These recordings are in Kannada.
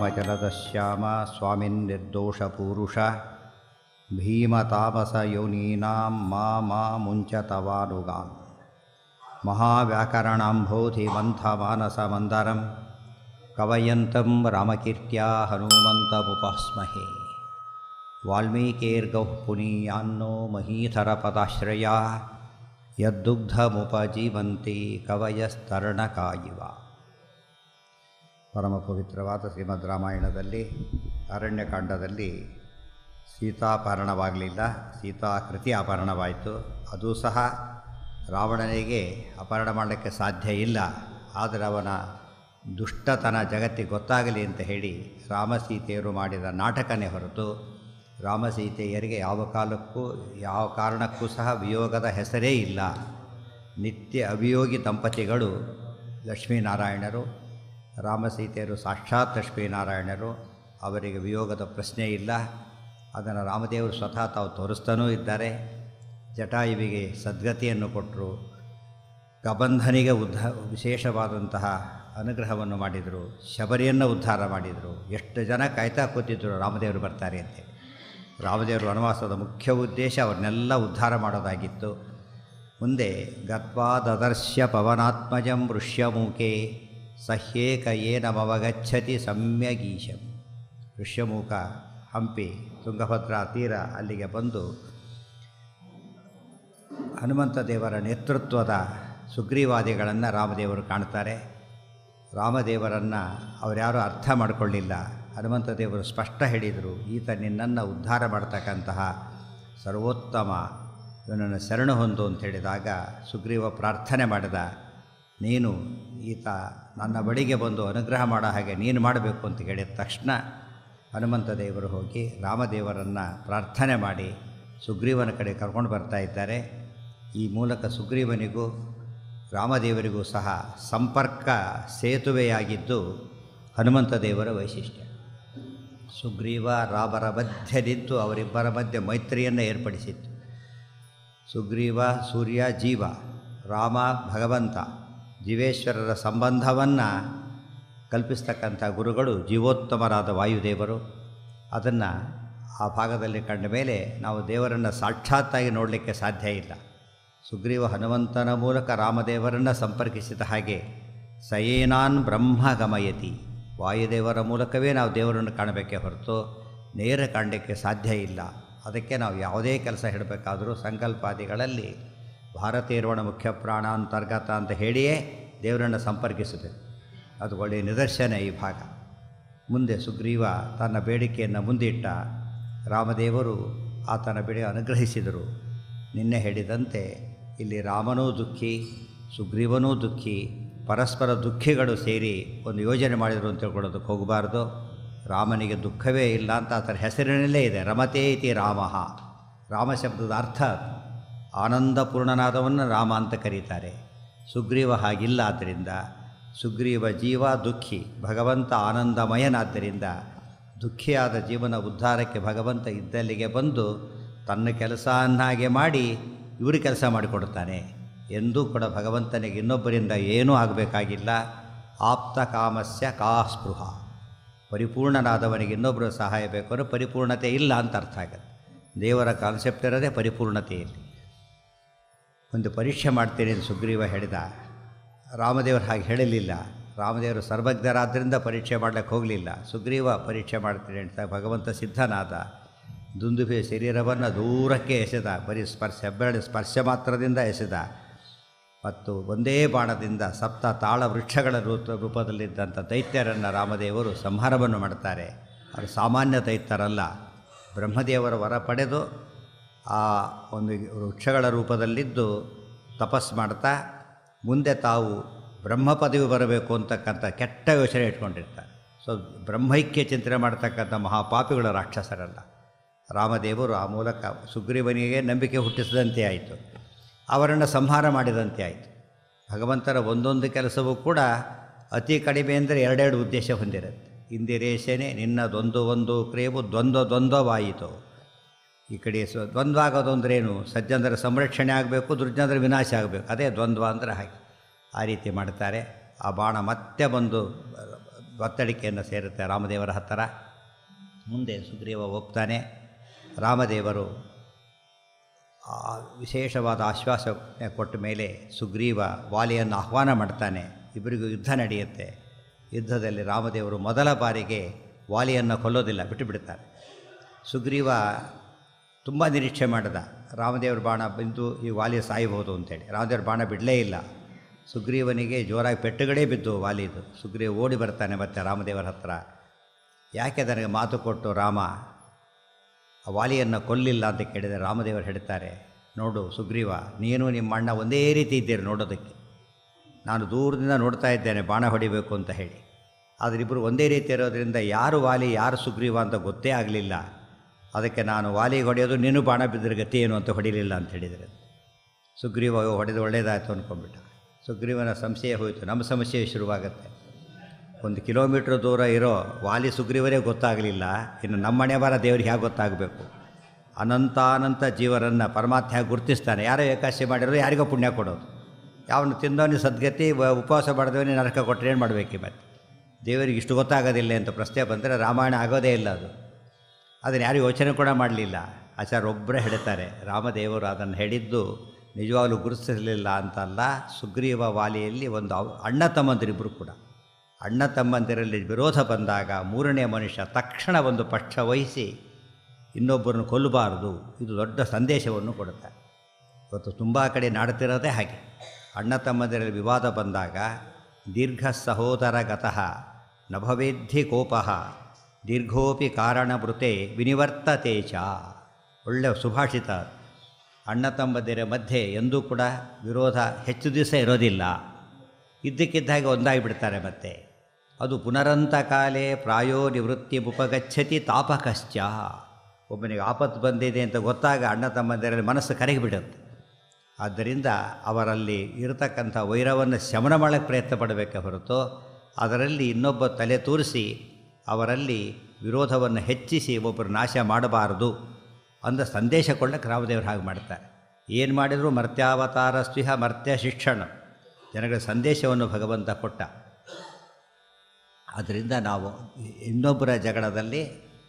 ಶ್ರೀರಾಮಚರದಶ್ಯಾಮ ಸ್ವಾಮಿನ್ ನಿರ್ದೋಷಪೂರುಷ ಭೀಮತಾಪಸಯೋನೀನಾಂ ಮಾ ಮುಂಚತವಾನುಗಾನ್ ಮಹಾವ್ಯಾಕರಣಾಂಬೋಧಿಮಂಥಮಾನಸಮಂದರಂ ಕವಯಂತಂ ರಾಮಕೀರ್ತ್ಯಾ ಹನುಮಂತಮುಪಸ್ಮಹೇ ವಾಲ್ಮೀಕೇರ್ಗೌಃ ಪುನೀಯಾನ್ನೋ ಮಹೀಧರಪದಾಶ್ರಯಾ ಯದ್ದುಗ್ಧಮುಪಜೀವಂತಿ ಕವಯಸ್ತರಣಕಾಯಿವ. ಪರಮ ಪವಿತ್ರವಾದ ಶ್ರೀಮದ್ ರಾಮಾಯಣದಲ್ಲಿ ಅರಣ್ಯಕಾಂಡದಲ್ಲಿ ಸೀತಾಪಹರಣವಾಗಲಿಲ್ಲ, ಸೀತಾಕೃತಿ ಅಪಹರಣವಾಯಿತು. ಅದು ಸಹ ರಾವಣನಿಗೆ ಅಪಹರಣ ಮಾಡಲಿಕ್ಕೆ ಸಾಧ್ಯ ಇಲ್ಲ, ಆದರೆ ಅವನ ದುಷ್ಟತನ ಜಗತ್ತಿಗೆ ಗೊತ್ತಾಗಲಿ ಅಂತ ಹೇಳಿ ರಾಮಸೀತೆಯರು ಮಾಡಿದ ನಾಟಕನೇ ಹೊರತು ರಾಮಸೀತೆಯರಿಗೆ ಯಾವ ಕಾಲಕ್ಕೂ ಯಾವ ಕಾರಣಕ್ಕೂ ಸಹ ವಿಯೋಗದ ಹೆಸರೇ ಇಲ್ಲ. ನಿತ್ಯ ಅವಿಯೋಗಿ ದಂಪತಿಗಳು ಲಕ್ಷ್ಮೀನಾರಾಯಣರು. ರಾಮಸೀತೆಯರು ಸಾಕ್ಷಾತ್ ಲಕ್ಷ್ಮೀನಾರಾಯಣರು, ಅವರಿಗೆ ವಿಯೋಗದ ಪ್ರಶ್ನೆ ಇಲ್ಲ. ಅದನ್ನು ರಾಮದೇವರು ಸ್ವತಃ ತಾವು ತೋರಿಸ್ತಾನೂ ಇದ್ದಾರೆ. ಜಟಾಯುವಿಗೆ ಸದ್ಗತಿಯನ್ನು ಕೊಟ್ಟರು, ಕಬಂಧನಿಗೆ ವಿಶೇಷವಾದಂತಹ ಅನುಗ್ರಹವನ್ನು ಮಾಡಿದರು, ಶಬರಿಯನ್ನು ಉದ್ಧಾರ ಮಾಡಿದರು. ಎಷ್ಟು ಜನ ಕಾಯ್ತಾ ಕೂತಿದ್ದರು ರಾಮದೇವರು ಬರ್ತಾರೆ ಅಂತ. ರಾಮದೇವರು ವನವಾಸದ ಮುಖ್ಯ ಉದ್ದೇಶ ಅವ್ರನ್ನೆಲ್ಲ ಉದ್ಧಾರ ಮಾಡೋದಾಗಿತ್ತು. ಮುಂದೆ ಗತ್ವಾ ದದರ್ಶ್ಯ ಪವನಾತ್ಮಜಂ ಋಷ್ಯಮೂಕೆ ಸಹ್ಯೇಕಯೇನಮವಗಚ್ಚತಿ ಸಮ್ಯಗೀಶಂ. ಋಷ್ಯಮೂಕ ಹಂಪಿ ತುಂಗಭದ್ರಾ ತೀರ ಅಲ್ಲಿಗೆ ಬಂದು ಹನುಮಂತ ದೇವರ ನೇತೃತ್ವದ ಸುಗ್ರೀವಾದಿಗಳನ್ನು ರಾಮದೇವರು ಕಾಣ್ತಾರೆ. ರಾಮದೇವರನ್ನು ಅವರ್ಯಾರೂ ಅರ್ಥ ಮಾಡಿಕೊಳ್ಳಿಲ್ಲ. ಹನುಮಂತ ದೇವರು ಸ್ಪಷ್ಟ ಹೇಳಿದರು, ಈತ ನಿನ್ನನ್ನು ಉದ್ಧಾರ ಮಾಡ್ತಕ್ಕಂತಹ ಸರ್ವೋತ್ತಮ, ಇವನನ್ನು ಶರಣು ಹೊಂದು ಅಂತ ಹೇಳಿದಾಗ ಸುಗ್ರೀವ ಪ್ರಾರ್ಥನೆ ಮಾಡಿದ, ನೀನು ಈತ ನನ್ನ ಬಳಿಗೆ ಬಂದು ಅನುಗ್ರಹ ಮಾಡೋ ಹಾಗೆ ನೀನು ಮಾಡಬೇಕು ಅಂತ ಹೇಳಿದ ತಕ್ಷಣ ಹನುಮಂತ ದೇವರು ಹೋಗಿ ರಾಮದೇವರನ್ನು ಪ್ರಾರ್ಥನೆ ಮಾಡಿ ಸುಗ್ರೀವನ ಕಡೆ ಕರ್ಕೊಂಡು ಬರ್ತಾ ಇದ್ದಾರೆ. ಈ ಮೂಲಕ ಸುಗ್ರೀವನಿಗೂ ರಾಮದೇವರಿಗೂ ಸಹ ಸಂಪರ್ಕ ಸೇತುವೆಯಾಗಿದ್ದು ಹನುಮಂತ ದೇವರ ವೈಶಿಷ್ಟ್ಯ. ಸುಗ್ರೀವ ರಾಮರ ಮಧ್ಯದಿದ್ದು ಅವರಿಬ್ಬರ ಮಧ್ಯೆ ಮೈತ್ರಿಯನ್ನು ಏರ್ಪಡಿಸಿತ್ತು. ಸುಗ್ರೀವ ಸೂರ್ಯ ಜೀವ, ರಾಮ ಭಗವಂತ, ಜೀವೇಶ್ವರರ ಸಂಬಂಧವನ್ನು ಕಲ್ಪಿಸ್ತಕ್ಕಂಥ ಗುರುಗಳು ಜೀವೋತ್ತಮರಾದ ವಾಯುದೇವರು. ಅದನ್ನು ಆ ಭಾಗದಲ್ಲಿ ಕಂಡ ಮೇಲೆ ನಾವು ದೇವರನ್ನು ಸಾಕ್ಷಾತ್ತಾಗಿ ನೋಡಲಿಕ್ಕೆ ಸಾಧ್ಯ ಇಲ್ಲ. ಸುಗ್ರೀವ ಹನುಮಂತನ ಮೂಲಕ ರಾಮದೇವರನ್ನು ಸಂಪರ್ಕಿಸಿದ ಹಾಗೆ ಸಯೇನಾನ್ ಬ್ರಹ್ಮ ಗಮಯತಿ, ವಾಯುದೇವರ ಮೂಲಕವೇ ನಾವು ದೇವರನ್ನು ಕಾಣಬೇಕೇ ಹೊರತು ನೇರ ಕಾಣಲಿಕ್ಕೆ ಸಾಧ್ಯ ಇಲ್ಲ. ಅದಕ್ಕೆ ನಾವು ಯಾವುದೇ ಕೆಲಸ ಹೇಳಬೇಕಾದರೂ ಸಂಕಲ್ಪಾದಿಗಳಲ್ಲಿ ಭಾರತೀಯರ್ವಣ ಮುಖ್ಯ ಪ್ರಾಣಾಂತರ್ಗತ ಅಂತ ಹೇಳಿಯೇ ದೇವರನ್ನು ಸಂಪರ್ಕಿಸಬೇಕು. ಅದು ಒಳ್ಳೆಯ ನಿದರ್ಶನ ಈ ಭಾಗ. ಮುಂದೆ ಸುಗ್ರೀವ ತನ್ನ ಬೇಡಿಕೆಯನ್ನು ಮುಂದಿಟ್ಟ. ರಾಮದೇವರು ಆತನ ಬೇಡಿಕೆ ಅನುಗ್ರಹಿಸಿದರು. ನಿನ್ನೆ ಹೇಳಿದಂತೆ ಇಲ್ಲಿ ರಾಮನೂ ದುಃಖಿ, ಸುಗ್ರೀವನೂ ದುಃಖಿ, ಪರಸ್ಪರ ದುಃಖಿಗಳು ಸೇರಿ ಒಂದು ಯೋಜನೆ ಮಾಡಿದರು ಅಂತ ತಿಳ್ಕೊಳ್ಳೋದಕ್ಕೆ ಹೋಗಬಾರ್ದು. ರಾಮನಿಗೆ ದುಃಖವೇ ಇಲ್ಲ ಅಂತ ಆತನ ಹೆಸರಿನಲ್ಲೇ ಇದೆ, ರಮತೇ ಇತಿ ರಾಮ. ರಾಮ ಶಬ್ದದ ಅರ್ಥ ಆನಂದಪೂರ್ಣನಾದವನ್ನು ರಾಮ ಅಂತ ಕರೀತಾರೆ. ಸುಗ್ರೀವ ಹಾಗಿಲ್ಲ. ಆದ್ದರಿಂದ ಸುಗ್ರೀವ ಜೀವ ದುಃಖಿ, ಭಗವಂತ ಆನಂದಮಯನಾದ್ದರಿಂದ ದುಃಖಿಯಾದ ಜೀವನ ಉದ್ಧಾರಕ್ಕೆ ಭಗವಂತ ಇದ್ದಲ್ಲಿಗೆ ಬಂದು ತನ್ನ ಕೆಲಸವನ್ನಾಗೆ ಮಾಡಿ ಇವರು ಕೆಲಸ ಮಾಡಿಕೊಡ್ತಾನೆ. ಎಂದೂ ಕೂಡ ಭಗವಂತನಿಗೆ ಇನ್ನೊಬ್ಬರಿಂದ ಏನೂ ಆಗಬೇಕಾಗಿಲ್ಲ. ಆಪ್ತ ಕಾಮಸ್ಯ ಕಾ ಸ್ಪೃಹ. ಪರಿಪೂರ್ಣನಾದವನಿಗೆ ಇನ್ನೊಬ್ಬರು ಸಹಾಯ ಬೇಕು ಅಂದರೆ ಪರಿಪೂರ್ಣತೆ ಇಲ್ಲ ಅಂತ ಅರ್ಥ ಆಗುತ್ತೆ. ದೇವರ ಕಾನ್ಸೆಪ್ಟ್ ಇರೋದೇ ಪರಿಪೂರ್ಣತೆಯಲ್ಲಿ. ಒಂದು ಪರೀಕ್ಷೆ ಮಾಡ್ತೀನಿ ಅಂತ ಸುಗ್ರೀವ ಹೇಳಿದ. ರಾಮದೇವರು ಹಾಗೆ ಹೇಳಲಿಲ್ಲ. ರಾಮದೇವರು ಸರ್ವಜ್ಞರಾದ್ದರಿಂದ ಪರೀಕ್ಷೆ ಮಾಡಲಿಕ್ಕೆ ಹೋಗಲಿಲ್ಲ. ಸುಗ್ರೀವ ಪರೀಕ್ಷೆ ಮಾಡ್ತೀನಿ ಅಂತ ಭಗವಂತ ಸಿದ್ಧನಾದ. ದುಂದುಭಿ ಶರೀರವನ್ನು ದೂರಕ್ಕೆ ಎಸೆದ. ಬರೀ ಹೆಬ್ಬೆರಳು ಸ್ಪರ್ಶ ಮಾತ್ರದಿಂದ ಎಸೆದ. ಮತ್ತು ಒಂದೇ ಬಾಣದಿಂದ ಸಪ್ತ ತಾಳ ವೃಕ್ಷಗಳ ರೂಪದಲ್ಲಿದ್ದಂಥ ದೈತ್ಯರನ್ನು ರಾಮದೇವರು ಸಂಹಾರವನ್ನು ಮಾಡ್ತಾರೆ. ಅದು ಸಾಮಾನ್ಯ ದೈತ್ಯರಲ್ಲ. ಬ್ರಹ್ಮದೇವರ ವರ ಪಡೆದು ಆ ಒಂದು ವೃಕ್ಷಗಳ ರೂಪದಲ್ಲಿದ್ದು ತಪಸ್ಸು ಮಾಡ್ತಾ ಮುಂದೆ ತಾವು ಬ್ರಹ್ಮ ಪದವಿ ಬರಬೇಕು ಅಂತಕ್ಕಂಥ ಕೆಟ್ಟ ಯೋಚನೆ ಇಟ್ಕೊಂಡಿರ್ತಾರೆ. ಸೊ ಬ್ರಹ್ಮೈಕ್ಯ ಚಿಂತನೆ ಮಾಡ್ತಕ್ಕಂಥ ಮಹಾಪಾಪಿಗಳು ರಾಕ್ಷಸರಲ್ಲ. ರಾಮದೇವರು ಆ ಮೂಲಕ ಸುಗ್ರೀವನಿಗೆ ನಂಬಿಕೆ ಹುಟ್ಟಿಸಿದಂತೆ ಆಯಿತು, ಅವರನ್ನು ಸಂಹಾರ ಮಾಡಿದಂತೆ ಆಯಿತು. ಭಗವಂತನ ಒಂದೊಂದು ಕೆಲಸವೂ ಕೂಡ ಅತಿ ಕಡಿಮೆ ಅಂದರೆ ಎರಡೆರಡು ಉದ್ದೇಶ ಹೊಂದಿರುತ್ತೆ. ಇಂದಿರೇಶನೇ ನಿನ್ನದೊಂದು ಒಂದು ಕ್ರೇವು ದ್ವಂದ್ವವಾಯಿತು. ಈ ಕಡೆ ದ್ವಂದ್ವ ಆಗೋದು ಅಂದ್ರೇನು? ಸಜ್ಜನರ ಸಂರಕ್ಷಣೆ ಆಗಬೇಕು, ದುರ್ಜನರ ವಿನಾಶ ಆಗಬೇಕು. ಅದೇ ದ್ವಂದ್ವ ಅಂದರೆ ಹಾಗೆ. ಆ ರೀತಿ ಮಾಡ್ತಾರೆ. ಆ ಬಾಣ ಮತ್ತೆ ಬಂದು ಒತ್ತಡಿಕೆಯನ್ನು ಸೇರುತ್ತೆ ರಾಮದೇವರ ಹತ್ತಿರ. ಮುಂದೆ ಸುಗ್ರೀವ ಹೋಗ್ತಾನೆ. ರಾಮದೇವರು ವಿಶೇಷವಾದ ಆಶ್ವಾಸ ಕೊಟ್ಟ ಮೇಲೆ ಸುಗ್ರೀವ ವಾಲಿಯನ್ನು ಆಹ್ವಾನ ಮಾಡ್ತಾನೆ. ಇಬ್ಬರಿಗೂ ಯುದ್ಧ ನಡೆಯುತ್ತೆ. ಯುದ್ಧದಲ್ಲಿ ರಾಮದೇವರು ಮೊದಲ ಬಾರಿಗೆ ವಾಲಿಯನ್ನು ಕೊಲ್ಲೋದಿಲ್ಲ, ಬಿಟ್ಟುಬಿಡ್ತಾರೆ. ಸುಗ್ರೀವ ತುಂಬ ನಿರೀಕ್ಷೆ ಮಾಡಿದ, ರಾಮದೇವ್ರ ಬಾಣ ಬಿದ್ದು ಈ ವಾಲಿ ಸಾಯ್ಬೋದು ಅಂತೇಳಿ. ರಾಮದೇವ್ರ ಬಾಣ ಬಿಡಲೇ ಇಲ್ಲ. ಸುಗ್ರೀವನಿಗೆ ಜೋರಾಗಿ ಪೆಟ್ಟುಗಳೇ ಬಿದ್ದು ವಾಲಿದು. ಸುಗ್ರೀವ ಓಡಿ ಬರ್ತಾನೆ ಮತ್ತೆ ರಾಮದೇವರ ಹತ್ರ. ಯಾಕೆ ನನಗೆ ಮಾತು ಕೊಟ್ಟು ರಾಮ ಆ ವಾಲಿಯನ್ನು ಕೊಲ್ಲಿಲ್ಲ ಅಂತ ಕೇಳಿದರೆ ರಾಮದೇವರು ಹೇಳ್ತಾರೆ, ನೋಡು ಸುಗ್ರೀವ, ನೀನು ನಿಮ್ಮ ಅಣ್ಣ ಒಂದೇ ರೀತಿ ಇದ್ದೀರಿ ನೋಡೋದಕ್ಕೆ. ನಾನು ದೂರದಿಂದ ನೋಡ್ತಾ ಇದ್ದೇನೆ ಬಾಣ ಹೊಡಿಬೇಕು ಅಂತ ಹೇಳಿ. ಆದರೆ ಇಬ್ಬರು ಒಂದೇ ರೀತಿ ಇರೋದರಿಂದ ಯಾರು ವಾಲಿ ಯಾರು ಸುಗ್ರೀವ ಅಂತ ಗೊತ್ತೇ ಆಗಲಿಲ್ಲ. ಅದಕ್ಕೆ ನಾನು ವಾಲಿಗೆ ಹೊಡೆಯೋದು, ನೀನು ಬಾಣ ಬಿದ್ದರೆ ಗತಿ ಏನು ಅಂತ ಹೊಡಿಲಿಲ್ಲ ಅಂತ ಹೇಳಿದರೆ ಸುಗ್ರೀವ ಹೊಡೆದು ಒಳ್ಳೆಯದಾಯಿತು ಅಂದ್ಕೊಂಡ್ಬಿಟ್ಟ. ಸುಗ್ರೀವನ ಸಂಶಯ ಹೋಯಿತು. ನಮ್ಮ ಸಮಸ್ಯೆ ಶುರುವಾಗುತ್ತೆ. 1 ಕಿಲೋಮೀಟ್ರ್ ದೂರ ಇರೋ ವಾಲಿ ಸುಗ್ರೀವರೇ ಗೊತ್ತಾಗಲಿಲ್ಲ, ಇನ್ನು ನಮ್ಮ ಮನೆ ಬಾರ ದೇವ್ರಿಗೆ ಹೇಗೆ ಗೊತ್ತಾಗಬೇಕು? ಅನಂತಾನಂತ ಜೀವರನ್ನು ಪರಮಾತ್ಮ ಹೇಗೆ ಗುರುತಿಸ್ತಾನೆ? ಯಾರೋ ಏಕಾಶಿ ಮಾಡಿರೋದು ಯಾರಿಗೋ ಪುಣ್ಯ ಕೊಡೋದು, ಯಾವನು ತಿಂದವನಿಗೆ ಸದ್ಗತಿ, ಉಪವಾಸ ಮಾಡಿದವನಿಗೆ ನರಕ ಕೊಟ್ಟರೆ ಏನು ಮಾಡಬೇಕು? ಮತ್ತೆ ದೇವರಿಗೆ ಇಷ್ಟು ಗೊತ್ತಾಗೋದಿಲ್ಲ ಅಂತ ಪ್ರಶ್ನೆ ಬಂದರೆ ರಾಮಾಯಣ ಆಗೋದೇ ಇಲ್ಲ. ಅದನ್ನು ಯಾರು ಯೋಚನೆ ಕೂಡ ಮಾಡಲಿಲ್ಲ. ಆಚಾರ್ಯೊಬ್ಬರೇ ಹೇಳ್ತಾರೆ, ರಾಮದೇವರು ಅದನ್ನು ಹೇಳಿದ್ದು ನಿಜವಾಗಲೂ ಗುರುತಿಸಲಿಲ್ಲ ಅಂತಲ್ಲ. ಸುಗ್ರೀವ ವಾಲಿಯಲ್ಲಿ ಒಂದು ಅಣ್ಣ ತಮ್ಮಂದಿರಿಬ್ಬರು ಕೂಡ, ಅಣ್ಣ ತಮ್ಮಂದಿರಲ್ಲಿ ವಿರೋಧ ಬಂದಾಗ ಮೂರನೇ ಮನುಷ್ಯ ತಕ್ಷಣ ಒಂದು ಪಕ್ಷ ವಹಿಸಿ ಇನ್ನೊಬ್ಬರನ್ನು ಕೊಲ್ಲಬಾರದು, ಇದು ದೊಡ್ಡ ಸಂದೇಶವನ್ನು ಕೊಡುತ್ತೆ. ಇವತ್ತು ತುಂಬ ಕಡೆ ನಾಡ್ತಿರೋದೇ ಹಾಗೆ. ಅಣ್ಣ ತಮ್ಮಂದಿರಲ್ಲಿ ವಿವಾದ ಬಂದಾಗ ದೀರ್ಘ ಸಹೋದರಗತಃ ನಭವೇದ್ಧಿ ಕೋಪಃ ದೀರ್ಘೋಪಿ ಕಾರಣಭೃತೆ ವಿನಿವರ್ತತೆ ಚ. ಒಳ್ಳೆಯ ಸುಭಾಷಿತ. ಅಣ್ಣ ತಮ್ಮಂದಿರ ಮಧ್ಯೆ ಎಂದೂ ಕೂಡ ವಿರೋಧ ಹೆಚ್ಚು ದಿವಸ ಇರೋದಿಲ್ಲ, ಇದ್ದಕ್ಕಿದ್ದಾಗೆ ಒಂದಾಗಿಬಿಡ್ತಾರೆ. ಮತ್ತೆ ಅದು ಪುನರಂತ ಕಾಲೇ ಪ್ರಾಯೋ ನಿವೃತ್ತಿ ಉಪಗಚ್ಚತಿ ತಾಪಕಶ್ಚ. ಒಬ್ಬನಿಗೆ ಆಪತ್ತು ಬಂದಿದೆ ಅಂತ ಗೊತ್ತಾಗ ಅಣ್ಣ ತಮ್ಮಂದಿರಲ್ಲಿ ಮನಸ್ಸು ಕರಗಿಬಿಡುತ್ತೆ. ಆದ್ದರಿಂದ ಅವರಲ್ಲಿ ಇರತಕ್ಕಂಥ ವೈರವನ್ನು ಶಮನ ಮಾಡೋಕ್ಕೆ ಪ್ರಯತ್ನ ಪಡಬೇಕೆ ಹೊರತು ಅದರಲ್ಲಿ ಇನ್ನೊಬ್ಬ ತಲೆ ತೂರಿಸಿ ಅವರಲ್ಲಿ ವಿರೋಧವನ್ನು ಹೆಚ್ಚಿಸಿ ಒಬ್ಬರು ನಾಶ ಮಾಡಬಾರದು ಅಂದ ಸಂದೇಶ ಕೊಳ್ಳಕ್ಕೆ ರಾಮದೇವರು ಹಾಗೆ ಮಾಡ್ತಾರೆ. ಏನು ಮಾಡಿದರೂ ಮರ್ತ್ಯಾವತಾರ ಸ್ವಿಹ ಮರ್ತ್ಯ ಶಿಕ್ಷಣ, ಜನಗಳ ಸಂದೇಶವನ್ನು ಭಗವಂತ ಕೊಟ್ಟ. ಆದ್ದರಿಂದ ನಾವು ಇನ್ನೊಬ್ಬರ ಜಗಳದಲ್ಲಿ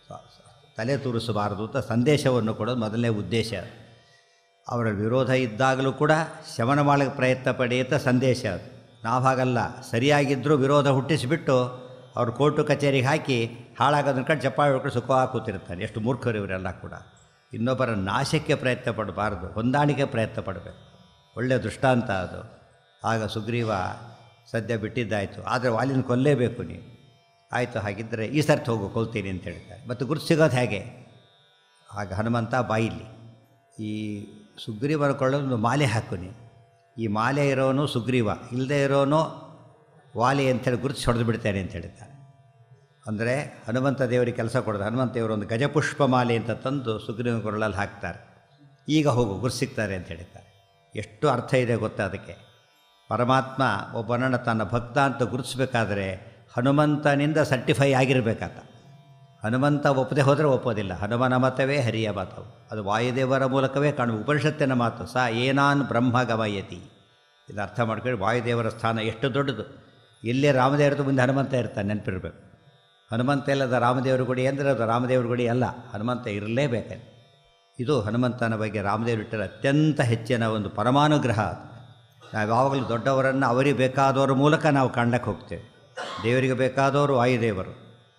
ತಲೆ ತೂರಿಸಬಾರದು ಅಂತ ಸಂದೇಶವನ್ನು ಕೊಡೋದು ಮೊದಲನೇ ಉದ್ದೇಶ. ಅವರ ವಿರೋಧ ಇದ್ದಾಗಲೂ ಕೂಡ ಶಮನ ಮಾಡೋಕ್ಕೆ ಪ್ರಯತ್ನ ಪಡೆಯುತ್ತ ಸಂದೇಶ ಅದು. ನಾವು ಹಾಗಲ್ಲ, ಸರಿಯಾಗಿದ್ದರೂ ವಿರೋಧ ಹುಟ್ಟಿಸಿಬಿಟ್ಟು ಅವ್ರು ಕೋರ್ಟು ಕಚೇರಿಗೆ ಹಾಕಿ ಹಾಳಾಗೋದನ್ನ ಕಡೆ ಚಪ್ಪಾಳೆ ಹೊಡ್ಕೊಂಡು ಸುಖವಾಗಿ ಕೂತಿರ್ತಾರೆ. ಎಷ್ಟು ಮೂರ್ಖರು ಇವರೆಲ್ಲ ಕೂಡ. ಇನ್ನೊಬ್ಬರ ನಾಶಕ್ಕೆ ಪ್ರಯತ್ನ ಪಡಬಾರ್ದು, ಹೊಂದಾಣಿಕೆ ಪ್ರಯತ್ನ ಪಡಬೇಕು. ಒಳ್ಳೆಯ ದೃಷ್ಟಾಂತ ಅದು. ಆಗ ಸುಗ್ರೀವ ಸದ್ಯ ಬಿಟ್ಟಿದ್ದಾಯಿತು, ಆದರೆ ವಾಲಿನ ಕೊಲ್ಲೇಬೇಕು ನೀವು. ಆಯಿತು, ಹಾಗಿದ್ದರೆ ಈ ಸರ್ತಿ ಹೋಗು, ಕೊಲ್ತೀನಿ ಅಂತ ಹೇಳ್ತಾರೆ. ಮತ್ತು ಗುರುತು ಸಿಗೋದು ಹೇಗೆ? ಆಗ ಹನುಮಂತ ಬಾಯಿಲಿ ಈ ಸುಗ್ರೀವನ ಕೊಳ್ಳೊಂದು ಮಾಲೆ ಹಾಕು ನೀನು. ಈ ಮಾಲೆ ಇರೋನು ಸುಗ್ರೀವ, ಇಲ್ಲದೆ ಇರೋನು ವಾಲಿ ಅಂಥೇಳಿ ಗುರುತು ಹೊಡೆದು ಬಿಡ್ತೇನೆ ಅಂತ ಹೇಳ್ತಾರೆ. ಅಂದರೆ ಹನುಮಂತ ದೇವರಿಗೆ ಕೆಲಸ ಕೊಡೋದು. ಹನುಮಂತ ದೇವರು ಒಂದು ಗಜಪುಷ್ಪ ಮಾಲೆ ಅಂತ ತಂದು ಸುಗ್ರೀವನ ಕೊರಳಲ್ಲಿ ಹಾಕ್ತಾರೆ. ಈಗ ಹೋಗು, ಗುರುತು ಸಿಗ್ತಾರೆ ಅಂತ ಹೇಳ್ತಾರೆ. ಎಷ್ಟು ಅರ್ಥ ಇದೆ ಗೊತ್ತಾ ಅದಕ್ಕೆ? ಪರಮಾತ್ಮ ಒಬ್ಬನನ್ನು ತನ್ನ ಭಕ್ತ ಅಂತ ಗುರುತಿಸ್ಬೇಕಾದ್ರೆ ಹನುಮಂತನಿಂದ ಸರ್ಟಿಫೈ ಆಗಿರಬೇಕಾತ. ಹನುಮಂತ ಒಪ್ಪದೆ ಹೋದರೆ ಒಪ್ಪೋದಿಲ್ಲ. ಹನುಮನ ಮತವೇ ಹರಿಯ ಮಾತವು, ಅದು ವಾಯುದೇವರ ಮೂಲಕವೇ ಕಾಣುವ ಉಪನಿಷತ್ತಿನ ಮಾತು. ಸ ಏನಾನ್ ಬ್ರಹ್ಮ ಗಮಯತಿ. ಇದು ಅರ್ಥ ಮಾಡ್ಕೊಂಡು ವಾಯುದೇವರ ಸ್ಥಾನ ಎಷ್ಟು ದೊಡ್ಡದು. ಎಲ್ಲೇ ರಾಮದೇವರದು ಮುಂದೆ ಹನುಮಂತ ಇರ್ತಾನೆ, ನೆನಪಿರಬೇಕು. ಹನುಮಂತ ಇಲ್ಲದ ರಾಮದೇವ್ರ ಗುಡಿ ಅಂದರೆ ಅದು ರಾಮದೇವ್ರ ಗುಡಿ ಅಲ್ಲ, ಹನುಮಂತ ಇರಲೇಬೇಕಲ್ಲಿ. ಇದು ಹನುಮಂತನ ಬಗ್ಗೆ ರಾಮದೇವರು ಇಟ್ಟರೆ ಅತ್ಯಂತ ಹೆಚ್ಚಿನ ಒಂದು ಪರಮಾನುಗ್ರಹ. ನಾವು ಯಾವಾಗಲೂ ದೊಡ್ಡವರನ್ನು ಅವರಿಗೆ ಬೇಕಾದವರ ಮೂಲಕ ನಾವು ಕಾಣಕ್ಕೆ ಹೋಗ್ತೇವೆ. ದೇವರಿಗೆ ಬೇಕಾದವರು ವಾಯುದೇವರು.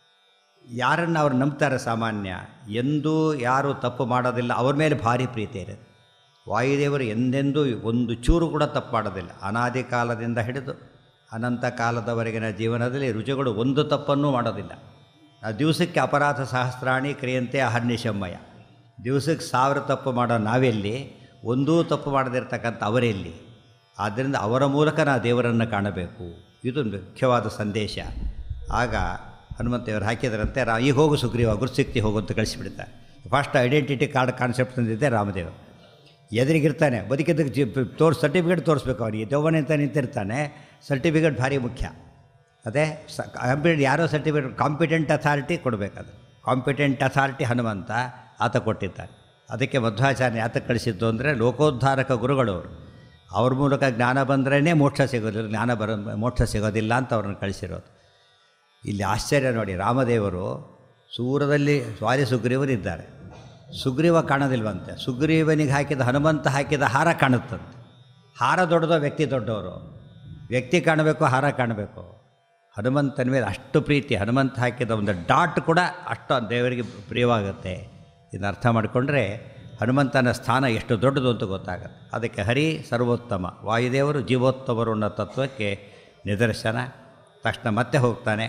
ಯಾರನ್ನು ಅವ್ರು ನಂಬ್ತಾರೆ ಸಾಮಾನ್ಯ, ಎಂದೂ ಯಾರು ತಪ್ಪು ಮಾಡೋದಿಲ್ಲ, ಅವ್ರ ಮೇಲೆ ಭಾರಿ ಪ್ರೀತಿ ಇರುತ್ತೆ. ವಾಯುದೇವರು ಎಂದೆಂದೂ ಒಂದು ಚೂರು ಕೂಡ ತಪ್ಪು ಮಾಡೋದಿಲ್ಲ. ಅನಾದಿ ಕಾಲದಿಂದ ಹಿಡಿದು ಅನಂತ ಕಾಲದವರೆಗಿನ ಜೀವನದಲ್ಲಿ ರುಚಿಗಳು ಒಂದು ತಪ್ಪನ್ನೂ ಮಾಡೋದಿಲ್ಲ. ದಿವಸಕ್ಕೆ ಅಪರಾಧ ಸಹಸ್ರಾಣಿ ಕ್ರಿಯಂತೆ ಅಹರ್ನಿಶಮ್ಮಯ. ದಿವಸಕ್ಕೆ 1000 ತಪ್ಪು ಮಾಡೋ ನಾವೆಲ್ಲಿ, ಒಂದೂ ತಪ್ಪು ಮಾಡದಿರ್ತಕ್ಕಂಥ ಅವರೆಲ್ಲಿ. ಆದ್ದರಿಂದ ಅವರ ಮೂಲಕ ನಾವು ದೇವರನ್ನು ಕಾಣಬೇಕು. ಇದು ಮುಖ್ಯವಾದ ಸಂದೇಶ. ಆಗ ಹನುಮಂತೇವರು ಹಾಕಿದರಂತೆ, ಈಗ ಹೋಗು ಸುಗ್ರೀವ, ಗುರುಸಿಕ್ತಿ ಹೋಗು ಅಂತ ಕಳಿಸಿಬಿಡ್ತಾರೆ. ಫಸ್ಟ್ ಐಡೆಂಟಿಟಿ ಕಾರ್ಡ್ ಕಾನ್ಸೆಪ್ಟ್ ತಂದಿದ್ದೆ ರಾಮದೇವರು. ಎದುರಿಗಿರ್ತಾನೆ, ಬದುಕಿದ್ದಕ್ಕೆ ಸರ್ಟಿಫಿಕೇಟ್ ತೋರಿಸ್ಬೇಕು ಅವನಿಗೆ. ದೆವ್ವನೆ ಅಂತ ನಿಂತಿರ್ತಾನೆ, ಸರ್ಟಿಫಿಕೇಟ್ ಭಾರಿ ಮುಖ್ಯ. ಅದೇ ಯಾರೋ ಸರ್ಟಿಫಿಕೇಟ್ ಕಾಂಪಿಟೆಂಟ್ ಅಥಾರಿಟಿ ಕೊಡಬೇಕದು. ಕಾಂಪಿಟೆಂಟ್ ಅಥಾರಿಟಿ ಹನುಮಂತ ಆತ ಕೊಟ್ಟಿದ್ದಾನೆ. ಅದಕ್ಕೆ ಮಧ್ವಾಚಾರ್ಯ ಆತ ಕಳಿಸಿದ್ದು ಅಂದರೆ ಲೋಕೋದ್ಧಾರಕ ಗುರುಗಳವರು. ಅವ್ರ ಮೂಲಕ ಜ್ಞಾನ ಬಂದ್ರೇ ಮೋಕ್ಷ ಸಿಗೋದಿಲ್ಲ, ಮೋಕ್ಷ ಸಿಗೋದಿಲ್ಲ ಅಂತ ಅವ್ರನ್ನ ಕಳಿಸಿರೋದು. ಇಲ್ಲಿ ಆಶ್ಚರ್ಯ ನೋಡಿ, ರಾಮದೇವರು ಸೂರದಲ್ಲಿ ವಾಲಿ ಸುಗ್ರೀವರಿದ್ದಾರೆ. ಸುಗ್ರೀವ ಕಾಣೋದಿಲ್ವಂತೆ. ಸುಗ್ರೀವನಿಗೆ ಹಾಕಿದ ಹನುಮಂತ ಹಾಕಿದ ಹಾರ ಕಾಣುತ್ತಂತೆ. ಹಾರ ದೊಡ್ಡದೋ ವ್ಯಕ್ತಿ ದೊಡ್ಡವರು? ವ್ಯಕ್ತಿ ಕಾಣಬೇಕು, ಹಾರ ಕಾಣಬೇಕು. ಹನುಮಂತನ ಮೇಲೆ ಅಷ್ಟು ಪ್ರೀತಿ. ಹನುಮಂತ ಹಾಕಿದ ಒಂದು ಡಾಟ್ ಕೂಡ ಅಷ್ಟು ದೇವರಿಗೆ ಪ್ರಿಯವಾಗುತ್ತೆ. ಇದನ್ನು ಅರ್ಥ ಮಾಡಿಕೊಂಡ್ರೆ ಹನುಮಂತನ ಸ್ಥಾನ ಎಷ್ಟು ದೊಡ್ಡದು ಅಂತ ಗೊತ್ತಾಗುತ್ತೆ. ಅದಕ್ಕೆ ಹರಿ ಸರ್ವೋತ್ತಮ, ವಾಯುದೇವರು ಜೀವೋತ್ತಮರು ಅನ್ನೋ ತತ್ವಕ್ಕೆ ನಿದರ್ಶನ. ತಕ್ಷಣ ಮತ್ತೆ ಹೋಗ್ತಾನೆ.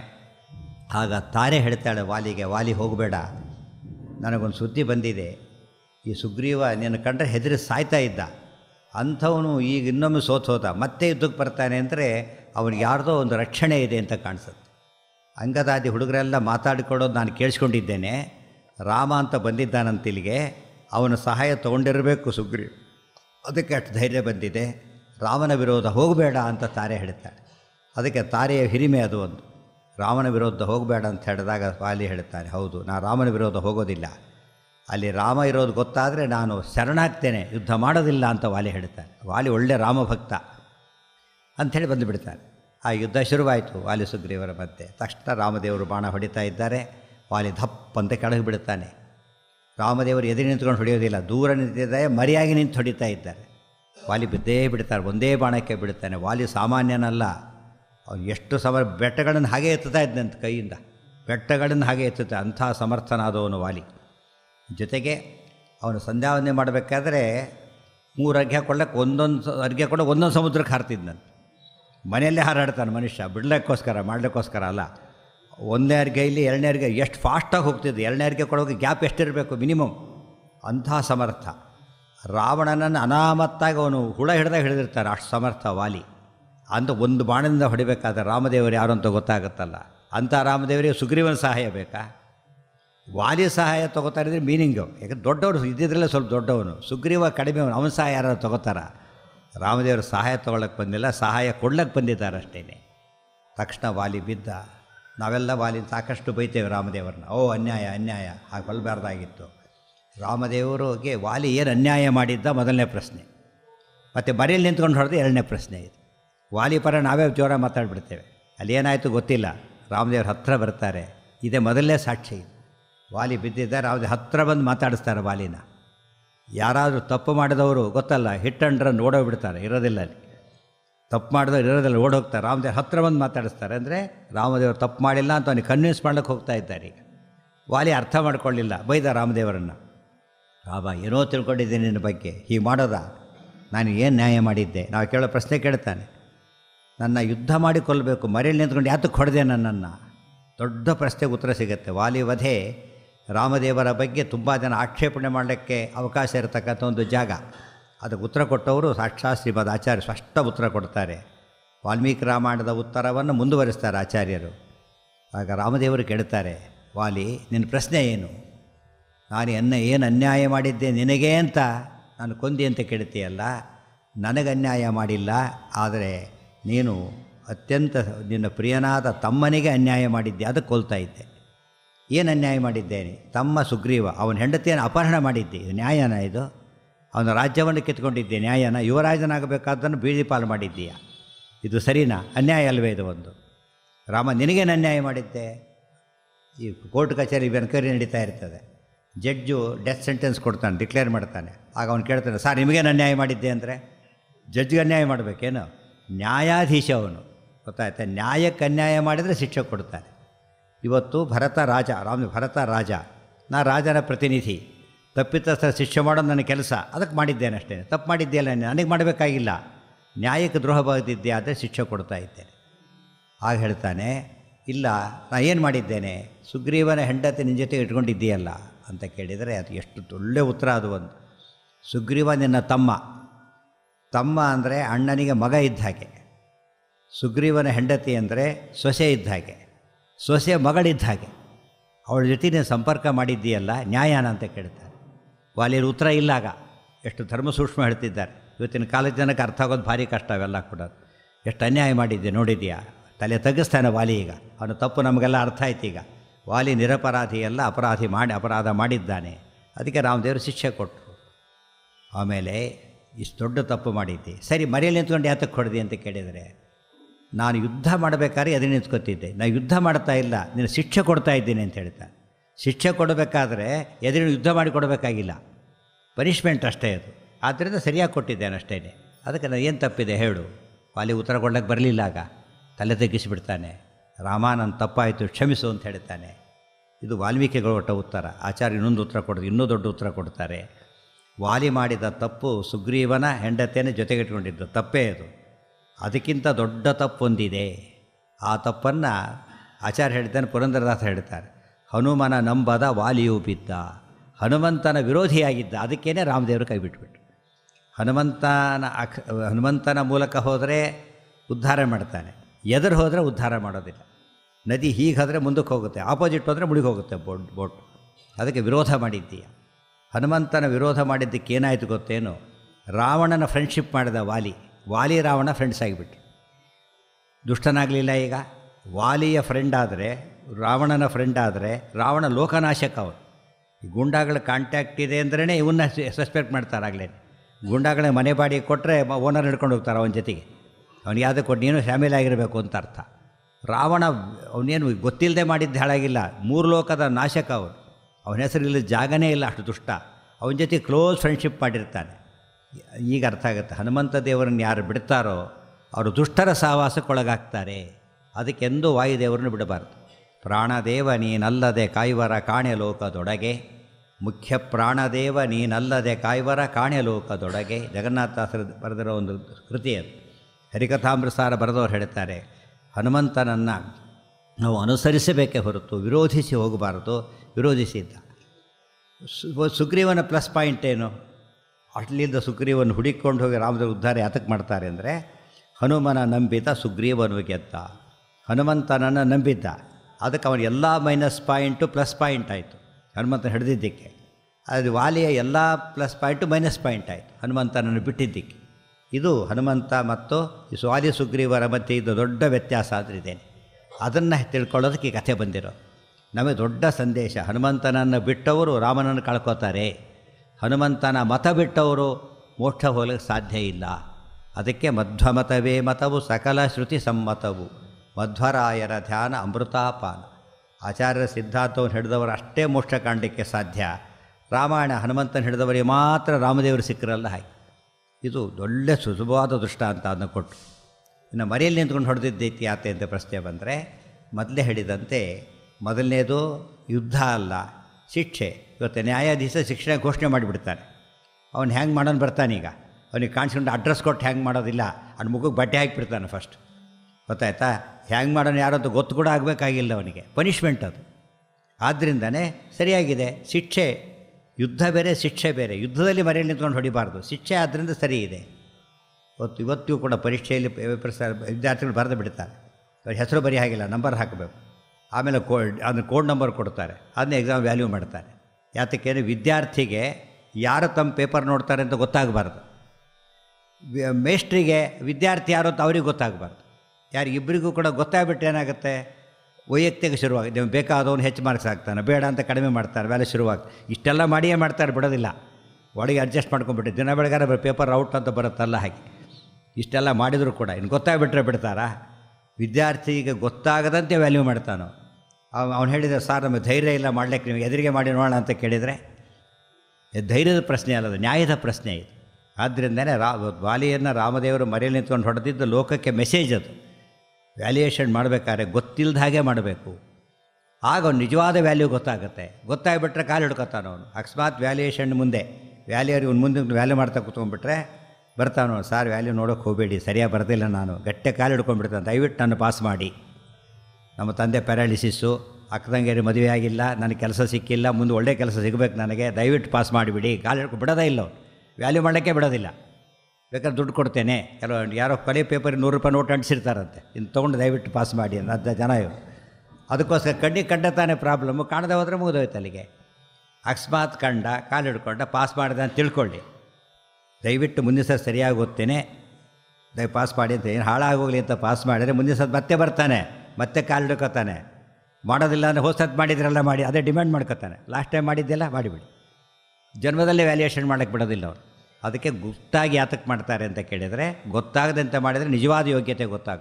ಆಗ ತಾರೆ ಹೇಳ್ತಾಳೆ ವಾಲಿಗೆ, ವಾಲಿ ಹೋಗಬೇಡ, ನನಗೊಂದು ಸುದ್ದಿ ಬಂದಿದೆ. ಈ ಸುಗ್ರೀವ ನಿನ್ನ ಕಂಡ್ರೆ ಹೆದರಿ ಸಾಯ್ತಾ ಇದ್ದ, ಅಂಥವನು ಈಗ ಇನ್ನೊಮ್ಮೆ ಸೋತೋದ, ಮತ್ತೆ ಯುದ್ಧಕ್ಕೆ ಬರ್ತಾನೆ ಅಂದರೆ ಅವನಿಗೆ ಯಾರ್ದೋ ಒಂದು ರಕ್ಷಣೆ ಇದೆ ಅಂತ ಕಾಣಿಸುತ್ತೆ. ಅಂಗದಾದಿ ಹುಡುಗರೆಲ್ಲ ಮಾತಾಡಿಕೊಳ್ಳೋದು ನಾನು ಕೇಳಿಸ್ಕೊಂಡಿದ್ದೇನೆ. ರಾಮ ಅಂತ ಬಂದಿದ್ದಾನಂತ ಇಲ್ಲಿಗೆ, ಅವನ ಸಹಾಯ ತೊಗೊಂಡಿರಬೇಕು ಸುಗ್ರೀವ್, ಅದಕ್ಕೆ ಅಷ್ಟು ಧೈರ್ಯ ಬಂದಿದೆ. ರಾಮನ ವಿರೋಧ ಹೋಗಬೇಡ ಅಂತ ತಾರೆ ಹೇಳ್ತಾಳೆ. ಅದಕ್ಕೆ ತಾರೆಯ ಹಿರಿಮೆ ಅದು ಒಂದು. ರಾಮನ ವಿರೋಧ ಹೋಗಬೇಡ ಅಂತ ಹೇಳಿದಾಗ ವಾಲಿ ಹೇಳ್ತಾನೆ, ಹೌದು, ನಾನು ರಾಮನ ವಿರೋಧ ಹೋಗೋದಿಲ್ಲ. ಅಲ್ಲಿ ರಾಮ ಇರೋದು ಗೊತ್ತಾದರೆ ನಾನು ಶರಣಾಗ್ತೇನೆ, ಯುದ್ಧ ಮಾಡೋದಿಲ್ಲ ಅಂತ ವಾಲಿ ಹೇಳ್ತಾನೆ. ವಾಲಿ ಒಳ್ಳೆ ರಾಮಭಕ್ತ ಅಂಥೇಳಿ ಬಂದುಬಿಡ್ತಾನೆ. ಆ ಯುದ್ಧ ಶುರುವಾಯಿತು ವಾಲಿ ಸುಗ್ರೀವರ ಮಧ್ಯೆ. ತಕ್ಷಣ ರಾಮದೇವರು ಬಾಣ ಹೊಡಿತಾ ಇದ್ದಾರೆ. ವಾಲಿ ದಪ್ಪ ಅಂತ ಕೆಳಗೆ ಬಿಡುತ್ತಾನೆ. ರಾಮದೇವರು ಎದುರು ನಿಂತ್ಕೊಂಡು ಹೊಡೆಯೋದಿಲ್ಲ, ದೂರ ನಿಂತಿದ್ದಾರೆ, ಮರಿಯಾಗಿ ನಿಂತು ಹೊಡಿತಾ ಇದ್ದಾರೆ. ವಾಲಿ ಬಿದ್ದೇ ಬಿಡ್ತಾರೆ, ಒಂದೇ ಬಾಣಕ್ಕೆ ಬಿಡ್ತಾನೆ. ವಾಲಿ ಸಾಮಾನ್ಯನಲ್ಲ. ಅವನು ಎಷ್ಟು ಬೆಟ್ಟಗಳನ್ನು ಹಾಗೆ ಎತ್ತುತ್ತಾ ಇದ್ದಂತೆ ಕೈಯಿಂದ, ಬೆಟ್ಟಗಳನ್ನು ಹಾಗೆ ಎತ್ತುತ್ತೆ. ಅಂಥ ಸಮರ್ಥನಾದವನು ವಾಲಿ. ಜೊತೆಗೆ ಅವನು ಸಂಧ್ಯಾವಂದನೆ ಮಾಡಬೇಕಾದ್ರೆ 3 ಅರ್ಘ್ಯ ಕೊಡ್ಲಿಕ್ಕೆ ಒಂದೊಂದು ಅರ್ಘ್ಯ ಕೊಡೋಕೆ ಒಂದೊಂದು ಸಮುದ್ರಕ್ಕೆ ಹಾರ್ತಿದ್ದಂತೆ. ಮನೆಯಲ್ಲೇ ಹಾರಾಡ್ತಾನೆ ಮನುಷ್ಯ, ಬಿಡ್ಲಿಕ್ಕೋಸ್ಕರ ಮಾಡಲಿಕ್ಕೋಸ್ಕರ ಅಲ್ಲ. 1ನೇ ಅರ್ಘ್ಯ ಇಲ್ಲಿ 2ನೇ ಅರ್ಘ್ಯ ಎಷ್ಟು ಫಾಸ್ಟಾಗಿ ಹೋಗ್ತಿದ್ದೆ. 2ನೇ ಅರ್ಘ್ಯ ಕೊಡೋಕೆ ಗ್ಯಾಪ್ ಎಷ್ಟಿರಬೇಕು ಮಿನಿಮಮ್. ಅಂಥ ಸಮರ್ಥ. ರಾವಣನನ್ನು ಅನಾಮತ್ತಾಗಿ ಅವನು ಹುಳ ಹಿಡಿದಿರ್ತಾನೆ, ಅಷ್ಟು ಸಮರ್ಥ ವಾಲಿ. ಅಂತ ಒಂದು ಬಾಣದಿಂದ ಹೊಡಿಬೇಕಾದ್ರೆ ರಾಮದೇವರು ಯಾರು ಅಂತ ಗೊತ್ತಾಗುತ್ತಲ್ಲ. ಅಂಥ ರಾಮದೇವರಿಗೆ ಸುಗ್ರೀವನ ಸಹಾಯ ಬೇಕಾ? ವಾಲಿ ಸಹಾಯ ತೊಗೋತಾ ಇದ್ರೆ ಮೀನಿಂಗು. ಯಾಕಂದ್ರೆ ದೊಡ್ಡವರು ಇದ್ದಿದ್ರಲ್ಲೇ ಸ್ವಲ್ಪ ದೊಡ್ಡವನು, ಸುಗ್ರೀವ ಕಡಿಮೆ, ಅವನು ಸಹಾಯ ಯಾರು ತೊಗೋತಾರ? ರಾಮದೇವರು ಸಹಾಯ ತೊಗೊಳಕ್ಕೆ ಬಂದಿಲ್ಲ, ಸಹಾಯ ಕೊಡ್ಲಕ್ಕೆ ಬಂದಿದ್ದಾರೆ ಅಷ್ಟೇ. ತಕ್ಷಣ ವಾಲಿ ಬಿದ್ದ. ನಾವೆಲ್ಲ ವಾಲಿನ ಸಾಕಷ್ಟು ಬೈತೇವೆ ರಾಮದೇವರನ್ನ, ಓ ಅನ್ಯಾಯ ಅನ್ಯಾಯ, ಹಾಗೆ ಕೊಲ್ಲಬಾರ್ದಾಗಿತ್ತು. ರಾಮದೇವರಿಗೆ ವಾಲಿ ಏನು ಅನ್ಯಾಯ ಮಾಡಿದ್ದ ಮೊದಲನೇ ಪ್ರಶ್ನೆ, ಮತ್ತು ಮರೆಯಲ್ಲಿ ನಿಂತ್ಕೊಂಡು ಹೊಡೆದು 2ನೇ ಪ್ರಶ್ನೆ ಇದು. ವಾಲಿ ಪರ ನಾವೇ ಜೋರ ಮಾತಾಡ್ಬಿಡ್ತೇವೆ. ಅಲ್ಲಿ ಏನಾಯಿತು ಗೊತ್ತಿಲ್ಲ. ರಾಮದೇವ್ರ ಹತ್ತಿರ ಬರ್ತಾರೆ, ಇದೇ ಮೊದಲನೇ ಸಾಕ್ಷಿ. ವಾಲಿ ಬಿದ್ದಿದ್ದಾರೆ, ಅವ್ರ ಹತ್ತಿರ ಬಂದು ಮಾತಾಡಿಸ್ತಾರೆ ವಾಲಿನ. ಯಾರಾದರೂ ತಪ್ಪು ಮಾಡಿದವರು ಗೊತ್ತಲ್ಲ, ಹಿಟ್ ಆ್ಯಂಡ್ ರನ್ ಓಡೋಗ್ಬಿಡ್ತಾರೆ, ಇರೋದಿಲ್ಲ ಅಲ್ಲಿ. ತಪ್ಪು ಮಾಡಿದವ್ರು ಇರೋದಿಲ್ಲ, ಓಡೋಗ್ತಾರೆ. ರಾಮದೇವ್ರ ಹತ್ತಿರ ಬಂದು ಮಾತಾಡಿಸ್ತಾರೆ. ಅಂದರೆ ರಾಮದೇವರು ತಪ್ಪು ಮಾಡಿಲ್ಲ ಅಂತ ಅವನಿಗೆ ಕನ್ವಿನ್ಸ್ ಮಾಡ್ಲಿಕ್ಕೆ ಹೋಗ್ತಾ ಇದ್ದಾರೆ. ಈಗ ವಾಲಿ ಅರ್ಥ ಮಾಡ್ಕೊಳ್ಳಿಲ್ಲ, ಬೈದ ರಾಮದೇವರನ್ನು. ರಾಮ ಏನೋ ತಿಳ್ಕೊಂಡಿದ್ದೀನಿ ನಿನ್ನ ಬಗ್ಗೆ, ಹೀಗೆ ಮಾಡೋದ? ನಾನು ಏನು ನ್ಯಾಯ ಮಾಡಿದ್ದೆ? ನಾವು ಕೇಳೋ ಪ್ರಶ್ನೆ ಕೇಳ್ತಾನೆ. ನನ್ನ ಯುದ್ಧ ಮಾಡಿ ಕೊಲ್ಲಬೇಕು, ಮರೆಯಲ್ಲಿ ನಿಂತ್ಕೊಂಡು ಯಾತಕ್ಕೆ ಹೊಡೆದೆ ನನ್ನನ್ನು? ದೊಡ್ಡ ಪ್ರಶ್ನೆಗೆ ಉತ್ತರ ಸಿಗುತ್ತೆ. ವಾಲಿ ವಧೆ ರಾಮದೇವರ ಬಗ್ಗೆ ತುಂಬ ಜನ ಆಕ್ಷೇಪಣೆ ಮಾಡಲಿಕ್ಕೆ ಅವಕಾಶ ಇರತಕ್ಕಂಥ ಒಂದು ಜಾಗ. ಅದಕ್ಕೆ ಉತ್ತರ ಕೊಟ್ಟವರು ಸಾಕ್ಷಾತ್ ಶ್ರೀಮದ್ ಆಚಾರ್ಯ ಸ್ಪಷ್ಟ ಉತ್ತರ ಕೊಡ್ತಾರೆ. ವಾಲ್ಮೀಕಿ ರಾಮಾಯಣದ ಉತ್ತರವನ್ನು ಮುಂದುವರಿಸ್ತಾರೆ ಆಚಾರ್ಯರು. ಆಗ ರಾಮದೇವರು ಕೇಳ್ತಾರೆ, ವಾಲಿ ನಿನ್ನ ಪ್ರಶ್ನೆ ಏನು? ನಾನು ಏನು ಅನ್ಯಾಯ ಮಾಡಿದ್ದೆ ನಿನಗೆ ಅಂತ ನಾನು ಕೊಂದಿ ಅಂತ ಕೇಳ್ತೀಯಲ್ಲ. ನನಗೆ ಅನ್ಯಾಯ ಮಾಡಿಲ್ಲ, ಆದರೆ ನೀನು ಅತ್ಯಂತ ನಿನ್ನ ಪ್ರಿಯನಾದ ತಮ್ಮನಿಗೆ ಅನ್ಯಾಯ ಮಾಡಿದ್ದೆ, ಅದಕ್ಕೆ ಕೊಲ್ತಾ ಇದ್ದೆ. ಏನು ಅನ್ಯಾಯ ಮಾಡಿದ್ದೇನೆ? ತಮ್ಮ ಸುಗ್ರೀವ, ಅವನ ಹೆಂಡತಿಯನ್ನು ಅಪಹರಣ ಮಾಡಿದ್ದೆ, ಇದು ನ್ಯಾಯನ? ಇದು ಅವನ ರಾಜ್ಯವನ್ನು ಕಿತ್ಕೊಂಡಿದ್ದೆ, ನ್ಯಾಯನ? ಯುವರಾಜನಾಗಬೇಕಾದ್ದನ್ನು ಬೀದಿ ಪಾಲು ಮಾಡಿದ್ದೀಯ, ಇದು ಸರಿನಾ? ಅನ್ಯಾಯ ಅಲ್ವೇ ಇದು ಒಂದು? ರಾಮ ನಿನಗೇನು ಅನ್ಯಾಯ ಮಾಡಿದ್ದೆ? ಈ ಕೋರ್ಟ್ ಕಚೇರಿ ಎನ್ಕ್ವೈರಿ ನಡೀತಾ ಇರ್ತದೆ, ಜಡ್ಜು ಡೆತ್ ಸೆಂಟೆನ್ಸ್ ಕೊಡ್ತಾನೆ, ಡಿಕ್ಲೇರ್ ಮಾಡ್ತಾನೆ. ಆಗ ಅವನು ಕೇಳ್ತಾನೆ, ಸರ್ ನಿಮಗೇನು ಅನ್ಯಾಯ ಮಾಡಿದ್ದೆ ಅಂದರೆ? ಜಡ್ಜ್ಗೆ ಅನ್ಯಾಯ ಮಾಡಬೇಕೇನು? ನ್ಯಾಯಾಧೀಶ ಅವನು, ಗೊತ್ತಾಯ್ತಾ? ನ್ಯಾಯಕ್ಕೆ ಅನ್ಯಾಯ ಮಾಡಿದರೆ ಶಿಕ್ಷೆ ಕೊಡ್ತಾನೆ. ಇವತ್ತು ಭರತ ರಾಜ, ನಾ ರಾಜನ ಪ್ರತಿನಿಧಿ. ತಪ್ಪಿತಸ್ಥ ಶಿಕ್ಷೆ ಮಾಡೋದು ನನ್ನ ಕೆಲಸ, ಅದಕ್ಕೆ ಮಾಡಿದ್ದೇನೆ ಅಷ್ಟೇ. ತಪ್ಪು ಮಾಡಿದ್ದೆಯಲ್ಲ, ನನಗೆ ಮಾಡಬೇಕಾಗಿಲ್ಲ. ನ್ಯಾಯಕ್ಕೆ ದ್ರೋಹ ಬಗೆದಿದ್ದೆ ಆದರೆ ಶಿಕ್ಷೆ ಕೊಡ್ತಾ ಇದ್ದೇನೆ. ಆಗ ಹೇಳ್ತಾನೆ, ಇಲ್ಲ ನಾ ಏನು ಮಾಡಿದ್ದೇನೆ? ಸುಗ್ರೀವನ ಹೆಂಡತಿ ನಿನ್ನ ಜೊತೆ ಇಟ್ಕೊಂಡಿದ್ದೀಯಲ್ಲ ಅಂತ ಕೇಳಿದರೆ ಅದು ಎಷ್ಟು ಒಳ್ಳೆಯ ಉತ್ತರ ಅದು ಒಂದು. ಸುಗ್ರೀವ ನಿನ್ನ ತಮ್ಮ ಅಂದರೆ ಅಣ್ಣನಿಗೆ ಮಗ ಇದ್ದ ಹಾಗೆ. ಸುಗ್ರೀವನ ಹೆಂಡತಿ ಅಂದರೆ ಸೊಸೆ ಇದ್ದ ಹಾಗೆ, ಸೊಸೆ ಮಗಳಿದ್ದ ಹಾಗೆ. ಅವಳ ಜೊತೆ ನೀನು ಸಂಪರ್ಕ ಮಾಡಿದ್ದೀಯಲ್ಲ, ನ್ಯಾಯನ ಅಂತ ಕೇಳ್ತಾರೆ. ವಾಲಿಯರ ಉತ್ತರ ಇಲ್ಲಾಗ. ಎಷ್ಟು ಧರ್ಮ ಸೂಕ್ಷ್ಮ ಹೇಳ್ತಿದ್ದಾರೆ. ಇವತ್ತಿನ ಕಾಲದ ಜನಕ್ಕೆ ಅರ್ಥ ಆಗೋದು ಭಾರಿ ಕಷ್ಟ. ಅವೆಲ್ಲ ಕೂಡ ಎಷ್ಟು ಅನ್ಯಾಯ ಮಾಡಿದ್ದೆ ನೋಡಿದ್ಯಾ? ತಲೆ ತಗ್ಗಿಸ್ತಾನೆ ವಾಲಿ. ಈಗ ಅವನ ತಪ್ಪು ನಮಗೆಲ್ಲ ಅರ್ಥ ಆಯ್ತು. ಈಗ ವಾಲಿ ನಿರಪರಾಧಿ ಎಲ್ಲ ಅಪರಾಧ ಮಾಡಿದ್ದಾನೆ. ಅದಕ್ಕೆ ರಾಮದೇವರು ಶಿಕ್ಷೆ ಕೊಟ್ಟರು. ಆಮೇಲೆ ಇಷ್ಟು ದೊಡ್ಡ ತಪ್ಪು ಮಾಡಿದ್ದೆ, ಸರಿ ಮರೆಯಲ್ಲಿ ನಿಂತ್ಕೊಂಡು ಯಾತಕ್ಕೆ ಹೊಡೆದಿ ಅಂತ ಕೇಳಿದರೆ, ನಾನು ಯುದ್ಧ ಮಾಡಬೇಕಾದ್ರೆ ಎದುರು ನಿಂತ್ಕೊತಿದ್ದೆ, ನಾನು ಯುದ್ಧ ಮಾಡ್ತಾ ಇಲ್ಲ, ನೀನು ಶಿಕ್ಷೆ ಕೊಡ್ತಾ ಇದ್ದೀನಿ ಅಂತ ಹೇಳ್ತಾನೆ. ಶಿಕ್ಷೆ ಕೊಡಬೇಕಾದ್ರೆ ಎದುರು ಯುದ್ಧ ಮಾಡಿ ಕೊಡಬೇಕಾಗಿಲ್ಲ, ಪನಿಷ್ಮೆಂಟ್ ಅಷ್ಟೇ ಅದು. ಆದ್ದರಿಂದ ಸರಿಯಾಗಿ ಕೊಟ್ಟಿದ್ದೇನೆ ಅಷ್ಟೇ. ಅದಕ್ಕೆ ನಾನು ಏನು ತಪ್ಪಿದೆ ಹೇಳು. ವಾಲಿ ಉತ್ತರ ಕೊಡೋಕ್ಕೆ ಬರಲಿಲ್ಲ, ಆಗ ತಲೆ ತಗ್ಗಿಸಿಬಿಡ್ತಾನೆ. ರಾಮ ನನ್ನ ತಪ್ಪಾಯಿತು ಕ್ಷಮಿಸು ಅಂತ ಹೇಳ್ತಾನೆ. ಇದು ವಾಲ್ಮೀಕಿಗಳು ಕೊಟ್ಟ ಉತ್ತರ. ಆಚಾರ್ಯ ಇನ್ನೊಂದು ಉತ್ತರ ಕೊಡೋದು, ಇನ್ನೂ ದೊಡ್ಡ ಉತ್ತರ ಕೊಡ್ತಾರೆ. ವಾಲಿ ಮಾಡಿದ ತಪ್ಪು ಸುಗ್ರೀವನ ಹೆಂಡತಿಯನ್ನು ಜೊತೆಗಿಟ್ಕೊಂಡಿದ್ದು ತಪ್ಪೇ ಅದು. ಅದಕ್ಕಿಂತ ದೊಡ್ಡ ತಪ್ಪೊಂದಿದೆ. ಆ ತಪ್ಪನ್ನು ಆಚಾರ್ಯ ಹೇಳ್ತಾನೆ, ಪುರಂದರದಾಸ ಹೇಳ್ತಾರೆ, ಹನುಮನ ನಂಬದ ವಾಲಿಯೂ ಬಿದ್ದ. ಹನುಮಂತನ ವಿರೋಧಿಯಾಗಿದ್ದ, ಅದಕ್ಕೇ ರಾಮದೇವರು ಕೈ ಬಿಟ್ಬಿಟ್ರು. ಹನುಮಂತನ ಮೂಲಕ ಹೋದರೆ ಉದ್ಧಾರ ಮಾಡ್ತಾನೆ, ಎದುರು ಹೋದರೆ ಉದ್ಧಾರ ಮಾಡೋದಿಲ್ಲ. ನದಿ ಹೀಗೆ ಹೋದರೆ ಮುಂದಕ್ಕೆ ಹೋಗುತ್ತೆ, ಆಪೋಸಿಟ್ ಹೋದರೆ ಮುಳುಗಿ ಹೋಗುತ್ತೆ ಬೋಟ್. ಅದಕ್ಕೆ ವಿರೋಧ ಮಾಡಿದ್ದೀಯ. ಹನುಮಂತನ ವಿರೋಧ ಮಾಡಿದ್ದಕ್ಕೆ ಏನಾಯಿತು ಗೊತ್ತೇನು? ರಾವಣನ ಫ್ರೆಂಡ್ಶಿಪ್ ಮಾಡಿದ ವಾಲಿ ರಾವಣ ಫ್ರೆಂಡ್ಸ್ ಆಗಿಬಿಟ್ರು. ದುಷ್ಟನಾಗಲಿಲ್ಲ. ಈಗ ವಾಲಿಯ ಫ್ರೆಂಡ್ ಆದರೆ, ರಾವಣನ ಫ್ರೆಂಡ್ ಆದರೆ ರಾವಣ ಲೋಕನಾಶಕ. ಅವನು ಈ ಗೂಂಡಾಗಳ ಕಾಂಟ್ಯಾಕ್ಟ್ ಇದೆ ಅಂದ್ರೇ ಇವನ್ನ ಸಸ್ಪೆಕ್ಟ್ ಮಾಡ್ತಾರಾಗಲೇ. ಗೂಂಡಾಗಳ ಮನೆ ಬಾಡಿ ಕೊಟ್ಟರೆ ಓನರ್ ಹಿಡ್ಕೊಂಡು ಹೋಗ್ತಾರೆ ಅವನ ಜೊತೆಗೆ. ಅವ್ನಿಗೆ ಯಾವುದಕ್ಕೆ ಕೊಟ್ಟು ನೀನು ಫ್ಯಾಮಿಲಿ ಆಗಿರಬೇಕು ಅಂತ ಅರ್ಥ. ರಾವಣ ಅವನೇನು ಗೊತ್ತಿಲ್ಲದೆ ಮಾಡಿದ್ದು ಹಾಳಾಗಿಲ್ಲ, 3 ಲೋಕದ ನಾಶಕ ಅವನು. ಅವನ ಹೆಸರಿಲ್ಲದ ಜಾಗನೇ ಇಲ್ಲ, ಅಷ್ಟು ದುಷ್ಟ. ಅವನ ಜೊತೆ ಕ್ಲೋಸ್ ಫ್ರೆಂಡ್ಶಿಪ್ ಮಾಡಿರ್ತಾನೆ. ಈಗ ಅರ್ಥ ಆಗುತ್ತೆ, ಹನುಮಂತ ದೇವರನ್ನು ಯಾರು ಬಿಡ್ತಾರೋ ಅವರು ದುಷ್ಟರ ಸಹವಾಸಕ್ಕೊಳಗಾಗ್ತಾರೆ. ಅದಕ್ಕೆಂದೂ ವಾಯುದೇವರನ್ನು ಬಿಡಬಾರ್ದು. ಪ್ರಾಣದೇವ ನೀನಲ್ಲದೆ ಕಾಯ್ವರ ಕಾಣೆ ಲೋಕದೊಳಗೆ, ಮುಖ್ಯ ಪ್ರಾಣದೇವ ನೀನಲ್ಲದೆ ಕಾಯ್ವರ ಕಾಣೆ ಲೋಕದೊಳಗೆ. ಜಗನ್ನಾಥದಾಸರು ಬರೆದಿರೋ ಒಂದು ಕೃತಿ ಅದು. ಹರಿಕಥಾಮೃತಸಾರ ಬರೆದವರು ಹೇಳ್ತಾರೆ, ಹನುಮಂತನನ್ನು ನಾವು ಅನುಸರಿಸಬೇಕೇ ಹೊರತು ವಿರೋಧಿಸಿ ಹೋಗಬಾರದು. ವಿರೋಧಿಸಿದ್ದ ಸುಗ್ರೀವನ ಪ್ಲಸ್ ಪಾಯಿಂಟ್ ಏನು? ಅಟ್ಲಿಂದ ಸುಗ್ರೀವನ್ನು ಹುಡುಕೊಂಡು ಹೋಗಿ ರಾಮದೇವರು ಉದ್ಧಾರ ಯಾತಕ್ಕೆ ಮಾಡ್ತಾರೆ ಅಂದರೆ, ಹನುಮನ ನಂಬಿದ ಸುಗ್ರೀವನು ಗೆದ್ದ. ಹನುಮಂತನನ್ನು ನಂಬಿದ್ದ, ಅದಕ್ಕೆ ಅವನ ಎಲ್ಲ ಮೈನಸ್ ಪಾಯಿಂಟು ಪ್ಲಸ್ ಪಾಯಿಂಟ್ ಆಯಿತು ಹನುಮಂತನ ಹಿಡಿದಿದ್ದಕ್ಕೆ. ಅದು ವಾಲಿಯ ಎಲ್ಲ ಪ್ಲಸ್ ಪಾಯಿಂಟು ಮೈನಸ್ ಪಾಯಿಂಟ್ ಆಯಿತು ಹನುಮಂತನನ್ನು ಬಿಟ್ಟಿದ್ದಕ್ಕೆ. ಇದು ಹನುಮಂತ ಮತ್ತು ವಾಲಿ ಸುಗ್ರೀವರ ಮಧ್ಯೆ ಇದು ದೊಡ್ಡ ವ್ಯತ್ಯಾಸ ಆದ್ರಿದ್ದೇನೆ. ಅದನ್ನು ತಿಳ್ಕೊಳ್ಳೋದಕ್ಕೆ ಈ ಕಥೆ ಬಂದಿರೋ ನಮಗೆ ದೊಡ್ಡ ಸಂದೇಶ. ಹನುಮಂತನನ್ನು ಬಿಟ್ಟವರು ರಾಮನನ್ನು ಕಳ್ಕೋತಾರೆ, ಹನುಮಂತನ ಮತ ಬಿಟ್ಟವರು ಮೋಕ್ಷ ಹೋಗಲಿಕ್ಕೆ ಸಾಧ್ಯ ಇಲ್ಲ. ಅದಕ್ಕೆ ಮಧ್ವಮತವೇ ಮತವು ಸಕಲ ಶ್ರುತಿ ಸಮ್ಮತವು, ಮಧ್ವರಾಯರ ಧ್ಯಾನ ಅಮೃತಾಪಾನ. ಆಚಾರ್ಯರ ಸಿದ್ಧಾಂತವನ್ನು ಹಿಡಿದವರು ಅಷ್ಟೇ ಮೋಕ್ಷ ಕಾಣಲಿಕ್ಕೆ ಸಾಧ್ಯ. ರಾಮಾಯಣ ಹನುಮಂತನ ಹಿಡಿದವರಿಗೆ ಮಾತ್ರ ರಾಮದೇವರು ಸಿಕ್ಕರಲ್ಲ. ಹಾಗೆ ಇದು ಒಳ್ಳೆ ಸುಲಭವಾದ ದೃಷ್ಟಾಂತ ಅದನ್ನು ಕೊಟ್ಟು. ಇನ್ನು ಮರೆಯಲ್ಲಿ ನಿಂತ್ಕೊಂಡು ಹೊಡೆದಿದ್ದೈತಿ ಯಾತೆ ಅಂತ ಪ್ರಶ್ನೆ ಬಂದರೆ, ಮೊದಲೇ ಹೇಳಿದಂತೆ ಮೊದಲನೇದು ಯುದ್ಧ ಅಲ್ಲ, ಶಿಕ್ಷೆ. ಇವತ್ತು ನ್ಯಾಯಾಧೀಶ ಶಿಕ್ಷೆ ಘೋಷಣೆ ಮಾಡಿಬಿಡ್ತಾನೆ. ಅವನು ಹ್ಯಾಂಗೆ ಮಾಡೋನು ಬರ್ತಾನೀಗ, ಅವನಿಗೆ ಕಾಣಿಸ್ಕೊಂಡು ಅಡ್ರೆಸ್ ಕೊಟ್ಟು ಹ್ಯಾಂಗೆ ಮಾಡೋದಿಲ್ಲ, ಅವ್ನ ಮುಖಕ್ಕೆ ಬಟ್ಟೆ ಹಾಕಿಬಿಡ್ತಾನೆ ಫಸ್ಟ್. ಗೊತ್ತಾಯ್ತಾ? ಹ್ಯಾಂಗೆ ಮಾಡೋನು ಯಾರು ಅಂತ ಗೊತ್ತು ಕೂಡ ಆಗಬೇಕಾಗಿಲ್ಲ ಅವನಿಗೆ, ಪನಿಷ್ಮೆಂಟ್ ಅದು. ಆದ್ದರಿಂದನೇ ಸರಿಯಾಗಿದೆ. ಶಿಕ್ಷೆ ಯುದ್ಧ ಬೇರೆ, ಶಿಕ್ಷೆ ಬೇರೆ. ಯುದ್ಧದಲ್ಲಿ ಮರೆಯಲ್ಲಿ ನಿಂತ್ಕೊಂಡು ಹೊಡಿಬಾರ್ದು, ಶಿಕ್ಷೆ ಆದ್ದರಿಂದ ಸರಿ ಇದೆ. ಇವತ್ತಿಗೂ ಕೂಡ ಪರೀಕ್ಷೆಯಲ್ಲಿ ವಿದ್ಯಾರ್ಥಿಗಳು ಬರೆದು ಬಿಡ್ತಾರೆ, ಅವ್ರ ಹೆಸರು ಬರೀ ಹಾಗಿಲ್ಲ, ನಂಬರ್ ಹಾಕಬೇಕು. ಆಮೇಲೆ ಅದನ್ನು ಕೋಡ್ ನಂಬರ್ ಕೊಡ್ತಾರೆ, ಅದನ್ನ ಎಕ್ಸಾಮ್ ವ್ಯಾಲ್ಯೂ ಮಾಡ್ತಾರೆ. ಯಾತಕ್ಕೇನು ವಿದ್ಯಾರ್ಥಿಗೆ ಯಾರು ತಮ್ಮ ಪೇಪರ್ ನೋಡ್ತಾರೆ ಅಂತ ಗೊತ್ತಾಗಬಾರ್ದು, ಮೇಸ್ಟ್ರಿಗೆ ವಿದ್ಯಾರ್ಥಿ ಯಾರು ಅಂತ ಅವ್ರಿಗೆ ಗೊತ್ತಾಗಬಾರ್ದು. ಯಾರಿಗಿಬ್ಬರಿಗೂ ಕೂಡ ಗೊತ್ತಾಗ್ಬಿಟ್ಟು ಏನಾಗುತ್ತೆ, ವೈಯಕ್ತಿಕ ಶುರುವಾಗಿ ನೀವು ಬೇಕಾದವನು ಹೆಚ್ಚು ಮಾರ್ಕ್ಸ್ ಹಾಕ್ತಾನೆ, ಬೇಡ ಅಂತ ಕಡಿಮೆ ಮಾಡ್ತಾರೆ, ವ್ಯಾಲ್ಯೂ ಶುರುವಾಗ್ತದೆ. ಇಷ್ಟೆಲ್ಲ ಮಾಡಿಯೇ ಮಾಡ್ತಾರೆ, ಬಿಡೋದಿಲ್ಲ. ಒಳಗೆ ಅಡ್ಜಸ್ಟ್ ಮಾಡ್ಕೊಂಡ್ಬಿಟ್ಟು ದಿನ ಬೆಳಗಾರ ಪೇಪರ್ ಔಟ್ ಅಂತ ಬರುತ್ತಲ್ಲ, ಹಾಗೆ ಇಷ್ಟೆಲ್ಲ ಮಾಡಿದರೂ ಕೂಡ ಇನ್ನು ಗೊತ್ತಾಗ್ಬಿಟ್ರೆ ಬಿಡ್ತಾರಾ? ವಿದ್ಯಾರ್ಥಿಗೆ ಗೊತ್ತಾಗದಂತೆ ವ್ಯಾಲ್ಯೂ ಮಾಡ್ತಾನೋ. ಅವ್ನು ಹೇಳಿದರೆ, ಸರ್ ನಮಗೆ ಧೈರ್ಯ ಇಲ್ಲ ಮಾಡಲಿಕ್ಕೆ, ನಿಮಗೆ ಎದುರಿಗೆ ಮಾಡಿ ನೋಡೋಣ ಅಂತ ಕೇಳಿದರೆ ಧೈರ್ಯದ ಪ್ರಶ್ನೆ ಅಲ್ಲದು, ನ್ಯಾಯದ ಪ್ರಶ್ನೆ ಇದು. ಆದ್ದರಿಂದನೇ ವಾಲಿಯನ್ನು ರಾಮದೇವರು ಮರೆಯಲ್ಲಿ ನಿಂತ್ಕೊಂಡು ಹೊಡೆದಿದ್ದು ಲೋಕಕ್ಕೆ ಮೆಸೇಜ್ ಅದು. ವ್ಯಾಲ್ಯೂಯೇಷನ್ ಮಾಡಬೇಕಾದ್ರೆ ಗೊತ್ತಿಲ್ಲದ ಹಾಗೆ ಮಾಡಬೇಕು, ಆಗ ಅವ್ನು ನಿಜವಾದ ವ್ಯಾಲ್ಯೂ ಗೊತ್ತಾಗುತ್ತೆ. ಗೊತ್ತಾಗ್ಬಿಟ್ರೆ ಕಾಲು ಹಿಡ್ಕೊತಾನ ಅವನು. ಅಕಸ್ಮಾತ್ ವ್ಯಾಲ್ಯೂಯೇಷನ್ ಮುಂದೆ ಇವ್ನು ಮುಂದೆ ವ್ಯಾಲ್ಯೂ ಮಾಡ್ತಾ ಕೂತ್ಕೊಂಡ್ಬಿಟ್ರೆ ಬರ್ತಾನೋ, ಸಾರ್ ವ್ಯಾಲ್ಯೂ ನೋಡೋಕೆ ಹೋಗಬೇಡಿ, ಸರಿಯಾಗಿ ಬರ್ತಿಲ್ಲ, ನಾನು ಗಟ್ಟೆ ಕಾಲು ಹಿಡ್ಕೊಂಡ್ಬಿಡ್ತಾನೆ, ದಯವಿಟ್ಟು ನಾನು ಪಾಸ್ ಮಾಡಿ. ನಮ್ಮ ತಂದೆ ಪ್ಯಾರಾಲಿಸಿಸ್ಸು, ಅಕ್ಕದಂಗೇರಿ ಮದುವೆ ಆಗಿಲ್ಲ, ನನಗೆ ಕೆಲಸ ಸಿಕ್ಕಿಲ್ಲ, ಮುಂದೆ ಒಳ್ಳೆ ಕೆಲಸ ಸಿಗಬೇಕು ನನಗೆ, ದಯವಿಟ್ಟು ಪಾಸ್ ಮಾಡಿಬಿಡಿ. ಕಾಲು ಹಿಡ್ಕೊಂಡು ಬಿಡೋದೇ ಇಲ್ಲ ಅವ್ನು, ವ್ಯಾಲ್ಯೂ ಮಾಡೋಕ್ಕೆ ಬಿಡೋದಿಲ್ಲ. ಬೇಕಾದ್ರೆ ದುಡ್ಡು ಕೊಡ್ತೇನೆ, ಯಾರೋ ಕೊಲೆ ಪೇಪರ್ 100 ರೂಪಾಯಿ ನೋಟ್ ಅಂಟಿಸಿರ್ತಾರಂತೆ, ಇನ್ನು ತೊಗೊಂಡು ದಯವಿಟ್ಟು ಪಾಸ್ ಮಾಡಿ ಅಂತ ಜನ ಇವು. ಅದಕ್ಕೋಸ್ಕರ ಕಣ್ಣಿಗೆ ಕಂಡ ತಾನೇ ಪ್ರಾಬ್ಲಮ್ಮು, ಕಾಣದೆ ಹೋದರೆ ಮುಗಿದೋಯ್ತು ಅಲ್ಲಿಗೆ. ಅಕಸ್ಮಾತ್ ಕಂಡ, ಕಾಲು ಹಿಡ್ಕೊಂಡ, ಪಾಸ್ ಮಾಡಿದೆ ಅಂತ ತಿಳ್ಕೊಳ್ಳಿ, ದಯವಿಟ್ಟು ಮುಂದಿನ ಸಲ ಸರಿಯಾಗಿ ಓದ್ತೇನೆ, ಪಾಸ್ ಮಾಡಿ ಅಂತ. ಏನು ಹಾಳಾಗೋಗಲಿ ಅಂತ ಪಾಸ್ ಮಾಡಿದರೆ ಮುಂದಿನ ಸಲ ಮತ್ತೆ ಬರ್ತಾನೆ, ಮತ್ತೆ ಕಾಲು ಹಿಡ್ಕೊತಾನೆ. ಮಾಡೋದಿಲ್ಲ ಅಂದರೆ ಹೋಸತ್ತು ಮಾಡಿದ್ರೆಲ್ಲ ಮಾಡಿ ಅದೇ ಡಿಮ್ಯಾಂಡ್ ಮಾಡ್ಕೊತಾನೆ. ಲಾಸ್ಟ್ ಟೈಮ್ ಮಾಡಿದ್ದೆಲ್ಲ ಮಾಡಿಬಿಡಿ. ಜನ್ಮದಲ್ಲೇ ವ್ಯಾಲ್ಯೂಯೇಷನ್ ಮಾಡೋಕ್ಕೆ ಬಿಡೋದಿಲ್ಲ ಅವರು. ಅದಕ್ಕೆ ಗುಪ್ತಾಗಿ ಯಾತಕ್ಕೆ ಮಾಡ್ತಾರೆ ಅಂತ ಕೇಳಿದರೆ, ಗೊತ್ತಾಗದಂತೆ ಮಾಡಿದರೆ ನಿಜವಾದ ಯೋಗ್ಯತೆ ಗೊತ್ತಾಗೋದು.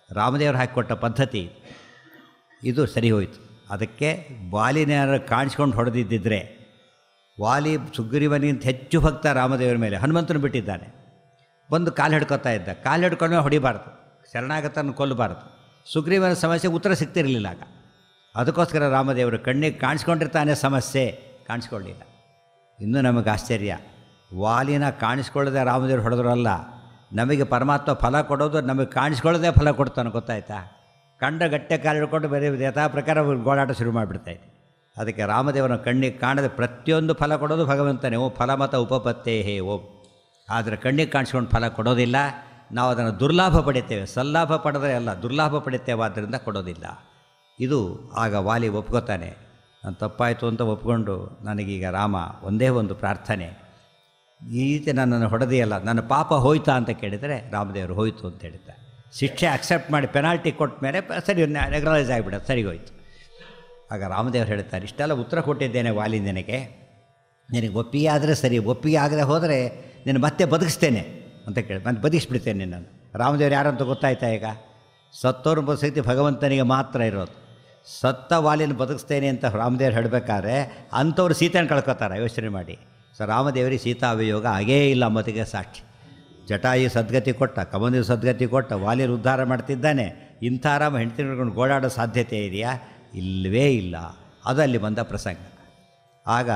ರಾಮದೇವರು ಹಾಕಿಕೊಟ್ಟ ಪದ್ಧತಿ ಇದು ಸರಿ ಹೋಯಿತು. ಅದಕ್ಕೆ ವಾಲಿನೇನಾರು ಕಾಣಿಸ್ಕೊಂಡು ಹೊಡೆದಿದ್ದಿದ್ರೆ, ವಾಲಿ ಸುಗ್ರೀವನಿಗಿಂತ ಹೆಚ್ಚು ಭಕ್ತ ರಾಮದೇವರ ಮೇಲೆ, ಹನುಮಂತನು ಬಿಟ್ಟಿದ್ದಾನೆ. ಬಂದು ಕಾಲು ಹಿಡ್ಕೊತಾ ಇದ್ದ, ಕಾಲು ಹಿಡ್ಕೊಂಡ್ರೆ ಹೊಡಿಬಾರ್ದು, ಶರಣಾಗತನ ಕೊಲ್ಲಬಾರ್ದು. ಸುಗ್ರೀವನ ಸಮಸ್ಯೆ ಉತ್ತರ ಸಿಗ್ತಿರಲಿಲ್ಲ ಆಗ. ಅದಕ್ಕೋಸ್ಕರ ರಾಮದೇವರು ಕಣ್ಣಿಗೆ ಕಾಣಿಸ್ಕೊಂಡಿರ್ತಾನೆ, ಸಮಸ್ಯೆ ಕಾಣಿಸ್ಕೊಳ್ಳಿಲ್ಲ. ಇನ್ನೂ ನಮಗೆ ಆಶ್ಚರ್ಯ, ವಾಲಿನ ಕಾಣಿಸ್ಕೊಳ್ಳದೆ ರಾಮದೇವರು ಹೊಡೆದ್ರಲ್ಲ, ನಮಗೆ ಪರಮಾತ್ಮ ಫಲ ಕೊಡೋದು ನಮಗೆ ಕಾಣಿಸ್ಕೊಳ್ಳದೆ ಫಲ ಕೊಡ್ತಾನೆ, ಗೊತ್ತಾಯ್ತಾ? ಕಂಡ ಗಟ್ಟೆ ಕಾಲು ಹಿಡ್ಕೊಂಡು ಬೇರೆ ಯಥಾ ಪ್ರಕಾರ ಗೋಳಾಟ ಶುರು ಮಾಡಿಬಿಡ್ತಾಯಿದೆ. ಅದಕ್ಕೆ ರಾಮದೇವನ ಕಣ್ಣಿಗೆ ಕಾಣದೆ ಪ್ರತಿಯೊಂದು ಫಲ ಕೊಡೋದು ಭಗವಂತನೇ. ಓ ಫಲಮತ ಉಪಪತ್ತೇ ಹೇ ಓಂ. ಆದರೆ ಕಣ್ಣಿಗೆ ಕಾಣಿಸ್ಕೊಂಡು ಫಲ ಕೊಡೋದಿಲ್ಲ. ನಾವು ಅದನ್ನು ದುರ್ಲಾಭ ಪಡಿತೇವೆ, ಸಲ್ಲಾಭ ಪಡೆದರೆ ಅಲ್ಲ, ದುರ್ಲಾಭ ಪಡಿತೇವೆ, ಆದ್ದರಿಂದ ಕೊಡೋದಿಲ್ಲ. ಇದು ಆಗ ವಾಲಿ ಒಪ್ಕೋತಾನೆ. ನಾನು ತಪ್ಪಾಯಿತು ಅಂತ ಒಪ್ಕೊಂಡು, ನನಗೀಗ ರಾಮ ಒಂದೇ ಒಂದು ಪ್ರಾರ್ಥನೆ, ಈ ರೀತಿ ನನ್ನನ್ನು ಹೊಡೆದಿಯಲ್ಲ, ನನ್ನ ಪಾಪ ಹೋಯ್ತಾ ಅಂತ ಕೇಳಿದರೆ ರಾಮದೇವರು ಹೋಯಿತು ಅಂತ ಹೇಳಿದ್ದಾರೆ. ಶಿಕ್ಷೆ ಅಕ್ಸೆಪ್ಟ್ ಮಾಡಿ ಪೆನಾಲ್ಟಿ ಕೊಟ್ಟ ಮೇಲೆ ಸರಿ ರೆಗ್ಯುಲರೈಸ್ ಆಗಿಬಿಡೋದು, ಸರಿ ಹೋಯ್ತು. ಆಗ ರಾಮದೇವರು ಹೇಳ್ತಾರೆ, ಇಷ್ಟೆಲ್ಲ ಉತ್ತರ ಕೊಟ್ಟಿದ್ದೇನೆ ವಾಲಿ, ನಿನಗೆ ಒಪ್ಪಿಗೆ ಆದರೆ ಸರಿ, ಒಪ್ಪಿಗೆ ಆಗದೆ ಹೋದರೆ ನೀನು ಮತ್ತೆ ಬದುಕಿಸ್ತೇನೆ ಅಂತ ಕೇಳಿ, ಮತ್ತೆ ಬದುಕಿಸ್ಬಿಡ್ತೇನೆ ನಿನ್ನನ್ನು. ರಾಮದೇವರು ಯಾರಂತ ಗೊತ್ತಾಯ್ತಾ? ಈಗ ಸತ್ತೋರು ಬದುಕಿ ಭಗವಂತನಿಗೆ ಮಾತ್ರ ಇರೋದು. ಸತ್ತ ವಾಲಿನ ಬದುಕಿಸ್ತೇನೆ ಅಂತ ರಾಮದೇವರು ಹೇಳಬೇಕಾದ್ರೆ ಅಂಥವ್ರು ಸೀತೆಯನ್ನು ಕಳ್ಕೊತಾರೆ, ಯೋಚನೆ ಮಾಡಿ. ಸೊ ರಾಮದೇವರಿಗೆ ಸೀತಾ ವಿಯೋಗ ಆಗೇ ಇಲ್ಲ ಅಂಬತ್ತಿಗೆ ಸಾಕ್ಷಿ. ಜಟಾಯು ಸದ್ಗತಿ ಕೊಟ್ಟ, ಕಮಂದಿ ಸದ್ಗತಿ ಕೊಟ್ಟ, ವಾಲಿನ ಉದ್ಧಾರ ಮಾಡ್ತಿದ್ದಾನೆ. ಇಂಥ ರಾಮ ಹೆಂಡತಿ ನೋಡ್ಕೊಂಡು ಗೋಳಾಡೋ ಸಾಧ್ಯತೆ ಇದೆಯಾ? ಇಲ್ಲವೇ ಇಲ್ಲ. ಅದು ಅಲ್ಲಿ ಬಂದ ಪ್ರಸಂಗ. ಆಗ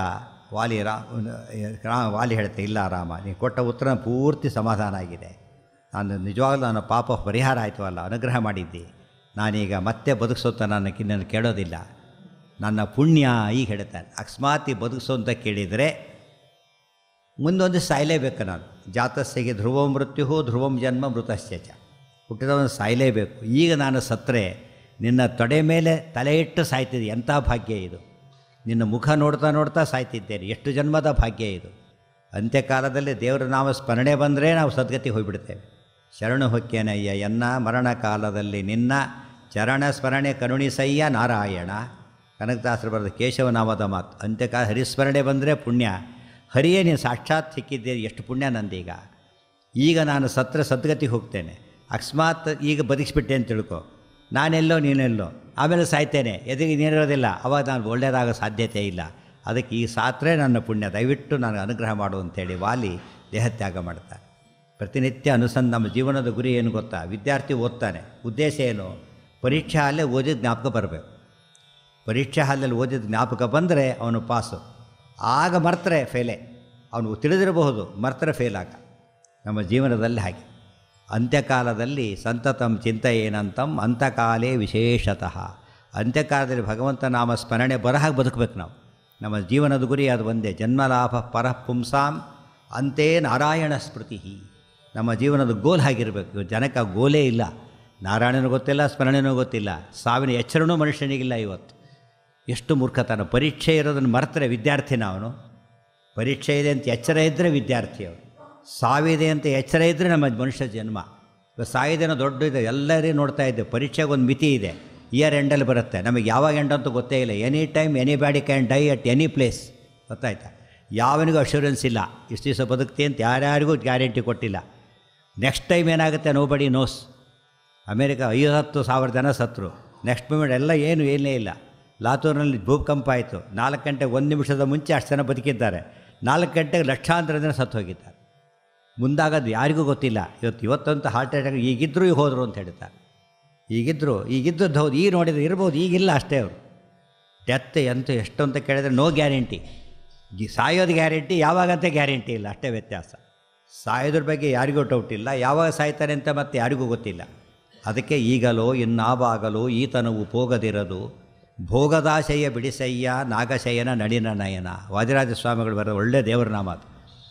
ವಾಲಿ ಹೇಳ್ತೆ, ಇಲ್ಲ ರಾಮ, ನೀನು ಕೊಟ್ಟ ಉತ್ತರ ಪೂರ್ತಿ ಸಮಾಧಾನ ಆಗಿದೆ, ನಾನು ನಿಜವಾಗ್ಲೂ ನನ್ನ ಪಾಪ ಪರಿಹಾರ ಆಯಿತು ಅಲ್ಲ, ಅನುಗ್ರಹ ಮಾಡಿದ್ದಿ, ನಾನೀಗ ಮತ್ತೆ ಬದುಕಿಸೋತ ನನ್ನನ್ನು ಕೇಳೋದಿಲ್ಲ, ನನ್ನ ಪುಣ್ಯ ಈಗ ಹೇಳ್ತಾನೆ. ಅಕಸ್ಮಾತ್ ಬದುಕಿಸೋ ಅಂತ ಕೇಳಿದರೆ ಮುಂದೊಂದು ಸಾಯಲೇಬೇಕು ನಾನು. ಜಾತಸ್ಸಿಗೆ ಧ್ರುವಂ ಮೃತ್ಯು ಧ್ರುವಂ ಜನ್ಮ ಮೃತಸ್ಯ ಚ. ಹುಟ್ಟಿದವನು ಸಾಯಲೇಬೇಕು. ಈಗ ನಾನು ಸತ್ತರೆ ನಿನ್ನ ತೊಡೆ ಮೇಲೆ ತಲೆ ಇಟ್ಟು ಸಾಯ್ತಿದ್ದೆ, ಎಂಥ ಭಾಗ್ಯ ಇದು. ನಿನ್ನ ಮುಖ ನೋಡ್ತಾ ನೋಡ್ತಾ ಸಾಯ್ತಿದ್ದೇನೆ, ಎಷ್ಟು ಜನ್ಮದ ಭಾಗ್ಯ ಇದು. ಅಂತ್ಯಕಾಲದಲ್ಲಿ ದೇವರ ನಾಮ ಸ್ಮರಣೆ ಬಂದರೆ ನಾವು ಸದ್ಗತಿ ಹೋಗಿಬಿಡ್ತೇವೆ. ಶರಣು ಹೊಕ್ಕೇನಯ್ಯ ಎನ್ನ ಮರಣ ಕಾಲದಲ್ಲಿ ನಿನ್ನ ಚರಣ ಸ್ಮರಣೆ ಕರುಣಿಸಯ್ಯ ನಾರಾಯಣ. ಕನಕದಾಸರು ಬರೆದ ಕೇಶವನಾಮದ ಮಾತು. ಅಂತ್ಯಕಾಲ ಹರಿಸ್ಮರಣೆ ಬಂದರೆ ಪುಣ್ಯ. ಹರಿಯೇ ನೀನು ಸಾಕ್ಷಾತ್ ಸಿಕ್ಕಿದ್ದೀರಿ, ಎಷ್ಟು ಪುಣ್ಯ ನಂದೀಗ. ಈಗ ನಾನು ಸತ್ರ ಸದ್ಗತಿ ಹೋಗ್ತೇನೆ, ಅಕಸ್ಮಾತ್ ಈಗ ಬದುಕಿಸ್ಬಿಟ್ಟೆ ಅಂತ ತಿಳ್ಕೊ, ನಾನೆಲ್ಲೋ ನೀನೆಲ್ಲೋ, ಆಮೇಲೆ ಸಾಯ್ತೇನೆ, ಎದುರಿಗೆ ನೀನಿರೋದಿಲ್ಲ, ಅವಾಗ ನಾನು ಒಳ್ಳೆಯದಾಗೋ ಸಾಧ್ಯತೆ ಇಲ್ಲ. ಅದಕ್ಕೆ ಈ ಸಾತ್ರೆ ನನ್ನ ಪುಣ್ಯ, ದಯವಿಟ್ಟು ನನಗೆ ಅನುಗ್ರಹ ಮಾಡು ಅಂತೇಳಿ ವಾಲಿ ದೇಹತ್ಯಾಗ ಮಾಡ್ತಾರೆ. ಪ್ರತಿನಿತ್ಯ ನಮ್ಮ ಜೀವನದ ಗುರಿ ಏನು ಗೊತ್ತಾ? ವಿದ್ಯಾರ್ಥಿ ಓದ್ತಾನೆ, ಉದ್ದೇಶ ಏನು? ಪರೀಕ್ಷಾ ಹಾಲೇ ಓದಿದ ಜ್ಞಾಪಕ ಬರಬೇಕು. ಪರೀಕ್ಷಾ ಹಾಲಲ್ಲಿ ಓದಿದ ಜ್ಞಾಪಕ ಬಂದರೆ ಅವನು ಪಾಸು. ಆಗ ಮರ್ತರೆ ಫೇಲೇ. ಅವನು ತಿಳಿದಿರಬಹುದು, ಮರ್ತರೆ ಫೇಲ್ ಆಗ. ನಮ್ಮ ಜೀವನದಲ್ಲಿ ಹಾಗೆ. ಅಂತ್ಯಕಾಲದಲ್ಲಿ ಸಂತತಂ ಚಿಂತೆಯೇನಂತಂ ಅಂತಕಾಲೇ ವಿಶೇಷತಃ. ಅಂತ್ಯಕಾಲದಲ್ಲಿ ಭಗವಂತ ನಾಮ ಸ್ಮರಣೆ ಬರಹಾಗೆ ಬದುಕಬೇಕು ನಾವು. ನಮ್ಮ ಜೀವನದ ಗುರಿ ಅದು ಒಂದೇ, ಜನ್ಮಲಾಭ ಪರಃ ಪುಂಸಾಂ ಅಂತೇ ನಾರಾಯಣ ಸ್ಮೃತಿ. ನಮ್ಮ ಜೀವನದ ಗೋಲ್ ಆಗಿರಬೇಕು. ಜನಕ್ಕೆ ಗೋಲೇ ಇಲ್ಲ, ನಾರಾಯಣನೂ ಗೊತ್ತಿಲ್ಲ, ಸ್ಮರಣೆನೂ ಗೊತ್ತಿಲ್ಲ, ಸಾವಿನ ಎಚ್ಚರಣೂ ಮನುಷ್ಯನಿಗಿಲ್ಲ. ಇವತ್ತು ಎಷ್ಟು ಮೂರ್ಖತನ. ಪರೀಕ್ಷೆ ಇರೋದನ್ನು ಮರೆತರೆ ವಿದ್ಯಾರ್ಥಿನ ಅವನು. ಪರೀಕ್ಷೆ ಇದೆ ಅಂತ ಎಚ್ಚರ ಇದ್ದರೆ ವಿದ್ಯಾರ್ಥಿ ಅವನು. ಸಾವಿದೆ ಅಂತ ಎಚ್ಚರ ಇದ್ದರೆ ನಮ್ಮ ಮನುಷ್ಯ ಜನ್ಮ. ಸಾಯಿದೇನೋ ದೊಡ್ಡ ಇದೆ, ಎಲ್ಲರೂ ನೋಡ್ತಾ ಇದ್ದೆ. ಪರೀಕ್ಷೆಗೆ ಒಂದು ಮಿತಿ ಇದೆ, ಇಯರ್ ಎಂಡಲ್ಲಿ ಬರುತ್ತೆ. ನಮಗೆ ಯಾವಾಗ ಎಂಡ್ ಅಂತೂ ಗೊತ್ತೇ ಇಲ್ಲ. Any time anybody can die at any place, ಗೊತ್ತಾಯ್ತಾ? ಯಾವನಿಗೂ ಅಶ್ಯೂರೆನ್ಸ್ ಇಲ್ಲ, ಇಷ್ಟು ದಿವಸ ಬದುಕ್ತಿ ಅಂತ ಯಾರ್ಯಾರಿಗೂ ಗ್ಯಾರಂಟಿ ಕೊಟ್ಟಿಲ್ಲ. ನೆಕ್ಸ್ಟ್ ಟೈಮ್ ಏನಾಗುತ್ತೆ ನೋಬಡಿ ನೋಸ್. ಅಮೇರಿಕ 50,000 ಜನ ಸತ್ತರು, ನೆಕ್ಸ್ಟ್ ಮೂಮೆಂಟ್ ಎಲ್ಲ ಏನೇ ಇಲ್ಲ. ಲಾತೂರಿನಲ್ಲಿ ಭೂಕಂಪ ಆಯಿತು, 4 ಗಂಟೆಗೆ 1 ನಿಮಿಷದ ಮುಂಚೆ ಅಷ್ಟು ಜನ ಬದುಕಿದ್ದಾರೆ, 4 ಗಂಟೆಗೆ ಲಕ್ಷಾಂತರ ಜನ ಸತ್ತು ಹೋಗಿದ್ದಾರೆ. ಮುಂದಾಗೋದು ಯಾರಿಗೂ ಗೊತ್ತಿಲ್ಲ. ಇವತ್ತಂತೂ ಹಾರ್ಟ್ ಅಟ್ಯಾಕ್ ಈಗಿದ್ದರೂ ಈಗ ಹೋದರು ಅಂತ ಹೇಳ್ತಾರೆ. ಈಗಿದ್ದದ್ದು ಹೌದು, ಈಗ ನೋಡಿದ್ರೆ ಇರ್ಬೋದು, ಈಗಿಲ್ಲ ಅಷ್ಟೇ. ಅವರು ಡೆತ್ ಎಷ್ಟು ಅಂತ ಕೇಳಿದರೆ ನೋ ಗ್ಯಾರಂಟಿ. ಸಾಯೋದು ಗ್ಯಾರಂಟಿ, ಯಾವಾಗಂತ ಗ್ಯಾರಂಟಿ ಇಲ್ಲ, ಅಷ್ಟೇ ವ್ಯತ್ಯಾಸ. ಸಾಯೋದ್ರ ಬಗ್ಗೆ ಯಾರಿಗೂ ಡೌಟ್ ಇಲ್ಲ, ಯಾವಾಗ ಸಾಯ್ತಾರೆ ಅಂತ ಮತ್ತೆ ಯಾರಿಗೂ ಗೊತ್ತಿಲ್ಲ. ಅದಕ್ಕೆ ಈಗಲೋ ಇನ್ನಾವಾಗಲೋ ಈತನವು ಪೋಗದಿರದು, ಭೋಗದಾಶಯ ಬಿಡಿಸಯ್ಯ ನಾಗಶಯನ ನಳಿನ ನಯನ. ವಾದಿರಾಜ ಸ್ವಾಮಿಗಳು ಬರೆದ ಒಳ್ಳೆಯ ದೇವರ ನಾಮ ಅದು.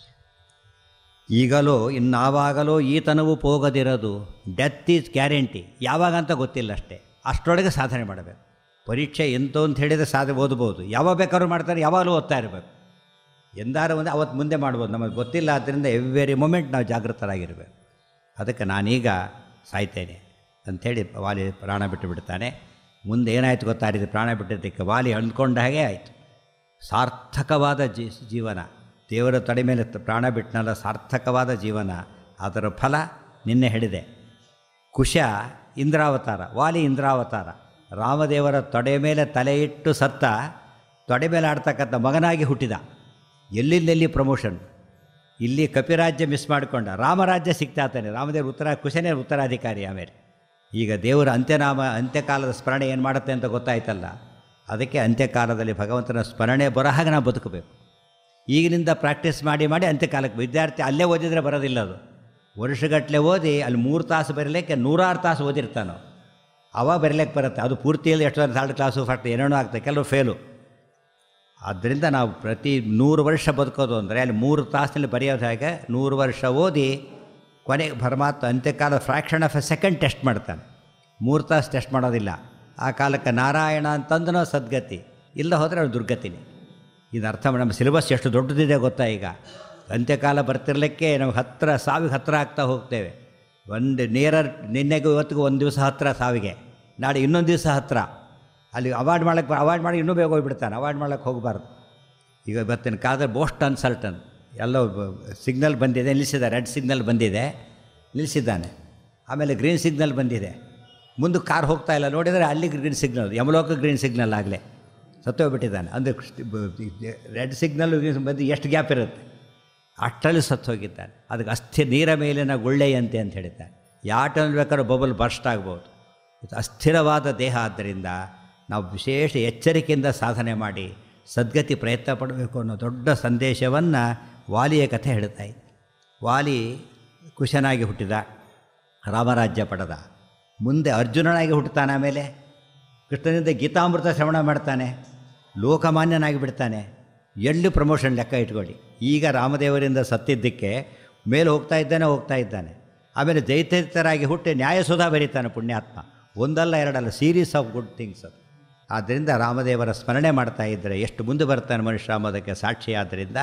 ಈಗಲೋ ಇನ್ನಾವಾಗಲೋ ಈತನವು ಪೋಗದಿರದು, ಡೆತ್ ಈಸ್ ಗ್ಯಾರಂಟಿ, ಯಾವಾಗಂತ ಗೊತ್ತಿಲ್ಲ ಅಷ್ಟೇ. ಅಷ್ಟರೊಳಗೆ ಸಾಧನೆ ಮಾಡಬೇಕು. ಪರೀಕ್ಷೆ ಎಂತೋ ಅಂತ ಹೇಳಿದರೆ ಓದ್ಬೋದು, ಯಾವಾಗ ಬೇಕಾದ್ರೂ ಮಾಡ್ತಾರೆ, ಯಾವಾಗಲೂ ಓದ್ತಾ ಇರಬೇಕು. ಎಂದಾರು ಒಂದು ಅವತ್ತು ಮುಂದೆ ಮಾಡ್ಬೋದು, ನಮಗೆ ಗೊತ್ತಿಲ್ಲ. ಆದ್ದರಿಂದ ಎವ್ರಿ ಮೂಮೆಂಟ್ ನಾವು ಜಾಗೃತರಾಗಿರಬೇಕು. ಅದಕ್ಕೆ ನಾನೀಗ ಸಾಯ್ತೇನೆ ಅಂಥೇಳಿ ವಾಲಿ ಪ್ರಾಣ ಬಿಟ್ಟು ಬಿಡ್ತಾನೆ. ಮುಂದೆ ಏನಾಯಿತು ಗೊತ್ತಾರಿದೆ? ಪ್ರಾಣ ಬಿಟ್ಟಿದ್ದಕ್ಕೆ ವಾಲಿ ಅಂದ್ಕೊಂಡ ಹಾಗೆ ಆಯಿತು. ಸಾರ್ಥಕವಾದ ಜೀವನ, ದೇವರ ತಡೆ ಮೇಲೆ ಪ್ರಾಣ ಬಿಟ್ಟನಲ್ಲ, ಸಾರ್ಥಕವಾದ ಜೀವನ. ಅದರ ಫಲ ನಿನ್ನೆ ಹೇಳಿದೆ. ಕುಶ ಇಂದ್ರಾವತಾರ, ವಾಲಿ ಇಂದ್ರಾವತಾರ. ರಾಮದೇವರ ತೊಡೆ ಮೇಲೆ ತಲೆ ಇಟ್ಟು ಸತ್ತ, ತೊಡೆ ಮೇಲೆ ಆಡ್ತಕ್ಕಂಥ ಮಗನಾಗಿ ಹುಟ್ಟಿದ. ಎಲ್ಲಿಂದೆಲ್ಲಿ ಪ್ರಮೋಷನ್. ಇಲ್ಲಿ ಕಪಿರಾಜ್ಯ ಮಿಸ್ ಮಾಡಿಕೊಂಡ, ರಾಮರಾಜ್ಯ ಸಿಗ್ತಾತಾನೆ. ರಾಮದೇವ್ರ ಕುಶನೇ ಉತ್ತರಾಧಿಕಾರಿ. ಆಮೇಲೆ ಈಗ ದೇವರ ಅಂತ್ಯಕಾಲದ ಸ್ಮರಣೆ ಏನು ಮಾಡುತ್ತೆ ಅಂತ ಗೊತ್ತಾಯ್ತಲ್ಲ. ಅದಕ್ಕೆ ಅಂತ್ಯಕಾಲದಲ್ಲಿ ಭಗವಂತನ ಸ್ಮರಣೆ ಬರೋ ಹಾಗೆ ನಾವು ಬದುಕಬೇಕು. ಈಗಿನಿಂದ ಪ್ರಾಕ್ಟೀಸ್ ಮಾಡಿ ಮಾಡಿ ಅಂತ್ಯಕಾಲಕ್ಕೆ ವಿದ್ಯಾರ್ಥಿ ಅಲ್ಲೇ ಓದಿದರೆ ಬರೋದಿಲ್ಲ. ಅದು ವರ್ಷಗಟ್ಟಲೆ ಓದಿ ಅಲ್ಲಿ 3 ತಾಸು ಬರೀಲಿಕ್ಕೆ 100 ತಾಸು ಓದಿರ್ತಾನೋ ಅವಾಗ ಬರೀಲಿಕ್ಕೆ ಬರುತ್ತೆ. ಅದು ಪೂರ್ತಿಯಲ್ಲಿ ಎಷ್ಟು 3rd ಕ್ಲಾಸು ಫಸ್ಟ್ ಏನೇನೋ ಆಗ್ತದೆ, ಕೆಲವು ಫೇಲು. ಆದ್ದರಿಂದ ನಾವು ಪ್ರತಿ 100 ವರ್ಷ ಬದುಕೋದು ಅಂದರೆ ಅಲ್ಲಿ 3 ತಾಸಿನಲ್ಲಿ ಬರೆಯೋದು ಹಾಗೆ 100 ವರ್ಷ ಓದಿ ಕೊನೆಗೆ ಪರಮಾತ್ಮ ಅಂತ್ಯಕಾಲ fraction of a second test ಮಾಡ್ತಾನೆ. 3 ತಾಸು ಟೆಸ್ಟ್ ಮಾಡೋದಿಲ್ಲ. ಆ ಕಾಲಕ್ಕೆ ನಾರಾಯಣ ಅಂತಂದನೋ ಸದ್ಗತಿ, ಇಲ್ಲ ಹೋದರೆ ಅವ್ರು ದುರ್ಗತಿನೇ. ಇದು ಅರ್ಥ ಮಾಡಿ. ನಮ್ಮ ಸಿಲೆಬಸ್ ಎಷ್ಟು ದೊಡ್ಡದಿದೆ ಗೊತ್ತಾ. ಈಗ ಅಂತ್ಯಕಾಲ ಬರ್ತಿರ್ಲಿಕ್ಕೆ ನಾವು ಸಾವಿಗೆ ಹತ್ತಿರ ಆಗ್ತಾ ಹೋಗ್ತೇವೆ. ನಿನ್ನೆಗೂ ಇವತ್ತಿಗೂ 1 ದಿವಸ ಹತ್ತಿರ ಸಾವಿಗೆ, ನಾಳೆ ಇನ್ನೊಂದು ದಿವಸ ಹತ್ತಿರ. ಅಲ್ಲಿ ಅವಾಯ್ಡ್ ಮಾಡಿ ಇನ್ನೂ ಬೇಗ ಹೋಗಿಬಿಡ್ತಾನೆ. ಅವಾಯ್ಡ್ ಮಾಡೋಕ್ಕೆ ಹೋಗಬಾರ್ದು. ಈಗ ಇವತ್ತಿನ ಕಾಲದಲ್ಲಿ ಮೋಸ್ಟ್ ಅನ್ಸಲ್ಟನ್ ಎಲ್ಲೋ ಸಿಗ್ನಲ್ ಬಂದಿದೆ, ನಿಲ್ಲಿಸಿದ್ದಾರೆ. ರೆಡ್ ಸಿಗ್ನಲ್ ಬಂದಿದೆ, ನಿಲ್ಲಿಸಿದ್ದಾನೆ. ಆಮೇಲೆ ಗ್ರೀನ್ ಸಿಗ್ನಲ್ ಬಂದಿದೆ, ಮುಂದೆ ಕಾರ್ ಹೋಗ್ತಾ ಇಲ್ಲ, ನೋಡಿದರೆ ಅಲ್ಲಿ green signal, Yamaloka green signal ಆಗಲೇ ಸತ್ತೋಗ್ಬಿಟ್ಟಿದ್ದಾನೆ. ಅಂದರೆ ರೆಡ್ ಸಿಗ್ನಲ್ ಬಂದು ಎಷ್ಟು ಗ್ಯಾಪ್ ಇರುತ್ತೆ, ಅಷ್ಟರಲ್ಲಿ ಸತ್ತೋಗಿದ್ದಾನೆ. ಅದಕ್ಕೆ ನೀರ ಮೇಲಿನ ಗುಳ್ಳೆಯಂತೆ ಅಂತ ಹೇಳಿದ್ದಾನೆ. ಯಾಟಲ್ಲಿ ಬೇಕಾದ್ರೂ ಬಬಲ್ ಬರ್ಸ್ಟ್ ಆಗ್ಬೋದು. ಅಸ್ಥಿರವಾದ ದೇಹ. ಆದ್ದರಿಂದ ನಾವು ವಿಶೇಷ ಎಚ್ಚರಿಕೆಯಿಂದ ಸಾಧನೆ ಮಾಡಿ ಸದ್ಗತಿ ಪ್ರಯತ್ನ ಪಡಬೇಕು ಅನ್ನೋ ದೊಡ್ಡ ಸಂದೇಶವನ್ನು ವಾಲಿಯ ಕಥೆ ಹೇಳ್ತಾ ಇದೆ. ವಾಲಿ ಕುಶನಾಗಿ ಹುಟ್ಟಿದ, ರಾಮರಾಜ್ಯ ಪಡೆದ. ಮುಂದೆ ಅರ್ಜುನನಾಗಿ ಹುಟ್ಟುತ್ತಾನೆ. ಆಮೇಲೆ ಕೃಷ್ಣನಿಂದ ಗೀತಾಮೃತ ಶ್ರವಣ ಮಾಡ್ತಾನೆ, ಲೋಕಮಾನ್ಯನಾಗಿ ಬಿಡ್ತಾನೆ. ಎಲ್ಲಿ ಪ್ರಮೋಷನ್ ಲೆಕ್ಕ ಇಟ್ಕೊಳ್ಳಿ. ಈಗ ರಾಮದೇವರಿಂದ ಸತ್ತಿದ್ದಕ್ಕೆ ಮೇಲೆ ಹೋಗ್ತಾ ಇದ್ದಾನೆ. ಆಮೇಲೆ ದೈತ್ಯರಾಗಿ ಹುಟ್ಟಿ ನ್ಯಾಯಸುಧಾ ಬರೀತಾನೆ ಪುಣ್ಯಾತ್ಮ. ಒಂದಲ್ಲ ಎರಡಲ್ಲ, ಸೀರೀಸ್ ಆಫ್ ಗುಡ್ ಥಿಂಗ್ಸ್ ಅದು. ಆದ್ದರಿಂದ ರಾಮದೇವರ ಸ್ಮರಣೆ ಮಾಡ್ತಾ ಇದ್ದರೆ ಎಷ್ಟು ಮುಂದೆ ಬರ್ತಾನೆ ಮನುಷ್ಯ ಅನ್ನೋದಕ್ಕೆ ಸಾಕ್ಷಿ. ಆದ್ದರಿಂದ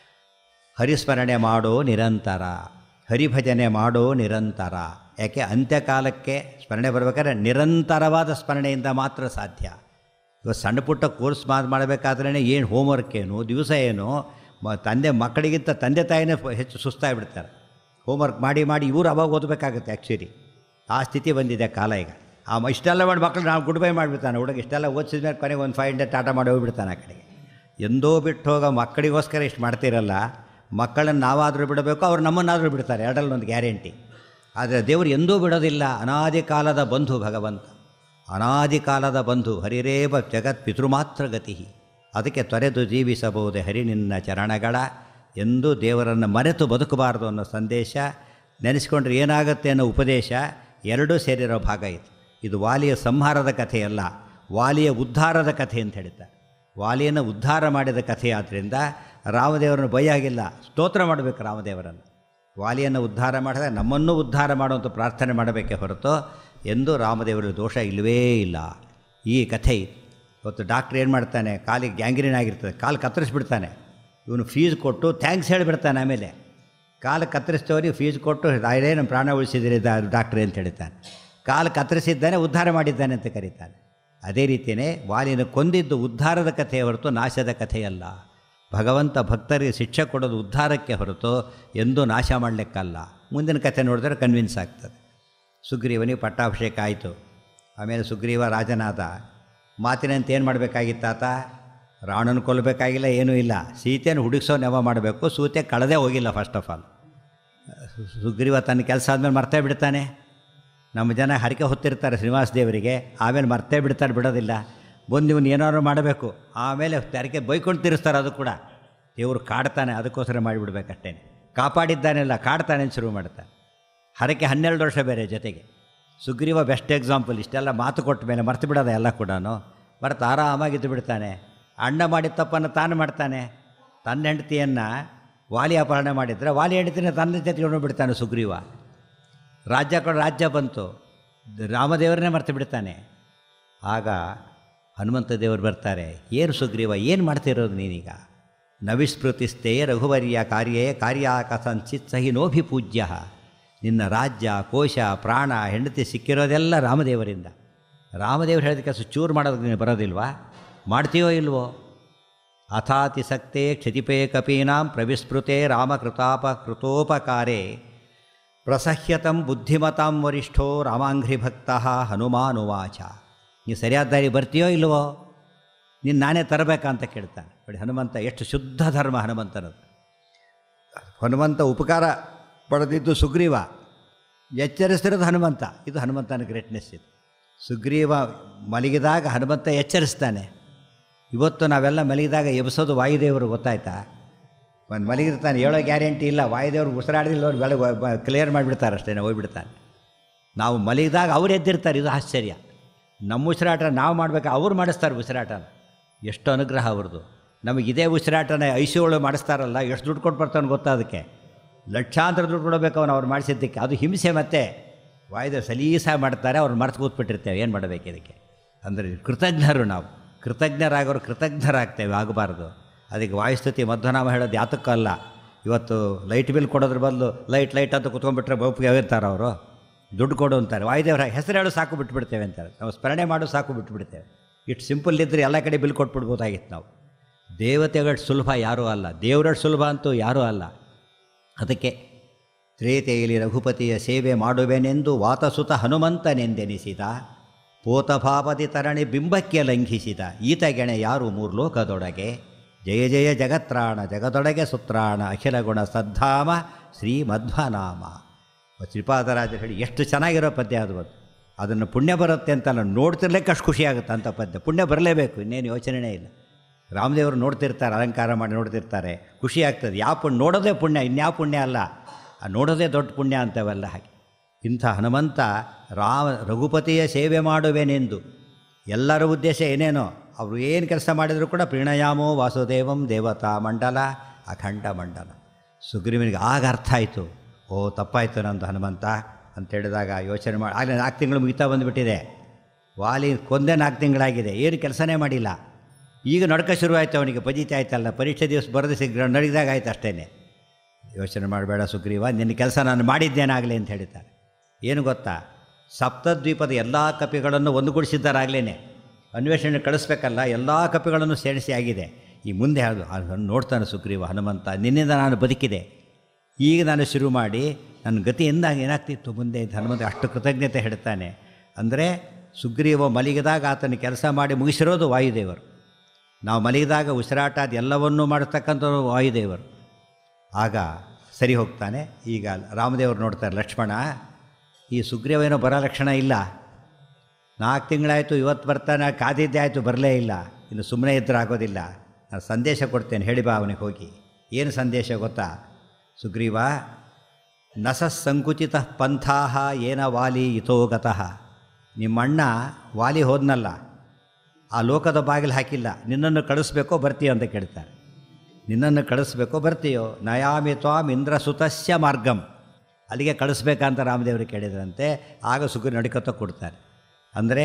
ಹರಿಸ್ಮರಣೆ ಮಾಡೋ ನಿರಂತರ, ಹರಿಭಜನೆ ಮಾಡೋ ನಿರಂತರ. ಯಾಕೆ ಅಂತ್ಯಕಾಲಕ್ಕೆ ಸ್ಮರಣೆ ಬರಬೇಕಾದ್ರೆ ನಿರಂತರವಾದ ಸ್ಮರಣೆಯಿಂದ ಮಾತ್ರ ಸಾಧ್ಯ. ಇವಾಗ ಸಣ್ಣ ಪುಟ್ಟ ಕೋರ್ಸ್ ಮಾಡಬೇಕಾದ್ರೇ ಏನು ಹೋಮ್ವರ್ಕ್ ಏನು, ದಿವಸ ಏನು, ಮಕ್ಕಳಿಗಿಂತ ತಂದೆ ತಾಯಿನೇ ಹೆಚ್ಚು ಸುಸ್ತಾಗಿಬಿಡ್ತಾರೆ. ಹೋಮ್ವರ್ಕ್ ಮಾಡಿ ಮಾಡಿ ಇವರು ಅವಾಗ ಓದಬೇಕಾಗುತ್ತೆ. ಆ್ಯಕ್ಚುಲಿ ಆ ಸ್ಥಿತಿ ಬಂದಿದೆ ಕಾಲ ಈಗ. ಇಷ್ಟೆಲ್ಲ ಮಾಡಿ ಮಕ್ಕಳು ನಾವು ಗುಡ್ ಬೈ ಮಾಡಿಬಿಡ್ತಾನೆ. ಹುಡುಗ ಇಷ್ಟೆಲ್ಲ ಓದಿಸಿದ ಮೇಲೆ ಕೊನೆಗೆ ಒಂದು 500 ಟಾಟಾ ಮಾಡಿ ಹೋಗಿಬಿಡ್ತಾನೆ ಆ ಕಡೆಗೆ. ಎಂದೋ ಬಿಟ್ಟು ಹೋಗೋ ಮಕ್ಕಳಿಗೋಸ್ಕರ ಇಷ್ಟು ಮಾಡ್ತಿರಲ್ಲ. ಮಕ್ಕಳನ್ನು ನಾವಾದರೂ ಬಿಡಬೇಕು, ಅವ್ರು ನಮ್ಮನ್ನಾದರೂ ಬಿಡ್ತಾರೆ. ಎರಡಲ್ಲೊಂದು ಗ್ಯಾರಂಟಿ. ಆದರೆ ದೇವರು ಎಂದೂ ಬಿಡೋದಿಲ್ಲ. ಅನಾದಿ ಕಾಲದ ಬಂಧು ಭಗವಂತ, ಅನಾದಿ ಕಾಲದ ಬಂಧು. ಹರಿರೇವ ಜಗತ್ ಪಿತೃಮಾತ್ರ ಗತಿ. ಅದಕ್ಕೆ ತೊರೆದು ಜೀವಿಸಬಹುದೇ ಹರಿ ನಿನ್ನ ಚರಣಗಳ. ಎಂದೂ ದೇವರನ್ನು ಮರೆತು ಬದುಕಬಾರದು ಅನ್ನೋ ಸಂದೇಶ, ನೆನೆಸ್ಕೊಂಡ್ರೆ ಏನಾಗುತ್ತೆ ಅನ್ನೋ ಉಪದೇಶ ಎರಡೂ ಸೇರಿರೋ ಭಾಗ ಇದು. ಇದು ವಾಲಿಯ ಸಂಹಾರದ ಕಥೆಯಲ್ಲ, ವಾಲಿಯ ಉದ್ಧಾರದ ಕಥೆ ಅಂತ ಹೇಳ್ತಾರೆ. ವಾಲಿಯನ್ನು ಉದ್ಧಾರ ಮಾಡಿದ ಕಥೆ. ಆದ್ದರಿಂದ ರಾಮದೇವರನ್ನು ಬೈಯಾಗಿಲ್ಲ, ಸ್ತೋತ್ರ ಮಾಡಬೇಕು ರಾಮದೇವರನ್ನು. ವಾಲಿಯನ್ನು ಉದ್ಧಾರ ಮಾಡಿದಾಗ ನಮ್ಮನ್ನೂ ಉದ್ಧಾರ ಮಾಡುವಂಥ ಪ್ರಾರ್ಥನೆ ಮಾಡಬೇಕೇ ಹೊರತು ಎಂದೂ ರಾಮದೇವರ ದೋಷ ಇಲ್ಲವೇ ಇಲ್ಲ. ಈ ಕಥೆ ಇವತ್ತು ಡಾಕ್ಟ್ರ್ ಏನು ಮಾಡ್ತಾನೆ, ಕಾಲಿಗೆ ಗ್ಯಾಂಗ್ರೀನ್ ಆಗಿರ್ತದೆ, ಕಾಲು ಕತ್ತರಿಸ್ಬಿಡ್ತಾನೆ. ಇವನು ಫೀಸ್ ಕೊಟ್ಟು ಥ್ಯಾಂಕ್ಸ್ ಹೇಳಿಬಿಡ್ತಾನೆ. ಆಮೇಲೆ ಕಾಲು ಕತ್ತರಿಸ್ತವ್ರಿಗೆ ಫೀಸ್ ಕೊಟ್ಟು ಅದೇ ನಮ್ಮ ಪ್ರಾಣ ಉಳಿಸಿದಿರಿ ಡಾಕ್ಟ್ರೇ ಅಂತ ಹೇಳ್ತಾನೆ. ಕಾಲು ಕತ್ತರಿಸಿದ್ದಾನೆ, ಉದ್ಧಾರ ಮಾಡಿದ್ದಾನೆ ಅಂತ ಕರೀತಾನೆ. ಅದೇ ರೀತಿಯೇ ವಾಲಿನ ಕೊಂದಿದ್ದು ಉದ್ಧಾರದ ಕಥೆ ಹೊರತು ನಾಶದ ಕಥೆಯಲ್ಲ. ಭಗವಂತ ಭಕ್ತರಿಗೆ ಶಿಕ್ಷೆ ಕೊಡೋದು ಉದ್ಧಾರಕ್ಕೆ ಹೊರತು ಎಂದೂ ನಾಶ ಮಾಡಲಿಕ್ಕಲ್ಲ. ಮುಂದಿನ ಕಥೆ ನೋಡಿದ್ರೆ ಕನ್ವಿನ್ಸ್ ಆಗ್ತದೆ. ಸುಗ್ರೀವನಿಗೆ ಪಟ್ಟಾಭಿಷೇಕ ಆಯಿತು. ಆಮೇಲೆ ಸುಗ್ರೀವ ರಾಜನಾದ. ಮಾತಿನಂತೆ ಏನು ಮಾಡಬೇಕಾಗಿತ್ತಾತ? ರಾವಣನ ಕೊಲ್ಲಬೇಕಾಗಿಲ್ಲ, ಏನೂ ಇಲ್ಲ. ಸೀತೆಯನ್ನು ಹುಡುಗಿಸೋ ನೆವ ಮಾಡಬೇಕು. ಸೀತೆ ಕಳೆದೇ ಹೋಗಿಲ್ಲ. ಫಸ್ಟ್ ಆಫ್ ಆಲ್ ಸುಗ್ರೀವ ತನ್ನ ಕೆಲಸ ಆದಮೇಲೆ ಮರ್ತೇ ಬಿಡ್ತಾನೆ. ನಮ್ಮ ಜನ ಹರಕೆ ಹೊತ್ತಿರ್ತಾರೆ ಶ್ರೀನಿವಾಸ ದೇವರಿಗೆ, ಆಮೇಲೆ ಮರ್ತೇ ಬಿಡ್ತಾರೆ, ಬಿಡೋದಿಲ್ಲ. ಬಂದು ಇವನು ಏನಾದ್ರು ಮಾಡಬೇಕು. ಆಮೇಲೆ ಹರಕೆ ಬೈಕೊಂಡು ತಿರ್ಸ್ತಾರೆ. ಅದು ಕೂಡ ದೇವರು ಕಾಡ್ತಾನೆ, ಅದಕ್ಕೋಸ್ಕರ ಮಾಡಿಬಿಡ್ಬೇಕಷ್ಟೇ. ಕಾಪಾಡಿದ್ದಾನೆಲ್ಲ ಕಾಡ್ತಾನೆ ಅಂತ ಶುರು ಮಾಡ್ತಾನೆ. ಹರಕೆ 12 ವರ್ಷ ಬೇರೆ ಜೊತೆಗೆ. Sugriva best example. ಇಷ್ಟೆಲ್ಲ ಮಾತು ಕೊಟ್ಟ ಮೇಲೆ ಮರ್ತು ಬಿಡೋದ ಎಲ್ಲ ಕೂಡ. ಮರೆತು ಆರಾಮಾಗಿದ್ದು ಬಿಡ್ತಾನೆ. ಅಣ್ಣ ಮಾಡಿದ ತಪ್ಪನ್ನು ತಾನು ಮಾಡ್ತಾನೆ. ತನ್ನ ಹೆಂಡತಿಯನ್ನು ವಾಲಿ ಅಪಹರಣ ಮಾಡಿದರೆ ವಾಲಿ ಹೆಂಡತಿನ ತನ್ನ ಜೊತೆಗೆ ಬಿಡ್ತಾನೆ ಸುಗ್ರೀವ. ರಾಜ್ಯ ಬಂತು, ರಾಮದೇವರನ್ನೇ ಮರ್ತು ಬಿಡ್ತಾನೆ. ಆಗ ಹನುಮಂತ ದೇವರು ಬರ್ತಾರೆ. ಏನು ಸುಗ್ರೀವ, ಏನು ಮಾಡ್ತಿರೋದು ನೀನೀಗ? ನವಿಸ್ಮೃತಿಸ್ತೇ ರಘುವರ್ಯ ಕಾರ್ಯಾಕಸಂಚಿತ್ ಸಹಿ ನೋಭಿಪೂಜ್ಯ. ನಿನ್ನ ರಾಜ್ಯ, ಕೋಶ, ಪ್ರಾಣ, ಹೆಂಡತಿ ಸಿಕ್ಕಿರೋದೆಲ್ಲ ರಾಮದೇವರಿಂದ. ರಾಮದೇವರು ಹೇಳಿದ ಕೆಲಸ ಚೂರು ಮಾಡೋದಕ್ಕೆ ನೀನು ಬರೋದಿಲ್ವಾ? ಮಾಡ್ತೀಯೋ ಇಲ್ವೋ? ಅಥಾತಿಸಕ್ತೆ ಕ್ಷತಿಪೇ ಕಪೀನಾಂ ಪ್ರವಿಸ್ಮೃತೆ ರಾಮಕೃತೋಪಕಾರೇ ಪ್ರಸಹ್ಯತಂ ಬುದ್ಧಿಮತಾಂ ವರಿಷ್ಠೋ ರಾಮಾಂಘ್ರಿ ಭಕ್ತ ಹನುಮಾನುವಾಚ. ನೀವು ಸರಿಯಾದ ದಾರಿ ಬರ್ತೀಯೋ ಇಲ್ವೋ, ನೀನು ನಾನೇ ತರಬೇಕಂತ ಕೇಳ್ತಾನೆ. ನೋಡಿ ಹನುಮಂತ ಎಷ್ಟು ಶುದ್ಧ ಧರ್ಮ ಹನುಮಂತನದು. ಹನುಮಂತ ಉಪಕಾರ ಪಡೆದಿದ್ದು ಸುಗ್ರೀವ, ಎಚ್ಚರಿಸ್ತಿರೋದು ಹನುಮಂತ. ಇದು ಹನುಮಂತನ ಗ್ರೇಟ್ನೆಸ್. ಇದು ಸುಗ್ರೀವ ಮಲಗಿದಾಗ ಹನುಮಂತ ಎಚ್ಚರಿಸ್ತಾನೆ. ಇವತ್ತು ನಾವೆಲ್ಲ ಮಲಗಿದಾಗ ಎಬ್ಸೋದು ವಾಯುದೇವರು, ಗೊತ್ತಾಯ್ತಾ? ಒಂದು ಮಲಗಿರ್ತಾನೆ, ಹೇಳೋ ಗ್ಯಾರಂಟಿ ಇಲ್ಲ. ವಾಯುದೇವರು ಉಸಿರಾಡಿಲ್ಲ, ಅವ್ರು ಬೆಳಗ್ಗೆ ಕ್ಲಿಯರ್ ಮಾಡಿಬಿಡ್ತಾರೆ, ಅಷ್ಟೇ ಹೋಗ್ಬಿಡ್ತಾನೆ. ನಾವು ಮಲಗಿದಾಗ ಅವ್ರು ಎದ್ದಿರ್ತಾರೆ. ಇದು ಆಶ್ಚರ್ಯ. ನಮ್ಮ ಉಸಿರಾಟ ನಾವು ಮಾಡಬೇಕು, ಅವ್ರು ಮಾಡಿಸ್ತಾರೆ ಉಸಿರಾಟನ. ಎಷ್ಟು ಅನುಗ್ರಹ ಅವ್ರದ್ದು. ನಮಗೆ ಇದೇ ಉಸಿರಾಟನ ಐಸಿಯೊಳಗೆ ಮಾಡಿಸ್ತಾರಲ್ಲ, ಎಷ್ಟು ದುಡ್ಡು ಕೊಟ್ಟು ಬರ್ತಾನೆ ಗೊತ್ತಾ? ಅದಕ್ಕೆ ಲಕ್ಷಾಂತರ ದುಡ್ಡು ಕೊಡಬೇಕು ಅವ್ರು ಮಾಡಿಸಿದ್ದಕ್ಕೆ. ಅದು ಹಿಂಸೆ. ಮತ್ತು ವಾಯುದೇವರು ಸಲೀಸಾಗಿ ಮಾಡ್ತಾರೆ, ಅವ್ರು ಮರೆತು ಕೂತ್ಬಿಟ್ಟಿರ್ತೇವೆ. ಏನು ಮಾಡಬೇಕು ಇದಕ್ಕೆ? ಅಂದರೆ ಕೃತಜ್ಞರು ನಾವು. ಕೃತಜ್ಞರಾಗೋರು ಕೃತಜ್ಞರಾಗ್ತೇವೆ, ಆಗಬಾರ್ದು. ಅದಕ್ಕೆ ವಾಯುಸ್ತುತಿ ಮಧ್ವನಾಮ ಹೇಳೋದು ಯಾತಕ್ಕಲ್ಲ. ಇವತ್ತು ಲೈಟ್ ಬಿಲ್ ಕೊಡೋದ್ರ ಬದಲು ಲೈಟ್ ಅಂತ ಕುತ್ಕೊಂಡ್ಬಿಟ್ರೆ ಒಪ್ಪಿಗೆ ಇರ್ತಾರೆ ಅವರು, ದುಡ್ಡು ಕೊಡು ಅಂತಾರೆ. ವಾಯುದೇವರ ಹೆಸರು ಹೇಳೋ ಸಾಕು ಬಿಟ್ಬಿಡ್ತೇವೆ ಅಂತಾರೆ. ನಾವು ಸ್ಮರಣೆ ಮಾಡೋ ಸಾಕು ಬಿಟ್ಬಿಡ್ತೇವೆ. ಇಷ್ಟು ಸಿಂಪಲ್ ಇದ್ದರೆ ಎಲ್ಲ ಕಡೆ ಬಿಲ್ ಕೊಟ್ಬಿಡ್ಬೋದಾಗಿತ್ತು ನಾವು. ದೇವತೆಗಳ ಸುಲಭ ಯಾರೂ ಅಲ್ಲ, ದೇವರ ಸುಲಭ ಅಂತೂ ಯಾರೂ ಅಲ್ಲ. ಅದಕ್ಕೆ ತ್ರೇತೆಯಲ್ಲಿ ರಘುಪತಿಯ ಸೇವೆ ಮಾಡುವೆನೆಂದು ವಾತಸುತ ಹನುಮಂತನೆಂದೆನಿಸಿದ, ಪೋತಭಾಪತಿ ತರಣಿ ಬಿಂಬಕ್ಕೆ ಲಂಘಿಸಿದ ಈತಗೆಣೆ ಯಾರು ಮೂರು ಲೋಕದೊಳಗೆ, ಜಯ ಜಯ ಜಗತ್ರಾಣ ಜಗದೊಳಗೆ ಸುತ್ರಾಣ ಅಖಿಲ ಗುಣ ಸದ್ಧಾಮ ಶ್ರೀ ಮಧ್ವನಾಮ. ಶ್ರೀಪಾದರಾಜರು ಹೇಳಿ ಎಷ್ಟು ಚೆನ್ನಾಗಿರೋ ಪದ್ಯ ಅದು. ಅದನ್ನು ಪುಣ್ಯ ಬರುತ್ತೆ ಅಂತ ನಾನು ನೋಡ್ತಿರ್ಲಿಕ್ಕೆ ಅಷ್ಟು ಖುಷಿಯಾಗುತ್ತೆ ಅಂಥ ಪದ್ಯ. ಪುಣ್ಯ ಬರಲೇಬೇಕು, ಇನ್ನೇನು ಯೋಚನೆಯೇ ಇಲ್ಲ. ರಾಮದೇವರು ನೋಡ್ತಿರ್ತಾರೆ, ಅಲಂಕಾರ ಮಾಡಿ ನೋಡ್ತಿರ್ತಾರೆ, ಖುಷಿ ಆಗ್ತದೆ. ಯಾವ ಪುಣ್ಯ ನೋಡೋದೇ ಪುಣ್ಯ, ಇನ್ಯಾವ ಪುಣ್ಯ ಅಲ್ಲ. ಆ ನೋಡೋದೇ ದೊಡ್ಡ ಪುಣ್ಯ ಅಂತವೆಲ್ಲ. ಹಾಗೆ ಇಂಥ ಹನುಮಂತ ರಘುಪತಿಯ ಸೇವೆ ಮಾಡುವೆನೆಂದು, ಎಲ್ಲರ ಉದ್ದೇಶ ಏನೇನೋ, ಅವರು ಏನು ಕೆಲಸ ಮಾಡಿದರೂ ಕೂಡ ಪ್ರಣಯಾಮೋ ವಾಸುದೇವಂ ದೇವತಾ ಮಂಡಲ ಅಖಂಡ ಮಂಡಲ. ಸುಗ್ರೀವನಿಗೆ ಆಗ ಅರ್ಥ ಆಯಿತು, ಓ ತಪ್ಪಾಯಿತು ನಂದು ಹನುಮಂತ ಅಂತೇಳಿದಾಗ ಯೋಚನೆ ಮಾಡಿ. ಆಗಲೇ 4 ತಿಂಗಳು ಮುಗಿತಾ ಬಂದುಬಿಟ್ಟಿದೆ. ವಾಲಿ ಕೊಂದೇ 4 ತಿಂಗಳಾಗಿದೆ, ಏನು ಕೆಲಸನೇ ಮಾಡಿಲ್ಲ. ಈಗ ನಡ್ಕ ಶುರುವಾಯಿತು ಅವನಿಗೆ. ಪಜಿತಿ ಆಯ್ತಲ್ಲ, ಪರೀಕ್ಷೆ ದಿವಸ ಬರೆದು ನಡಗಿದಾಗ ಆಯ್ತು ಅಷ್ಟೇ. ಯೋಚನೆ ಮಾಡಬೇಡ ಸುಗ್ರೀವ, ನಿನ್ನ ಕೆಲಸ ನಾನು ಮಾಡಿದ್ದೇನಾಗಲಿ ಅಂತ ಹೇಳಿದ್ದಾರೆ. ಏನು ಗೊತ್ತಾ, ಸಪ್ತದ್ವೀಪದ ಎಲ್ಲ ಕಪಿಗಳನ್ನು ಒಂದುಗೂಡಿಸಿದ್ದಾರಾಗಲೇ. ಅನ್ವೇಷಣೆ ಕಳಿಸ್ಬೇಕಲ್ಲ, ಎಲ್ಲ ಕಪಿಗಳನ್ನು ಸೇರಿಸಿ ಆಗಿದೆ. ಈ ಮುಂದೆ ಅದು ನೋಡ್ತಾನೆ ಸುಗ್ರೀವ, ಹನುಮಂತ ನಿನ್ನಿಂದ ನಾನು ಬದುಕಿದೆ, ಈಗ ನಾನು ಶುರು ಮಾಡಿ ನನ್ನ ಗತಿಯಿಂದ ಏನಾಗ್ತಿತ್ತು ಮುಂದೆ ಅಂತ ಹನುಮಂತ ಅಷ್ಟು ಕೃತಜ್ಞತೆ ಹೇಳ್ತಾನೆ. ಅಂದರೆ ಸುಗ್ರೀವ ಮಲಗಿದಾಗ ಆತನ ಕೆಲಸ ಮಾಡಿ ಮುಗಿಸಿರೋದು ವಾಯುದೇವರು. ನಾವು ಮಲಗಿದಾಗ ಉಸಿರಾಟ ಅದು ಎಲ್ಲವನ್ನೂ ಮಾಡತಕ್ಕಂಥವ್ರು ವಾಯುದೇವರು. ಆಗ ಸರಿ ಹೋಗ್ತಾನೆ. ಈಗ ರಾಮದೇವರು ನೋಡ್ತಾರೆ, ಲಕ್ಷ್ಮಣ ಈ ಸುಗ್ರೀವೇನೋ ಬರೋ ಲಕ್ಷಣ ಇಲ್ಲ, 4 ತಿಂಗಳಾಯಿತು, ಇವತ್ತು ಬರ್ತಾನೆ, ಕಾದಿದ್ದೇ ಆಯಿತು, ಬರಲೇ ಇಲ್ಲ, ಇನ್ನು ಸುಮ್ಮನೆ ಇದ್ದರೆ ಆಗೋದಿಲ್ಲ, ನಾನು ಸಂದೇಶ ಕೊಡ್ತೇನೆ, ಹೇಳಿ ಬಾ ಅವನಿಗೆ ಹೋಗಿ. ಏನು ಸಂದೇಶ ಗೊತ್ತಾ ಸುಗ್ರೀವ? ನಸಸ್ಸಂಕುಚಿತ ಪಂಥಾಹ ಏನ ವಾಲಿ ಇತೋಗತಃ. ನಿಮ್ಮಣ್ಣ ವಾಲಿ ಹೋದ್ನಲ್ಲ, ಆ ಲೋಕದ ಬಾಗಿಲು ಹಾಕಿಲ್ಲ, ನಿನ್ನನ್ನು ಕಳಿಸ್ಬೇಕೋ ಬರ್ತೀಯೋ ಅಂತ ಕೇಳ್ತಾರೆ. ನಿನ್ನನ್ನು ಕಳಿಸ್ಬೇಕೋ ಬರ್ತೀಯೋ? ನಯಾಮಿ ತ್ವಾಂ ಇಂದ್ರಸುತಸ್ಯ ಮಾರ್ಗಂ. ಅಲ್ಲಿಗೆ ಕಳಿಸ್ಬೇಕಂತ ರಾಮದೇವರು ಕೇಳಿದ್ರಂತೆ. ಆಗ ಸುಗ್ರೀವ ನಡಿಕತ್ತ ಕೊಡ್ತಾರೆ. ಅಂದರೆ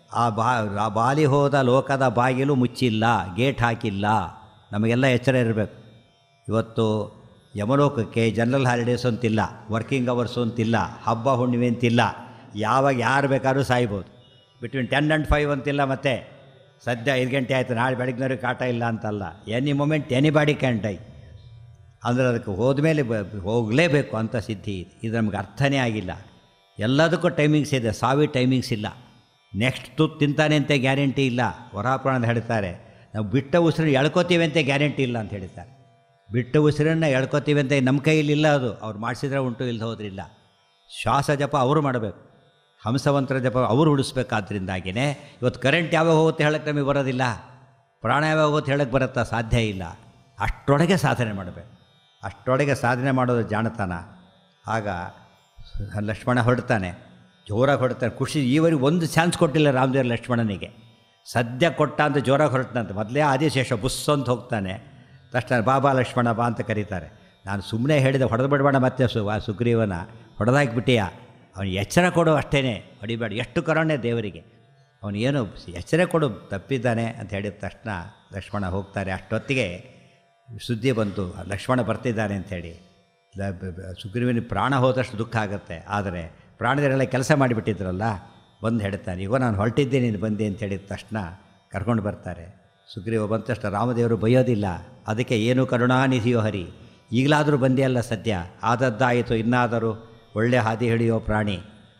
ಆ ಬಾಲಿ ಹೋದ ಲೋಕದ ಬಾಗಿಲು ಮುಚ್ಚಿಲ್ಲ, ಗೇಟ್ ಹಾಕಿಲ್ಲ. ನಮಗೆಲ್ಲ ಎಚ್ಚರ ಇರಬೇಕು. ಇವತ್ತು ಯಮಲೋಕಕ್ಕೆ ಜನರಲ್ ಹಾಲಿಡೇಸ್ ಅಂತಿಲ್ಲ, ವರ್ಕಿಂಗ್ ಅವರ್ಸು ಅಂತಿಲ್ಲ, ಹಬ್ಬ ಹುಣ್ಣಿಮೆ ಅಂತಿಲ್ಲ, ಯಾವಾಗ ಯಾರು ಬೇಕಾದ್ರೂ ಸಾಯ್ಬೋದು. ಬಿಟ್ವೀನ್ 10 and 5 ಅಂತಿಲ್ಲ. ಮತ್ತು ಸದ್ಯ 5 ಗಂಟೆ ಆಯಿತು, ನಾಳೆ ಬೆಳಗ್ನವ್ರಿಗೆ ಕಾಟ ಇಲ್ಲ ಅಂತಲ್ಲ. Any moment anybody can die. ಅಂದರೆ ಅದಕ್ಕೆ ಹೋದ್ಮೇಲೆ ಹೋಗಲೇಬೇಕು ಅಂತ ಸಿದ್ಧಿ ಇದೆ. ಇದು ನಮ್ಗೆ ಅರ್ಥನೇ ಆಗಿಲ್ಲ. ಎಲ್ಲದಕ್ಕೂ ಟೈಮಿಂಗ್ಸ್ ಇದೆ, ಸಾವಿ ಟೈಮಿಂಗ್ಸ್ ಇಲ್ಲ. ನೆಕ್ಸ್ಟ್ ತುತ್ತು ತಿಂತಾನೆ ಅಂತ ಗ್ಯಾರಂಟಿ ಇಲ್ಲ. ವರಾಪುರಾಣದ ಹೇಳ್ತಾರೆ, ನಾವು ಬಿಟ್ಟ ಉಸಿರನ್ನು ಎಳ್ಕೋತೀವಿ ಅಂತ ಗ್ಯಾರಂಟಿ ಇಲ್ಲ ಅಂತ ಹೇಳ್ತಾರೆ. ಬಿಟ್ಟ ಉಸಿರನ್ನು ಎಳ್ಕೋತೀವಿ ಅಂತ ನಮ್ಮ ಕೈಯಲ್ಲಿಲ್ಲ. ಅದು ಅವ್ರು ಮಾಡಿಸಿದ್ರೆ ಉಂಟು, ಇಲ್ಲದೆ ಹೋದ್ರಿಲ್ಲ. ಶ್ವಾಸ ಜಪ ಅವರು ಮಾಡಬೇಕು, ಹಂಸವಂತರ ಜಪ ಅವರು ಉಳಿಸ್ಬೇಕಾದ್ರಿಂದಾಗಿಯೇ ಇವತ್ತು ಕರೆಂಟ್ ಯಾವಾಗ ಹೋಗುತ್ತೆ ಹೇಳಕ್ಕೆ ನಮಗೆ ಬರೋದಿಲ್ಲ, ಪ್ರಾಣ ಯಾವಾಗ ಹೋಗುತ್ತೆ ಹೇಳಕ್ಕೆ ಬರುತ್ತಾ? ಸಾಧ್ಯ ಇಲ್ಲ. ಅಷ್ಟರೊಳಗೆ ಸಾಧನೆ ಮಾಡಬೇಕು. ಅಷ್ಟರೊಳಗೆ ಸಾಧನೆ ಮಾಡೋದು ಜಾಣತನ. ಆಗ ಲಕ್ಷ್ಮಣ ಹೊರಡ್ತಾನೆ, ಜೋರಾಗಿ ಹೊರಡ್ತಾನೆ. ಖುಷಿ ಈವರೆಗೆ ಒಂದು ಚಾನ್ಸ್ ಕೊಟ್ಟಿಲ್ಲ ರಾಮದೇವರು ಲಕ್ಷ್ಮಣನಿಗೆ. ಸದ್ಯ ಕೊಟ್ಟ ಅಂತ ಜೋರಾಗಿ ಹೊರಟಂತೆ. ಮೊದಲೇ ಆದಿಶೇಷ ಬುಸ್ ಅಂತ ಹೋಗ್ತಾನೆ. ತಕ್ಷಣ ಬಾಬಾ ಲಕ್ಷ್ಮಣ ಬಾ ಅಂತ ಕರೀತಾರೆ. ನಾನು ಸುಮ್ಮನೆ ಹೇಳಿದೆ, ಹೊಡೆದು ಬಿಡಬೇಡ ಮತ್ತೆ ಸುಗ್ರೀವನ ಹೊಡೆದಾಕಿಬಿಟ್ಟಿಯ, ಅವನಿಗೆ ಎಚ್ಚರ ಕೊಡು ಅಷ್ಟೇ, ಹೊಡಿಬೇಡ. ಎಷ್ಟು ಕರುಣೆ ದೇವರಿಗೆ, ಅವನಿಗೇನು ಎಚ್ಚರ ಕೊಡು, ತಪ್ಪಿದ್ದಾನೆ ಅಂತ ಹೇಳಿದ ತಕ್ಷಣ ಲಕ್ಷ್ಮಣ ಹೋಗ್ತಾರೆ. ಅಷ್ಟೊತ್ತಿಗೆ ಸುದ್ದಿ ಬಂತು, ಲಕ್ಷ್ಮಣ ಬರ್ತಿದ್ದಾನೆ ಅಂಥೇಳಿ. ಸುಗ್ರೀವನಿಗೆ ಪ್ರಾಣ ಹೋದಷ್ಟು ದುಃಖ ಆಗುತ್ತೆ. ಆದರೆ ಪ್ರಾಣದವರೆಲ್ಲ ಕೆಲಸ ಮಾಡಿಬಿಟ್ಟಿದ್ರಲ್ಲ, ಬಂದು ಹೇಳ್ತಾನೆ, ಈಗ ನಾನು ಹೊರಟಿದ್ದೆ, ನೀನು ಬಂದೆ ಅಂತ ಹೇಳಿದ ತಕ್ಷಣ ಕರ್ಕೊಂಡು ಬರ್ತಾರೆ. ಸುಗ್ರೀವ ಬಂದ ತಕ್ಷಣ ರಾಮದೇವರು ಬೈಯೋದಿಲ್ಲ. ಅದಕ್ಕೆ ಏನು ಕರುಣಾನಿಧಿಯೋ ಹರಿ, ಈಗಲಾದರೂ ಬಂದೆಯಲ್ಲ ಸದ್ಯ, ಆದದ್ದಾಯಿತು, ಇನ್ನಾದರೂ ಒಳ್ಳೆ ಹಾದಿ ಹಿಡಿಯೋ ಪ್ರಾಣಿ.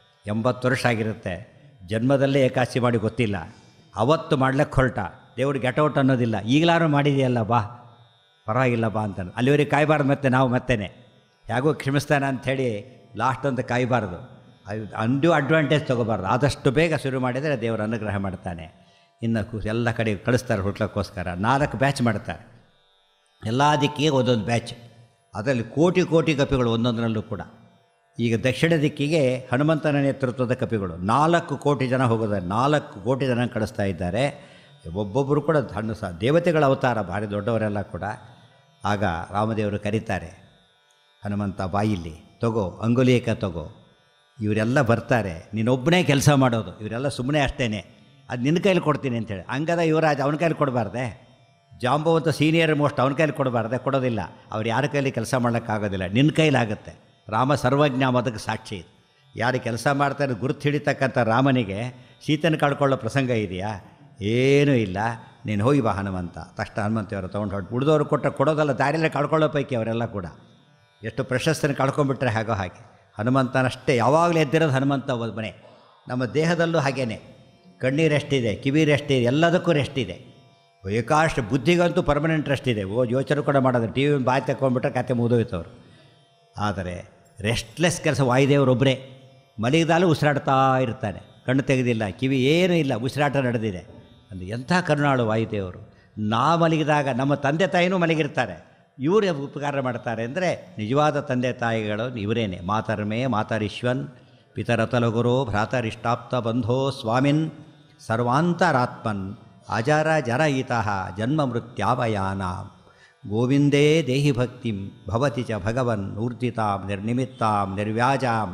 80 ವರ್ಷ ಆಗಿರುತ್ತೆ, ಜನ್ಮದಲ್ಲೇ ಏಕಾದಶಿ ಮಾಡಿ ಗೊತ್ತಿಲ್ಲ, ಅವತ್ತು ಮಾಡ್ಲಿಕ್ಕೆ ಹೊರಟ. ದೇವ್ರಿಗೆ ಗೆಟೌಟ್ ಅನ್ನೋದಿಲ್ಲ, ಈಗಲಾರು ಮಾಡಿದೆಯಲ್ಲ ಬಾ ಪರವಾಗಿಲ್ಲ ಬಾ ಅಂತಾನೆ. ಅಲ್ಲಿವರೆಗೆ ಕಾಯಬಾರ್ದು, ಮತ್ತೆ ನಾವು ಮತ್ತೇ ಹೇಗೋ ಕ್ಷಮಿಸ್ತಾನೆ ಅಂಥೇಳಿ ಲಾಸ್ಟ್ ಅಂತ ಕಾಯಬಾರ್ದು, ಅಂಡ್ಯೂ ಅಡ್ವಾಂಟೇಜ್ ತೊಗೋಬಾರ್ದು. ಆದಷ್ಟು ಬೇಗ ಶುರು ಮಾಡಿದರೆ ದೇವರು ಅನುಗ್ರಹ ಮಾಡ್ತಾನೆ. ಇನ್ನು ಎಲ್ಲ ಕಡೆ ಕಳಿಸ್ತಾರೆ ಹುಡ್ಲಕ್ಕೋಸ್ಕರ. 4 ಬ್ಯಾಚ್ ಮಾಡ್ತಾರೆ, ಎಲ್ಲ ದಿಕ್ಕಿಗೆ ಒಂದೊಂದು ಬ್ಯಾಚ್. ಅದರಲ್ಲಿ ಕೋಟಿ ಕೋಟಿ ಕಪಿಗಳು ಒಂದೊಂದರಲ್ಲೂ ಕೂಡ. ಈಗ ದಕ್ಷಿಣ ದಿಕ್ಕಿಗೆ ಹನುಮಂತನ ನೇತೃತ್ವದ ಕಪಿಗಳು 4 ಕೋಟಿ ಜನ ಹೋಗೋದಾರೆ, 4 ಕೋಟಿ ಜನ ಕಳಿಸ್ತಾ ಇದ್ದಾರೆ. ಒಬ್ಬೊಬ್ಬರು ಕೂಡ ದೇವತೆಗಳ ಅವತಾರ, ಭಾರಿ ದೊಡ್ಡವರೆಲ್ಲ ಕೂಡ. ಆಗ ರಾಮದೇವರು ಕರೀತಾರೆ, ಹನುಮಂತ ಬಾಯಿಲ್ಲಿ ತಗೋ, ಅಂಗುಲಿಯಕ ತಗೋ, ಇವರೆಲ್ಲ ಬರ್ತಾರೆ, ನೀನೊಬ್ಬನೇ ಕೆಲಸ ಮಾಡೋದು, ಇವರೆಲ್ಲ ಸುಮ್ಮನೆ ಅಷ್ಟೇ, ಅದು ನಿನ್ನ ಕೈಲಿ ಕೊಡ್ತೀನಿ ಅಂತೇಳಿ. ಅಂಗದ ಯುವರಾಜ ಅವನ ಕೈಲಿ ಕೊಡಬಾರ್ದೆ, ಜಾಂಬವಂತ ಸೀನಿಯರ್ ಮೋಸ್ಟ್ ಅವನ ಕೈಲಿ ಕೊಡಬಾರ್ದೆ, ಕೊಡೋದಿಲ್ಲ. ಅವ್ರು ಯಾರ ಕೈಲಿ ಕೆಲಸ ಮಾಡೋಕ್ಕಾಗೋದಿಲ್ಲ, ನಿನ್ನ ಕೈಲಾಗುತ್ತೆ. ರಾಮ ಸರ್ವಜ್ಞ ಅದಕ್ಕೆ ಸಾಕ್ಷಿ. ಯಾರು ಕೆಲಸ ಮಾಡ್ತಾರೆ ಗುರುತು ಹಿಡಿತಕ್ಕಂಥ ರಾಮನಿಗೆ ಸೀತನ ಕಳ್ಕೊಳ್ಳೋ ಪ್ರಸಂಗ ಇದೆಯಾ? ಏನೂ ಇಲ್ಲ. ನೀನು ಹೋಗಿ ಬಾ ಹನುಮಂತ. ತಕ್ಷಣ ಹನುಮಂತವರು ತೊಗೊಂಡು ಹೊರಟು. ಉಳಿದವರು ಕೊಡೋದಲ್ಲ, ದಾರಿಯಲ್ಲೇ ಕಳ್ಕೊಳ್ಳೋ ಪೈಕಿ ಅವರೆಲ್ಲ ಕೂಡ. ಎಷ್ಟು ಪ್ರಶಸ್ತಿನ ಕಳ್ಕೊಂಡ್ಬಿಟ್ರೆ ಹಾಗೋ ಹಾಗೆ. ಹನುಮಂತನಷ್ಟೇ ಯಾವಾಗಲೂ ಎದ್ದಿರೋದು ಹನುಮಂತ ಒಬ್ಬನೇ. ನಮ್ಮ ದೇಹದಲ್ಲೂ ಹಾಗೇ ಕಣ್ಣೀರು ಎಷ್ಟಿದೆ, ಕಿವಿ ರೆಸ್ಟಿದೆ, ಎಲ್ಲದಕ್ಕೂ ರೆಸ್ಟ್ ಇದೆ. ಏಕಾಷ್ಟು ಬುದ್ಧಿಗಂತೂ ಪರ್ಮನೆಂಟ್ ರೆಸ್ಟ್ ಇದೆ. ಯೋಚನೆ ಕೂಡ ಮಾಡೋದು, ಟಿ ವಿ ಬಾಯಿ ತಗೊಂಡ್ಬಿಟ್ರೆ ಕತೆ ಮುಗಿದೋಯ್ತವ್ರು. ಆದರೆ ರೆಸ್ಟ್ಲೆಸ್ ಕೆಲಸ ವಾಯುದೇವರೊಬ್ಬರೇ. ಮಲಗಿದಾಲು ಉಸಿರಾಡ್ತಾ ಇರ್ತಾನೆ, ಕಣ್ಣು ತೆಗೆದಿಲ್ಲ, ಕಿವಿ ಏನೂ ಇಲ್ಲ, ಉಸಿರಾಟ ನಡೆದಿದೆ. ಅಂದರೆ ಎಂಥ ಕರುಣಾಳು ವಾಯುದೇವರು. ನಾ ಮಲಗಿದಾಗ ನಮ್ಮ ತಂದೆ ತಾಯಿನೂ ಮಲಗಿರ್ತಾರೆ, ಇವರೇ ಉಪಕಾರ ಮಾಡ್ತಾರೆ. ಅಂದರೆ ನಿಜವಾದ ತಂದೆ ತಾಯಿಗಳು ಇವರೇನೆ. ಮಾತರ್ಮೇ ಮಾತರಿಶ್ವನ್ ಪಿತರತಲಗುರು ಭ್ರಾತರಿಷ್ಟಾಪ್ತ ಬಂಧೋ ಸ್ವಾಮಿನ್ ಸರ್ವಾಂತರಾತ್ಮನ್ ಅಜರ ಜರಯಿತಃ ಜನ್ಮ ಮೃತ್ಯಾವಯಾನ ಗೋವಿಂದೇ ದೇಹಿ ಭಕ್ತಿಂ ಭವತಿ ಚ ಭಗವನ್ ಊರ್ಜಿತಾಂ ನಿರ್ನಿಮಿತ್ತಾಂ ನಿರ್ವ್ಯಾಜಾಂ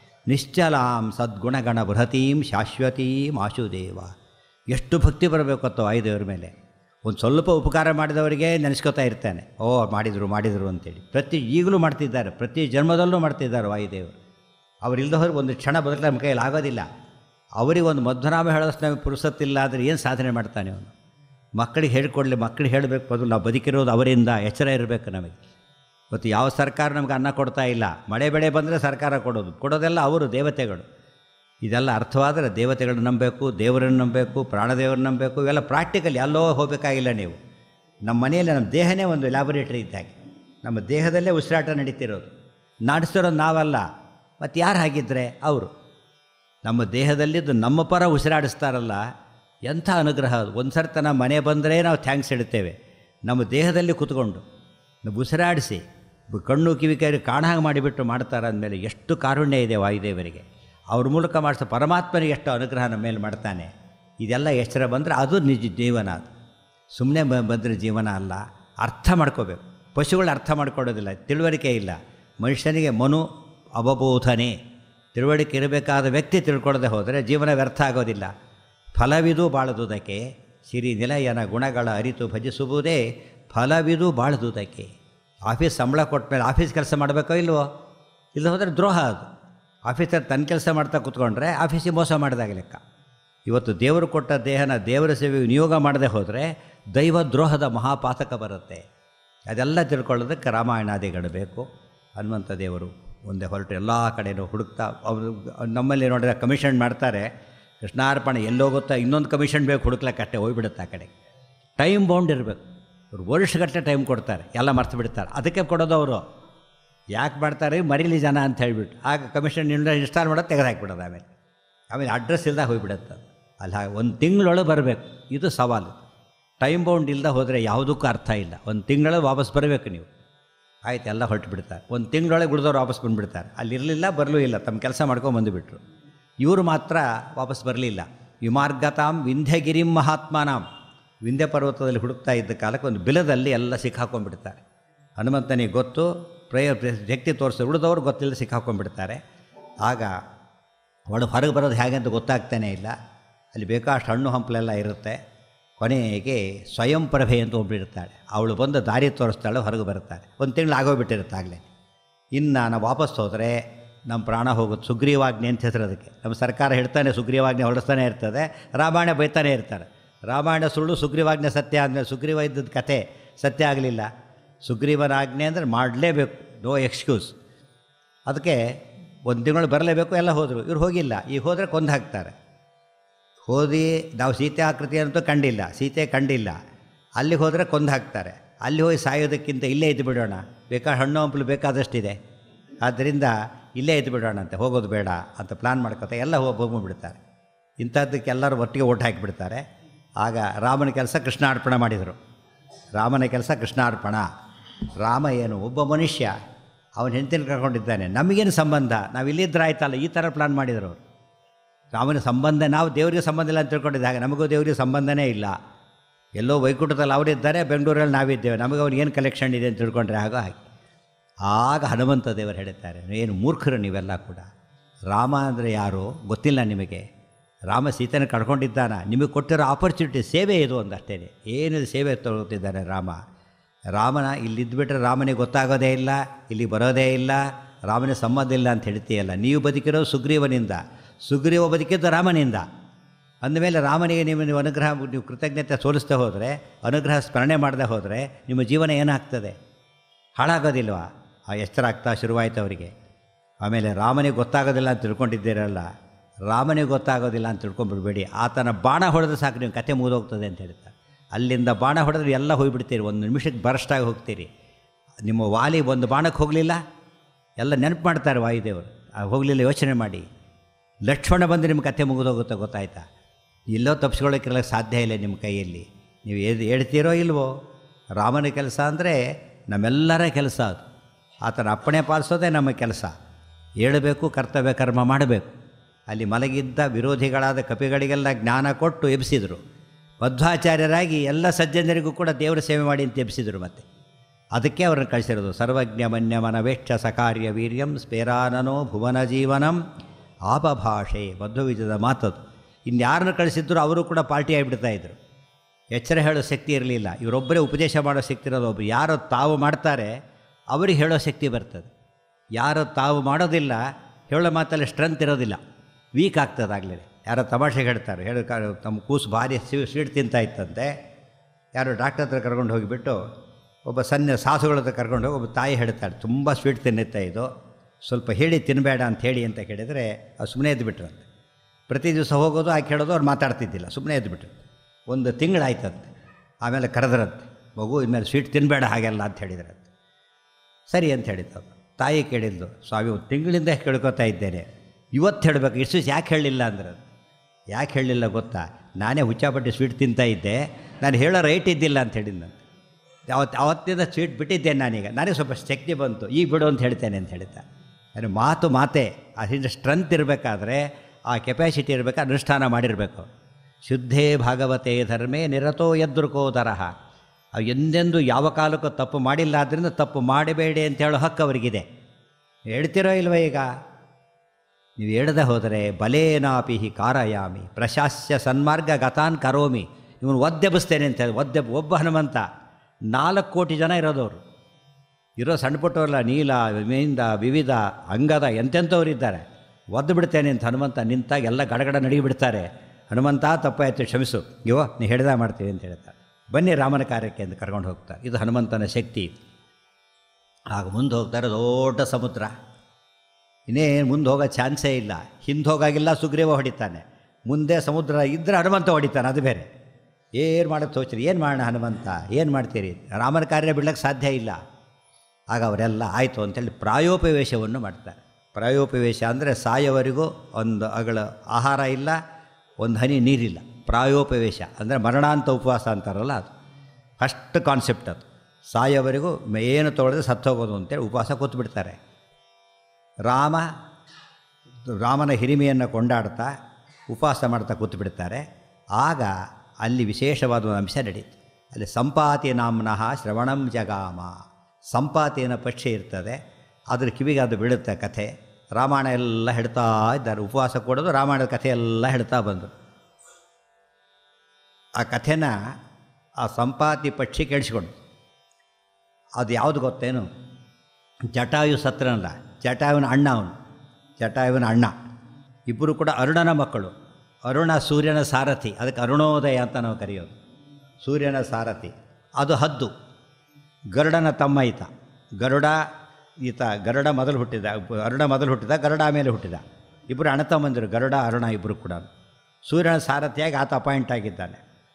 ನಿಶ್ಚಲಾಂ ಸದ್ಗುಣಗಣ ಬೃಹತೀಂ ಶಾಶ್ವತೀಂ ಆಶುದೇವ. ಎಷ್ಟು ಭಕ್ತಿ ಬರಬೇಕು ಅಂತ ವಾಯುದೇವರ ಮೇಲೆ. ಒಂದು ಸ್ವಲ್ಪ ಉಪಕಾರ ಮಾಡಿದವರಿಗೆ ನೆನೆಸ್ಕೋತಾ ಇರ್ತಾನೆ, ಓ ಮಾಡಿದರು ಅಂತೇಳಿ. ಈಗಲೂ ಮಾಡ್ತಿದ್ದಾರೆ, ಪ್ರತಿ ಜನ್ಮದಲ್ಲೂ ಮಾಡ್ತಿದ್ದಾರೆ ವಾಯುದೇವರು. ಅವರಿಲ್ಲದ ಹೋದ್ರೆ ಒಂದು ಕ್ಷಣ ಬದುಕಲು ನಮ್ಮ ಕೈಯಲ್ಲಿ ಆಗೋದಿಲ್ಲ. ಅವರಿಗೆ ಒಂದು ಮಧ್ವನಾಮ ಹೇಳೋಷ್ಟು ನಮಗೆ ಪುರುಸತ್ತಿಲ್ಲ ಅಂದರೆ ಏನು ಸಾಧನೆ ಮಾಡ್ತಾನೆ ಅವನು? ಮಕ್ಕಳಿಗೆ ಹೇಳ್ಕೊಡ್ಲಿ, ಮಕ್ಕಳಿಗೆ ಹೇಳಬೇಕು ಬದಲು ನಾವು ಬದುಕಿರೋದು ಅವರಿಂದ, ಎಚ್ಚರ ಇರಬೇಕು ನಮಗೆ. ಮತ್ತು ಯಾವ ಸರ್ಕಾರ ನಮ್ಗೆ ಅನ್ನ ಕೊಡ್ತಾ ಇಲ್ಲ. ಮಳೆ ಬೆಳೆ ಬಂದರೆ ಸರ್ಕಾರ ಕೊಡೋದೆಲ್ಲ ಅವರು ದೇವತೆಗಳು. ಇದೆಲ್ಲ ಅರ್ಥವಾದರೆ ದೇವತೆಗಳನ್ನ ನಂಬಬೇಕು, ದೇವರನ್ನು ನಂಬಬೇಕು, ಪ್ರಾಣದೇವರನ್ನು ನಂಬಬೇಕು. ಇವೆಲ್ಲ ಪ್ರಾಕ್ಟಿಕಲ್, ಎಲ್ಲೋ ಹೋಗಬೇಕಾಗಿಲ್ಲ ನೀವು. ನಮ್ಮ ಮನೆಯಲ್ಲಿ ನಮ್ಮ ದೇಹನೇ ಒಂದು ಲ್ಯಾಬೊರೇಟರಿ ಇದ್ದಾಗೆ. ನಮ್ಮ ದೇಹದಲ್ಲೇ ಉಸಿರಾಟ ನಡೀತಿರೋದು, ನಡೆಸ್ತಿರೋದು ನಾವಲ್ಲ. ಮತ್ತು ಯಾರು ಹಾಗಿದ್ದರೆ ಅವರು ನಮ್ಮ ದೇಹದಲ್ಲಿದ್ದು ನಮ್ಮ ಪರ ಉಸಿರಾಡಿಸ್ತಾರಲ್ಲ, ಎಂಥ ಅನುಗ್ರಹ ಅದು. ಒಂದು ಸರ್ತಿ ನಮ್ಮ ಮನೆ ಬಂದರೆ ನಾವು ಥ್ಯಾಂಕ್ಸ್ ಹೇಳ್ತೇವೆ. ನಮ್ಮ ದೇಹದಲ್ಲಿ ಕೂತ್ಕೊಂಡು ನಾವು ಉಸಿರಾಡಿಸಿ ಕಣ್ಣು ಕಿವಿ ಕೈ ಕಾಣಾಗ ಮಾಡಿಬಿಟ್ಟು ಮಾಡ್ತಾರೆ ಅಂದಮೇಲೆ ಎಷ್ಟು ಕಾರುಣ್ಯ ಇದೆ ವಾಯುದೇವರಿಗೆ. ಅವ್ರ ಮೂಲಕ ಮಾಡಿಸೋ ಪರಮಾತ್ಮನಿಗೆ ಎಷ್ಟು ಅನುಗ್ರಹ ನಮ್ಮ ಮೇಲೆ ಮಾಡ್ತಾನೆ. ಇದೆಲ್ಲ ಎಚ್ಚರ ಬಂದರೆ ಅದು ನಿಜ ಜೀವನ. ಅದು ಸುಮ್ಮನೆ ಬಂದರೆ ಜೀವನ ಅಲ್ಲ, ಅರ್ಥ ಮಾಡ್ಕೋಬೇಕು. ಪಶುಗಳು ಅರ್ಥ ಮಾಡ್ಕೊಳ್ಳೋದಿಲ್ಲ, ತಿಳುವಳಿಕೆ ಇಲ್ಲ. ಮನುಷ್ಯನಿಗೆ ಮನು ಅವಬೋಧನೆ, ತಿಳುವಳಿಕೆ ಇರಬೇಕಾದ ವ್ಯಕ್ತಿ ತಿಳ್ಕೊಳ್ಳದೆ ಹೋದರೆ ಜೀವನ ವ್ಯರ್ಥ ಆಗೋದಿಲ್ಲ. ಫಲವಿದು ಬಾಳದುದಕ್ಕೆ ಸಿರಿ ನಿಲಯನ ಗುಣಗಳ ಅರಿತು ಭಜಿಸುವುದೇ ಫಲವಿದು ಬಾಳದುದಕ್ಕೆ. ಆಫೀಸ್ ಸಂಬಳ ಕೊಟ್ಟ ಮೇಲೆ ಆಫೀಸ್ ಕೆಲಸ ಮಾಡಬೇಕೋ ಇಲ್ವೋ? ಇಲ್ಲ ಹೋದರೆ ದ್ರೋಹ ಅದು. ಆಫೀಸರ್ ತನ್ನ ಕೆಲಸ ಮಾಡ್ತಾ ಕೂತ್ಕೊಂಡ್ರೆ ಆಫೀಸಿಗೆ ಮೋಸ ಮಾಡಿದಾಗ ಲೆಕ್ಕ. ಇವತ್ತು ದೇವರು ಕೊಟ್ಟ ದೇಹನ ದೇವರ ಸೇವೆಗೆ ವಿನಿಯೋಗ ಮಾಡದೆ ಹೋದರೆ ದೈವ ದ್ರೋಹದ ಮಹಾಪಾತಕ ಬರುತ್ತೆ. ಅದೆಲ್ಲ ತಿಳ್ಕೊಳ್ಳೋದಕ್ಕೆ ರಾಮಾಯಣಾದಿಗಳು ಬೇಕು. ಹನುಮಂತ ದೇವರು ಒಂದೇ ಹೊರಟು ಎಲ್ಲ ಕಡೆಯೂ ಹುಡುಕ್ತಾ ಅವರು ನಮ್ಮಲ್ಲಿ ನೋಡಿದ್ರೆ ಕಮಿಷನ್ ಮಾಡ್ತಾರೆ. ಕೃಷ್ಣಾರ್ಪಣೆ ಎಲ್ಲೋಗುತ್ತಾ ಇನ್ನೊಂದು ಕಮಿಷನ್ ಬೇಕು ಹುಡುಕ್ಲಕ್ಕೆ, ಅಷ್ಟೇ ಹೋಗ್ಬಿಡುತ್ತೆ ಆ ಕಡೆ. ಟೈಮ್ ಬೌಂಡ್ ಇರಬೇಕು. ಅವ್ರು ವರ್ಷಗಟ್ಟಲೆ ಟೈಮ್ ಕೊಡ್ತಾರೆ, ಎಲ್ಲ ಮರ್ತು ಬಿಡ್ತಾರೆ. ಅದಕ್ಕೆ ಕೊಡೋದು ಅವರು. ಯಾಕೆ ಮಾಡ್ತಾರೆ? ಮರೀಲಿ ಜನ ಅಂತ ಹೇಳಿಬಿಟ್ಟು ಆಗ ಕಮಿಷನ್ ಇನ್ಸ್ಟಾಲ್ ಮಾಡೋದು ತೆಗೆದಾಕ್ಬಿಡೋದು. ಆಮೇಲೆ ಅಡ್ರೆಸ್ ಇಲ್ದಾಗ ಹೋಗಿಬಿಡುತ್ತೆ. ಅಲ್ಲಿ ಒಂದು ತಿಂಗಳೊಳಗೆ ಬರಬೇಕು. ಇದು ಸವಾಲು. ಟೈಮ್ ಬೌಂಡ್ ಇಲ್ಲದೆ ಹೋದರೆ ಯಾವುದಕ್ಕೂ ಅರ್ಥ ಇಲ್ಲ. ಒಂದು ತಿಂಗಳೊಳಗೆ ವಾಪಸ್ ಬರಬೇಕು ನೀವು. ಆಯ್ತು, ಎಲ್ಲ ಹೊರಟು ಬಿಡ್ತಾರೆ. ಒಂದು ತಿಂಗಳೊಳಗೆ ಉಳಿದವ್ರು ವಾಪಸ್ ಬಂದುಬಿಡ್ತಾರೆ. ಅಲ್ಲಿ ಇರಲಿಲ್ಲ, ಬರಲೂ ಇಲ್ಲ, ತಮ್ಮ ಕೆಲಸ ಮಾಡ್ಕೊಂಡು ಬಂದುಬಿಟ್ರು. ಇವರು ಮಾತ್ರ ವಾಪಸ್ ಬರಲಿಲ್ಲ. ವಿಮಾರ್ಗತಾಂ ವಿಂಧ್ಯಗಿರಿಂ ಮಹಾತ್ಮಾನಾಂ, ವಿಂಧ್ಯ ಪರ್ವತದಲ್ಲಿ ಹುಡುಕ್ತಾ ಇದ್ದ ಕಾಲಕ್ಕೆ ಒಂದು ಬಿಲದಲ್ಲಿ ಎಲ್ಲ ಸಿಕ್ಕಾಕೊಂಡ್ಬಿಡ್ತಾರೆ. ಹನುಮಂತನಿಗೆ ಗೊತ್ತು, ಶಕ್ತಿ ತೋರಿಸಿ ಉಳಿದವರು ಗೊತ್ತಿಲ್ಲದೆ ಸಿಕ್ಕಾಕೊಂಡ್ಬಿಡ್ತಾರೆ. ಆಗ ಹೊರಗೆ ಬರೋದು ಹೇಗೆ ಅಂತ ಗೊತ್ತಾಗ್ತಾನೇ ಇಲ್ಲ. ಅಲ್ಲಿ ಬೇಕಾಷ್ಟು ಹಣ್ಣು ಹಂಪಲೆಲ್ಲ ಇರುತ್ತೆ. ಕೊನೆಗೆ ಸ್ವಯಂ ಪ್ರಭೆ ಅಂತ ಒಬ್ಬಳಿರ್ತಾಳೆ, ಅವಳು ಬಂದು ದಾರಿ ತೋರಿಸ್ತಾಳೆ, ಹೊರಗೆ ಬರ್ತಾಳೆ. ಒಂದು ತಿಂಗಳು ಆಗೋಗ್ಬಿಟ್ಟಿರುತ್ತೆ ಆಗಲೇ. ಇನ್ನು ನಾವು ವಾಪಸ್ ಹೋದರೆ ನಮ್ಮ ಪ್ರಾಣ ಹೋಗುತ್ತೆ. ಸುಗ್ರೀವಾಜ್ಞೆ ಅಂತ ಹೆಸರು ಅದಕ್ಕೆ. ನಮ್ಮ ಸರ್ಕಾರ ಹೇಳ್ತಾನೆ ಸುಗ್ರೀವಾಜ್ಞೆ ಹೊರಡಿಸ್ತಾನೆ ಇರ್ತದೆ, ರಾಮಾಯಣ ಬೈತಾನೆ ಇರ್ತಾರೆ. ರಾಮಾಯಣ ಸುಳ್ಳು, ಸುಗ್ರೀವಾಜ್ಞೆ ಸತ್ಯ ಆದಮೇಲೆ ಸುಗ್ರೀವ ಇದ್ದದ್ದು ಕತೆ ಸತ್ಯ ಆಗಲಿಲ್ಲ. ಸುಗ್ರೀವನ ಆಜ್ಞೆ ಅಂದರೆ ಮಾಡಲೇಬೇಕು, ನೋ ಎಕ್ಸ್ಕ್ಯೂಸ್. ಅದಕ್ಕೆ ಒಂದು ತಿಂಗಳು ಬರಲೇಬೇಕು, ಎಲ್ಲ ಹೋದರು. ಇವ್ರು ಹೋಗಿಲ್ಲ. ಈಗ ಹೋದರೆ ಕೊಂದು ಹಾಕ್ತಾರೆ. ಹೋದಿ ನಾವು ಸೀತೆ ಆಕೃತಿ ಅಂತೂ ಕಂಡಿಲ್ಲ, ಸೀತೆ ಕಂಡಿಲ್ಲ. ಅಲ್ಲಿಗೆ ಹೋದರೆ ಕೊಂದು ಹಾಕ್ತಾರೆ. ಅಲ್ಲಿ ಹೋಗಿ ಸಾಯೋದಕ್ಕಿಂತ ಇಲ್ಲೇ ಇದ್ದು ಬಿಡೋಣ, ಹಣ್ಣು ಹಂಪಲು ಬೇಕಾದಷ್ಟಿದೆ, ಆದ್ದರಿಂದ ಇಲ್ಲೇ ಇದ್ದು ಬಿಡೋಣ ಅಂತ, ಹೋಗೋದು ಬೇಡ ಅಂತ ಪ್ಲ್ಯಾನ್ ಮಾಡ್ಕೊತ ಎಲ್ಲ ಹೋಗ್ಬಿಡ್ತಾರೆ. ಇಂಥದ್ದಕ್ಕೆಲ್ಲರೂ ಒಟ್ಟಿಗೆ ಓಟ್ ಹಾಕಿಬಿಡ್ತಾರೆ. ಆಗ ರಾಮನ ಕೆಲಸ ಕೃಷ್ಣಾರ್ಪಣ ಮಾಡಿದರು. ರಾಮನ ಕೆಲಸ ಕೃಷ್ಣಾರ್ಪಣ. ರಾಮ ಏನು ಒಬ್ಬ ಮನುಷ್ಯ, ಅವನ ಹೆಂಡತಿನ ಕರ್ಕೊಂಡಿದ್ದಾನೆ, ನಮಗೇನು ಸಂಬಂಧ, ನಾವು ಇಲ್ಲಿದ್ದರೆ ಆಯ್ತಲ್ಲ, ಈ ಥರ ಪ್ಲ್ಯಾನ್ ಮಾಡಿದರು ಅವರು. ರಾಮನ ಸಂಬಂಧ, ನಾವು ದೇವರಿಗೆ ಸಂಬಂಧ ಇಲ್ಲ ಅಂತ ತಿಳ್ಕೊಂಡಿದ್ದಾಗ ನಮಗೂ ದೇವರಿಗೆ ಸಂಬಂಧನೇ ಇಲ್ಲ. ಎಲ್ಲೋ ವೈಕುಂಠದಲ್ಲಿ ಅವರಿದ್ದಾರೆ, ಬೆಂಗಳೂರಲ್ಲಿ ನಾವಿದ್ದೇವೆ, ನಮಗೆ ಅವ್ರಿಗೆ ಏನು ಕಲೆಕ್ಷನ್ ಇದೆ ಅಂತ ತಿಳ್ಕೊಂಡ್ರೆ ಆಗ ಹನುಮಂತ ದೇವರು ಹೇಳ್ತಾರೆ, ಏನು ಮೂರ್ಖರು ನೀವೆಲ್ಲ ಕೂಡ. ರಾಮ ಅಂದರೆ ಯಾರು ಗೊತ್ತಿಲ್ಲ ನಿಮಗೆ. ರಾಮ ಸೀತೆನ ಕಳ್ಕೊಂಡಿದ್ದಾನ, ನಿಮಗೆ ಕೊಟ್ಟಿರೋ ಆಪರ್ಚುನಿಟಿ ಸೇವೆ ಇದು ಒಂದಷ್ಟೇ. ಏನಿದೆ ಸೇವೆ ತಗೊಳ್ತಿದ್ದಾನೆ ರಾಮನ ಇಲ್ಲಿದ್ದುಬಿಟ್ರೆ ರಾಮನಿಗೆ ಗೊತ್ತಾಗೋದೇ ಇಲ್ಲ, ಇಲ್ಲಿ ಬರೋದೇ ಇಲ್ಲ, ರಾಮನ ಸಂಬಂಧ ಇಲ್ಲ ಅಂತ ಹೇಳ್ತೀಯಲ್ಲ. ನೀವು ಬದುಕಿರೋ ಸುಗ್ರೀವನಿಂದ, ಸುಗ್ರೀವ ಬದುಕಿದ್ದು ರಾಮನಿಂದ. ಅಂದಮೇಲೆ ರಾಮನಿಗೆ ನೀವು ಅನುಗ್ರಹ, ನೀವು ಕೃತಜ್ಞತೆ ಸೋಲಿಸ್ತಾ ಹೋದರೆ, ಅನುಗ್ರಹ ಸ್ಮರಣೆ ಮಾಡದೆ ಹೋದರೆ ನಿಮ್ಮ ಜೀವನ ಏನಾಗ್ತದೆ? ಹಾಳಾಗೋದಿಲ್ವಾ? ಆ ಎಚ್ಚರ ಆಗ್ತಾ ಶುರುವಾಯಿತು ಅವರಿಗೆ. ಆಮೇಲೆ ರಾಮನಿಗೆ ಗೊತ್ತಾಗೋದಿಲ್ಲ ಅಂತ ತಿಳ್ಕೊಂಡಿದ್ದೀರಲ್ಲ, ರಾಮನಿಗೆ ಗೊತ್ತಾಗೋದಿಲ್ಲ ಅಂತ ತಿಳ್ಕೊಂಡ್ಬಿಡ್ಬೇಡಿ. ಆತನ ಬಾಣ ಹೊಡೆದ್ರೆ ಸಾಕು, ನೀವು ಕತೆ ಮುಗಿದೋಗ್ತದೆ ಅಂತ ಹೇಳ್ತಾರೆ. ಅಲ್ಲಿಂದ ಬಾಣ ಹೊಡೆದ್ರೆ ಎಲ್ಲ ಹೋಗಿಬಿಡ್ತೀರಿ, ಒಂದು ನಿಮಿಷಕ್ಕೆ ಬರಷ್ಟಾಗಿ ಹೋಗ್ತೀರಿ. ನಿಮ್ಮ ವಾಲಿ ಒಂದು ಬಾಣಕ್ಕೆ ಹೋಗಲಿಲ್ಲ, ಎಲ್ಲ ನೆನಪು ಮಾಡ್ತಾರೆ ವಾಯುದೇವರು. ಹೋಗಲಿಲ್ಲ, ಯೋಚನೆ ಮಾಡಿ. ಲಕ್ಷ್ಮಣ ಬಂದು ನಿಮ್ಮ ಕತೆ ಮುಗಿದೋಗುತ್ತೆ, ಗೊತ್ತಾಯ್ತಾ? ಇಲ್ಲೋ ತಪ್ಪಿಸ್ಕೊಳ್ಳೋಕ್ಕೆಲ್ಲ ಸಾಧ್ಯ ಇಲ್ಲ ನಿಮ್ಮ ಕೈಯಲ್ಲಿ. ನೀವು ಹೇಳ್ತೀರೋ ಇಲ್ವೋ? ರಾಮನ ಕೆಲಸ ಅಂದರೆ ನಮ್ಮೆಲ್ಲರ ಕೆಲಸ ಅದು. ಆತನ ಅಪ್ಪಣೆ ಪಾಲಿಸೋದೇ ನಮ್ಮ ಕೆಲಸ. ಹೇಳಬೇಕು, ಕರ್ತವ್ಯ ಕರ್ಮ ಮಾಡಬೇಕು. ಅಲ್ಲಿ ಮಲಗಿದ್ದ ವಿರೋಧಿಗಳಾದ ಕಪಿಗಳಿಗೆಲ್ಲ ಜ್ಞಾನ ಕೊಟ್ಟು ಎಬ್ಬಿಸಿದರು. ಮಧ್ವಾಚಾರ್ಯರಾಗಿ ಎಲ್ಲ ಸಜ್ಜನರಿಗೂ ಕೂಡ ದೇವರ ಸೇವೆ ಮಾಡಿ ಅಂತ ಎಬ್ಬಿಸಿದರು. ಮತ್ತು ಅದಕ್ಕೆ ಅವ್ರನ್ನ ಕಳಿಸಿರೋದು. ಸರ್ವಜ್ಞ ಮನ್ಯ ಮನವೇಕ್ಷ ಸಕಾರ್ಯ ವೀರ್ಯಂ ಸ್ಪೇರಾನನೋ ಭುವನ ಜೀವನಂ ಆಪಭಾಷೆ, ಮಧ್ವವಿಜಯದ ಮಾತದು. ಇನ್ಯಾರನ್ನು ಕಳಿಸಿದ್ರು ಅವರು ಕೂಡ ಪಾರ್ಟಿ ಆಗಿಬಿಡ್ತಾಯಿದ್ರು. ಎಚ್ಚರ ಹೇಳೋ ಶಕ್ತಿ ಇರಲಿಲ್ಲ. ಇವರೊಬ್ಬರೇ ಉಪದೇಶ ಮಾಡೋ ಶಕ್ತಿ ಇರೋದು. ಒಬ್ಬರು ಯಾರೋ ತಾವು ಮಾಡ್ತಾರೆ ಅವ್ರಿಗೆ ಹೇಳೋ ಶಕ್ತಿ ಬರ್ತದೆ. ಯಾರೋ ತಾವು ಮಾಡೋದಿಲ್ಲ, ಹೇಳೋ ಮಾತಲ್ಲಿ ಸ್ಟ್ರೆಂತ್ ಇರೋದಿಲ್ಲ, ವೀಕ್ ಆಗ್ತದಾಗಲೇ. ಯಾರೋ ತಮಾಷೆಗೆ ಹೇಳ್ತಾರೆ, ತಮ್ಮ ಕೂಸು ಭಾರಿ ಸ್ವೀಟ್ ತಿಂತಾ ಇತ್ತಂತೆ. ಯಾರೋ ಡಾಕ್ಟರ್ ಹತ್ರ ಕರ್ಕೊಂಡು ಹೋಗಿಬಿಟ್ಟು, ಒಬ್ಬ ಸಾಸುಗಳ ಹತ್ರ ಕರ್ಕೊಂಡು ಹೋಗಿ ಒಬ್ಬ ತಾಯಿ ಹೇಳ್ತಾಳೆ, ತುಂಬ ಸ್ವೀಟ್ ತಿನ್ನುತ್ತಾ ಇದು, ಸ್ವಲ್ಪ ಹೇಳಿ ತಿನ್ನಬೇಡ ಅಂತ ಹೇಳಿ ಅಂತ ಕೇಳಿದರೆ ಅವ್ರು ಸುಮ್ಮನೆ ಎದ್ದುಬಿಟ್ರಂತೆ. ಪ್ರತಿ ದಿವಸ ಹೋಗೋದು ಆಕೆ ಹೇಳೋದು, ಅವ್ರು ಮಾತಾಡ್ತಿದ್ದಿಲ್ಲ, ಸುಮ್ಮನೆ ಎದ್ದುಬಿಟ್ರು. ಒಂದು ತಿಂಗಳಾಯ್ತಂತೆ. ಆಮೇಲೆ ಕರೆದ್ರಂತೆ, ಮಗು ಇನ್ಮೇಲೆ ಸ್ವೀಟ್ ತಿನ್ನಬೇಡ ಹಾಗೆಲ್ಲ ಅಂತ ಹೇಳಿದ್ರಂತೆ. ಸರಿ ಅಂತ ಹೇಳಿದ್ದು. ತಾಯಿ ಕೇಳಿದ್ದು, ಸ್ವಾಮಿ ಒಂದು ತಿಂಗಳಿಂದ ಕೇಳ್ಕೊತಾ ಇದ್ದೇನೆ, ಇವತ್ತು ಹೇಳಬೇಕು, ಇಷ್ಟು ಯಾಕೆ ಹೇಳಲಿಲ್ಲ ಅಂದ್ರೆ. ಯಾಕೆ ಹೇಳಲಿಲ್ಲ ಗೊತ್ತಾ? ನಾನೇ ಹುಚ್ಚಾಪಟ್ಟಿ ಸ್ವೀಟ್ ತಿಂತಾ ಇದ್ದೆ, ನಾನು ಹೇಳೋ ರೈಟ್ ಇದ್ದಿಲ್ಲ ಅಂತ ಹೇಳಿದ್ದಂತೆ. ಅವತ್ತಿಂದ ಸ್ವೀಟ್ ಬಿಟ್ಟಿದ್ದೇನೆ ನಾನೀಗ, ನನಗೆ ಸ್ವಲ್ಪ ಶಕ್ತಿ ಬಂತು, ಈಗ ಬಿಡು ಅಂತ ಹೇಳ್ತೇನೆ ಅಂತ ಹೇಳ್ತಾ. ಅಂದರೆ ಮಾತೇ ಅದರಿಂದ ಸ್ಟ್ರೆಂತ್ ಇರಬೇಕಾದ್ರೆ ಆ ಕೆಪಾಸಿಟಿ ಇರಬೇಕು, ಅನುಷ್ಠಾನ ಮಾಡಿರಬೇಕು. ಶುದ್ಧೇ ಭಾಗವತೆ ಧರ್ಮೇ ನಿರತೋ ಯದೃಕೋದರಃ. ಅವು ಎಂದೆಂದೂ ಯಾವ ಕಾಲಕ್ಕೂ ತಪ್ಪು ಮಾಡಿಲ್ಲ, ಆದ್ದರಿಂದ ತಪ್ಪು ಮಾಡಬೇಡಿ ಅಂತ ಹೇಳೋ ಹಕ್ಕು ಅವರಿಗಿದೆ. ಹೇಳ್ತಿರೋ ಇಲ್ವ? ಈಗ ನೀವು ಹೇಳದೆ ಹೋದರೆ ಬಲೇನಾಪಿ ಕಾರಯಾಮಿ ಪ್ರಶಾಸ್ಯ ಸನ್ಮಾರ್ಗ ಗತಾನ್ ಕರೋಮಿ. ಇವನು ಒದ್ದೆಬ್ಬಿಸ್ತೇನೆ ಅಂತ ಹೇಳಿ ಒಬ್ಬ ಹನುಮಂತ 4 ಕೋಟಿ ಜನ ಇರೋದವರು. ಇರೋ ಸಣ್ಣ ಪುಟ್ಟವರಲ್ಲ, ನೀಲ ಮೇಂದ ವಿವಿಧ ಅಂಗದ ಎಂತೆಂಥವ್ರಿದ್ದಾರೆ. ಒದ್ದು ಬಿಡ್ತೇನೆ ಅಂತ ಹನುಮಂತ ನಿಂತಾಗ ಎಲ್ಲ ಗಡಗಡ ನಡಿಬಿಡ್ತಾರೆ. ಹನುಮಂತ ತಪ್ಪಾಯ್ತು, ಕ್ಷಮಿಸು, ನೀ ಹೇಳ್ದ ಮಾಡ್ತೀವಿ ಅಂತ ಹೇಳ್ತಾರೆ. ಬನ್ನಿ ರಾಮನ ಕಾರ್ಯಕ್ಕೆ ಅಂತ ಕರ್ಕೊಂಡು ಹೋಗ್ತಾರೆ. ಇದು ಹನುಮಂತನ ಶಕ್ತಿ. ಆಗ ಮುಂದೆ ಹೋಗ್ತಾರೆ, ದೊಡ್ಡ ಸಮುದ್ರ. ಇನ್ನೇನು ಮುಂದೆ ಹೋಗೋ ಚಾನ್ಸೇ ಇಲ್ಲ. ಹಿಂದೆ ಹೋಗಾಗಿಲ್ಲ, ಸುಗ್ರೀವ ಹೊಡಿತಾನೆ. ಮುಂದೆ ಸಮುದ್ರ ಇದ್ದರೆ ಹನುಮಂತ ಹೊಡಿತಾನೆ, ಅದು ಬೇರೆ. ಏನು ಮಾಡೋದು ತೋಚ್ರಿ, ಏನು ಮಾಡೋಣ ಹನುಮಂತ, ಏನು ಮಾಡ್ತೀರಿ? ರಾಮನ ಕಾರ್ಯ ಬಿಡ್ಲಿಕ್ಕೆ ಸಾಧ್ಯ ಇಲ್ಲ. ಆಗ ಅವರೆಲ್ಲ ಆಯಿತು ಅಂತೇಳಿ ಪ್ರಾಯೋಪವೇಶವನ್ನು ಮಾಡ್ತಾರೆ. ಪ್ರಾಯೋಪವೇಶ ಅಂದರೆ ಸಾಯೋವರೆಗೂ ಒಂದು ಅಗಳ ಆಹಾರ ಇಲ್ಲ, ಒಂದು ಹನಿ ನೀರಿಲ್ಲ. ಪ್ರಾಯೋಪವೇಶ ಅಂದರೆ ಮರಣಾಂತ ಉಪವಾಸ ಅಂತಾರಲ್ಲ, ಅದು ಫಸ್ಟ್ ಕಾನ್ಸೆಪ್ಟ್. ಅದು ಸಾಯೋವರೆಗೂ ಏನು ತೊಗೊಳ್ಳದೆ ಸತ್ತೋಗೋದು ಅಂತೇಳಿ ಉಪವಾಸ ಕೂತ್ಬಿಡ್ತಾರೆ. ರಾಮನ ಹಿರಿಮೆಯನ್ನು ಕೊಂಡಾಡ್ತಾ ಉಪವಾಸ ಮಾಡ್ತಾ ಕೂತ್ಬಿಡ್ತಾರೆ. ಆಗ ಅಲ್ಲಿ ವಿಶೇಷವಾದ ಒಂದು ಅಂಶ ನಡೀತು. ಅಲ್ಲಿ ಸಂಪಾತಿ ನಾಮ್ನಃ ಶ್ರವಣಂ ಜಗಾಮ. ಸಂಪಾತಿನ ಪಕ್ಷಿ ಇರ್ತದೆ, ಅದ್ರ ಕಿವಿಗೆ ಅದು ಬೀಳುತ್ತೆ ಕಥೆ. ರಾಮಾಯಣ ಎಲ್ಲ ಹೇಳ್ತಾ ಇದ್ದಾರೆ, ಉಪವಾಸ ಕೊಡೋದು ರಾಮಾಯಣದ ಕಥೆ ಎಲ್ಲ ಹೇಳ್ತಾ ಬಂದರು. ಆ ಕಥೆನ ಆ ಸಂಪಾತಿ ಪಕ್ಷಿ ಕೇಳಿಸ್ಕೊಂಡು, ಅದು ಯಾವುದು ಗೊತ್ತೇನು? ಜಟಾಯು ಸತ್ರನಲ್ಲ, ಜಟಾಯುವಿನ ಅಣ್ಣ. ಇಬ್ಬರು ಕೂಡ ಅರುಣನ ಮಕ್ಕಳು. ಅರುಣ ಸೂರ್ಯನ ಸಾರಥಿ, ಅದಕ್ಕೆ ಅರುಣೋದಯ ಅಂತ ನಾವು ಕರೆಯೋದು. ಸೂರ್ಯನ ಸಾರಥಿ ಅದು ಹದ್ದು. ಗರುಡನ ತಮ್ಮ ಈತ. ಗರುಡ ಈತ ಗರುಡ ಮೊದಲು ಹುಟ್ಟಿದ, ಅರುಣ ಮೊದಲು ಹುಟ್ಟಿದ, ಗರುಡ ಆಮೇಲೆ ಹುಟ್ಟಿದ. ಇಬ್ಬರು ಅಣ್ಣ ತಮ್ಮಂದಿರು, ಗರುಡ ಅರುಣ ಇಬ್ಬರು ಕೂಡ. ಸೂರ್ಯನ ಸಾರಥಿಯಾಗಿ ಆತ ಅಪಾಯಿಂಟ್ ಆಗಿದ್ದಾನೆ.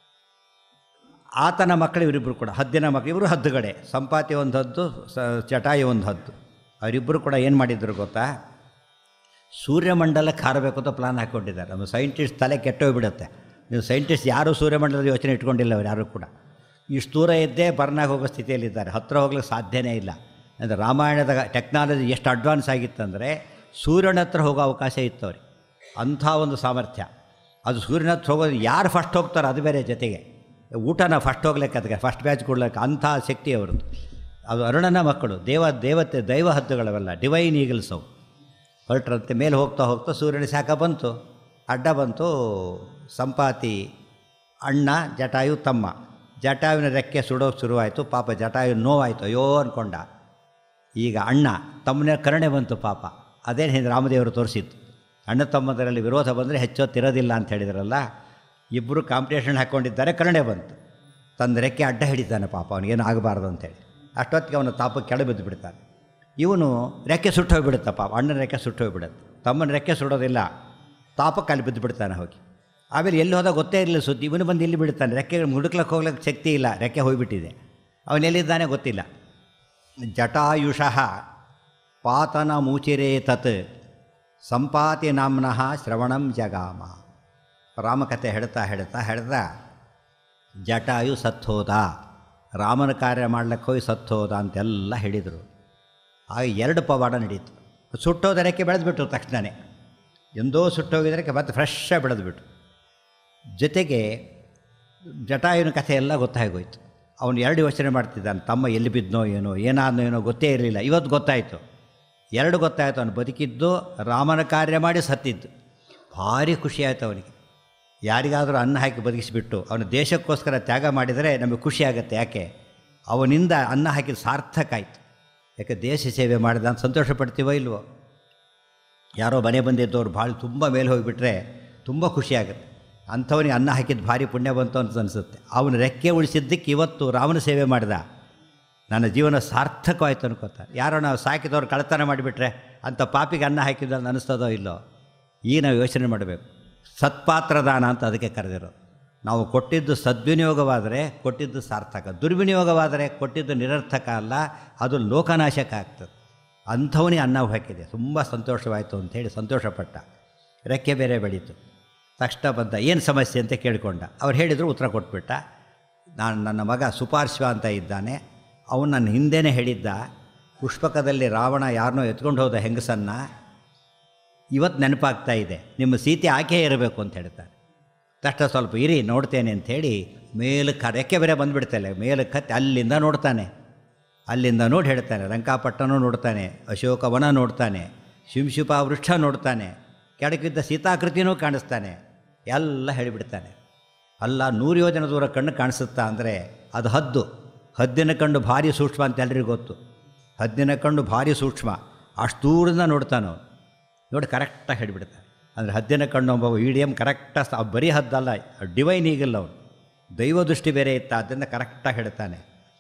ಆತನ ಮಕ್ಕಳು ಇವರಿಬ್ಬರು ಕೂಡ ಹದ್ದಿನ ಮಕ್ಕಳು. ಇವರು ಹದ್ದುಗಡೆ, ಸಂಪಾತಿ ಒಂದು ಹದ್ದು, ಜಟಾಯು ಒಂದು ಹದ್ದು. ಅವರಿಬ್ಬರು ಕೂಡ ಏನು ಮಾಡಿದ್ರು ಗೊತ್ತಾ, ಸೂರ್ಯಮಂಡಲಕ್ಕೆ ಹಾರಬೇಕು ಅಂತ ಪ್ಲಾನ್ ಹಾಕ್ಕೊಂಡಿದ್ದಾರೆ. ನಮ್ಮ ಸೈಂಟಿಸ್ಟ್ ತಲೆ ಕೆಟ್ಟೋಗ್ಬಿಡುತ್ತೆ. ನೀವು ಸೈಂಟಿಸ್ಟ್ ಯಾರೂ ಸೂರ್ಯಮಂಡಲದ ಯೋಚನೆ ಇಟ್ಕೊಂಡಿಲ್ಲ, ಅವ್ರು ಯಾರೂ ಕೂಡ. ಇಷ್ಟು ದೂರ ಇದ್ದೇ ಬರ್ನಾಗ ಹೋಗೋ ಸ್ಥಿತಿಯಲ್ಲಿದ್ದಾರೆ, ಹತ್ತಿರ ಹೋಗ್ಲಿಕ್ಕೆ ಸಾಧ್ಯನೇ ಇಲ್ಲ. ಅಂದರೆ ರಾಮಾಯಣದ ಟೆಕ್ನಾಲಜಿ ಎಷ್ಟು ಅಡ್ವಾನ್ಸ್ ಆಗಿತ್ತಂದರೆ ಸೂರ್ಯನ ಹತ್ರ ಹೋಗೋ ಅವಕಾಶ ಇತ್ತು ಅವ್ರಿಗೆ, ಅಂಥ ಒಂದು ಸಾಮರ್ಥ್ಯ. ಅದು ಸೂರ್ಯನ ಹತ್ರ ಹೋಗೋದು ಯಾರು ಫಸ್ಟ್ ಹೋಗ್ತಾರೋ ಅದು ಬೇರೆ, ಜೊತೆಗೆ ಊಟನ ಫಸ್ಟ್ ಹೋಗ್ಲಿಕ್ಕೆ, ಅದಕ್ಕೆ ಫಸ್ಟ್ ಬ್ಯಾಚ್ ಕೊಡ್ಲಿಕ್ಕೆ ಅಂಥ ಶಕ್ತಿ ಅವ್ರದ್ದು. ಅದು ಅರುಣನ ಮಕ್ಕಳು, ದೈವ ಹದ್ದುಗಳವೆಲ್ಲ, ಡಿವೈನ್ ಈಗಲ್ಸ್ ಅವು. ಹೊರಟ್ರಂತೆ ಮೇಲೆ ಹೋಗ್ತಾ ಹೋಗ್ತಾ ಸೂರ್ಯನ ಶಾಖ ಬಂತು, ಅಡ್ಡ ಬಂತು. ಸಂಪಾತಿ ಅಣ್ಣ, ಜಟಾಯು ತಮ್ಮ. ಜಟಾಯುವಿನ ರೆಕ್ಕೆ ಸುಡೋಕೆ ಶುರುವಾಯಿತು. ಪಾಪ ಜಟಾಯು ನೋವಾಯಿತು, ಅಯ್ಯೋ ಅಂದ್ಕೊಂಡ. ಈಗ ಅಣ್ಣ ತಮ್ಮನೇ ಕರುಣೆ ಬಂತು ಪಾಪ. ಅದೇನು ಹಿಂದೆ ರಾಮದೇವರು ತೋರಿಸಿತ್ತು. ಅಣ್ಣ ತಮ್ಮದರಲ್ಲಿ ವಿರೋಧ ಬಂದರೆ ಹೆಚ್ಚೊತ್ತಿರೋದಿಲ್ಲ ಅಂತ ಹೇಳಿದ್ರಲ್ಲ, ಇಬ್ಬರು ಕಾಂಪಿಟೇಷನ್ ಹಾಕ್ಕೊಂಡಿದ್ದಾರೆ, ಕರುಣೆ ಬಂತು. ತನ್ನ ರೆಕ್ಕೆ ಅಡ್ಡ ಹಿಡಿತಾನೆ ಪಾಪ, ಅವನಿಗೇನು ಆಗಬಾರ್ದು ಅಂತೇಳಿ. ಅಷ್ಟೊತ್ತಿಗೆ ಅವನು ತಾಪಕ್ಕೆ ಕೆಳ ಬಿದ್ದು ಬಿಡ್ತಾನೆ. ಇವನು ರೆಕ್ಕೆ ಸುಟ್ಟೋಗ್ಬಿಡುತ್ತೆ ಪಾಪ, ಅಣ್ಣನ ರೆಕ್ಕೆ ಸುಟ್ಟೋಗ್ಬಿಡುತ್ತೆ. ತಮ್ಮನ ರೆಕ್ಕೆ ಸುಡೋದಿಲ್ಲ, ತಾಪಕ್ಕೆ ಅಲ್ಲಿ ಬಿದ್ದು ಬಿಡ್ತಾನೆ ಹೋಗಿ. ಆಮೇಲೆ ಎಲ್ಲಿ ಹೋದಾಗ ಗೊತ್ತೇ ಇರಲಿಲ್ಲ ಸುದ್ದಿ. ಇವನು ಬಂದು ಇಲ್ಲಿ ಬಿಡ್ತಾನೆ, ರೆಕ್ಕೆ ಹುಡುಕ್ಲಕ್ಕೆ ಹೋಗ್ಲಿಕ್ಕೆ ಶಕ್ತಿ ಇಲ್ಲ, ರೆಕ್ಕೆ ಹೋಗಿಬಿಟ್ಟಿದೆ. ಅವನೆಲ್ಲಿದ್ದಾನೆ ಗೊತ್ತಿಲ್ಲ. ಜಟಾಯುಷಃ ಪಾತನ ಮೂಚಿರೇ ತತ್ ಸಂಪಾತಿ ನಾಮ್ನಃ ಶ್ರವಣಂ ಜಗಾಮ. ರಾಮಕಥೆ ಹೇಳ್ತಾ ಜಟಾಯು ಸತ್ತೋದ, ರಾಮನ ಕಾರ್ಯ ಮಾಡ್ಲಿಕ್ಕೆ ಹೋಗಿ ಸತ್ತೋದ ಅಂತೆಲ್ಲ ಹೇಳಿದರು. ಆಗ 2 ಪವಾಡ ನಡೀತು. ಸುಟ್ಟೋದರಕ್ಕೆ ಬೆಳೆದ್ಬಿಟ್ಟು ತಕ್ಷಣವೇ, ಎಂದೋ ಸುಟ್ಟೋಗಿದ್ದರಕ್ಕೆ ಮತ್ತೆ ಫ್ರೆಶ್ಶಾಗಿ ಬೆಳೆದ್ಬಿಟ್ಟು. ಜೊತೆಗೆ ಜಟಾಯುವಿನ ಕಥೆ ಎಲ್ಲ ಗೊತ್ತಾಗೋಯ್ತು. ಅವನು 2 ಯೋಚನೆ ಮಾಡ್ತಿದ್ದಾನೆ, ತಮ್ಮ ಎಲ್ಲಿ ಬಿದ್ದನೋ ಏನೋ, ಏನಾದನೋ ಏನೋ ಗೊತ್ತೇ ಇರಲಿಲ್ಲ. ಇವತ್ತು ಗೊತ್ತಾಯಿತು, 2 ಗೊತ್ತಾಯಿತು. ಅವನು ಬದುಕಿದ್ದು, ರಾಮನ ಕಾರ್ಯ ಮಾಡಿ ಸತ್ತಿದ್ದು. ಭಾರಿ ಖುಷಿಯಾಯಿತು ಅವನಿಗೆ. ಯಾರಿಗಾದರೂ ಅನ್ನ ಹಾಕಿ ಬದುಕಿಸಿಬಿಟ್ಟು ಅವನು ದೇಶಕ್ಕೋಸ್ಕರ ತ್ಯಾಗ ಮಾಡಿದರೆ ನಮಗೆ ಖುಷಿಯಾಗುತ್ತೆ. ಯಾಕೆ, ಅವನಿಂದ ಅನ್ನ ಹಾಕಿದ ಸಾರ್ಥಕ ಆಯಿತು. ಯಾಕೆ ದೇಶ ಸೇವೆ ಮಾಡಿದ ಅಂತ ಸಂತೋಷ ಪಡ್ತೀವೋ ಇಲ್ವೋ. ಯಾರೋ ಮನೆ ಬಂದಿದ್ದವ್ರು ಭಾಳ ತುಂಬ ಮೇಲೆ ಹೋಗಿಬಿಟ್ರೆ ತುಂಬ ಖುಷಿಯಾಗುತ್ತೆ. ಅಂಥವನಿಗೆ ಅನ್ನ ಹಾಕಿದ್ದು ಭಾರಿ ಪುಣ್ಯ ಬಂತು ಅಂತ ಅನಿಸುತ್ತೆ. ಅವನು ರೆಕ್ಕೆ ಉಳಿಸಿದ್ದಕ್ಕೆ ಇವತ್ತು ರಾಮನ ಸೇವೆ ಮಾಡಿದ, ನನ್ನ ಜೀವನ ಸಾರ್ಥಕವಾಯಿತು ಅನ್ಕೋತಾರೆ. ಯಾರೋ ನಾವು ಸಾಕಿದವ್ರು ಕಳ್ಳತನ ಮಾಡಿಬಿಟ್ರೆ ಅಂಥ ಪಾಪಿಗೆ ಅನ್ನ ಹಾಕಿದ್ದು ಅಂತ ಅನ್ನಿಸ್ತದೋ ಇಲ್ಲೋ. ಈಗ ನಾವು ಯೋಚನೆ ಮಾಡಬೇಕು. ಸತ್ಪಾತ್ರದಾನ ಅಂತ ಅದಕ್ಕೆ ಕರೆದಿರೋದು. ನಾವು ಕೊಟ್ಟಿದ್ದು ಸದ್ವಿನಿಯೋಗವಾದರೆ ಕೊಟ್ಟಿದ್ದು ಸಾರ್ಥಕ, ದುರ್ವಿನಿಯೋಗವಾದರೆ ಕೊಟ್ಟಿದ್ದು ನಿರರ್ಥಕ ಅಲ್ಲ, ಅದು ಲೋಕನಾಶಕ ಆಗ್ತದೆ. ಅಂಥವನಿಗೆ ಅನ್ನ ಹಾಕಿದೆ, ತುಂಬ ಸಂತೋಷವಾಯಿತು ಅಂಥೇಳಿ ಸಂತೋಷಪಟ್ಟ. ರೆಕ್ಕೆ ಬೇರೆ ಬೆಳೀತು. ತಕ್ಷಣ ಬಂದ, ಏನು ಸಮಸ್ಯೆ ಅಂತ ಕೇಳಿಕೊಂಡ. ಅವ್ರು ಹೇಳಿದರು, ಉತ್ತರ ಕೊಟ್ಬಿಟ್ಟ. ನನ್ನ ಮಗ ಸುಪಾರ್ಶ್ವ ಅಂತ ಇದ್ದಾನೆ, ಅವನು ನನ್ನ ಹಿಂದೆನೇ ಹೇಳಿದ್ದ, ಪುಷ್ಪಕದಲ್ಲಿ ರಾವಣ ಯಾರನ್ನೋ ಎತ್ಕೊಂಡು ಹೋದ ಹೆಂಗಸನ್ನು ಇವತ್ತು ನೆನಪಾಗ್ತಾ ಇದೆ, ನಿಮ್ಮ ಸೀತೆ ಆಕೆ ಇರಬೇಕು ಅಂತ ಹೇಳ್ತಾರೆ. ತಕ್ಷಣ ಸ್ವಲ್ಪ ಇರಿ ನೋಡ್ತೇನೆ ಅಂಥೇಳಿ ಮೇಲಕ್ಕೆ, ರೆಕ್ಕೆ ಬೇರೆ ಬಂದುಬಿಡ್ತಾಳೆ, ಮೇಲಕ್ಕೆ ಹತ್ತಿ ಅಲ್ಲಿಂದ ನೋಡ್ತಾನೆ. ಅಲ್ಲಿಂದ ನೋಡಿ ಹೇಳ್ತಾನೆ, ರಂಕಾಪಟ್ಟಣ ನೋಡ್ತಾನೆ, ಅಶೋಕವನ ನೋಡ್ತಾನೆ, ಶಿಂಶುಪಾ ವೃಕ್ಷ ನೋಡ್ತಾನೆ, ಕೆಳಗಿದ್ದ ಸೀತಾಕೃತಿನೂ ಕಾಣಿಸ್ತಾನೆ, ಎಲ್ಲ ಹೇಳಿಬಿಡ್ತಾನೆ. ಅಲ್ಲ 100 ಯೋಜನೆ ದೂರ ಕಣ್ಣು ಕಾಣಿಸುತ್ತಾ ಅಂದರೆ ಅದು ಹದ್ದು. ಹದ್ದಿನ ಕಣ್ಣು ಭಾರಿ ಸೂಕ್ಷ್ಮ ಅಂತ ಎಲ್ರಿಗೂ ಗೊತ್ತು. ಹದ್ದಿನ ಕಣ್ಣು ಭಾರಿ ಸೂಕ್ಷ್ಮ, ಅಷ್ಟು ದೂರದಿಂದ ನೋಡ್ತಾನೋ ನೋಡಿ ಕರೆಕ್ಟಾಗಿ ಹೇಳಿಬಿಡ್ತಾನೆ. ಅಂದರೆ ಹದ್ದಿನ ಕಣ್ಣು ಒಬ್ಬ ಇಡಿಯಮ್ ಕರೆಕ್ಟಾಗಿ, ಬರೀ ಹದ್ದಲ್ಲ, ಡಿವೈನ್ ಈಗಲ್ಲ, ಅವನು ದೈವ ದೃಷ್ಟಿ ಬೇರೆ ಇತ್ತ, ಅದರಿಂದ ಕರೆಕ್ಟಾಗಿ ಹೇಳ್ತಾನೆ.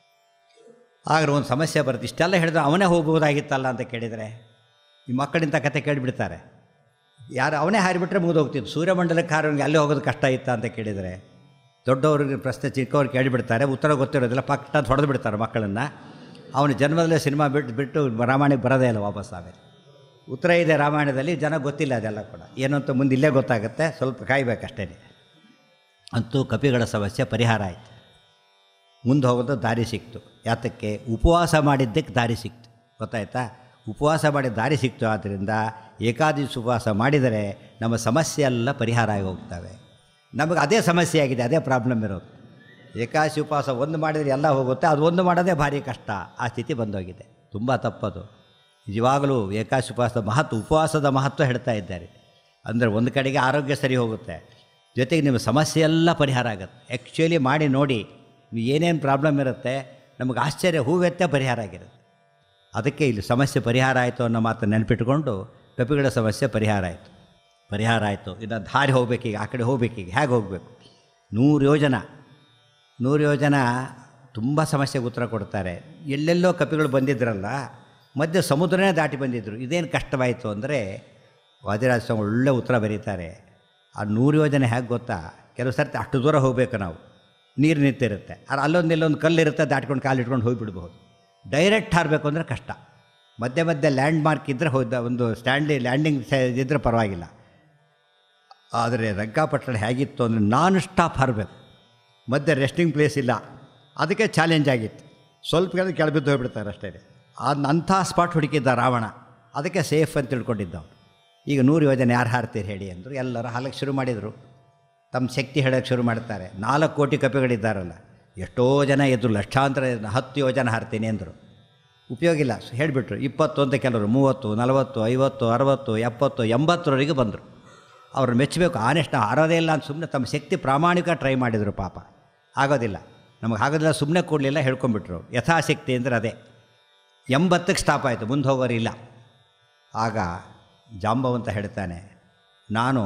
ಆಗ ಒಂದು ಸಮಸ್ಯೆ ಬರುತ್ತೆ. ಇಷ್ಟೆಲ್ಲ ಹೇಳಿದ್ರೆ ಅವನೇ ಹೋಗ್ಬೋದಾಗಿತ್ತಲ್ಲ ಅಂತ ಕೇಳಿದರೆ ಈ ಮಕ್ಕಳಿಂಥ ಕತೆ ಕೇಳಿಬಿಡ್ತಾರೆ. ಯಾರು ಅವನೇ ಹಾರಿಬಿಟ್ರೆ ಮುಗಿದೋಗ್ತಿದ್ದು. ಸೂರ್ಯಮಂಡಲಕ್ಕೆ ಹಾರೋನಿಗೆ ಅಲ್ಲೇ ಹೋಗೋದು ಕಷ್ಟ ಇತ್ತ ಅಂತ ಕೇಳಿದರೆ ದೊಡ್ಡವ್ರಿಗೆ ಪ್ರಶ್ನೆ ಚಿಕ್ಕವ್ರು ಕೇಳಿಬಿಡ್ತಾರೆ, ಉತ್ತರ ಗೊತ್ತಿರೋದಿಲ್ಲ, ಪಕ್ಕ ಅಂತ ಹೊಡೆದು ಬಿಡ್ತಾರೆ ಮಕ್ಕಳನ್ನು. ಅವನ ಜನ್ಮದಲ್ಲೇ ಸಿನಿಮಾ ಬಿಟ್ಟು ರಾಮಾಯಣಕ್ಕೆ ಬರೋದೇ ಇಲ್ಲ ವಾಪಸ್. ಆಮೇಲೆ ಉತ್ತರ ಇದೆ ರಾಮಾಯಣದಲ್ಲಿ, ಜನ ಗೊತ್ತಿಲ್ಲ ಅದೆಲ್ಲ ಕೂಡ, ಏನು ಅಂತ ಮುಂದೆ ಇಲ್ಲೇ ಗೊತ್ತಾಗುತ್ತೆ, ಸ್ವಲ್ಪ ಕಾಯಬೇಕಷ್ಟೇ. ಅಂತೂ ಕಪಿಗಳ ಸಮಸ್ಯೆ ಪರಿಹಾರ ಆಯಿತು. ಮುಂದೆ ಹೋಗೋದು ದಾರಿ ಸಿಕ್ತು. ಯಾತಕ್ಕೆ, ಉಪವಾಸ ಮಾಡಿದ್ದಕ್ಕೆ ದಾರಿ ಸಿಕ್ತು, ಗೊತ್ತಾಯ್ತಾ. ಉಪವಾಸ ಮಾಡಿದ ದಾರಿ ಸಿಕ್ತು. ಆದ್ದರಿಂದ ಏಕಾದಶಿ ಉಪವಾಸ ಮಾಡಿದರೆ ನಮ್ಮ ಸಮಸ್ಯೆ ಎಲ್ಲ ಪರಿಹಾರ ಆಗಿ ಹೋಗ್ತವೆ. ನಮಗೆ ಅದೇ ಸಮಸ್ಯೆ ಆಗಿದೆ, ಅದೇ ಪ್ರಾಬ್ಲಮ್ ಇರೋದು. ಏಕಾದಶಿ ಉಪವಾಸ ಒಂದು ಮಾಡಿದರೆ ಎಲ್ಲ ಹೋಗುತ್ತೆ, ಅದು ಒಂದು ಮಾಡೋದೇ ಭಾರಿ ಕಷ್ಟ. ಆ ಸ್ಥಿತಿ ಬಂದೋಗಿದೆ, ತುಂಬ ತಪ್ಪದು. ನಿಜವಾಗಲೂ ಏಕಾದಶಿ ಉಪವಾಸದ ಮಹತ್ವ ಹೇಳ್ತಾ ಇದ್ದಾರೆ. ಅಂದರೆ ಒಂದು ಕಡೆಗೆ ಆರೋಗ್ಯ ಸರಿ ಹೋಗುತ್ತೆ, ಜೊತೆಗೆ ನಿಮ್ಮ ಸಮಸ್ಯೆ ಎಲ್ಲ ಪರಿಹಾರ ಆಗುತ್ತೆ. ಆ್ಯಕ್ಚುಲಿ ಮಾಡಿ ನೋಡಿ, ಏನೇನು ಪ್ರಾಬ್ಲಮ್ ಇರುತ್ತೆ ನಮಗೆ ಆಶ್ಚರ್ಯ, ಹೂವೆತ್ತೆ ಪರಿಹಾರ ಆಗಿರುತ್ತೆ. ಅದಕ್ಕೆ ಇಲ್ಲಿ ಸಮಸ್ಯೆ ಪರಿಹಾರ ಆಯಿತು ಅನ್ನೋ ಮಾತು ನೆನಪಿಟ್ಕೊಂಡು ಕಪಿಗಳ ಸಮಸ್ಯೆ ಪರಿಹಾರ ಆಯಿತು. ಇನ್ನು ದಾರಿ ಹೋಗ್ಬೇಕೀಗ, ಆ ಕಡೆ ಹೋಗ್ಬೇಕೀಗ, ಹೇಗೆ ಹೋಗಬೇಕು? 100 ಯೋಜನ ತುಂಬ ಸಮಸ್ಯೆಗೆ ಉತ್ತರ ಕೊಡ್ತಾರೆ. ಎಲ್ಲೆಲ್ಲೋ ಕಪಿಗಳು ಬಂದಿದ್ರಲ್ಲ, ಮಧ್ಯೆ ಸಮುದ್ರನೇ ದಾಟಿ ಬಂದಿದ್ದರು. ಇದೇನು ಕಷ್ಟವಾಯಿತು ಅಂದರೆ ವಾದಿರಾಜ ಸ್ವಾಮಿ ಒಳ್ಳೆ ಉತ್ತರ ಬರೀತಾರೆ. ಆ 100 ಯೋಜನೆ ಹೇಗೆ ಗೊತ್ತಾ, ಕೆಲವು ಸರ್ತಿ ಅಷ್ಟು ದೂರ ಹೋಗಬೇಕು ನಾವು, ನೀರು ನಿಂತಿರುತ್ತೆ, ಆದರೆ ಅಲ್ಲೊಂದು ಕಲ್ಲಿರುತ್ತೆ, ದಾಟ್ಕೊಂಡು ಕಾಲಿಟ್ಕೊಂಡು ಹೋಗಿಬಿಡ್ಬೋದು. ಡೈರೆಕ್ಟ್ ಹಾರಬೇಕು ಅಂದರೆ ಕಷ್ಟ. ಮಧ್ಯೆ ಮಧ್ಯೆ ಲ್ಯಾಂಡ್ ಮಾರ್ಕ್ ಇದ್ದರೆ ಒಂದು ಲ್ಯಾಂಡಿಂಗ್ ಇದ್ದರೆ ಪರವಾಗಿಲ್ಲ. ಆದರೆ ರಂಗಾಪಟ್ಟಣ ಹೇಗಿತ್ತು ಅಂದರೆ ನಾನ್ ಸ್ಟಾಪ್ ಹಾರಬೇಕು, ಮಧ್ಯೆ ರೆಸ್ಟಿಂಗ್ ಪ್ಲೇಸ್ ಇಲ್ಲ. ಅದಕ್ಕೆ ಚಾಲೆಂಜ್ ಆಗಿತ್ತು. ಸ್ವಲ್ಪ ಕೆಳಬಿದ್ದು ಹೋಗ್ಬಿಡ್ತಾರೆ ಅಷ್ಟೇ. ಅಂಥ ಸ್ಪಾಟ್ ಹುಡುಕಿದ್ದ ರಾವಣ, ಅದಕ್ಕೆ ಸೇಫ್ ಅಂತ ತಿಳ್ಕೊಂಡಿದ್ದವು. ಈಗ 100 ಯೋಜನೆ ಯಾರು ಹಾರ್ತೀರಿ ಹೇಳಿ ಅಂದರು. ಎಲ್ಲರೂ ಹಾಲಕ್ಕೆ ಶುರು ಮಾಡಿದರು, ತಮ್ಮ ಶಕ್ತಿ ಹೇಳೋಕ್ಕೆ ಶುರು ಮಾಡ್ತಾರೆ. 4 ಕೋಟಿ ಕಪಿಗಳಿದ್ದಾರಲ್ಲ, ಎಷ್ಟೋ ಜನ ಎದ್ರು, ಲಕ್ಷಾಂತರ 10 ಯೋಜನೆ ಹಾರ್ತೀನಿ ಅಂದರು. ಉಪಯೋಗ ಇಲ್ಲ, ಹೇಳಿಬಿಟ್ರು. 20 ಅಂತ ಕೆಲವರು 30, 40, 50, 60, 70, 80ರವರೆಗೆ ಬಂದರು. ಅವ್ರನ್ನ ಮೆಚ್ಚಬೇಕು. ಆನೆಸ್ಟ್ ಹಾರೋದೇ ಇಲ್ಲ ಅಂತ ಸುಮ್ಮನೆ ತಮ್ಮ ಶಕ್ತಿ ಪ್ರಾಮಾಣಿಕ ಟ್ರೈ ಮಾಡಿದರು. ಪಾಪ ಆಗೋದಿಲ್ಲ, ನಮಗೆ ಆಗೋದಿಲ್ಲ, ಸುಮ್ಮನೆ ಕೊಡಲಿಲ್ಲ, ಹೇಳ್ಕೊಂಬಿಟ್ರು. ಯಥಾಶಕ್ತಿ ಅಂದರೆ ಅದೇ. 80ಕ್ಕೆ ಸ್ಟಾಪ್ ಆಯಿತು, ಮುಂದೆ ಹೋಗೋರಿಲ್ಲ. ಆಗ ಜಾಂಬವಂತ ಹೇಳ್ತಾನೆ, ನಾನು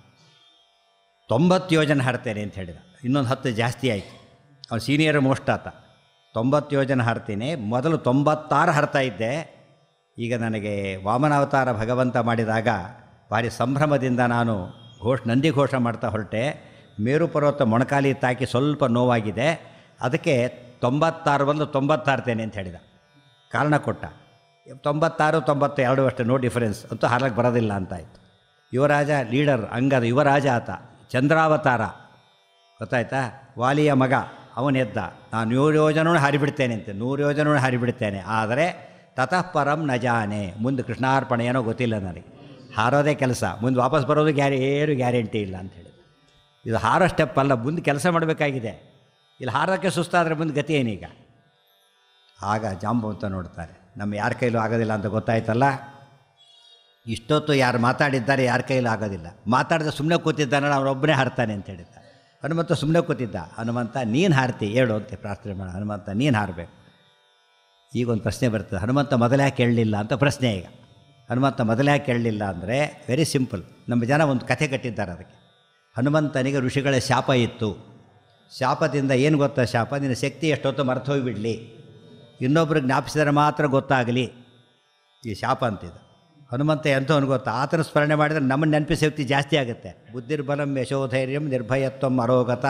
90 ಯೋಜನೆ ಹಾರ್ತೇನೆ ಅಂತ ಹೇಳಿದ. ಇನ್ನೊಂದು 10 ಜಾಸ್ತಿ ಆಯಿತು. ಅವನು ಸೀನಿಯರ್ ಮೋಸ್ಟ್ ಆತ. 90 ಯೋಜನೆ ಹಾರ್ತೀನಿ. ಮೊದಲು 96 ಹಾರ್ತಾ ಇದ್ದೆ. ಈಗ ನನಗೆ ವಾಮನಾವತಾರ ಭಗವಂತ ಮಾಡಿದಾಗ ಭಾರಿ ಸಂಭ್ರಮದಿಂದ ನಾನು ನಂದಿ ಘೋಷ ಮಾಡ್ತಾ ಹೊರಟೆ. ಮೇರು ಪರ್ವತ ಮೊಣಕಾಲಿ ತಾಕಿ ಸ್ವಲ್ಪ ನೋವಾಗಿದೆ, ಅದಕ್ಕೆ 96 ಬದಲು 90 ಹಾರ್ತೇನೆ ಅಂತ ಹೇಳಿದ. ಕಾರಣ ಕೊಟ್ಟ. 96, 92 ಅಷ್ಟೇ, ನೋ ಡಿಫರೆನ್ಸ್, ಅಂತೂ ಹಾರಕ್ಕೆ ಬರೋದಿಲ್ಲ ಅಂತಾಯಿತು. ಯುವರಾಜ ಲೀಡರ್, ಅಂಗದ ಯುವರಾಜ ಆತ, ಚಂದ್ರಾವತಾರ, ಗೊತ್ತಾಯ್ತಾ, ವಾಲಿಯ ಮಗ. ಅವನೆದ್ದ, ನಾನು 100 ಯೋಜನೂ ಹಾರಿಬಿಡ್ತೇನೆ ಅಂತ. 100 ಯೋಜನೂ ಹಾರಿಬಿಡ್ತೇನೆ, ಆದರೆ ತತಃ ಪರಂ ನ ಜಾನೆ, ಮುಂದೆ ಕೃಷ್ಣಾರ್ಪಣ ಏನೋ ಗೊತ್ತಿಲ್ಲ ನನಗೆ, ಹಾರೋದೇ ಕೆಲಸ, ಮುಂದೆ ವಾಪಸ್ ಬರೋದು ಏನು ಗ್ಯಾರಂಟಿ ಇಲ್ಲ ಅಂತ ಹೇಳಿ. ಇದು ಹಾರೋ ಸ್ಟೆಪ್ ಅಲ್ಲ, ಮುಂದೆ ಕೆಲಸ ಮಾಡಬೇಕಾಗಿದೆ. ಇಲ್ಲಿ ಹಾರೋಕ್ಕೆ ಸುಸ್ತಾದರೆ ಮುಂದೆ ಗತಿ ಏನೀಗ? ಆಗ ಜಾಂಬವಂತ ನೋಡ್ತಾರೆ, ನಮ್ಮ ಯಾರ ಕೈಲೂ ಆಗೋದಿಲ್ಲ ಅಂತ ಗೊತ್ತಾಯ್ತಲ್ಲ. ಇಷ್ಟೊತ್ತು ಯಾರು ಮಾತಾಡಿದ್ದಾರೆ, ಯಾರ ಕೈಲೂ ಆಗೋದಿಲ್ಲ. ಮಾತಾಡಿದ ಸುಮ್ಮನೆ ಕೂತಿದ್ದಾನಲ್ಲ, ಅವನೊಬ್ಬನೇ ಹಾರ್ತಾನೆ ಅಂತ ಹೇಳಿದ್ದ. ಹನುಮಂತ ಸುಮ್ಮನೆ ಕೂತಿದ್ದ. ಹನುಮಂತ ನೀನು ಹಾರ್ತಿ ಹೇಳು ಅಂತ ಪ್ರಾರ್ಥನೆ ಮಾಡ. ಹನುಮಂತ ನೀನು ಹಾರಬೇಕು. ಈಗೊಂದು ಪ್ರಶ್ನೆ ಬರ್ತದೆ, ಹನುಮಂತ ಮೊದಲೇ ಕೇಳಲಿಲ್ಲ ಅಂತ ಪ್ರಶ್ನೆ. ಈಗ ಹನುಮಂತ ಮೊದಲೇ ಕೇಳಲಿಲ್ಲ ಅಂದರೆ ವೆರಿ ಸಿಂಪಲ್. ನಮ್ಮ ಜನ ಒಂದು ಕಥೆ ಕಟ್ಟಿದ್ದಾರೆ ಅದಕ್ಕೆ. ಹನುಮಂತನಿಗೆ ಋಷಿಗಳ ಶಾಪ ಇತ್ತು. ಶಾಪದಿಂದ ಏನು ಗೊತ್ತಾ ಶಾಪ? ನಿನ್ನ ಶಕ್ತಿ ಎಷ್ಟೊತ್ತು ಮರೆತು ಹೋಗಿಬಿಡಲಿ, ಇನ್ನೊಬ್ರಿಗೆ ಜ್ಞಾಪಿಸಿದರೆ ಮಾತ್ರ ಗೊತ್ತಾಗಲಿ, ಈ ಶಾಪ ಅಂತಿದ್ದು. ಹನುಮಂತ ಎಂಥವನು ಗೊತ್ತಾ? ಆತನ ಸ್ಮರಣೆ ಮಾಡಿದರೆ ನಮ್ಮ ನೆನಪಿ ಶಕ್ತಿ ಜಾಸ್ತಿ ಆಗುತ್ತೆ. ಬುದ್ಧಿರ್ಬಲಂ ಯಶೋಧೈರ್ಯಂ ನಿರ್ಭಯತ್ವಂ ಅರೋಗತ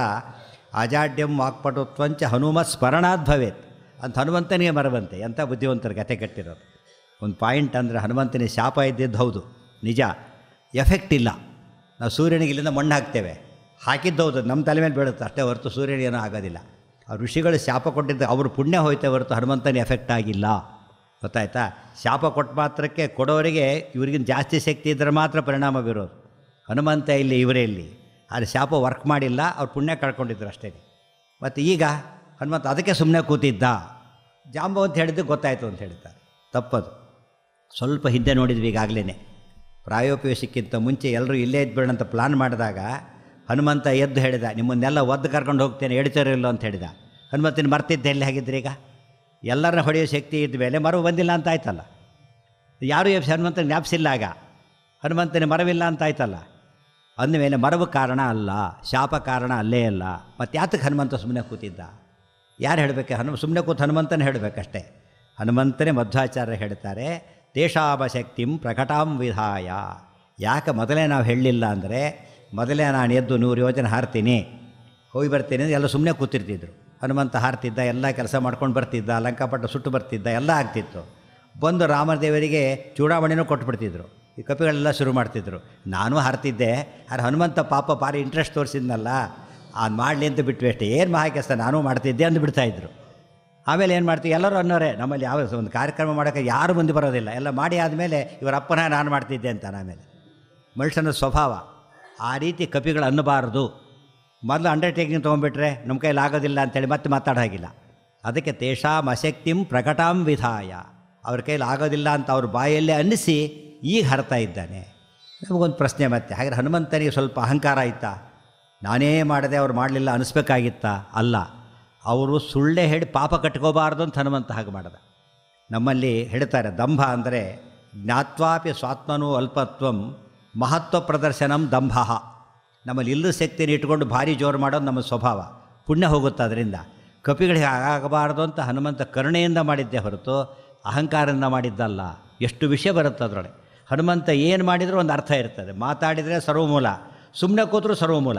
ಅಜಾಡ್ಯಂ ವಾಕ್ಪಟುತ್ವಂಚ ಹನುಮತ್ ಸ್ಮರಣಾತ್ ಭವೇತ್ ಅಂತ ಹನುಮಂತನಿಗೆ ಮರವಂತೆ. ಎಂಥ ಬುದ್ಧಿವಂತರ ಕಥೆ ಕಟ್ಟಿರೋದು. ಒಂದು ಪಾಯಿಂಟ್ ಅಂದರೆ ಹನುಮಂತನಿಗೆ ಶಾಪ ಇದ್ದಿದ್ದು ಹೌದು, ನಿಜ. ಎಫೆಕ್ಟ್ ಇಲ್ಲ. ನಾವು ಸೂರ್ಯನಿಗೆ ಇಲ್ಲಿಂದ ಮಣ್ಣು ಹಾಕ್ತೇವೆ, ಹಾಕಿದ್ದು ಹೌದು, ನಮ್ಮ ತಲೆ ಮೇಲೆ ಬೀಳುತ್ತೆ ಅಷ್ಟೇ ಹೊರತು ಸೂರ್ಯನಿಗೇನೂ ಆಗೋದಿಲ್ಲ. ಆ ಋಷಿಗಳು ಶಾಪ ಕೊಟ್ಟಿದ್ದು ಅವ್ರ ಪುಣ್ಯ ಹೋಯ್ತೆ ಹೊರತು ಹನುಮಂತನ ಎಫೆಕ್ಟ್ ಆಗಿಲ್ಲ. ಗೊತ್ತಾಯ್ತಾ? ಶಾಪ ಕೊಟ್ಟ ಮಾತ್ರಕ್ಕೆ ಕೊಡೋರಿಗೆ ಇವ್ರಿಗಿಂತ ಜಾಸ್ತಿ ಶಕ್ತಿ ಇದ್ದರೆ ಮಾತ್ರ ಪರಿಣಾಮ ಬೀರೋದು. ಹನುಮಂತ ಇಲ್ಲಿ, ಇವರೇ ಇಲ್ಲಿ. ಆದರೆ ಶಾಪ ವರ್ಕ್ ಮಾಡಿಲ್ಲ, ಅವ್ರು ಪುಣ್ಯ ಕಳ್ಕೊಂಡಿದ್ರು ಅಷ್ಟೇ. ಮತ್ತು ಈಗ ಹನುಮಂತ ಅದಕ್ಕೆ ಸುಮ್ಮನೆ ಕೂತಿದ್ದ. ಜಾಂಬವಂತ ಹೇಳಿದ್ದು ಗೊತ್ತಾಯಿತು ಅಂತ ಹೇಳ್ತಾರೆ. ತಪ್ಪದು. ಸ್ವಲ್ಪ ಹಿಂದೆ ನೋಡಿದ್ವಿ ಈಗಾಗಲೇ. ಪ್ರಾಯೋಪವೇಶಕ್ಕಿಂತ ಮುಂಚೆ ಎಲ್ಲರೂ ಇಲ್ಲೇ ಇದ್ಬೇಡ ಅಂತ ಪ್ಲಾನ್ ಮಾಡಿದಾಗ ಹನುಮಂತ ಎದ್ದು ಹೇಳಿದ, ನಿಮ್ಮನ್ನೆಲ್ಲ ಒದ್ದು ಕರ್ಕೊಂಡು ಹೋಗ್ತೇನೆ, ಎಡಿತಾರಿಲ್ಲ ಅಂತ ಹೇಳಿದ. ಹನುಮಂತನ ಮರ್ತಿದ್ದೆ ಎಲ್ಲಿ ಹಾಗಿದ್ರಿ? ಈಗ ಎಲ್ಲರನ್ನ ಹೊಡೆಯೋ ಶಕ್ತಿ ಇದ್ದ ಮೇಲೆ ಮರವು ಬಂದಿಲ್ಲ ಅಂತ ಆಯ್ತಲ್ಲ. ಯಾರೂ ಹನುಮಂತನ ಜ್ಞಾಪಿಸಿಲ್ಲ, ಆಗ ಹನುಮಂತನ ಮರವಿಲ್ಲ ಅಂತ ಆಯ್ತಲ್ಲ. ಅಂದಮೇಲೆ ಮರವು ಕಾರಣ ಅಲ್ಲ, ಶಾಪ ಕಾರಣ ಅಲ್ಲೇ ಅಲ್ಲ. ಮತ್ತು ಯಾತಕ್ಕೆ ಹನುಮಂತ ಸುಮ್ಮನೆ ಕೂತಿದ್ದ? ಯಾರು ಹೇಳಬೇಕು? ಸುಮ್ಮನೆ ಕೂತು ಹನುಮಂತನೇ ಹೇಳಬೇಕಷ್ಟೇ. ಹನುಮಂತನೇ ಮಧ್ವಾಚಾರ್ಯ ಹೇಳ್ತಾರೆ, ತೇಷಾಮ ಶಕ್ತಿಂ ಪ್ರಕಟಾಂ ವಿಧಾಯ. ಯಾಕೆ ಮೊದಲೇ ನಾವು ಹೇಳಲಿಲ್ಲ ಅಂದರೆ, ಮೊದಲೇ ನಾನು ಎದ್ದು 100 ಯೋಜನೆ ಹಾರ್ತೀನಿ, ಹೋಗಿ ಬರ್ತೀನಿ ಅಂದರೆ ಎಲ್ಲ ಸುಮ್ಮನೆ ಕೂತಿರ್ತಿದ್ರು. ಹನುಮಂತ ಹಾರ್ತಿದ್ದ, ಎಲ್ಲ ಕೆಲಸ ಮಾಡ್ಕೊಂಡು ಬರ್ತಿದ್ದ, ಲಂಕಾಪಟ್ಟ ಸುಟ್ಟು ಬರ್ತಿದ್ದ, ಎಲ್ಲ ಆಗ್ತಿತ್ತು. ಬಂದು ರಾಮದೇವರಿಗೆ ಚೂಡಾಮಣಿನೂ ಕೊಟ್ಬಿಡ್ತಿದ್ರು. ಈ ಕಪಿಗಳೆಲ್ಲ ಶುರು ಮಾಡ್ತಿದ್ರು. ನಾನು ಹಾರ್ತಿದ್ದೆ, ಆದರೆ ಹನುಮಂತ ಪಾಪ ಭಾರಿ ಇಂಟ್ರೆಸ್ಟ್ ತೋರಿಸಿದ್ನಲ್ಲ, ಅದು ಮಾಡಲಿ ಅಂತ ಬಿಟ್ಟು ಅಷ್ಟೇ. ಏನು ಮಹಾ ಕೆಲಸ ನಾನು ಮಾಡ್ತಿದ್ದೆ ಅಂದು ಬಿಡ್ತಾಯಿದ್ರು. ಆಮೇಲೆ ಏನು ಮಾಡ್ತೀವಿ, ಎಲ್ಲರೂ ಅನ್ನೋರೆ. ನಮ್ಮಲ್ಲಿ ಯಾವ ಒಂದು ಕಾರ್ಯಕ್ರಮ ಮಾಡೋಕ್ಕೆ ಯಾರು ಮುಂದೆ ಬರೋದಿಲ್ಲ. ಎಲ್ಲ ಮಾಡಿ ಆದಮೇಲೆ ಇವರ ಅಪ್ಪನ ನಾನು ಮಾಡ್ತಿದ್ದೆ ಅಂತ. ಆಮೇಲೆ ಮನುಷ್ಯನ ಸ್ವಭಾವ ಆ ರೀತಿ ಕಪಿಗಳು ಅನ್ನಬಾರ್ದು. ಮೊದಲು ಅಂಡರ್ಟೇಕಿಂಗ್ ತೊಗೊಂಡ್ಬಿಟ್ರೆ ನಮ್ಮ ಕೈಲಿ ಆಗೋದಿಲ್ಲ ಅಂತೇಳಿ ಮತ್ತೆ ಮಾತಾಡೋ ಹಾಗಿಲ್ಲ. ಅದಕ್ಕೆ ತೇಷಾಂ ಅಶಕ್ತಿಂ ಪ್ರಕಟಾಂ ವಿಧಾಯ. ಅವ್ರ ಕೈಲಿ ಆಗೋದಿಲ್ಲ ಅಂತ ಅವ್ರ ಬಾಯಲ್ಲೇ ಅನ್ನಿಸಿ ಈಗ ಹರ್ತಾ ಇದ್ದಾನೆ. ನಮಗೊಂದು ಪ್ರಶ್ನೆ ಮತ್ತೆ, ಹಾಗಾದ್ರೆ ಹನುಮಂತನಿಗೆ ಸ್ವಲ್ಪ ಅಹಂಕಾರ ಆಯಿತಾ? ನಾನೇ ಮಾಡದೆ ಅವ್ರು ಮಾಡಲಿಲ್ಲ ಅನ್ನಿಸ್ಬೇಕಾಗಿತ್ತಾ? ಅಲ್ಲ, ಅವರು ಸುಳ್ಳೇ ಹೇಳಿ ಪಾಪ ಕಟ್ಕೋಬಾರ್ದು ಅಂತ ಹನುಮಂತ ಹಾಗೆ ಮಾಡಿದ. ನಮ್ಮಲ್ಲಿ ಹೇಳ್ತಾರೆ, ದಂಭ ಅಂದರೆ ಜ್ಞಾತ್ವಾಪಿ ಸ್ವಾತ್ಮನೂ ಅಲ್ಪತ್ವಂ ಮಹತ್ವ ಪ್ರದರ್ಶನಂ ದಂಭ. ನಮ್ಮಲ್ಲಿ ಇಲ್ಲದ ಶಕ್ತಿಯನ್ನು ಇಟ್ಕೊಂಡು ಭಾರಿ ಜೋರು ಮಾಡೋದು ನಮ್ಮ ಸ್ವಭಾವ, ಪುಣ್ಯ ಹೋಗುತ್ತೆ ಅದರಿಂದ. ಕಪಿಗಳಿಗೆ ಆಗಬಾರ್ದು ಅಂತ ಹನುಮಂತ ಕರುಣೆಯಿಂದ ಮಾಡಿದ್ದೇ ಹೊರತು ಅಹಂಕಾರದಿಂದ ಮಾಡಿದ್ದಲ್ಲ. ಎಷ್ಟು ವಿಷಯ ಬರುತ್ತೆ ಅದರೊಳಗೆ. ಹನುಮಂತ ಏನು ಮಾಡಿದರೂ ಒಂದು ಅರ್ಥ ಇರ್ತದೆ. ಮಾತಾಡಿದರೆ ಸರ್ವಮೂಲ, ಸುಮ್ಮನೆ ಕೂತರೂ ಸರ್ವಮೂಲ.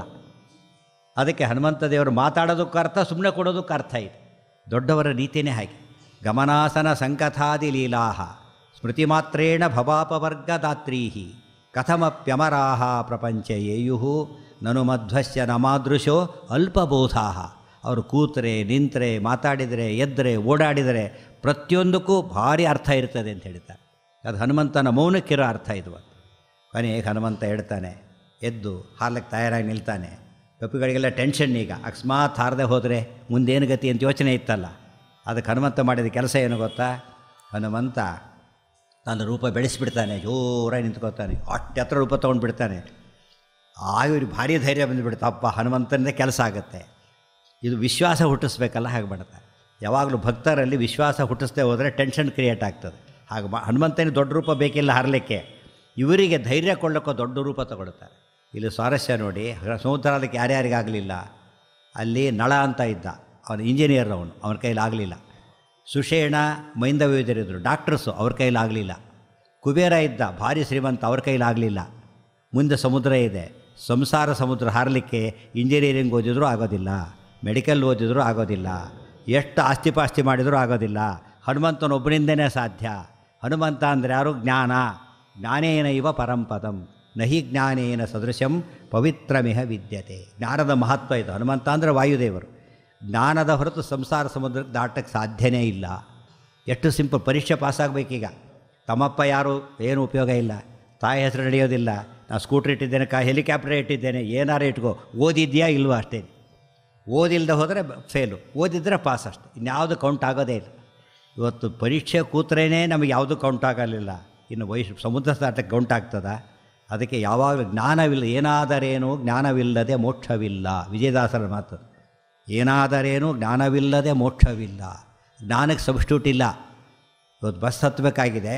ಅದಕ್ಕೆ ಹನುಮಂತ ದೇವರು ಮಾತಾಡೋದಕ್ಕೆ ಅರ್ಥ, ಸುಮ್ಮನೆ ಕೊಡೋದಕ್ಕೆ ಅರ್ಥ ಇದೆ. ದೊಡ್ಡವರ ರೀತಿಯೇ ಹಾಗೆ. ಗಮನಾಸನ ಸಂಕಥಾದಿ ಲೀಲಾಹ ಸ್ಮೃತಿ ಮಾತ್ರೇಣ ಭವಾಪವರ್ಗದಾತ್ರೀಹಿ ಕಥಮಪ್ಯಮರಾಹ ಪ್ರಪಂಚ ಯೇಯು ನನು ಮಧ್ವಸ್ಯ ನಮಾದೃಶೋ ಅಲ್ಪಬೋಧಾಹ. ಅವರು ಕೂತರೆ, ನಿಂತರೆ, ಮಾತಾಡಿದರೆ, ಎದ್ದರೆ, ಓಡಾಡಿದರೆ ಪ್ರತಿಯೊಂದಕ್ಕೂ ಭಾರಿ ಅರ್ಥ ಇರ್ತದೆ ಅಂತ ಹೇಳ್ತಾರೆ. ಅದು ಹನುಮಂತನ ಮೌನಕ್ಕಿರೋ ಅರ್ಥ ಇದು. ಕೊನೆಗೆ ಹನುಮಂತ ಹೇಳ್ತಾನೆ, ಎದ್ದು ಹಾರ್ಲಿಕ್ಕೆ ತಯಾರಾಗಿ ನಿಲ್ತಾನೆ. ಕಪಿಗಳಿಗೆಲ್ಲ ಟೆನ್ಷನ್. ಈಗ ಅಕಸ್ಮಾತ್ ಹಾರದೆ ಹೋದರೆ ಮುಂದೇನು ಗತಿ ಅಂತ ಯೋಚನೆ ಇತ್ತಲ್ಲ. ಅದಕ್ಕೆ ಹನುಮಂತ ಮಾಡಿದ ಕೆಲಸ ಏನು ಗೊತ್ತಾ? ಹನುಮಂತ ತನ್ನ ರೂಪ ಬೆಳೆಸಿಬಿಡ್ತಾನೆ, ಜೋರಾಗಿ ನಿಂತ್ಕೋತಾನೆ, ಅಷ್ಟು ಹತ್ರ ರೂಪ ತೊಗೊಂಡ್ಬಿಡ್ತಾನೆ. ಆಗ ಇವ್ರಿಗೆ ಭಾರಿ ಧೈರ್ಯ ಬಂದುಬಿಡ್ತಾ, ಅಪ್ಪ ಹನುಮಂತನೇ ಕೆಲಸ ಆಗುತ್ತೆ. ಇದು ವಿಶ್ವಾಸ ಹುಟ್ಟಿಸ್ಬೇಕಲ್ಲ, ಹಾಗೆ ಮಾಡ್ತಾರೆ. ಯಾವಾಗಲೂ ಭಕ್ತರಲ್ಲಿ ವಿಶ್ವಾಸ ಹುಟ್ಟಿಸ್ದೇ ಹೋದರೆ ಟೆನ್ಷನ್ ಕ್ರಿಯೇಟ್ ಆಗ್ತದೆ. ಹಾಗೆ ಹನುಮಂತನಿಗೆ ದೊಡ್ಡ ರೂಪ ಬೇಕಿಲ್ಲ ಹಾರಲಿಕ್ಕೆ, ಇವರಿಗೆ ಧೈರ್ಯ ಕೊಳ್ಳೋಕ್ಕೋ ದೊಡ್ಡ ರೂಪ ತಗೊಳ್ತಾರೆ. ಇಲ್ಲಿ ಸ್ವಾರಸ್ಯ ನೋಡಿ, ಸಮುದ್ರ ಅದಕ್ಕೆ ಯಾರ್ಯಾರಿಗಾಗಲಿಲ್ಲ. ಅಲ್ಲಿ ನಳ ಅಂತ ಇದ್ದ, ಅವನು ಇಂಜಿನಿಯರ್, ಅವನ ಕೈಲಾಗಲಿಲ್ಲ. ಸುಷೇಣ ಮೈಂದವ್ಯರಿದ್ದರು, ಡಾಕ್ಟರ್ಸು, ಅವ್ರ ಕೈಲಾಗಲಿಲ್ಲ. ಕುಬೇರ ಇದ್ದ, ಭಾರಿ ಶ್ರೀಮಂತ, ಅವ್ರ ಕೈಲಾಗಲಿಲ್ಲ. ಮುಂದೆ ಸಮುದ್ರ ಇದೆ, ಸಂಸಾರ ಸಮುದ್ರ ಹಾರಲಿಕ್ಕೆ ಇಂಜಿನಿಯರಿಂಗ್ ಓದಿದ್ರೂ ಆಗೋದಿಲ್ಲ, ಮೆಡಿಕಲ್ ಓದಿದ್ರೂ ಆಗೋದಿಲ್ಲ, ಎಷ್ಟು ಆಸ್ತಿಪಾಸ್ತಿ ಮಾಡಿದರೂ ಆಗೋದಿಲ್ಲ. ಹನುಮಂತನೊಬ್ಬನಿಂದನೇ ಸಾಧ್ಯ. ಹನುಮಂತ ಅಂದರೆ ಯಾರು? ಜ್ಞಾನ. ಜ್ಞಾನೇನ ಇವ ಪರಂಪದಂ ನಹಿ ಜ್ಞಾನೇನ ಸದೃಶಂ ಪವಿತ್ರಮಿಹ ವಿದ್ಯತೆ. ಜ್ಞಾನದ ಮಹತ್ವ ಇದು. ಹನುಮಂತ ಅಂದರೆ ವಾಯುದೇವರು. ಜ್ಞಾನದ ಹೊರತು ಸಂಸಾರ ಸಮುದ್ರಕ್ಕೆ ದಾಟಕ್ಕೆ ಸಾಧ್ಯನೇ ಇಲ್ಲ. ಎಷ್ಟು ಸಿಂಪಲ್. ಪರೀಕ್ಷೆ ಪಾಸಾಗಬೇಕೀಗ. ತಮ್ಮಪ್ಪ ಯಾರು, ಏನು ಉಪಯೋಗ ಇಲ್ಲ. ತಾಯಿ ಹೆಸರು ನಡೆಯೋದಿಲ್ಲ. ನಾನು ಸ್ಕೂಟ್ರ್ ಇಟ್ಟಿದ್ದೇನೆ, ಹೆಲಿಕಾಪ್ಟರ್ ಇಟ್ಟಿದ್ದೇನೆ, ಏನಾರು ಇಟ್ಕೋ, ಓದಿದ್ಯಾ ಇಲ್ವೋ ಅಷ್ಟೇ. ಓದಿಲ್ಲದೆ ಹೋದರೆ ಫೇಲು, ಓದಿದ್ರೆ ಪಾಸ್ ಅಷ್ಟೆ. ಇನ್ಯಾವುದು ಕೌಂಟ್ ಆಗೋದೇ ಇಲ್ಲ. ಇವತ್ತು ಪರೀಕ್ಷೆ ಕೂತ್ರೇ ನಮಗೆ ಯಾವುದು ಕೌಂಟ್ ಆಗಲಿಲ್ಲ, ಇನ್ನು ಸಮುದ್ರ ದಾಟಕ್ಕೆ ಕೌಂಟ್ ಆಗ್ತದ? ಅದಕ್ಕೆ ಯಾವಾಗಲೂ ಜ್ಞಾನವಿಲ್ಲ. ಏನಾದರೇನು ಜ್ಞಾನವಿಲ್ಲದೆ ಮೋಕ್ಷವಿಲ್ಲ. ವಿಜಯದಾಸರ ಮಾತು. ಏನಾದರೇನು ಜ್ಞಾನವಿಲ್ಲದೆ ಮೋಕ್ಷವಿಲ್ಲ. ಜ್ಞಾನಕ್ಕೆ ಸಬ್ಸ್ಟ್ಯೂಟ್ ಇಲ್ಲ. ಇವತ್ತು ಬಸ್ ಹತ್ತಬೇಕಾಗಿದೆ,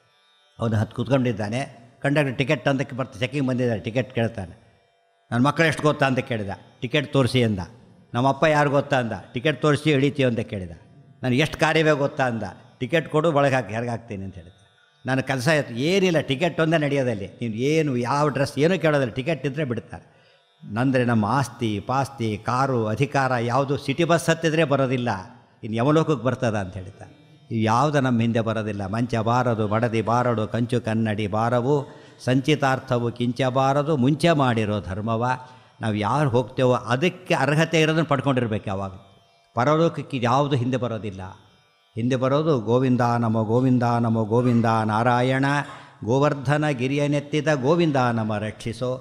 ಅವನು ಕೂತ್ಕೊಂಡಿದ್ದಾನೆ. ಕಂಡಕ್ಟರ್ ಟಿಕೆಟ್ ಅಂತಕ್ಕೆ ಚೆಕಿಂಗ್ ಬಂದಿದ್ದಾರೆ, ಟಿಕೆಟ್ ಕೇಳ್ತಾನೆ. ನನ್ನ ಮಕ್ಕಳು ಎಷ್ಟು ಗೊತ್ತಾ ಅಂತ ಕೇಳಿದ. ಟಿಕೆಟ್ ತೋರಿಸಿ ಅಂದ. ನಮ್ಮಪ್ಪ ಯಾರು ಗೊತ್ತಾ ಅಂದ. ಟಿಕೆಟ್ ತೋರಿಸಿ ಹಿಡಿತೀವಿ ಅಂತ ಕೇಳಿದ. ನಾನು ಎಷ್ಟು ಕಾರ್ಯವೇ ಗೊತ್ತಾ ಅಂದ. ಟಿಕೆಟ್ ಕೊಡು, ಒಳಗೆ ಹಾಕಿ ಹಾಕ್ತೀನಿ ಅಂತ ಹೇಳಿದ. ನನ್ನ ಕೆಲಸ ಆಯಿತು. ಏನಿಲ್ಲ, ಟಿಕೆಟ್ ಒಂದೇ ನಡೆಯೋದಲ್ಲಿ. ನೀನು ಏನು ಯಾವ ಡ್ರೆಸ್ ಏನೂ ಕೇಳೋದಿಲ್ಲ, ಟಿಕೆಟ್ ಇದ್ದರೆ ಬಿಡ್ತಾರೆ. ನಂದರೆ ನಮ್ಮ ಆಸ್ತಿ ಪಾಸ್ತಿ ಕಾರು ಅಧಿಕಾರ ಯಾವುದು ಸಿಟಿ ಬಸ್ ಹತ್ತಿದ್ರೆ ಬರೋದಿಲ್ಲ, ಇನ್ನು ಯಮಲೋಕಕ್ಕೆ ಬರ್ತದ ಅಂತ ಹೇಳ್ತಾರೆ. ಇವು ಯಾವುದು ನಮ್ಮ ಹಿಂದೆ ಬರೋದಿಲ್ಲ. ಮಂಚ ಬಾರದು ಮಡದಿ ಬಾರಡು ಕಂಚು ಕನ್ನಡಿ ಬಾರವು ಸಂಚಿತಾರ್ಥವು ಕಿಂಚಬಾರದು ಮುಂಚೆ ಮಾಡಿರೋ ಧರ್ಮವ. ನಾವು ಯಾರು ಹೋಗ್ತೇವೋ ಅದಕ್ಕೆ ಅರ್ಹತೆ ಇರೋದನ್ನು ಪಡ್ಕೊಂಡಿರ್ಬೇಕು. ಯಾವಾಗ ಪರಲೋಕಕ್ಕೆ ಯಾವುದು ಹಿಂದೆ ಬರೋದಿಲ್ಲ. ಹಿಂದೆ ಬರೋದು ಗೋವಿಂದ ನಮೋ ಗೋವಿಂದ ನಮೋ ಗೋವಿಂದ ನಾರಾಯಣ ಗೋವರ್ಧನ ಗಿರಿಯನೆತ್ತಿದ ಗೋವಿಂದ ನಮ ರಕ್ಷಿಸೋ.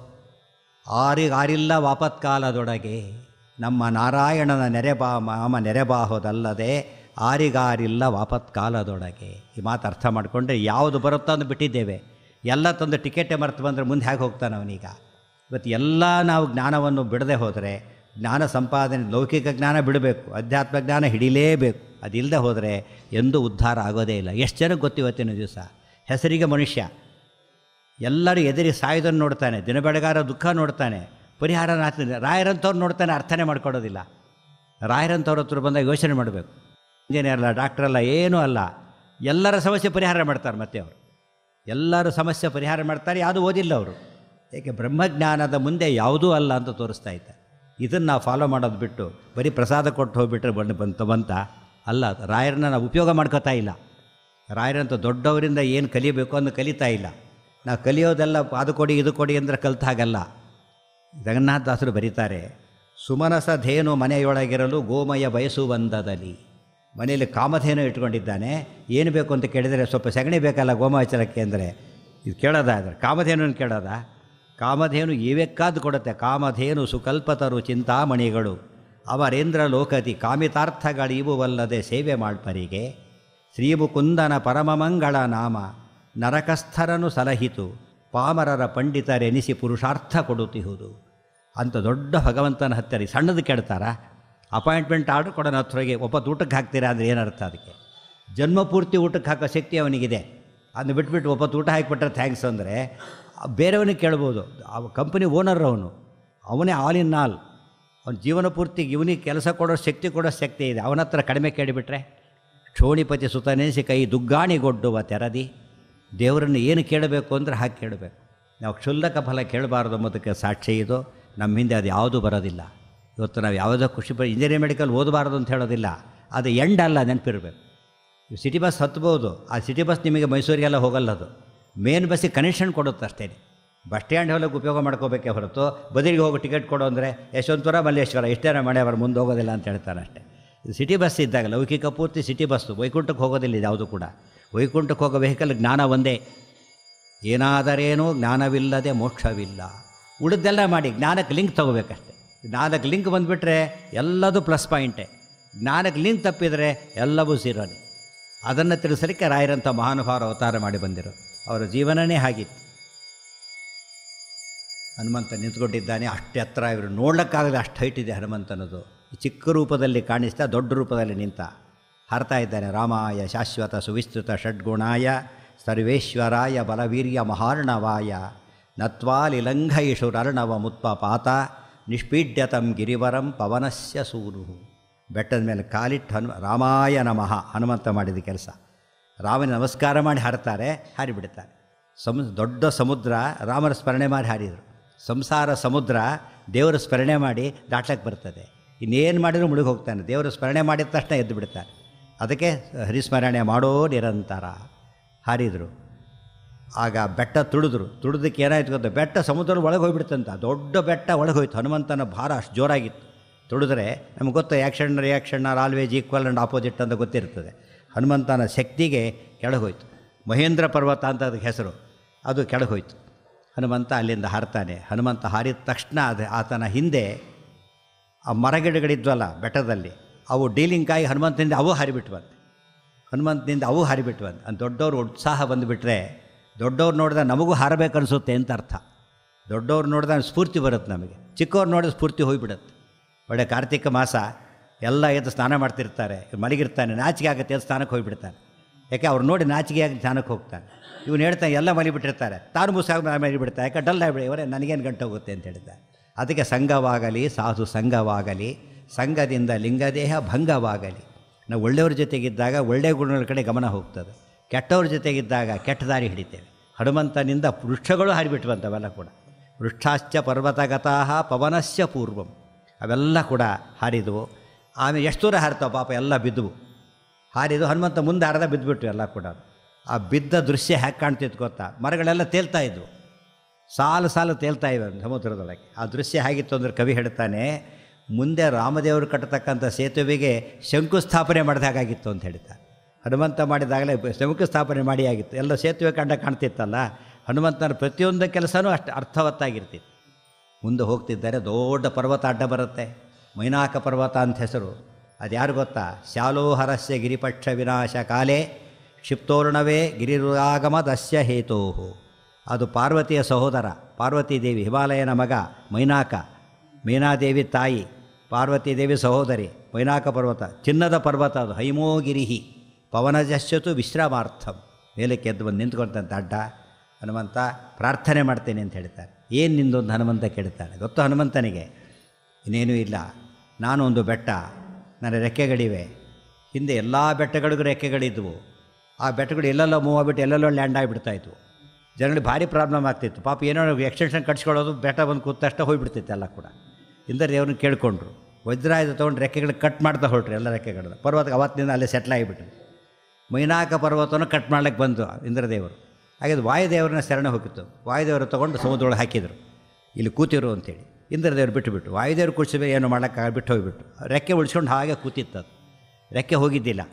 ಆರಿಗಾರಿಲ್ಲ ವಾಪತ್ಕಾಲದೊಳಗೆ ನಮ್ಮ ನಾರಾಯಣನ ಮಾಮ ನೆರೆಬಾಹೋದಲ್ಲದೆ ಆರಿಗಾರಿಲ್ಲ ವಾಪತ್ಕಾಲದೊಳಗೆ. ಈ ಮಾತು ಅರ್ಥ ಮಾಡಿಕೊಂಡ್ರೆ ಯಾವುದು ಬರುತ್ತೋ ಅಂದು ಬಿಟ್ಟಿದ್ದೇವೆ. ಎಲ್ಲ ತಂದು ಟಿಕೆಟೇ ಮರೆತು ಬಂದರೆ ಮುಂದೆ ಹೇಗೆ ಹೋಗ್ತಾನೆ ಅವನೀಗ? ಇವತ್ತು ಎಲ್ಲ ನಾವು ಜ್ಞಾನವನ್ನು ಬಿಡದೆ ಹೋದರೆ, ಜ್ಞಾನ ಸಂಪಾದನೆ, ಲೌಕಿಕ ಜ್ಞಾನ ಬಿಡಬೇಕು, ಅಧ್ಯಾತ್ಮ ಜ್ಞಾನ ಹಿಡಿಲೇಬೇಕು. ಅದಿಲ್ಲದೆ ಹೋದರೆ ಎಂದೂ ಉದ್ಧಾರ ಆಗೋದೇ ಇಲ್ಲ. ಎಷ್ಟು ಜನಕ್ಕೆ ಗೊತ್ತು ಇವತ್ತಿನ ದಿವಸ? ಹೆಸರಿಗೆ ಮನುಷ್ಯ ಎಲ್ಲರೂ ಎದುರಿ ಸಾಯೋದನ್ನು ನೋಡ್ತಾನೆ, ದಿನ ಬೆಳಗಾರ ದುಃಖ ನೋಡ್ತಾನೆ, ಪರಿಹಾರನ ಆಗ್ತದೆ. ರಾಯರಂಥವ್ರು ನೋಡ್ತಾನೆ, ಅರ್ಥನೇ ಮಾಡ್ಕೊಡೋದಿಲ್ಲ. ರಾಯರಂಥವ್ರ ಹತ್ರ ಬಂದಾಗ ಯೋಚನೆ ಮಾಡಬೇಕು. ಇಂಜಿನಿಯರ್ ಅಲ್ಲ, ಡಾಕ್ಟರ್ ಅಲ್ಲ, ಏನೂ ಅಲ್ಲ, ಎಲ್ಲರ ಸಮಸ್ಯೆ ಪರಿಹಾರ ಮಾಡ್ತಾರೆ. ಮತ್ತೆ ಅವರು ಎಲ್ಲರ ಸಮಸ್ಯೆ ಪರಿಹಾರ ಮಾಡ್ತಾರೆ. ಯಾವುದು ಓದಿಲ್ಲ ಅವರು. ಏಕೆ? ಬ್ರಹ್ಮಜ್ಞಾನದ ಮುಂದೆ ಯಾವುದೂ ಅಲ್ಲ ಅಂತ ತೋರಿಸ್ತಾ ಇದ್ದಾರೆ. ಇದನ್ನು ನಾವು ಫಾಲೋ ಮಾಡೋದು ಬಿಟ್ಟು ಬರೀ ಪ್ರಸಾದ ಕೊಟ್ಟು ಹೋಗಿಬಿಟ್ರೆ ಬಂತ ಅಲ್ಲ. ರಾಯರನ್ನ ನಾವು ಉಪಯೋಗ ಮಾಡ್ಕೋತಾ ಇಲ್ಲ. ರಾಯರಂಥ ದೊಡ್ಡವರಿಂದ ಏನು ಕಲಿಯಬೇಕು ಅಂತ ಕಲಿತಾ ಇಲ್ಲ. ನಾವು ಕಲಿಯೋದೆಲ್ಲ ಅದು ಕೊಡಿ ಇದು ಕೊಡಿ ಅಂದರೆ ಕಲಿತ ಹಾಗಲ್ಲ. ಜಗನ್ನಾಥದಾಸರು ಬರೀತಾರೆ, ಸುಮನಸ ಧೇನು ಮನೆಯೊಳಗಿರಲು ಗೋಮಯ ಬಯಸುವಂದದಲ್ಲಿ. ಮನೆಯಲ್ಲಿ ಕಾಮಧೇನು ಇಟ್ಕೊಂಡಿದ್ದಾನೆ. ಏನು ಬೇಕು ಅಂತ ಕೇಳಿದರೆ ಸ್ವಲ್ಪ ಸಗಣಿ ಬೇಕಲ್ಲ ಗೋಮಾಚರಕ್ಕೆ ಅಂದರೆ, ಇದು ಕೇಳೋದ? ಆದರೆ ಕಾಮಧೇನು ಕೇಳೋದ? ಕಾಮಧೇನು ಏಬೇಕಾದ್ದು ಕೊಡುತ್ತೆ. ಕಾಮಧೇನು ಸುಕಲ್ಪತರು ಚಿಂತಾಮಣಿಗಳು ಅವರೇಂದ್ರ ಲೋಕತಿ ಕಾಮಿತಾರ್ಥಗಳಿವುವಲ್ಲದೆ ಸೇವೆ ಮಾಡ್ಪರಿಗೆ. ಶ್ರೀಮುಕುಂದನ ಪರಮಮಂಗಳ ನಾಮ ನರಕಸ್ಥರನು ಸಲಹಿತು ಪಾಮರರ ಪಂಡಿತರೆನಿಸಿ ಪುರುಷಾರ್ಥ ಕೊಡುತ್ತಿಹುದು. ಅಂಥ ದೊಡ್ಡ ಭಗವಂತನ ಹತ್ತಿರ ಸಣ್ಣದು ಕೇಳ್ತಾರ? ಅಪಾಯಿಂಟ್ಮೆಂಟ್ ಆರ್ಡ್ರ್ ಕೊಡೋಣ ಹತ್ತಿರಗೆ ಒಪ್ಪತ್ತು ಊಟಕ್ಕೆ ಹಾಕ್ತೀರಾ ಅಂದರೆ ಏನರ್ಥ? ಅದಕ್ಕೆ ಜನ್ಮಪೂರ್ತಿ ಊಟಕ್ಕೆ ಹಾಕೋ ಶಕ್ತಿ ಅವನಿಗಿದೆ. ಅದನ್ನ ಬಿಟ್ಬಿಟ್ಟು ಒಪ್ಪತ್ತು ಊಟ ಹಾಕಿಬಿಟ್ರೆ ಥ್ಯಾಂಕ್ಸ್ ಅಂದರೆ ಬೇರೆಯವನಿಗೆ ಕೇಳ್ಬೋದು. ಆ ಕಂಪನಿ ಓನರ್ ಅವನೇ ಆಲ್ ಇನ್ ಆಲ್. ಅವನ ಜೀವನ ಪೂರ್ತಿ ಇವನಿಗೆ ಕೆಲಸ ಕೊಡೋ ಶಕ್ತಿ ಇದೆ. ಅವನ ಹತ್ರ ಕಡಿಮೆ ಕೇಳಿಬಿಟ್ರೆ ಕ್ಷೋಣಿಪತಿ ಸುತನೆನಿಸಿ ಕೈ ದುಗ್ಗಾಣಿಗೊಡ್ಡುವ ತೆರದಿ. ದೇವರನ್ನು ಏನು ಕೇಳಬೇಕು ಅಂದರೆ ಹಾಗೆ ಕೇಳಬೇಕು. ನಾವು ಕ್ಷುಲ್ಲಕ ಫಲ ಕೇಳಬಾರ್ದು ಎಂಬುದಕ್ಕೆ ಸಾಕ್ಷಿ ಇದು. ನಮ್ಮ ಹಿಂದೆ ಅದು ಯಾವುದೂ ಬರೋದಿಲ್ಲ. ಇವತ್ತು ನಾವು ಯಾವುದೋ ಖುಷಿ ಇಂಜಿನಿಯರಿಂಗ್ ಮೆಡಿಕಲ್ ಓದಬಾರ್ದು ಅಂತ ಹೇಳೋದಿಲ್ಲ, ಅದು ಎಂಡ್ ಅಲ್ಲ, ನೆನಪಿರಬೇಕು. ಸಿಟಿ ಬಸ್ ಹತ್ಬೋದು, ಆ ಸಿಟಿ ಬಸ್ ನಿಮಗೆ ಮೈಸೂರಿಗೆಲ್ಲ ಹೋಗಲ್ಲ. ಅದು ಮೇನ್ ಬಸ್ಸಿಗೆ ಕನೆಕ್ಷನ್ ಕೊಡುತ್ತೆ ಅಷ್ಟೇ. ಬಸ್ ಸ್ಟ್ಯಾಂಡ್ ಹೋಗಕ್ಕೆ ಉಪಯೋಗ ಮಾಡ್ಕೋಬೇಕೇ ಹೊರತು ಬದಿಗೆ ಹೋಗಿ ಟಿಕೆಟ್ ಕೊಡೋ ಅಂದರೆ ಯಶವಂತಪುರ ಮಲ್ಲೇಶ್ವರ ಇಷ್ಟೇನ ಮಾಡಿ ಅವರು ಮುಂದೆ ಹೋಗೋದಿಲ್ಲ ಅಂತ ಹೇಳ್ತಾರೆ ಅಷ್ಟೇ. ಇದು ಸಿಟಿ ಬಸ್ ಇದ್ದಾಗ ಲೌಕಿಕ ಪೂರ್ತಿ ಸಿಟಿ ಬಸ್ಸು. ವೈಕುಂಠಕ್ಕೆ ಹೋಗೋದಿಲ್ಲ ಇದು ಯಾವುದು ಕೂಡ. ವೈಕುಂಠಕ್ಕೆ ಹೋಗೋ ವೆಹಿಕಲ್ ಜ್ಞಾನ ಒಂದೇ. ಏನಾದರೇನೂ ಜ್ಞಾನವಿಲ್ಲದೆ ಮೋಕ್ಷವಿಲ್ಲ. ಉಳಿದೆಲ್ಲ ಮಾಡಿ ಜ್ಞಾನಕ್ಕೆ ಲಿಂಕ್ ತೊಗೋಬೇಕಷ್ಟೆ. ಜ್ಞಾನಕ್ಕೆ ಲಿಂಕ್ ಬಂದುಬಿಟ್ರೆ ಎಲ್ಲದೂ ಪ್ಲಸ್ ಪಾಯಿಂಟೇ. ಜ್ಞಾನಕ್ಕೆ ಲಿಂಕ್ ತಪ್ಪಿದರೆ ಎಲ್ಲವೂ ಝೀರೋನೇ. ಅದನ್ನು ತಿಳಿಸಲಿಕ್ಕೆ ರಾಯರಂಥ ಮಹಾನುಭಾವರು ಅವತಾರ ಮಾಡಿ ಬಂದಿರು. ಅವರ ಜೀವನವೇ ಹಾಗಿತ್ತು. ಹನುಮಂತ ನಿಂತ್ಕೊಂಡಿದ್ದಾನೆ, ಅಷ್ಟು ಎತ್ತರ, ಇವರು ನೋಡ್ಲಿಕ್ಕಾಗಲಿ ಅಷ್ಟು ಹೈಟ್ ಇದೆ ಹನುಮಂತನದು. ಚಿಕ್ಕ ರೂಪದಲ್ಲಿ ಕಾಣಿಸ್ತಾ ದೊಡ್ಡ ರೂಪದಲ್ಲಿ ನಿಂತ ಹಾರ್ತಾ ಇದ್ದಾನೆ. ರಾಮಾಯ ಶಾಶ್ವತ ಸುವಿಸ್ತೃತ ಷಡ್ಗುಣಾಯ ಸರ್ವೇಶ್ವರಾಯ ಬಲವೀರ್ಯ ಮಹಾರ್ಣವಾಯ ನತ್ವಾಲಿಲಂಘಯಿಷುರರ್ಣವ ಮುತ್ಪಪಾತ ನಿಷ್ಪೀಡ್ಯತಂ ಗಿರಿವರಂ ಪವನಸ್ಯ ಸೂನು. ಬೆಟ್ಟದ ಮೇಲೆ ಕಾಲಿಟ್ಟು ರಾಮಾಯ ನಮಃ ಹನುಮಂತ ಮಾಡಿದ ಕೆಲಸ. ರಾಮನ ನಮಸ್ಕಾರ ಮಾಡಿ ಹಾರ್ತಾರೆ, ಹಾರಿಬಿಡ್ತಾರೆ. ದೊಡ್ಡ ಸಮುದ್ರ ರಾಮನ ಸ್ಮರಣೆ ಮಾಡಿ ಹಾರಿದರು. ಸಂಸಾರ ಸಮುದ್ರ ದೇವರ ಸ್ಮರಣೆ ಮಾಡಿ ದಾಟ್ಲಕ್ಕೆ ಬರ್ತದೆ. ಇನ್ನೇನು ಮಾಡಿದರೂ ಮುಳುಗಿ ಹೋಗ್ತಾನೆ. ದೇವರ ಸ್ಮರಣೆ ಮಾಡಿದ ತಕ್ಷಣ ಎದ್ದು ಬಿಡ್ತಾನೆ. ಅದಕ್ಕೆ ಹರಿಸ್ಮರಣೆ ಮಾಡೋ ನಿರಂತರ ಹಾರಿದರು. ಆಗ ಬೆಟ್ಟ ತುಳಿದಕ್ಕೆ ಏನಾಯ್ತು ಗೊತ್ತಾ, ಬೆಟ್ಟ ಸಮುದ್ರದ ಒಳಗೆ ಹೋಗಿಬಿಡ್ತಂತ. ದೊಡ್ಡ ಬೆಟ್ಟ ಒಳಗೆ ಹೋಯ್ತು. ಹನುಮಂತನ ಭಾರ ಅಷ್ಟು ಜೋರಾಗಿತ್ತು. ತುಳಿದ್ರೆ ನಮಗೆ ಗೊತ್ತು, action reaction are always equal and opposite ಅಂತ ಗೊತ್ತಿರ್ತದೆ. ಹನುಮಂತನ ಶಕ್ತಿಗೆ ಕೆಳಗೋಯ್ತು. ಮಹೇಂದ್ರ ಪರ್ವತ ಅಂತ ಅದಕ್ಕೆ ಹೆಸರು. ಅದು ಕೆಳಗೋಯ್ತು. ಹನುಮಂತ ಅಲ್ಲಿಂದ ಹಾರ್ತಾನೆ. ಹನುಮಂತ ಹಾರಿದ ತಕ್ಷಣ ಅದು ಆತನ ಹಿಂದೆ ಆ ಮರಗಿಡಗಳಿದ್ವಲ್ಲ ಬೆಟ್ಟದಲ್ಲಿ, ಅವು ಡೀಲಿಂಕಾಗಿ ಹನುಮಂತನಿಂದ ಅವು ಹಾರಿಬಿಟ್ವಂತೆ. ಅಂತ ದೊಡ್ಡವ್ರು ಉತ್ಸಾಹ ಬಂದುಬಿಟ್ರೆ, ದೊಡ್ಡವ್ರು ನೋಡಿದಾಗ ನಮಗೂ ಹಾರಬೇಕು ಅನಿಸುತ್ತೆ ಅಂತ ಅರ್ಥ. ದೊಡ್ಡವ್ರು ನೋಡಿದಾಗ ಸ್ಫೂರ್ತಿ ಬರುತ್ತೆ ನಮಗೆ. ಚಿಕ್ಕವ್ರು ನೋಡಿದ್ರೆ ಸ್ಫೂರ್ತಿ ಹೋಗಿಬಿಡುತ್ತೆ. ಒಳ್ಳೆ ಕಾರ್ತಿಕ ಮಾಸ ಎಲ್ಲ ಎದ್ದು ಸ್ನಾನ ಮಾಡ್ತಿರ್ತಾರೆ. ಮಲಗಿರ್ತಾನೆ, ನಾಚಿಕೆ ಆಗುತ್ತೆ, ಎದ್ದು ಸ್ನಾನಕ್ಕೆ ಹೋಗಿಬಿಡ್ತಾನೆ. ಯಾಕೆ ಅವ್ರು ನೋಡಿ ನಾಚಿಕೆ ಆಗಿ ಸ್ನಾನಕ್ಕೆ ಹೋಗ್ತಾನೆ. ಇವನು ಹೇಳ್ತಾನೆ ಎಲ್ಲ ಮಲಿಬಿಟ್ಟಿರ್ತಾರೆ, ತಾನು ಮುಸಾಗಿ ಮಲಿಬಿಡ್ತಾರೆ. ಯಾಕೆ ಡಲ್ ಆಗಿಬಿಡಿ, ಇವರೇ ನನಗೇನು ಗಂಟು ಹೋಗುತ್ತೆ ಅಂತ ಹೇಳಿದ್ದಾರೆ. ಅದಕ್ಕೆ ಸಂಘವಾಗಲಿ ಸಾಧು ಸಂಘವಾಗಲಿ, ಸಂಘದಿಂದ ಲಿಂಗದೇಹ ಭಂಗವಾಗಲಿ. ನಾವು ಒಳ್ಳೆಯವ್ರ ಜೊತೆಗಿದ್ದಾಗ ಒಳ್ಳೆಯ ಗುಣಗಳ ಕಡೆ ಗಮನ ಹೋಗ್ತದೆ. ಕೆಟ್ಟವ್ರ ಜೊತೆಗಿದ್ದಾಗ ಕೆಟ್ಟ ದಾರಿ ಹಿಡಿತೇವೆ. ಹನುಮಂತನಿಂದ ವೃಕ್ಷಗಳು ಹಾರಿಬಿಟ್ವಂಥವೆಲ್ಲ ಕೂಡ. ವೃಕ್ಷಾಶ್ಚ ಪರ್ವತಗತಃ ಪವನಸ್ಯ ಪೂರ್ವಂ, ಅವೆಲ್ಲ ಕೂಡ ಹಾರಿದವು. ಆಮೇಲೆ ಎಷ್ಟು ದೂರ ಹಾರ್ತಾವೆ ಪಾಪ, ಎಲ್ಲ ಬಿದ್ದವು. ಹಾರಿದು ಹನುಮಂತ ಮುಂದೆ ಹಾರದ ಬಿದ್ದುಬಿಟ್ಟು ಎಲ್ಲ ಕೂಡ. ಆ ಬಿದ್ದ ದೃಶ್ಯ ಹೇಗೆ ಕಾಣ್ತಿತ್ತು ಗೊತ್ತಾ, ಮರಗಳೆಲ್ಲ ತೇಲ್ತಾ ಇದ್ವು, ಸಾಲು ತೇಲ್ತಾ ಇವೆ ಸಮುದ್ರದೊಳಗೆ. ಆ ದೃಶ್ಯ ಹೇಗಿತ್ತು ಅಂದರೆ ಕವಿ ಹೇಳ್ತಾನೆ, ಮುಂದೆ ರಾಮದೇವರು ಕಟ್ಟತಕ್ಕಂಥ ಸೇತುವೆಗೆ ಶಂಕುಸ್ಥಾಪನೆ ಮಾಡಿದಾಗಿತ್ತು ಅಂತ ಹೇಳ್ತಾರೆ. ಹನುಮಂತ ಮಾಡಿದಾಗಲೇ ಶಂಕುಸ್ಥಾಪನೆ ಮಾಡಿ ಆಗಿತ್ತು. ಎಲ್ಲ ಸೇತುವೆ ಕಾಣ್ತಿತ್ತಲ್ಲ, ಹನುಮಂತನ ಪ್ರತಿಯೊಂದು ಕೆಲಸನೂ ಅಷ್ಟು ಅರ್ಥವತ್ತಾಗಿರ್ತಿತ್ತು. ಮುಂದೆ ಹೋಗ್ತಿದ್ದಾರೆ, ದೊಡ್ಡ ಪರ್ವತ ಅಡ್ಡ ಬರುತ್ತೆ. ಮೈನಾಕ ಪರ್ವತ ಅಂತ ಹೆಸರು. ಅದು ಯಾರು ಗೊತ್ತಾ, ಶಾಲೋಹರಸ್ಯ ಗಿರಿಪಕ್ಷ ವಿನಾಶ ಕಾಲೇ ಕ್ಷಿಪ್ತೋರ್ಣವೇ ಗಿರಿರಾಗಮದಸ್ಯ ಹೇತೋ. ಅದು ಪಾರ್ವತಿಯ ಸಹೋದರ, ಪಾರ್ವತೀದೇವಿ, ಹಿಮಾಲಯನ ಮಗ ಮೈನಾಕ. ಮೀನಾದೇವಿ ತಾಯಿ, ಪಾರ್ವತೀದೇವಿ ಸಹೋದರಿ. ಮೈನಾಕ ಪರ್ವತ ಚಿನ್ನದ ಪರ್ವತ ಅದು. ಹೈಮೋಗಿರಿಹಿ ಪವನಜಶ್ಯತು ವಿಶ್ರಾಮಾರ್ಥಂ. ಮೇಲಕ್ಕೆ ಎದ್ದು ಬಂದು ನಿಂತ್ಕೊಂಡಂತ ಅಡ್ಡ. ಹನುಮಂತ ಪ್ರಾರ್ಥನೆ ಮಾಡ್ತೇನೆ ಅಂತ ಹೇಳ್ತಾರೆ. ಏನು ನಿಂದೊಂದು ಹನುಮಂತ ಕೇಳ್ತಾನೆ ಗೊತ್ತು ಹನುಮಂತನಿಗೆ, ಇನ್ನೇನೂ ಇಲ್ಲ, ನಾನು ಒಂದು ಬೆಟ್ಟ, ನನ್ನ ರೆಕ್ಕೆಗಳಿವೆ. ಹಿಂದೆ ಎಲ್ಲ ಬೆಟ್ಟಗಳಿಗೂ ರೆಕ್ಕೆಗಳಿದ್ವು. ಆ ಬೆಟ್ಟಗಳು ಎಲ್ಲೆಲ್ಲೋ ಮೂವ್ ಆಗಿಬಿಟ್ಟು ಎಲ್ಲೆಲ್ಲೋ ಲ್ಯಾಂಡ್ ಆಗಿಬಿಡ್ತಾಯಿದ್ವು. ಜನಗಳಿಗೆ ಭಾರಿ ಪ್ರಾಬ್ಲಮ್ ಆಗ್ತಿತ್ತು. ಪಾಪ ಏನೋ ಎಕ್ಸ್ಟೆನ್ಷನ್ ಕಟ್ಸ್ಕೊಳ್ಳೋದು, ಬೆಟ್ಟ ಬಂದು ಕೂತ ತಕ್ಷಣ ಹೋಗಿಬಿಡ್ತಿತ್ತು ಎಲ್ಲ ಕೂಡ. ಇಂದ್ರದೇವ್ರನ್ನ ಕೇಳಿಕೊಂಡ್ರು, ವಜ್ರಾಯುಧ ತೊಗೊಂಡು ರೆಕ್ಕೆಗಳು ಕಟ್ ಮಾಡ್ತಾ ಹೊರಟ್ರು ಎಲ್ಲ ರೆಕ್ಕೆಗಳನ್ನ. ಪರ್ವತಕ್ಕೆ ಅವತ್ತಿನಿಂದ ಅಲ್ಲೇ ಸೆಟ್ಲ್ ಆಗಿಬಿಟ್ರು. ಮೈನಾಕ ಪರ್ವತವನ್ನು ಕಟ್ ಮಾಡ್ಲಿಕ್ಕೆ ಬಂದು ಇಂದ್ರದೇವರು. ಹಾಗೆ ವಾಯುದೇವರನ್ನ ಶರಣ ಹೋಗಿತ್ತು. ವಾಯುದೇವರು ತೊಗೊಂಡು ಸಮುದ್ರೊಳಗೆ ಹಾಕಿದರು, ಇಲ್ಲಿ ಕೂತಿರು ಅಂತೇಳಿ. ಇಂದ್ರದೇವರು ಬಿಟ್ಟುಬಿಟ್ಟು, ವಾಯುದೇವರು ಕೂಡಿಸಿದ್ರೆ ಏನು ಮಾಡೋಕ್ಕಾಗ ಬಿಟ್ಟು ಹೋಗಿಬಿಟ್ಟು. ರೆಕ್ಕೆ ಉಳಿಸ್ಕೊಂಡು ಹಾಗೆ ಕೂತಿತ್ತು. ಅದು ರೆಕ್ಕೆ ಹೋಗಿದ್ದಿಲ್ಲ.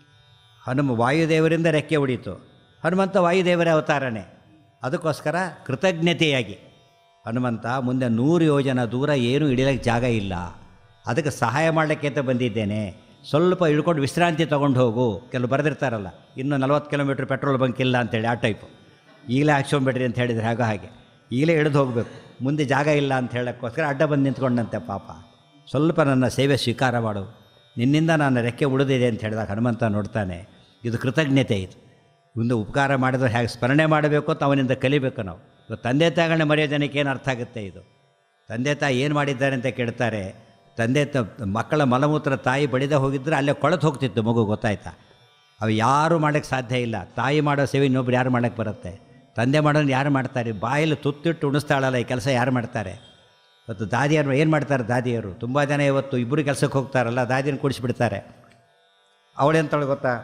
ವಾಯುದೇವರಿಂದ ರೆಕ್ಕೆ ಉಡೀತು. ಹನುಮಂತ ವಾಯುದೇವರ ಅವತಾರನೇ. ಅದಕ್ಕೋಸ್ಕರ ಕೃತಜ್ಞತೆಯಾಗಿ ಹನುಮಂತ, ಮುಂದೆ 100 ಯೋಜನ ದೂರ ಏನೂ ಇಳಿಯೋಕ್ಕೆ ಜಾಗ ಇಲ್ಲ, ಅದಕ್ಕೆ ಸಹಾಯ ಮಾಡಲಿಕ್ಕೆ ಅಂತ ಬಂದಿದ್ದೇನೆ, ಸ್ವಲ್ಪ ಇಳ್ಕೊಂಡು ವಿಶ್ರಾಂತಿ ತೊಗೊಂಡು ಹೋಗು. ಕೆಲವು ಬರೆದಿರ್ತಾರಲ್ಲ, ಇನ್ನೂ 40 ಕಿಲೋಮೀಟ್ರ್ ಪೆಟ್ರೋಲ್ ಬಂಕ್ ಇಲ್ಲ ಅಂತೇಳಿ, ಆ ಟೈಪು. ಈಗಲೇ ಹಾಕ್ಸ್ಕೊಂಬಿಡ್ರಿ ಅಂತ ಹೇಳಿದರೆ ಹಾಗೆ ಈಗಲೇ ಇಳಿದು ಹೋಗಬೇಕು, ಮುಂದೆ ಜಾಗ ಇಲ್ಲ ಅಂತ ಹೇಳೋಕ್ಕೋಸ್ಕರ ಅಡ್ಡ ಬಂದು ನಿಂತ್ಕೊಂಡಂತೆ. ಪಾಪ ಸ್ವಲ್ಪ ನನ್ನ ಸೇವೆ ಸ್ವೀಕಾರ ಮಾಡು, ನಿನ್ನಿಂದ ನಾನು ರೆಕ್ಕೆ ಉಳಿದಿದೆ ಅಂತ ಹೇಳಿದಾಗ ಹನುಮಂತ ನೋಡ್ತಾನೆ, ಇದು ಕೃತಜ್ಞತೆ. ಇದು ಮುಂದೆ ಉಪಕಾರ ಮಾಡಿದ್ರೆ ಹೇಗೆ ಸ್ಮರಣೆ ಮಾಡಬೇಕು ಅಂತ ಅವನಿಂದ ಕಲಿಬೇಕು ನಾವು. ತಂದೆ ತಾಯಿಗಳನ್ನ ಮರೆಯೋ ಜನಕ್ಕೆ ಏನು ಅರ್ಥ ಆಗುತ್ತೆ ಇದು? ತಂದೆ ತಾಯಿ ಏನು ಮಾಡಿದ್ದಾರೆ ಅಂತ ಕೇಳ್ತಾರೆ. ಮಕ್ಕಳ ಮಲಮೂತ್ರ ತಾಯಿ ಬಡಿದ ಹೋಗಿದ್ದರೆ ಅಲ್ಲೇ ಕೊಳೆತು ಹೋಗ್ತಿತ್ತು ಮಗು, ಗೊತ್ತಾಯ್ತಾ? ಅವು ಯಾರೂ ಮಾಡೋಕ್ಕೆ ಸಾಧ್ಯ ಇಲ್ಲ. ತಾಯಿ ಮಾಡೋ ಸೇವೆ ಇನ್ನೊಬ್ರು ಯಾರು ಮಾಡೋಕ್ಕೆ ಬರುತ್ತೆ? ತಂದೆ ಮಾಡೋದು ಯಾರು ಮಾಡ್ತಾರೆ? ಬಾಯಲ್ಲಿ ತುತ್ತಿಟ್ಟು ಉಣಿಸ್ತಾಳಲ್ಲ, ಈ ಕೆಲಸ ಯಾರು ಮಾಡ್ತಾರೆ? ಇವತ್ತು ದಾದಿಯರು ಏನು ಮಾಡ್ತಾರೆ? ದಾದಿಯರು ತುಂಬ ಜನ ಇವತ್ತು ಇಬ್ಬರು ಕೆಲಸಕ್ಕೆ ಹೋಗ್ತಾರಲ್ಲ, ದಾದಿಯನ್ನು ಕೂಡಿಸ್ಬಿಡ್ತಾರೆ. ಅವಳೆಂತವಳು ಗೊತ್ತಾ?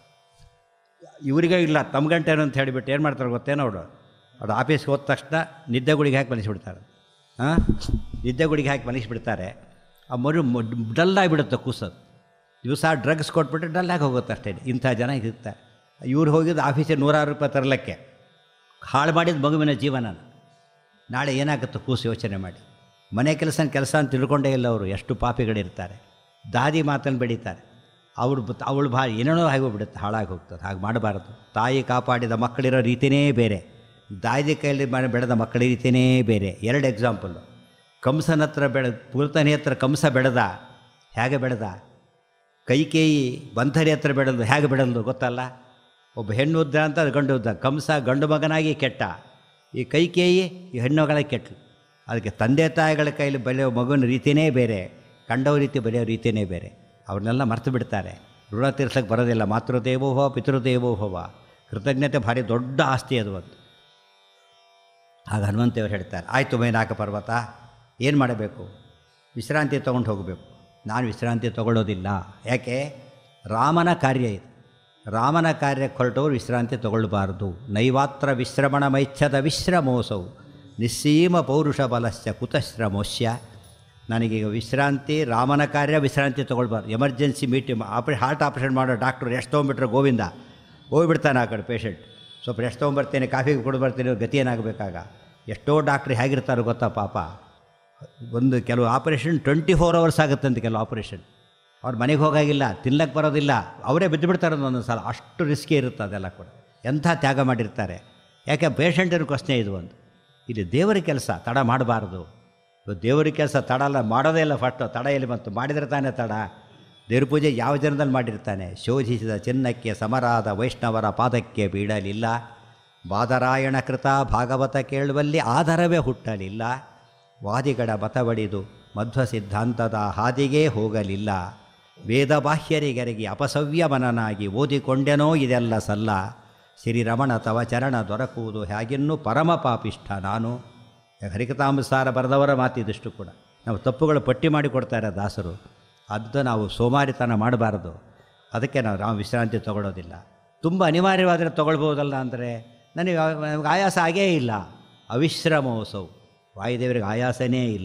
ಇವರಿಗೇ ಇಲ್ಲ ತಮ್ಮ ಗಂಟೆನು ಅಂತ ಹೇಳಿಬಿಟ್ಟು ಏನು ಮಾಡ್ತಾರೆ ಗೊತ್ತೇನೋ ಅವಳು? ಅದು ಆಫೀಸ್ಗೆ ಹೋದ ತಕ್ಷಣ ನಿದ್ದೆ ಗುಳಿಗೆ ಹಾಕಿ ಮಲಗಿಸ್ಬಿಡ್ತಾರೆ. ನಿದ್ದೆ ಗುಳಿಗೆ ಹಾಕಿ ಮಲಗಿಸ್ಬಿಡ್ತಾರೆ. ಆ ಡಲ್ಲಾಗಿಬಿಡುತ್ತೆ ಕೂಸೋದು. ದಿವಸ ಡ್ರಗ್ಸ್ ಕೊಟ್ಬಿಟ್ರೆ ಡಲ್ಲಾಗಿ ಹೋಗುತ್ತೆ ಅಷ್ಟೇ. ಇಂಥ ಜನ ಇರುತ್ತೆ. ಇವ್ರು ಹೋಗಿದ್ದು ಆಫೀಸಿಗೆ ₹100 ತರಲಿಕ್ಕೆ, ಹಾಳು ಮಾಡಿದ ಮಗುವಿನ ಜೀವನ. ನಾಳೆ ಏನಾಗುತ್ತೆ ಕೂಸು ಯೋಚನೆ ಮಾಡಿ. ಮನೆ ಕೆಲಸ ಅಂತ ತಿಳ್ಕೊಂಡೇ ಇಲ್ಲ ಅವರು. ಎಷ್ಟು ಪಾಪಿಗಳಿರ್ತಾರೆ. ದಾದಿ ಮಾತನ್ನು ಬೆಳೀತಾರೆ. ಅವಳು ಭಾಳ ಏನೇನೋ ಆಗೋಗ್ಬಿಡುತ್ತೆ, ಹಾಳಾಗಿ ಹೋಗ್ತದೆ. ಹಾಗೆ ಮಾಡಬಾರ್ದು. ತಾಯಿ ಕಾಪಾಡಿದ ಮಕ್ಕಳಿರೋ ರೀತಿಯೇ ಬೇರೆ, ದಾದಿ ಕೈಯಲ್ಲಿ ಬೆಳೆದ ಮಕ್ಕಳ ರೀತಿಯೇ ಬೇರೆ. 2 ಎಕ್ಸಾಂಪಲ್ಲು. ಕಂಸನ ಹತ್ರ ಪುಲ್ತನಿ ಹತ್ರ ಕಂಸ ಬೆಳೆದ, ಹೇಗೆ ಬೆಳೆದ? ಕೈಕೇಯಿ ಬಂಧರಿ ಹತ್ರ ಬೆಳೆದು ಹೇಗೆ ಬೆಳೆದು ಗೊತ್ತಲ್ಲ? ಒಬ್ಬ ಹೆಣ್ಣು ಉದ್ದ ಅಂತ ಅದು ಗಂಡು ಉದ್ದ. ಕಂಸ ಗಂಡು ಮಗನಾಗಿ ಕೆಟ್ಟ, ಈ ಕೈಕೇಯಿ ಈ ಹೆಣ್ಣುಗಳ ಕೆಟ್ಟಳು. ಅದಕ್ಕೆ ತಂದೆ ತಾಯಿಗಳ ಕೈಲಿ ಬೆಳೆಯೋ ಮಗುವಿನ ರೀತಿಯೇ ಬೇರೆ, ಕಂಡವ ರೀತಿ ಬೆಳೆಯೋ ರೀತಿಯೇ ಬೇರೆ. ಅವ್ರನ್ನೆಲ್ಲ ಮರ್ತು ಬಿಡ್ತಾರೆ. ಋಣ ತೀರ್ಸಕ್ಕೆ ಬರೋದಿಲ್ಲ. ಮಾತೃದೇವೋಭವ ಪಿತೃದೇವೋಭವ, ಕೃತಜ್ಞತೆ ಭಾರಿ ದೊಡ್ಡ ಆಸ್ತಿ ಅದು ಅಂತ. ಆಗ ಹನುಮಂತೇವರು ಹೇಳ್ತಾರೆ, ಆಯಿತು ಮೈನಾಕ ಪರ್ವತ, ಏನು ಮಾಡಬೇಕು? ವಿಶ್ರಾಂತಿ ತೊಗೊಂಡು ಹೋಗಬೇಕು. ನಾನು ವಿಶ್ರಾಂತಿ ತೊಗೊಳ್ಳೋದಿಲ್ಲ. ಯಾಕೆ? ರಾಮನ ಕಾರ್ಯ ಇದು. ರಾಮನ ಕಾರ್ಯಕ್ಕೆ ಹೊರಟವರು ವಿಶ್ರಾಂತಿ ತೊಗೊಳ್ಬಾರ್ದು. ನೈವಾತ್ರ ವಿಶ್ರಮಣ ಮೈಚ್ಛದ ವಿಶ್ರಮೋಸವು ನಿಸ್ಸೀಮ ಪೌರುಷ ಬಲಶ್ಚ ಕುತಶ್ರಮೋಶ್ಯ. ನನಗೀಗ ವಿಶ್ರಾಂತಿ, ರಾಮನ ಕಾರ್ಯ, ವಿಶ್ರಾಂತಿ ತೊಗೊಳ್ಬಾರ್ದು. ಎಮರ್ಜೆನ್ಸಿ ಮೀಟಿಂಗ್ ಹಾರ್ಟ್ ಆಪ್ರೇಷನ್ ಮಾಡೋ ಡಾಕ್ಟ್ರು ರೆಸ್ಟ್ ತೊಗೊಂಡ್ಬಿಟ್ರೆ ಗೋವಿಂದ ಹೋಗ್ಬಿಡ್ತಾನೆ ಆ ಕಡೆ ಪೇಷಂಟ್. ಸ್ವಲ್ಪ ರೆಸ್ಟ್ ತೊಗೊಂಬರ್ತೇನೆ, ಕಾಫಿಗೆ ಕೊಡು ಬರ್ತೀನಿ, ಗತಿ ಏನಾಗಬೇಕಾಗ? ಎಷ್ಟೋ ಡಾಕ್ಟ್ರು ಹೇಗಿರ್ತಾರೋ ಗೊತ್ತಾ ಪಾಪ. ಕೆಲವು ಆಪರೇಷನ್ 24 hours ಆಗುತ್ತಂತೆ. ಕೆಲವು ಆಪರೇಷನ್ ಅವ್ರು ಮನೆಗೆ ಹೋಗಾಗಿಲ್ಲ, ತಿನ್ನಕ್ಕೆ ಬರೋದಿಲ್ಲ, ಅವರೇ ಬಿದ್ದು ಬಿಡ್ತಾರೆ ಒಂದೊಂದು ಸಲ. ಅಷ್ಟು ರಿಸ್ಕಿ ಇರುತ್ತೆ ಅದೆಲ್ಲ ಕೂಡ. ಎಂಥ ತ್ಯಾಗ ಮಾಡಿರ್ತಾರೆ. ಯಾಕೆ? ಪೇಷಂಟಿನ ಕ್ವಶ್ನೆ ಇದು ಒಂದು. ಇಲ್ಲಿ ದೇವರ ಕೆಲಸ ತಡ ಮಾಡಬಾರ್ದು. ದೇವರ ಕೆಲಸ ತಡ ಅಲ್ಲ, ಮಾಡೋದೇ ಇಲ್ಲ. ಫಸ್ಟು ತಡ ಎಲ್ಲಿ ಬಂತು? ಮಾಡಿದರೆ ತಾನೇ ತಡ. ದೇವ್ರ ಪೂಜೆ ಯಾವ ಜನದಲ್ಲಿ ಮಾಡಿರ್ತಾನೆ? ಶೋಧಿಸಿದ ಚಿನ್ನಕ್ಕೆ ಸಮರಾದ ವೈಷ್ಣವರ ಪಾದಕ್ಕೆ ಬೀಳಲಿಲ್ಲ. ಬಾದರಾಯಣ ಕೃತ ಭಾಗವತ ಕೇಳುವಲ್ಲಿ ಆಧಾರವೇ ಹುಟ್ಟಲಿಲ್ಲ. ವಾದಿಗಳ ಮತಬಡಿದು ಮಧ್ವ ಸಿದ್ಧಾಂತದ ಹಾದಿಗೇ ಹೋಗಲಿಲ್ಲ. ವೇದ ಬಾಹ್ಯರಿಗರಿಗೆ ಅಪಸವ್ಯವನನಾಗಿ ಓದಿಕೊಂಡೆನೋ ಇದೆಲ್ಲ ಸಲ್ಲ. ಶ್ರೀರಮಣ ತವ ಚರಣ ದೊರಕುವುದು ಹೇಗಿನ್ನೂ ಪರಮ ಪಾಪಿಷ್ಠ ನಾನು. ಹರಿಕಥಾಮೃತಸಾರ ಬರೆದವರ ಮಾತಿದಷ್ಟು ಕೂಡ ನಾವು ತಪ್ಪುಗಳು ಪಟ್ಟಿ ಮಾಡಿ ಕೊಡ್ತಾರೆ ದಾಸರು. ಅದು ನಾವು ಸೋಮಾರಿತನ ಮಾಡಬಾರ್ದು. ಅದಕ್ಕೆ ನಾವು ವಿಶ್ರಾಂತಿ ತೊಗೊಳ್ಳೋದಿಲ್ಲ. ತುಂಬ ಅನಿವಾರ್ಯವಾದರೆ ತೊಗೊಳ್ಬೋದಲ್ಲ ಅಂದರೆ ನನಗೆ ಆಯಾಸ ಆಗೇ ಇಲ್ಲ. ಅವಿಶ್ರಮೋಸವು, ವಾಯುದೇವರಿಗೆ ಆಯಾಸನೇ ಇಲ್ಲ.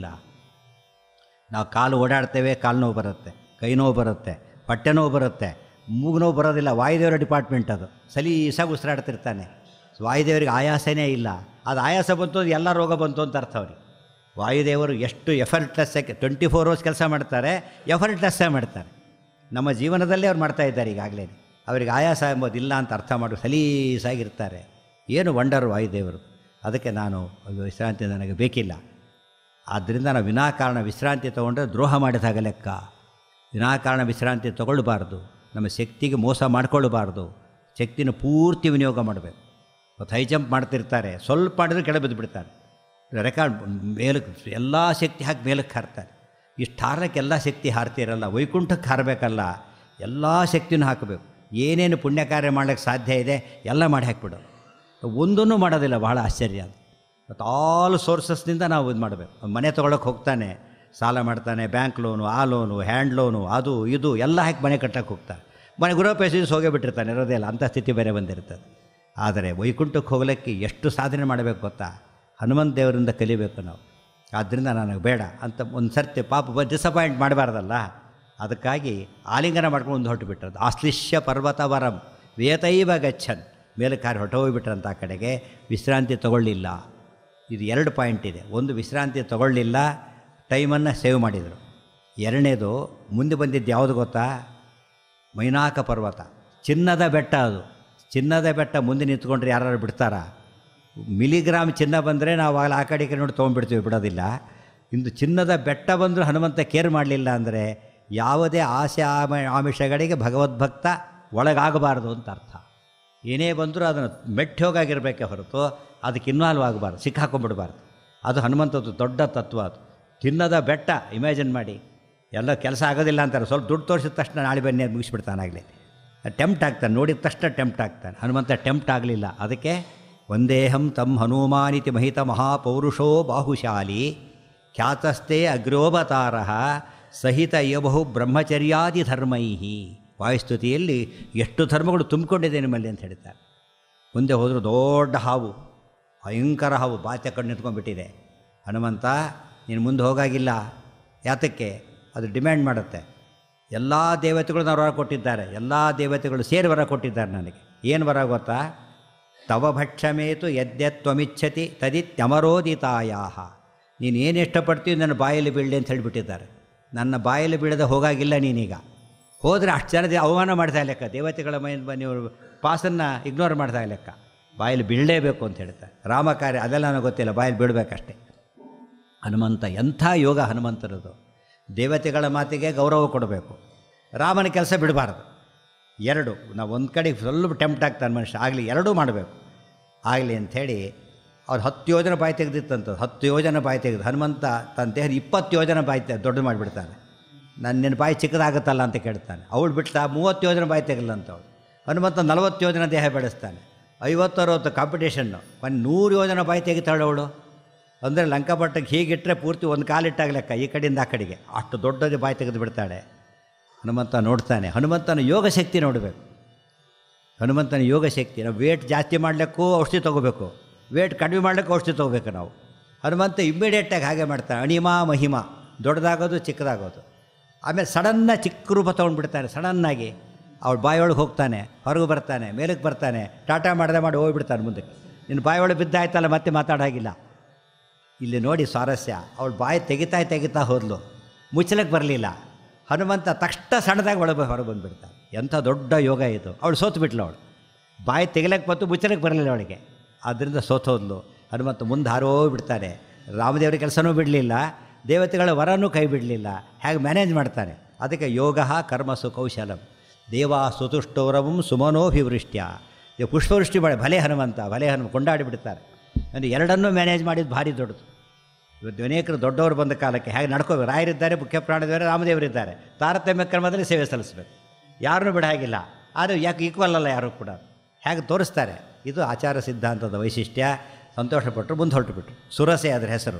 ನಾವು ಕಾಲು ಓಡಾಡ್ತೇವೆ, ಕಾಲು ನೋವು ಬರುತ್ತೆ, ಕೈ ನೋವು ಬರುತ್ತೆ, ಹೊಟ್ಟೆ ನೋವು ಬರುತ್ತೆ, ಮೂಗು ನೋವು ಬರೋದಿಲ್ಲ. ವಾಯುದೇವರ ಡಿಪಾರ್ಟ್ಮೆಂಟ್ ಅದು. ಸಲೀಸಾಗಿ ಉಸಿರಾಡ್ತಿರ್ತಾನೆ. ವಾಯುದೇವರಿಗೆ ಆಯಾಸನೇ ಇಲ್ಲ. ಅದು ಆಯಾಸ ಬಂತು, ಎಲ್ಲ ರೋಗ ಬಂತು ಅಂತ ಅರ್ಥ ಅವ್ರಿಗೆ. ವಾಯುದೇವರು ಎಷ್ಟು ಎಫರ್ಟ್ಲೆಸ್ಸಾಗಿ 24 hours ಕೆಲಸ ಮಾಡ್ತಾರೆ, ಎಫರ್ಟ್ಲೆಸ್ಸಾಗಿ ಮಾಡ್ತಾರೆ. ನಮ್ಮ ಜೀವನದಲ್ಲೇ ಅವ್ರು ಮಾಡ್ತಾಯಿದ್ದಾರೆ ಈಗಾಗಲೇ. ಅವರಿಗೆ ಆಯಾಸ ಎಂಬುದಿಲ್ಲ ಅಂತ ಅರ್ಥ ಮಾಡಿ ಸಲೀಸಾಗಿರ್ತಾರೆ. ಏನು ವಂಡರು ವಾಯುದೇವರು. ಅದಕ್ಕೆ ನಾನು ವಿಶ್ರಾಂತಿ ನನಗೆ ಬೇಕಿಲ್ಲ. ಆದ್ದರಿಂದ ನಾವು ವಿನಾಕಾರಣ ವಿಶ್ರಾಂತಿ ತೊಗೊಂಡ್ರೆ ದ್ರೋಹ ಮಾಡಿದಾಗ ಲೆಕ್ಕ. ವಿನಾಕಾರಣ ವಿಶ್ರಾಂತಿ ತೊಗೊಳ್ಬಾರ್ದು. ನಮ್ಮ ಶಕ್ತಿಗೆ ಮೋಸ ಮಾಡಿಕೊಳ್ಳಬಾರ್ದು. ಶಕ್ತಿನ ಪೂರ್ತಿ ವಿನಿಯೋಗ ಮಾಡಬೇಕು. ಮತ್ತು ಹೈ ಜಂಪ್ ಮಾಡ್ತಿರ್ತಾರೆ, ಸ್ವಲ್ಪ ಮಾಡಿದ್ರೆ ಕೆಳ ಬಿದ್ದು ಬಿಡ್ತಾರೆ. ರೆಕಾರ್ಡ್ ಮೇಲಕ್ಕೆ ಎಲ್ಲ ಶಕ್ತಿ ಹಾಕಿ ಮೇಲಕ್ಕೆ ಹಾರ್ತಾರೆ. ಇಷ್ಟು ಹಾರಕ್ಕೆ ಎಲ್ಲ ಶಕ್ತಿ ಹಾರ್ತಿರಲ್ಲ. ವೈಕುಂಠಕ್ಕೆ ಹಾರಬೇಕಲ್ಲ, ಎಲ್ಲ ಶಕ್ತಿನೂ ಹಾಕಬೇಕು. ಏನೇನು ಪುಣ್ಯ ಕಾರ್ಯ ಮಾಡೋಕ್ಕೆ ಸಾಧ್ಯ ಇದೆ ಎಲ್ಲ ಮಾಡಿ ಹಾಕಿಬಿಡೋದು. ಒಂದನ್ನು ಮಾಡೋದಿಲ್ಲ. ಬಹಳ ಆಶ್ಚರ್ಯ ಅದು. ಮತ್ತು ಆಲ್ ಸೋರ್ಸಸ್ನಿಂದ ನಾವು ಇದು ಮಾಡಬೇಕು. ಮನೆ ತೊಗೊಳಕ್ಕೆ ಹೋಗ್ತಾನೆ, ಸಾಲ ಮಾಡ್ತಾನೆ, ಬ್ಯಾಂಕ್ ಲೋನು, ಆ ಲೋನು, ಹ್ಯಾಂಡ್ ಲೋನು, ಅದು ಇದು ಎಲ್ಲ ಹಾಕಿ ಮನೆ ಕಟ್ಟಕ್ಕೆ ಹೋಗ್ತಾನೆ. ಮನೆ ಗೃಹ ಪ್ರವೇಶ ಹೋಗೇ ಬಿಟ್ಟಿರ್ತಾನೆ, ಇರೋದೇ ಇಲ್ಲ. ಅಂಥ ಸ್ಥಿತಿ ಬೇರೆ ಬಂದಿರ್ತದೆ. ಆದರೆ ವೈಕುಂಠಕ್ಕೆ ಹೋಗಲಿಕ್ಕೆ ಎಷ್ಟು ಸಾಧನೆ ಮಾಡಬೇಕು ಗೊತ್ತಾ? ಹನುಮಂತ ದೇವರಿಂದ ಕಲಿಬೇಕು ನಾವು. ಆದ್ದರಿಂದ ನನಗೆ ಬೇಡ ಅಂತ ಒಂದು ಸರ್ತಿ ಪಾಪ ಡಿಸಪಾಯಿಂಟ್ ಮಾಡಬಾರ್ದಲ್ಲ. ಅದಕ್ಕಾಗಿ ಆಲಿಂಗನ ಮಾಡ್ಕೊಂಡು ಒಂದು ಹೊರಟು ಬಿಟ್ಟದ್ದು. ಆಶ್ಲಿಷ್ಯ ಪರ್ವತ ವರಂ ವೇತೈವ ಗಚ್ಚನ್, ಮೇಲಕ್ಕಾರಿ ಹೊರಟೋಗ್ಬಿಟ್ರಂತ ಆ ಕಡೆಗೆ. ವಿಶ್ರಾಂತಿ ತಗೊಳ್ಳಿಲ್ಲ. ಇದು 2 ಪಾಯಿಂಟ್ ಇದೆ. ಒಂದು, ವಿಶ್ರಾಂತಿ ತಗೊಳ್ಳಿಲ್ಲ, ಟೈಮನ್ನು ಸೇವ್ ಮಾಡಿದರು. ಎರಡನೇದು, ಮುಂದೆ ಬಂದಿದ್ದು ಯಾವುದು ಗೊತ್ತಾ? ಮೈನಾಕ ಪರ್ವತ, ಚಿನ್ನದ ಬೆಟ್ಟ. ಅದು ಚಿನ್ನದ ಬೆಟ್ಟ ಮುಂದೆ ನಿಂತ್ಕೊಂಡ್ರೆ ಯಾರು ಬಿಡ್ತಾರಾ? ಮಿಲಿಗ್ರಾಮ್ ಚಿನ್ನ ಬಂದರೆ ನಾವು ಆ ಕಡೆ ನೋಡಿ ತೊಗೊಂಡ್ಬಿಡ್ತೀವಿ, ಬಿಡೋದಿಲ್ಲ. ಇಂದು ಚಿನ್ನದ ಬೆಟ್ಟ ಬಂದರೂ ಹನುಮಂತ ಕೇರ್ ಮಾಡಲಿಲ್ಲ ಅಂದರೆ ಯಾವುದೇ ಆಸೆ ಆಮಿಷಗಳಿಗೆ ಭಗವದ್ಭಕ್ತ ಒಳಗಾಗಬಾರ್ದು ಅಂತ ಅರ್ಥ. ಏನೇ ಬಂದರೂ ಅದನ್ನು ಮೆಟ್ಟಿ ಹೋಗಾಗಿರಬೇಕೆ ಹೊರತು ಅದಕ್ಕೆ ಇನ್ವಾಲ್ವ್ ಆಗಬಾರ್ದು, ಸಿಕ್ಕಾಕೊಂಡ್ಬಿಡಬಾರ್ದು. ಅದು ಹನುಮಂತದ್ದು ದೊಡ್ಡ ತತ್ವ. ಅದು ಚಿನ್ನದ ಬೆಟ್ಟ. ಇಮ್ಯಾಜಿನ್ ಮಾಡಿ, ಎಲ್ಲ ಕೆಲಸ ಆಗೋದಿಲ್ಲ ಅಂತಾರೆ. ಸ್ವಲ್ಪ ದುಡ್ಡು ತೋರಿಸಿದ ತಕ್ಷಣ ನಾಳೆ ಬನ್ನಿ ಅದು ಮುಗಿಸ್ಬಿಡ್ತಾನಾಗಲಿ. ಟೆಂಪ್ಟ್ ಆಗ್ತಾನೆ, ನೋಡಿದ ತಕ್ಷಣ ಟೆಂಪ್ಟ್ ಆಗ್ತಾನೆ. ಹನುಮಂತ ಟೆಂಪ್ಟ್ ಆಗಲಿಲ್ಲ. ಅದಕ್ಕೆ ವಂದೇಹಂ ತಂ ಹನುಮಾನಿತಿ ಮಹಿತ ಮಹಾಪೌರುಷೋ ಬಾಹುಶಾಲಿ ಖ್ಯಾತಸ್ಥೆ ಅಗ್ರೋವತಾರ ಸಹಿತ ಯಬಹು ಬ್ರಹ್ಮಚರ್ಯಾದಿ ಧರ್ಮೈ. ವಾಯುಸ್ತುತಿಯಲ್ಲಿ ಎಷ್ಟು ಧರ್ಮಗಳು ತುಂಬಿಕೊಂಡಿದೆ ನಿಮ್ಮಲ್ಲಿ ಅಂತ ಹೇಳ್ತಾರೆ. ಮುಂದೆ ಹೋದರೂ ದೊಡ್ಡ ಹಾವು, ಭಯಂಕರ ಹಾವು ಬಾಚ ಕಣ್ಣು ನಿಂತ್ಕೊಂಡ್ಬಿಟ್ಟಿದೆ. ಹನುಮಂತ ನೀನು ಮುಂದೆ ಹೋಗಾಗಿಲ್ಲ. ಯಾತಕ್ಕೆ? ಅದು ಡಿಮ್ಯಾಂಡ್ ಮಾಡುತ್ತೆ. ಎಲ್ಲ ದೇವತೆಗಳು ನಾನು ವರ ಕೊಟ್ಟಿದ್ದಾರೆ, ಎಲ್ಲ ದೇವತೆಗಳು ಸೇರಿ ವರ ಕೊಟ್ಟಿದ್ದಾರೆ ನನಗೆ. ಏನು ವರ ಗೊತ್ತಾ? ತವ ಭಕ್ಷಮೇತು ಯದ್ಯತ್ವಮಿಚ್ಛತಿ ತದಿತ್ಯಮರೋದಿತಾಯಾ. ನೀನು ಏನು ಇಷ್ಟಪಡ್ತೀವಿ ನನ್ನ ಬಾಯಲ್ಲಿ ಬೀಳಲಿ ಅಂತ ಹೇಳಿಬಿಟ್ಟಿದ್ದಾರೆ. ನನ್ನ ಬಾಯಲ್ಲಿ ಬೀಳದೆ ಹೋಗಾಗಿಲ್ಲ. ನೀನೀಗ ಹೋದರೆ ಅಷ್ಟು ಜನದ ಅವಮಾನ ಮಾಡ್ತಾ ಲೆಕ್ಕ. ದೇವತೆಗಳ ಮೈಯಿಂದ ನೀವು ಪಾಸನ್ನು ಇಗ್ನೋರ್ ಮಾಡ್ತಾ ಲೆಕ್ಕ. ಬಾಯಲ್ಲಿ ಬೀಳಲೇಬೇಕು ಅಂತ ಹೇಳ್ತಾರೆ. ರಾಮಕಾರ್ಯ ಅದೆಲ್ಲ ನನಗೆ ಗೊತ್ತಿಲ್ಲ, ಬಾಯಲ್ಲಿ ಬೀಳಬೇಕಷ್ಟೆ. ಹನುಮಂತ ಎಂಥ ಯೋಗ ಹನುಮಂತರದು. ದೇವತೆಗಳ ಮಾತಿಗೆ ಗೌರವ ಕೊಡಬೇಕು, ರಾಮನ ಕೆಲಸ ಬಿಡಬಾರ್ದು. ಎರಡು, ನಾವು ಒಂದು ಕಡೆಗೆ ಸ್ವಲ್ಪ ಟೆಂಪ್ಟ್ ಆಗ್ತಾನೆ ಮನುಷ್ಯ, ಆಗಲಿ ಎರಡೂ ಮಾಡಬೇಕು. ಆಗಲಿ ಅಂಥೇಳಿ ಅವ್ರು 10 ಯೋಜನೆ ಬಾಯಿ ತೆಗೆದಿತ್ತಂತ. 10 ಯೋಜನೆ ಬಾಯಿ ತೆಗೆದು ಹನುಮಂತ ತನ್ನ ದೇಹದ 20 ಯೋಜನೆ ಬಾಯಿ ದೊಡ್ಡ ಮಾಡಿಬಿಡ್ತಾನೆ. ನಿನ್ನ ಬಾಯಿ ಚಿಕ್ಕದಾಗುತ್ತಲ್ಲ ಅಂತ ಕೇಳ್ತಾನೆ. ಅವಳು ಬಿಡ್ತಾ 30 ಯೋಜನೆ ಬಾಯಿ ತೆಗಲಂತವಳು. ಹನುಮಂತ 40 ಯೋಜನೆ ದೇಹ ಬೆಳೆಸ್ತಾನೆ. 50-60 ಕಾಂಪಿಟೇಷನ್ನು. ಒಂದು 100 ಯೋಜನೆ ಬಾಯಿ ತೆಗಿತಾಳೆ ಅವಳು. ಅಂದರೆ ಲಂಕಾಪಟ್ಟಕ್ಕೆ ಹೀಗಿಟ್ಟರೆ ಪೂರ್ತಿ ಒಂದು ಕಾಲಿಟ್ಟಾಗ ಲೆಕ್ಕ, ಈ ಕಡೆಯಿಂದ ಆ ಕಡೆಗೆ ಅಷ್ಟು ದೊಡ್ಡದು ಬಾಯಿ ತೆಗೆದು ಬಿಡ್ತಾಳೆ. ಹನುಮಂತ ನೋಡ್ತಾನೆ. ಹನುಮಂತನ ಯೋಗ ಶಕ್ತಿ ನೋಡಬೇಕು. ಹನುಮಂತನ ಯೋಗ ಶಕ್ತಿ. ನಾವು ವೇಟ್ ಜಾಸ್ತಿ ಮಾಡಲಿಕ್ಕೂ ಔಷಧಿ ತೊಗೋಬೇಕು, ವೇಟ್ ಕಡಿಮೆ ಮಾಡಲಿಕ್ಕೂ ಔಷಧಿ ತೊಗೋಬೇಕು ನಾವು. ಹನುಮಂತ ಇಮ್ಮಿಡಿಯೇಟಾಗಿ ಹಾಗೆ ಮಾಡ್ತಾನೆ. ಅಣಿಮಾ ಮಹಿಮಾ, ದೊಡ್ಡದಾಗೋದು ಚಿಕ್ಕದಾಗೋದು. ಆಮೇಲೆ ಸಡನ್ನ ಚಿಕ್ಕ ರೂಪ ತೊಗೊಂಡ್ಬಿಡ್ತಾನೆ. ಸಡನ್ನಾಗಿ ಅವಳು ಬಾಯಿಯೊಳಗೆ ಹೋಗ್ತಾನೆ, ಹೊರಗೆ ಬರ್ತಾನೆ, ಮೇಲಕ್ಕೆ ಬರ್ತಾನೆ, ಟಾಟಾ ಮಾಡದೆ ಮಾಡಿ ಹೋಗ್ಬಿಡ್ತಾನೆ ಮುಂದಕ್ಕೆ. ನಿನ್ನ ಬಾಯಿಯೊಳಗೆ ಬಿದ್ದಾಯ್ತಲ್ಲ ಮತ್ತೆ ಮಾತಾಡೋಗಿಲ್ಲ. ಇಲ್ಲಿ ನೋಡಿ ಸ್ವಾರಸ್ಯ, ಅವಳು ಬಾಯಿ ತೆಗಿತಾ ಹೋದ್ಲು, ಮುಚ್ಚಲಕ್ಕೆ ಬರಲಿಲ್ಲ. ಹನುಮಂತ ತಕ್ಷಣ ಸಣ್ಣದಾಗಿ ಹೊರಗೆ ಬಂದುಬಿಡ್ತಾನೆ. ಎಂಥ ದೊಡ್ಡ ಯೋಗ ಇದು. ಅವಳು ಸೋತು ಬಿಟ್ಲು. ಅವಳು ಬಾಯಿ ತೆಗಿಲಕ್ಕೆ ಬಂತು, ಮುಚ್ಚಲಕ್ಕೆ ಬರಲಿಲ್ಲ ಅವಳಿಗೆ. ಆದ್ದರಿಂದ ಸೋತೋದ್ಲು. ಹನುಮಂತ ಮುಂದೆ ಹಾರೋಗ್ಬಿಡ್ತಾನೆ. ರಾಮದೇವರ ಕೆಲಸನೂ ಬಿಡಲಿಲ್ಲ, ದೇವತೆಗಳ ವರನೂ ಕೈ ಬಿಡಲಿಲ್ಲ. ಹೇಗೆ ಮ್ಯಾನೇಜ್ ಮಾಡ್ತಾನೆ. ಅದಕ್ಕೆ ಯೋಗ ಕರ್ಮಸು ಕೌಶಲಂ ದೇವಾ ಸುತುಷ್ಟೌರವಂ ಸುಮನೋಭಿವೃಷ್ಟ್ಯ. ಪುಷ್ಪವೃಷ್ಟಿ ಮಾಡಿ ಭಲೆ ಹನುಮಂತ ಕೊಂಡಾಡಿಬಿಡ್ತಾರೆ. ಅಂದರೆ ಎರಡನ್ನೂ ಮ್ಯಾನೇಜ್ ಮಾಡಿದ್ದು ಭಾರಿ ದೊಡ್ಡದು. ಇವತ್ತು ಅನೇಕರು ದೊಡ್ಡವರು ಬಂದ ಕಾಲಕ್ಕೆ ಹೇಗೆ ನಡ್ಕೋಬೇಕು. ರಾಯರಿದ್ದಾರೆ, ಮುಖ್ಯ ಪ್ರಾಣದೇವರು, ರಾಮದೇವರಿದ್ದಾರೆ. ತಾರತಮ್ಯ ಕ್ರಮದಲ್ಲಿ ಸೇವೆ ಸಲ್ಲಿಸಬೇಕು, ಯಾರನ್ನೂ ಬಿಡ ಹಾಗಿಲ್ಲ. ಆದರೆ ಯಾಕೆ ಈಕ್ವಲ್ ಅಲ್ಲ ಯಾರೂ ಕೂಡ, ಹೇಗೆ ತೋರಿಸ್ತಾರೆ. ಇದು ಆಚಾರ ಸಿದ್ಧಾಂತದ ವೈಶಿಷ್ಟ್ಯ. ಸಂತೋಷಪಟ್ಟರು, ಮುಂದೆ ಹೊರಟುಬಿಟ್ರು. ಸುರಸೆ ಅದರ ಹೆಸರು.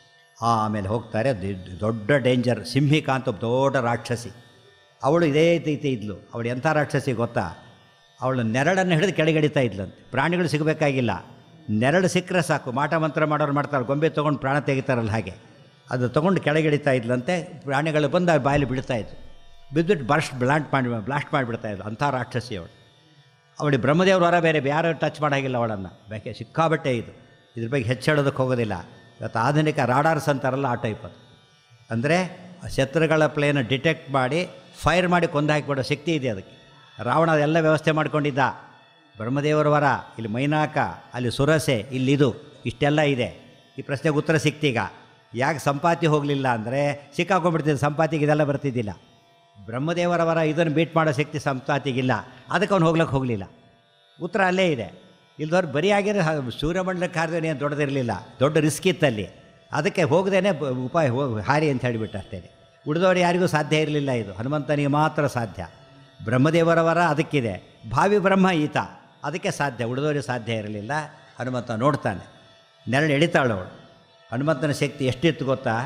ಆಮೇಲೆ ಹೋಗ್ತಾರೆ. ದೊಡ್ಡ ಡೇಂಜರ್ ಸಿಂಹಿಕಾ ಅಂತ ದೊಡ್ಡ ರಾಕ್ಷಸಿ. ಅವಳು ಇದೇ ರೀತಿ ಇದ್ಲು. ಅವಳು ಎಂಥ ರಾಕ್ಷಸಿ ಗೊತ್ತಾ? ಅವಳು ನೆರಳನ್ನು ಹಿಡಿದು ಕೆಳಗಿಡಿತಾ ಇದ್ಲಂತೆ. ಪ್ರಾಣಿಗಳು ಸಿಗಬೇಕಾಗಿಲ್ಲ, ನೆರಳು ಸಿಕ್ಕರೆ ಸಾಕು. ಮಾಟ ಮಂತ್ರ ಮಾಡೋರು ಮಾಡ್ತಾರೆ, ಗೊಂಬೆ ತೊಗೊಂಡು ಪ್ರಾಣ ತೆಗಿತಾರಲ್ಲ ಹಾಗೆ. ಅದು ತೊಗೊಂಡು ಕೆಳಗಿಡಿತಾ ಇದ್ಲಂತೆ. ಪ್ರಾಣಿಗಳು ಬಂದು ಆ ಬಾಯಲ್ಲಿ ಬಿಡ್ತಾಯಿದ್ವು. ಬಿದ್ದುಬಿಟ್ಟು ಬ್ಲಾಸ್ಟ್ ಮಾಡಿಬಿಡ್ತಾಯಿದ್ಲು. ಅಂಥ ರಾಕ್ಷಸಿ ಅವಳು. ಅವಳಿಗೆ ಬ್ರಹ್ಮದೇವ್ರ ವರ ಬೇರೆ, ಯಾರು ಟಚ್ ಮಾಡೋಂಗಿಲ್ಲ ಅವಳನ್ನು. ಬೇಕೆ ಸಿಕ್ಕಾಬಟ್ಟೆ ಇದು. ಇದ್ರ ಬಗ್ಗೆ ಹೆಚ್ಚು ಹೇಳೋದಕ್ಕೆ ಹೋಗೋದಿಲ್ಲ. ಇವತ್ತು ಆಧುನಿಕ ರಾಡಾರ್ಸ್ ಅಂತಾರಲ್ಲ, ಆ ಟೈಪ್ ಅದು. ಅಂದರೆ ಶತ್ರುಗಳ ಪ್ಲೇನ ಡಿಟೆಕ್ಟ್ ಮಾಡಿ ಫೈರ್ ಮಾಡಿ ಕೊಂದು ಹಾಕಿಬಿಡೋ ಶಕ್ತಿ ಇದೆ ಅದಕ್ಕೆ. ರಾವಣ ಅದೆಲ್ಲ ವ್ಯವಸ್ಥೆ ಮಾಡ್ಕೊಂಡಿದ್ದ. ಬ್ರಹ್ಮದೇವರ ವರ, ಇಲ್ಲಿ ಮೈನಾಕ, ಅಲ್ಲಿ ಸುರಸೆ, ಇಲ್ಲಿದು, ಇಷ್ಟೆಲ್ಲ ಇದೆ. ಈ ಪ್ರಶ್ನೆಗೆ ಉತ್ತರ ಸಿಕ್ತೀಗ. ಯಾಕೆ ಸಂಪಾತಿ ಹೋಗಲಿಲ್ಲ ಅಂದರೆ ಸಿಕ್ಕಾಕೊಂಡ್ಬಿಡ್ತಿದ್ದ. ಸಂಪಾತಿಗೆ ಇದೆಲ್ಲ ಬರ್ತಿದ್ದಿಲ್ಲ. ಬ್ರಹ್ಮದೇವರ ವರ ಇದನ್ನು ಬೀಟ್ ಮಾಡೋ ಶಕ್ತಿ ಸಂಪಾತಿಗಿಲ್ಲ. ಅದಕ್ಕೆ ಅವ್ನು ಹೋಗಲಿಲ್ಲ. ಉತ್ತರ ಅಲ್ಲೇ ಇದೆ. ಇಲ್ದವ್ರು ಬರೀ ಆಗಿರೋ ಸೂರ್ಯಮಂಡಲಕ್ಕೆ ಹಾರಿದ್ರೆ ಏನು ದೊಡ್ಡದಿರಲಿಲ್ಲ, ದೊಡ್ಡ ರಿಸ್ಕ್ ಇತ್ತಲ್ಲಿ. ಅದಕ್ಕೆ ಹೋಗದೇನೆ ಉಪಾಯ ಹಾರಿ ಅಂತ ಹೇಳಿಬಿಟ್ಟು ಅಷ್ಟೇ. ಉಳಿದವರು ಯಾರಿಗೂ ಸಾಧ್ಯ ಇರಲಿಲ್ಲ. ಇದು ಹನುಮಂತನಿಗೆ ಮಾತ್ರ ಸಾಧ್ಯ. ಬ್ರಹ್ಮದೇವರ ವರ ಅದಕ್ಕಿದೆ. ಭಾವಿ ಬ್ರಹ್ಮ ಈತ, ಅದಕ್ಕೆ ಸಾಧ್ಯ, ಉಳಿದವರಿಗೆ ಸಾಧ್ಯ ಇರಲಿಲ್ಲ. ಹನುಮಂತ ನೋಡ್ತಾನೆ. ನೆರಳು ಎಳಿತಾಳವಳು. ಹನುಮಂತನ ಶಕ್ತಿ ಎಷ್ಟಿತ್ತು ಗೊತ್ತಾ?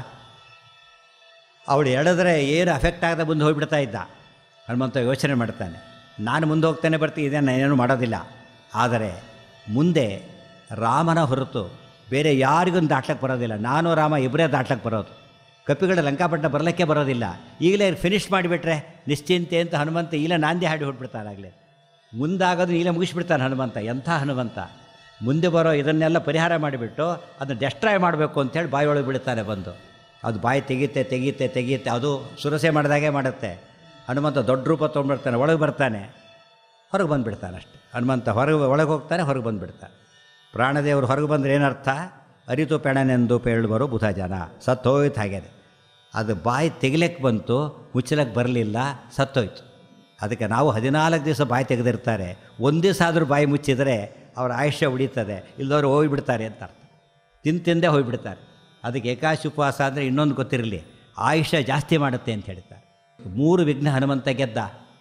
ಅವಳು ಎಳೆದ್ರೆ ಏನು ಅಫೆಕ್ಟ್ ಆಗದೆ ಮುಂದೆ ಹೋಗಿಬಿಡ್ತಾ ಇದ್ದ. ಹನುಮಂತ ಯೋಚನೆ ಮಾಡ್ತಾನೆ, ನಾನು ಮುಂದೆ ಹೋಗ್ತಾನೆ ಬರ್ತೀನಿ, ನಾನೇನು ಮಾಡೋದಿಲ್ಲ. ಆದರೆ ಮುಂದೆ ರಾಮನ ಹೊರತು ಬೇರೆ ಯಾರಿಗೂ ದಾಟ್ಲಕ್ಕೆ ಬರೋದಿಲ್ಲ. ನಾನು ರಾಮ ಇಬ್ಬರೇ ದಾಟ್ಲಕ್ಕೆ ಬರೋದು. ಕಪಿಗಳ ಲಂಕಾಪಟ್ಟಣ ಬರಲಿಕ್ಕೆ ಬರೋದಿಲ್ಲ. ಈಗಲೇ ಫಿನಿಷ್ ಮಾಡಿಬಿಟ್ರೆ ನಿಶ್ಚಿಂತೆ ಅಂತ ಹನುಮಂತ ಈಗಲೇ ನಾಂದಿ ಹಾಡಿ ಹೊಟ್ಬಿಡ್ತಾನಾಗಲೇ. ಮುಂದಾಗೋದು ಈಗಲೇ ಮುಗಿಸ್ಬಿಡ್ತಾನೆ ಹನುಮಂತ. ಎಂಥ ಹನುಮಂತ! ಮುಂದೆ ಬರೋ ಇದನ್ನೆಲ್ಲ ಪರಿಹಾರ ಮಾಡಿಬಿಟ್ಟು ಅದನ್ನು ಡೆಸ್ಟ್ರಾಯ್ ಮಾಡಬೇಕು ಅಂಥೇಳಿ ಬಾಯಿಯೊಳಗೆ ಬಿಡ್ತಾನೆ ಬಂದು. ಅದು ಬಾಯಿ ತೆಗೀತೆ. ಅದು ಸುರಸೆ ಮಾಡಿದಾಗೆ ಮಾಡುತ್ತೆ. ಹನುಮಂತ ದೊಡ್ಡ ರೂಪ ತೊಗೊಂಡ್ಬಿಡ್ತಾನೆ, ಒಳಗೆ ಬರ್ತಾನೆ, ಹೊರಗೆ ಬಂದುಬಿಡ್ತಾನೆ ಅಷ್ಟೆ. ಹನುಮಂತ ಒಳಗೆ ಹೋಗ್ತಾನೆ, ಹೊರಗೆ ಬಂದುಬಿಡ್ತಾನೆ. ಪ್ರಾಣದೇವರು ಹೊರಗೆ ಬಂದರೆ ಏನರ್ಥ? ಅರಿತು ಪೆಣನೆಂದು ಪೇಳುವರು ಬುಧ ಜನ, ಸತ್ತೋಯ್ತು. ಹಾಗೇನೆ ಅದು ಬಾಯಿ ತೆಗಿಲಿಕ್ಕೆ ಬಂತು, ಮುಚ್ಚಲಕ್ಕೆ ಬರಲಿಲ್ಲ, ಸತ್ತೋಯ್ತು. ಅದಕ್ಕೆ ನಾವು 14 ದಿವಸ ಬಾಯಿ ತೆಗೆದಿರ್ತಾರೆ. ಒಂದು ದಿವಸ ಆದರೂ ಬಾಯಿ ಮುಚ್ಚಿದರೆ ಅವರ ಆಯುಷ್ಯ ಉಳಿತದೆ, ಇಲ್ಲದವರು ಹೋಗಿಬಿಡ್ತಾರೆ ಅಂತ ಅರ್ಥ. ತಿಂದೇ ಹೋಗಿಬಿಡ್ತಾರೆ. ಅದಕ್ಕೆ ಏಕಾಶಿ ಉಪವಾಸ ಅಂದರೆ ಇನ್ನೊಂದು ಗೊತ್ತಿರಲಿ, ಆಯುಷ್ಯ ಜಾಸ್ತಿ ಮಾಡುತ್ತೆ ಅಂತ ಹೇಳ್ತಾರೆ. 3 ವಿಘ್ನ ಹನುಮಂತ ಗೆದ್ದ.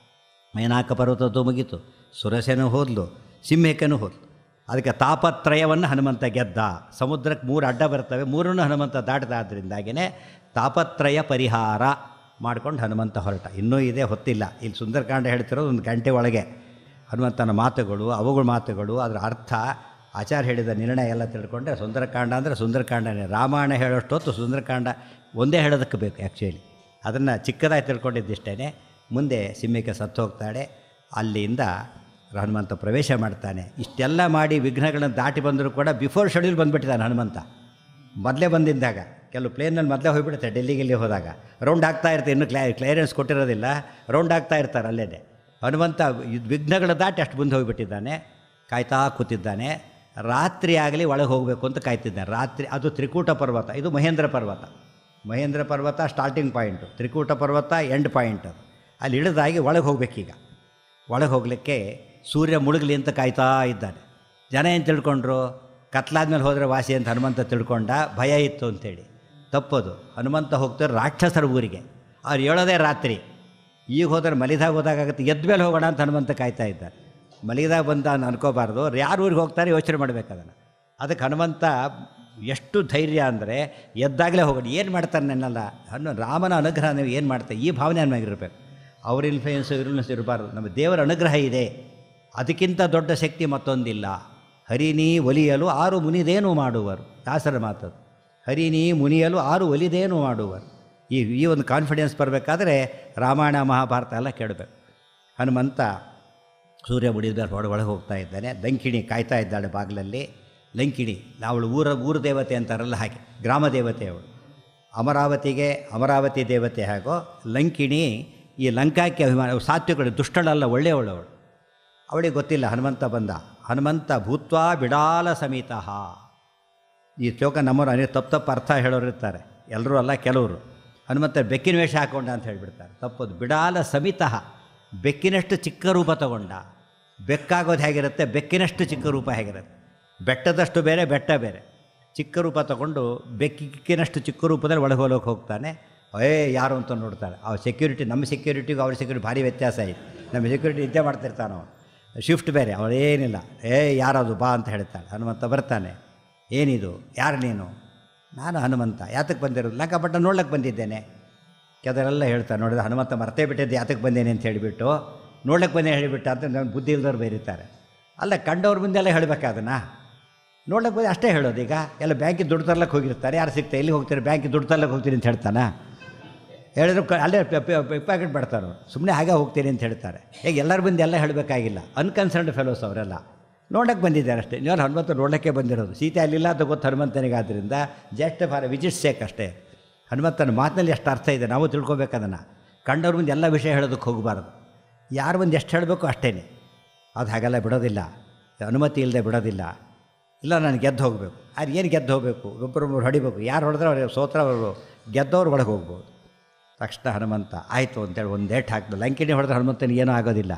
ಮೇನಾಕ ಪರ್ವತದ್ದು ಮುಗೀತು, ಸುರಸೆನೂ ಹೋದ್ಲು, ಸಿಂಹಿಕನೂ ಹೋದ್ಲು. ಅದಕ್ಕೆ ತಾಪತ್ರಯವನ್ನು ಹನುಮಂತ ಗೆದ್ದ. ಸಮುದ್ರಕ್ಕೆ 3 ಅಡ್ಡ ಬರ್ತವೆ, 3 ಹನುಮಂತ ದಾಟದಾದ್ರಿಂದಾಗಿಯೇ ತಾಪತ್ರಯ ಪರಿಹಾರ ಮಾಡ್ಕೊಂಡು ಹನುಮಂತ ಹೊರಟ. ಇನ್ನೂ ಇದೆ, ಹೊತ್ತಿಲ್ಲ. ಇಲ್ಲಿ ಸುಂದರಕಾಂಡ ಹೇಳ್ತಿರೋದು 1 ಗಂಟೆ ಒಳಗೆ. ಹನುಮಂತನ ಮಾತುಗಳು, ಅವುಗಳ ಮಾತುಗಳು, ಅದರ ಅರ್ಥ, ಆಚಾರ್ಯ ಹೇಳಿದ ನಿರ್ಣಯ ಎಲ್ಲ ತಿಳ್ಕೊಂಡ್ರೆ ಸುಂದರಕಾಂಡ ಅಂದರೆ ಸುಂದರಕಾಂಡನೇ. ರಾಮಾಯಣ ಹೇಳೋಷ್ಟೊತ್ತು ಸುಂದರಕಾಂಡ ಒಂದೇ ಹೇಳೋದಕ್ಕೆ ಬೇಕು ಆ್ಯಕ್ಚುಲಿ. ಅದನ್ನು ಚಿಕ್ಕದಾಗಿ ತಿಳ್ಕೊಂಡಿದ್ದಿಷ್ಟೇ. ಮುಂದೆ ಸಿಂಹಿಕೆ ಸತ್ತು ಹೋಗ್ತಾಳೆ. ಅಲ್ಲಿಂದ ಹನುಮಂತ ಪ್ರವೇಶ ಮಾಡ್ತಾನೆ. ಇಷ್ಟೆಲ್ಲ ಮಾಡಿ ವಿಘ್ನಗಳನ್ನು ದಾಟಿ ಬಂದರೂ ಕೂಡ ಬಿಫೋರ್ ಶೆಡ್ಯೂಲ್ ಬಂದುಬಿಟ್ಟಿದ್ದಾನೆ ಹನುಮಂತ. ಮೊದಲೇ ಬಂದಿದ್ದಾಗ ಕೆಲವು ಪ್ಲೇನಲ್ಲಿ ಮೊದಲೇ ಹೋಗಿಬಿಡುತ್ತೆ. ಡೆಲ್ಲಿಗೆ ಹೋದಾಗ ರೌಂಡ್ ಆಗ್ತಾ ಇರ್ತಾರೆ, ಇನ್ನೂ ಕ್ಲಿಯರೆನ್ಸ್ ಕೊಟ್ಟಿರೋದಿಲ್ಲ, ರೌಂಡ್ ಆಗ್ತಾ ಇರ್ತಾರೆ ಅಲ್ಲೇ. ಹನುಮಂತ ವಿಘ್ನಗಳ ದಾಟಿ ಅಷ್ಟು ಮುಂದೆ ಹೋಗಿಬಿಟ್ಟಿದ್ದಾನೆ. ಕಾಯ್ತಾ ಕೂತಿದ್ದಾನೆ. ರಾತ್ರಿ ಆಗಲಿ ಒಳಗೆ ಹೋಗಬೇಕು ಅಂತ ಕಾಯ್ತಿದ್ದಾನೆ. ರಾತ್ರಿ ಅದು ತ್ರಿಕೂಟ ಪರ್ವತ, ಇದು ಮಹೇಂದ್ರ ಪರ್ವತ. ಮಹೇಂದ್ರ ಪರ್ವತ ಸ್ಟಾರ್ಟಿಂಗ್ ಪಾಯಿಂಟು, ತ್ರಿಕೂಟ ಪರ್ವತ ಎಂಡ್ ಪಾಯಿಂಟ್. ಅದು ಅಲ್ಲಿ ಇಳಿದಾಗಿ ಒಳಗೆ ಹೋಗಬೇಕೀಗ. ಒಳಗೆ ಹೋಗಲಿಕ್ಕೆ ಸೂರ್ಯ ಮುಳುಗಲಿ ಅಂತ ಕಾಯ್ತಾ ಇದ್ದಾನೆ. ಜನ ಏನು ತಿಳ್ಕೊಂಡ್ರು, ಕತ್ಲಾದ್ಮೇಲೆ ಹೋದರೆ ವಾಸಿ ಅಂತ ಹನುಮಂತ ತಿಳ್ಕೊಂಡ. ಭಯ ಇತ್ತು ಅಂಥೇಳಿ. ತಪ್ಪದು. ಹನುಮಂತ ಹೋಗ್ತಾರೆ ರಾಕ್ಷಸರ ಊರಿಗೆ. ಅವ್ರು ಹೇಳೋದೇ ರಾತ್ರಿ. ಈಗ ಹೋದರೆ ಮಲಿದಾಗ ಹೋದಾಗುತ್ತೆ, ಎದ್ದ ಮೇಲೆ ಹೋಗೋಣ ಅಂತ ಹನುಮಂತ ಕಾಯ್ತಾ ಇದ್ದಾರೆ. ಮಲಿದಾಗ ಬಂದ ಅನ್ಕೋಬಾರ್ದು, ಯಾರು ಊರಿಗೆ ಹೋಗ್ತಾರೆ ಯೋಚನೆ ಮಾಡಬೇಕು ಅದನ್ನು. ಅದಕ್ಕೆ ಹನುಮಂತ ಎಷ್ಟು ಧೈರ್ಯ ಅಂದರೆ ಎದ್ದಾಗಲೇ ಹೋಗೋಣ. ಏನು ಮಾಡ್ತಾರೆ ನನ್ನೆಲ್ಲ ರಾಮನ ಅನುಗ್ರಹ ನೀವು ಏನು ಮಾಡ್ತಾರೆ, ಈ ಭಾವನೆ ನಮಗಿರಬೇಕು. ಅವ್ರ ಇನ್ಫ್ಲೂಯೆನ್ಸ್ ಇರಬಾರ್ದು. ನಮ್ಮ ದೇವರ ಅನುಗ್ರಹ ಇದೆ, ಅದಕ್ಕಿಂತ ದೊಡ್ಡ ಶಕ್ತಿ ಮತ್ತೊಂದಿಲ್ಲ. ಹರಿನೀ ಒಲಿಯಲು 6 ಮುನಿದೇನು ಮಾಡುವರು, ದಾಸರ ಮಾತದು. ಹರಿನೀ ಮುನಿಯಲು 6 ಒಲಿದೇನು ಮಾಡುವರು. ಈ ಒಂದು ಕಾನ್ಫಿಡೆನ್ಸ್ ಬರಬೇಕಾದ್ರೆ ರಾಮಾಯಣ ಮಹಾಭಾರತ ಎಲ್ಲ ಕೇಳಬೇಕು. ಹನುಮಂತ ಸೂರ್ಯ ಮುಡಿದ ಒಳಗೆ ಹೋಗ್ತಾ ಇದ್ದಾನೆ. ಲಂಕಿಣಿ ಕಾಯ್ತಾ ಇದ್ದಾಳೆ ಬಾಗಿಲಲ್ಲಿ. ಲಂಕಿಣಿ ಅವಳು ಊರ ದೇವತೆ ಅಂತಾರಲ್ಲ ಹಾಗೆ, ಗ್ರಾಮ ದೇವತೆ ಅವಳು. ಅಮರಾವತಿಗೆ ಅಮರಾವತಿ ದೇವತೆ ಹಾಗೋ ಲಂಕಿಣಿ ಈ ಲಂಕಾಕ್ಕೆ ಅಭಿಮಾನ. ಸಾತ್ವಿಕಳು, ದುಷ್ಟಳಲ್ಲ, ಒಳ್ಳೆಯವಳು ಅವಳು. ಅವಳಿಗೆ ಗೊತ್ತಿಲ್ಲ ಹನುಮಂತ ಬಂದ. ಹನುಮಂತ ಭೂತ್ವಾ ಬಿಡಾಲ ಸಮೇತಃ. ಈ ಶ್ಲೋಕ ನಮ್ಮವರು ತಪ್ಪು ಅರ್ಥ ಹೇಳೋರು ಇರ್ತಾರೆ, ಎಲ್ಲರೂ ಅಲ್ಲ ಕೆಲವರು. ಹನುಮಂತ ಬೆಕ್ಕಿನ ವೇಷ ಹಾಕೊಂಡ ಅಂತ ಹೇಳಿಬಿಡ್ತಾರೆ. ತಪ್ಪದು. ಬಿಡಾಲ ಸಮಿತಃ, ಬೆಕ್ಕಿನಷ್ಟು ಚಿಕ್ಕ ರೂಪ ತಗೊಂಡ. ಬೆಕ್ಕಾಗೋದು ಹೇಗಿರುತ್ತೆ, ಬೆಕ್ಕಿನಷ್ಟು ಚಿಕ್ಕ ರೂಪ ಹೇಗಿರುತ್ತೆ. ಬೆಟ್ಟದಷ್ಟು ಬೇರೆ, ಬೆಟ್ಟ ಬೇರೆ. ಚಿಕ್ಕ ರೂಪ ತಗೊಂಡು ಬೆಕ್ಕಿನಷ್ಟು ಚಿಕ್ಕ ರೂಪದಲ್ಲಿ ಒಳಗೆ ಹೋಗ್ತಾನೆ. ಯಾರು ಅಂತ ನೋಡ್ತಾಳೆ. ಸೆಕ್ಯೂರಿಟಿ, ನಮ್ಮ ಸೆಕ್ಯೂರಿಟಿಗೂ ಅವ್ರ ಸೆಕ್ಯೂರಿಟಿ ಭಾರಿ ವ್ಯತ್ಯಾಸ ಐತೆ. ನಮ್ಮ ಸೆಕ್ಯೂರಿಟಿ ನಿದ್ದೆ ಮಾಡ್ತಿರ್ತಾನೆ ಅವನು. ಶಿಫ್ಟ್ ಬೇರೆ, ಅವಳೇನಿಲ್ಲ. ಯಾರದು ಬಾ ಅಂತ ಹೇಳ್ತಾಳೆ. ಹನುಮಂತ ಬರ್ತಾನೆ. ಏನಿದು, ಯಾರು ನೀನು? ನಾನು ಹನುಮಂತ. ಯಾತಕ್ಕೆ ಬಂದಿರೋದು? ಲಂಕಾಪಟ್ಟಣ ನೋಡ್ಲಿಕ್ಕೆ ಬಂದಿದ್ದೇನೆ. ಕೆಲವರೆಲ್ಲ ಹೇಳ್ತಾರೆ, ನೋಡಿದ್ರೆ ಹನುಮಂತ ಮರ್ತೇ ಬಿಟ್ಟಿದ್ದೆ, ಯಾತಕ್ಕೆ ಬಂದೇನೆ ಅಂತ ಹೇಳಿಬಿಟ್ಟು ನೋಡ್ಲಿಕ್ಕೆ ಬಂದೇ ಹೇಳಿಬಿಟ್ಟ ಅಂತ ನನ್ನ ಬುದ್ಧಿ ಇಲ್ದವ್ರು ಬೇರಿತಾರೆ. ಅಲ್ಲ, ಕಂಡವ್ರ ಮುಂದೆಲ್ಲ ಹೇಳಬೇಕಾದನ್ನ. ನೋಡ್ಲಿಕ್ಕೆ ಬಂದು ಅಷ್ಟೇ ಹೇಳೋದು. ಈಗ ಎಲ್ಲ ಬ್ಯಾಂಕಿಗೆ ದುಡ್ಡು ತರ್ಲಕ್ಕೆ ಹೋಗಿರ್ತಾರೆ, ಯಾರು ಸಿಗ್ತಾರೆ, ಎಲ್ಲಿ ಹೋಗ್ತಾರೆ, ಬ್ಯಾಂಕಿಗೆ ದುಡ್ಡು ತರ್ಲಕ್ಕೆ ಹೋಗ್ತೀನಿ ಅಂತ ಹೇಳ್ತಾನೆ. ಹೇಳಿದ್ರು ಅಲ್ಲೇ ಪ್ಯಾಕೆಟ್ ಬಿಡ್ತಾರೆ. ಸುಮ್ಮನೆ ಹಾಗೆ ಹೋಗ್ತೀನಿ ಅಂತ ಹೇಳ್ತಾರೆ. ಈಗ ಎಲ್ಲರ ಬಂದು ಎಲ್ಲ ಹೇಳಬೇಕಾಗಿಲ್ಲ. ಅನ್ಕನ್ಸರ್ನ್ಡ್ ಫೆಲೋಸ್ ಅವರೆಲ್ಲ ನೋಡೋಕ್ಕೆ ಬಂದಿದ್ದಾರೆ ಅಷ್ಟೇ. ನೀವು ಹನುಮಂತ ನೋಡೋಕ್ಕೆ ಬಂದಿರೋದು. ಸೀತೆ ಅಲ್ಲಿಲ್ಲ ಅಂತ ಗೊತ್ತು ಹನುಮಂತನಿಗಾದ್ದರಿಂದ ಜಸ್ಟ್ ಫಾರ್ ವಿಜಿಟ್ ಸೇಕ್ ಅಷ್ಟೇ. ಹನುಮಂತನ ಮಾತಿನಲ್ಲಿ ಎಷ್ಟು ಅರ್ಥ ಇದೆ ನಾವು ತಿಳ್ಕೊಬೇಕು. ಅದನ್ನು ಕಂಡವ್ರ ಮುಂದೆ ಎಲ್ಲ ವಿಷಯ ಹೇಳೋದಕ್ಕೆ ಹೋಗಬಾರ್ದು. ಯಾರು ಬಂದು ಎಷ್ಟು ಹೇಳಬೇಕು ಅಷ್ಟೇ. ಅದು ಹಾಗೆಲ್ಲ ಬಿಡೋದಿಲ್ಲ, ಅನುಮತಿ ಇಲ್ಲದೆ ಬಿಡೋದಿಲ್ಲ. ಇಲ್ಲ, ನಾನು ಗೆದ್ದು ಹೋಗಬೇಕು. ಅದು ಏನು ಗೆದ್ದು ಹೋಗಬೇಕು? ಒಬ್ಬರೊಬ್ಬರು ಹೊಡಿಬೇಕು. ಯಾರು ಹೊಡೆದ್ರೆ ಅವ್ರು ಸೋತ್ರ, ಅವರು ಗೆದ್ದವ್ರು ಒಳಗೆ ಹೋಗ್ಬೋದು. ತಕ್ಷಣ ಹನುಮಂತ ಆಯಿತು ಅಂತೇಳಿ ಒಂದು ಏಟು ಹಾಕಿದ. ಲಂಕಿಣಿ ಹೊಡೆದ್ರೆ ಹನುಮಂತನಿಗೆ ಏನೂ ಆಗೋದಿಲ್ಲ.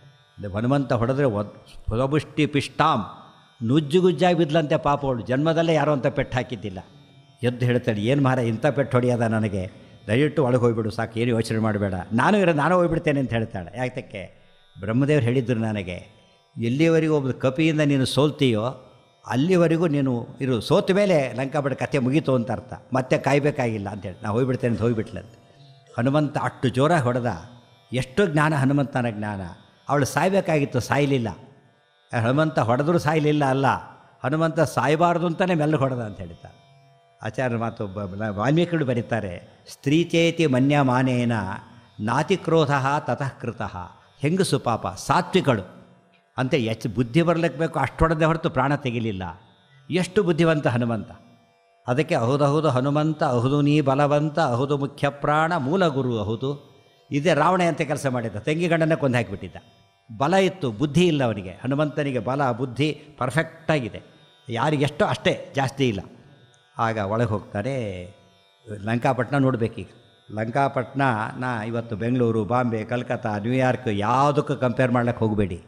ಹನುಮಂತ ಹೊಡೆದ್ರೆ ಹೊದಬುಷ್ಟಿ ಪಿಷ್ಟಾಂ, ನುಜ್ಜುಗುಜ್ಜಾಗಿ ಬಿದ್ದಂತೆ ಪಾಪ. ಅವಳು ಜನ್ಮದಲ್ಲೇ ಯಾರೋ ಅಂತ ಪೆಟ್ಟು ಹಾಕಿದ್ದಿಲ್ಲ. ಎದ್ದು ಹೇಳ್ತಾಳೆ, ಏನು ಮಾರ ಇಂಥ ಪೆಟ್ಟು ಹೊಡೆಯೋದ ನನಗೆ, ದಯವಿಟ್ಟು ಒಳಗೆ ಹೋಗ್ಬಿಡು ಸಾಕು, ಏನು ಯೋಚನೆ ಮಾಡಬೇಡ, ನಾನು ಹೋಗ್ಬಿಡ್ತೇನೆ ಅಂತ ಹೇಳ್ತಾಳೆ. ಯಾತಕ್ಕೆ? ಬ್ರಹ್ಮದೇವರು ಹೇಳಿದ್ರು ನನಗೆ, ಎಲ್ಲಿವರೆಗೂ ಒಬ್ಬ ಕಪಿಯಿಂದ ನೀನು ಸೋಲ್ತೀಯೋ ಅಲ್ಲಿವರೆಗೂ ನೀನು ಸೋತ ಮೇಲೆ ಲಂಕಾಪಟ್ಟಣ ಕಥೆ ಮುಗೀತು ಅಂತ ಅರ್ಥ. ಮತ್ತೆ ಕಾಯಬೇಕಾಗಿಲ್ಲ ಅಂತೇಳಿ ನಾನು ಹೋಗ್ಬಿಡ್ತೇನೆ ಅಂತ ಹೋಗಿಬಿಟ್ಲಂತೆ. ಹನುಮಂತ ಅಷ್ಟು ಜೋರಾಗಿ ಹೊಡೆದ. ಎಷ್ಟು ಜ್ಞಾನ ಹನುಮಂತನ ಜ್ಞಾನ. ಅವಳು ಸಾಯಬೇಕಾಗಿತ್ತು, ಸಾಯಲಿಲ್ಲ. ಹನುಮಂತ ಹೊಡೆದ್ರೂ ಸಾಯಲಿಲ್ಲ ಅಲ್ಲ, ಹನುಮಂತ ಸಾಯಬಾರ್ದು ಅಂತಲೇ ಮೆಲ್ಲ ಹೊಡೆದ ಅಂತ ಹೇಳ್ತಾರೆ ಆಚಾರ್ಯ ಮಾತು. ವಾಲ್ಮೀಕಿಗಳು ಬರೀತಾರೆ, ಸ್ತ್ರೀಚೇತಿ ಮನ್ಯಮಾನೇನ ನಾತಿಕ್ರೋಧ ತತಃ ಕೃತಃ. ಹೆಂಗಸು ಪಾಪ ಸಾತ್ವಿಕಳು ಅಂತ ಎಷ್ಟು ಬುದ್ಧಿ ಬರಲಿಕ್ಕೆ ಬೇಕು ಅಷ್ಟು ಹೊಡೆದೇ ಹೊರತು ಪ್ರಾಣ ತೆಗಿಲಿಲ್ಲ. ಎಷ್ಟು ಬುದ್ಧಿವಂತ ಹನುಮಂತ. ಅದಕ್ಕೆ ಅಹುದಹುದು ಹನುಮಂತ, ಅಹುದು ನೀ ಬಲವಂತ, ಅಹುದು ಮುಖ್ಯ ಪ್ರಾಣ, ಮೂಲ ಗುರು ಅಹುದು. ಇದೇ ರಾವಣ ಅಂತ ಕೆಲಸ ಮಾಡಿದ್ದ, ತಂಗಿ ಗಂಡನೇ ಕೊಂದು ಹಾಕಿಬಿಟ್ಟಿದ್ದ. ಬಲ ಇತ್ತು, ಬುದ್ಧಿ ಇಲ್ಲ ಅವನಿಗೆ. ಹನುಮಂತನಿಗೆ ಬಲ ಬುದ್ಧಿ ಪರ್ಫೆಕ್ಟಾಗಿದೆ. ಯಾರಿಗೆಷ್ಟೋ ಅಷ್ಟೇ, ಜಾಸ್ತಿ ಇಲ್ಲ. ಆಗ ಒಳಗೆ ಹೋಗ್ತಾರೆ. ಲಂಕಾಪಟ್ಟಣ ನೋಡಬೇಕೀಗ. ಲಂಕಾಪಟ್ಟಣ ಇವತ್ತು ಬೆಂಗಳೂರು, ಬಾಂಬೆ, ಕಲ್ಕತ್ತಾ, ನ್ಯೂಯಾರ್ಕ್ ಯಾವುದಕ್ಕೂ ಕಂಪೇರ್ ಮಾಡ್ಲಿಕ್ಕೆ ಹೋಗಬೇಡಿ.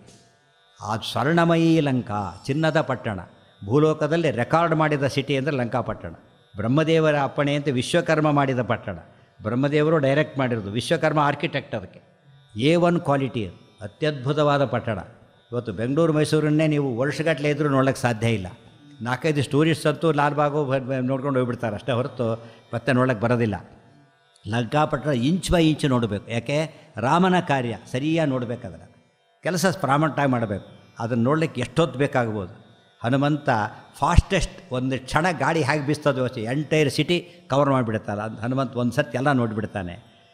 ಅದು ಸ್ವರ್ಣಮಯೀ ಲಂಕಾ, ಚಿನ್ನದ ಪಟ್ಟಣ. ಭೂಲೋಕದಲ್ಲಿ ರೆಕಾರ್ಡ್ ಮಾಡಿದ ಸಿಟಿ ಅಂದರೆ ಲಂಕಾಪಟ್ಟಣ. ಬ್ರಹ್ಮದೇವರ ಅಪ್ಪಣೆ ಅಂತ ವಿಶ್ವಕರ್ಮ ಮಾಡಿದ ಪಟ್ಟಣ. ಬ್ರಹ್ಮದೇವರು ಡೈರೆಕ್ಟ್ ಮಾಡಿರೋದು, ವಿಶ್ವಕರ್ಮ ಆರ್ಕಿಟೆಕ್ಟ್. ಅದಕ್ಕೆ A1 ಕ್ವಾಲಿಟಿ. ಅತ್ಯದ್ಭುತವಾದ ಪಟ್ಟಣ. ಇವತ್ತು ಬೆಂಗಳೂರು ಮೈಸೂರನ್ನೇ ನೀವು ವರ್ಷಗಟ್ಟಲೆ ಇದ್ದರೂ ನೋಡೋಕ್ಕೆ ಸಾಧ್ಯ ಇಲ್ಲ. 4-5 ಟೂರಿಸ್ಟ್ ಅಂತೂ ಲಾಲ್ಬಾಗು ನೋಡ್ಕೊಂಡು ಹೋಗ್ಬಿಡ್ತಾರೆ ಅಷ್ಟೇ ಹೊರತು ಮತ್ತೆ ನೋಡೋಕ್ಕೆ ಬರೋದಿಲ್ಲ. ಲಂಕಾಪಟ್ಟಣ ಇಂಚ್ ಬೈ ಇಂಚ್ ನೋಡಬೇಕು. ಯಾಕೆ? ರಾಮನ ಕಾರ್ಯ ಸರಿಯಾಗಿ ನೋಡಬೇಕಾದ್ರೆ ಕೆಲಸ ಪ್ರಾಮಾಣಿಕವಾಗಿ ಮಾಡಬೇಕು. ಅದನ್ನು ನೋಡಲಿಕ್ಕೆ ಎಷ್ಟೊತ್ತು ಬೇಕಾಗ್ಬೋದು. ಹನುಮಂತ ಫಾಸ್ಟೆಸ್ಟ್ ಒಂದು ಕ್ಷಣ ಗಾಡಿ ಹೇಗೆ ಬೀಸ್ತದೆ ಅಷ್ಟೇ ಎಂಟೈರ್ ಸಿಟಿ ಕವರ್ ಮಾಡಿಬಿಡ್ತಾರ. ಹನುಮಂತ ಒಂದು ಸರ್ತಿ ಎಲ್ಲ ನೋಡಿಬಿಡ್ತಾನೆ.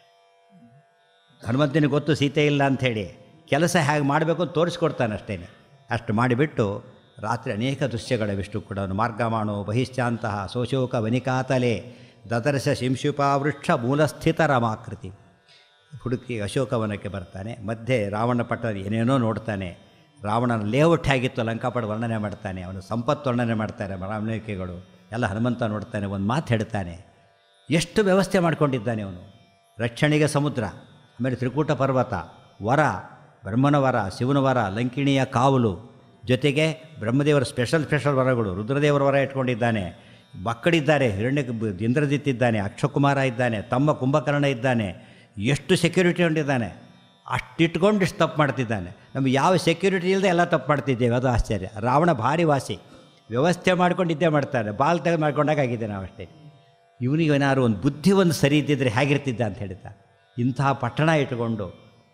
ಹನುಮಂತನಿಗೆ ಗೊತ್ತು ಸೀತೆ ಇಲ್ಲ ಅಂಥೇಳಿ, ಕೆಲಸ ಹೇಗೆ ಮಾಡಬೇಕು ಅಂತ ತೋರಿಸ್ಕೊಡ್ತಾನೆ ಅಷ್ಟೇ. ಅಷ್ಟು ಮಾಡಿಬಿಟ್ಟು ರಾತ್ರಿ ಅನೇಕ ದೃಶ್ಯಗಳಿವಿಷ್ಟು ಕೂಡ. ಮಾರ್ಗಮಾಣೋ ಬಹಿಶ್ಚಾಂತಹ ಸೋಶೋಕ ವನಿಕಾತಲೆ ದದರ್ಶ ಶಿಂಶುಪಾವೃಕ್ಷ ಮೂಲಸ್ಥಿತ ರಮಾಕೃತಿ. ಹುಡುಕಿ ಅಶೋಕವನಕ್ಕೆ ಬರ್ತಾನೆ. ಮಧ್ಯೆ ರಾವಣ ಪಟ್ಟಣ ಏನೇನೋ ನೋಡ್ತಾನೆ. ರಾವಣನ ಲೇಔಟ್ ಹೇಗಿತ್ತು ಲಂಕಾಪಟ್ಟ ವರ್ಣನೆ ಮಾಡ್ತಾನೆ. ಅವನು ಸಂಪತ್ತು ವರ್ಣನೆ ಮಾಡ್ತಾರೆ ರಾಮನಿಕೆಗಳು ಎಲ್ಲ. ಹನುಮಂತ ನೋಡ್ತಾನೆ, ಒಂದು ಮಾತು ಹೇಳ್ತಾನೆ. ಎಷ್ಟು ವ್ಯವಸ್ಥೆ ಮಾಡ್ಕೊಂಡಿದ್ದಾನೆ ಅವನು. ರಕ್ಷಣೆಗೆ ಸಮುದ್ರ, ಆಮೇಲೆ ತ್ರಿಕೂಟ ಪರ್ವತ, ವರ, ಬ್ರಹ್ಮನ ವರ, ಶಿವನ ವರ, ಲಂಕಿಣಿಯ ಕಾವಲು, ಜೊತೆಗೆ ಬ್ರಹ್ಮದೇವರ ಸ್ಪೆಷಲ್ ವರಗಳು, ರುದ್ರದೇವರ ವರ ಇಟ್ಕೊಂಡಿದ್ದಾನೆ. ಮಕ್ಕಳಿದ್ದಾರೆ, ಇಂದ್ರಜಿತ್ ಇದ್ದಾನೆ, ಅಕ್ಷಕುಮಾರ ಇದ್ದಾನೆ, ತಮ್ಮ ಕುಂಭಕರ್ಣ ಇದ್ದಾನೆ. ಎಷ್ಟು ಸೆಕ್ಯೂರಿಟಿ ಹೊಂದಿದ್ದಾನೆ. ಅಷ್ಟಿಟ್ಕೊಂಡು ಇಷ್ಟು ತಪ್ಪು ಮಾಡ್ತಿದ್ದಾನೆ. ನಮಗೆ ಯಾವ ಸೆಕ್ಯೂರಿಟಿ ಇಲ್ಲದೆ ಎಲ್ಲ ತಪ್ಪು ಮಾಡ್ತಿದ್ದೇವೆ, ಅದು ಆಶ್ಚರ್ಯ. ರಾವಣ ಭಾರಿ ವಾಸಿ, ವ್ಯವಸ್ಥೆ ಮಾಡ್ಕೊಂಡಿದ್ದೇ ಮಾಡ್ತಾನೆ. ಬಾಲ್ ತೆಗೆದು ಮಾಡ್ಕೊಂಡಾಗ ಆಗಿದೆ ನಾವು ಅಷ್ಟೇ. ಇವನಿಗೆ ಏನಾದ್ರು ಒಂದು ಬುದ್ಧಿ ಒಂದು ಸರಿ ಇದ್ದಿದ್ರೆ ಹೇಗಿರ್ತಿದ್ದ ಅಂತ ಹೇಳ್ತಾ. ಇಂತಹ ಪಟ್ಟಣ ಇಟ್ಟುಕೊಂಡು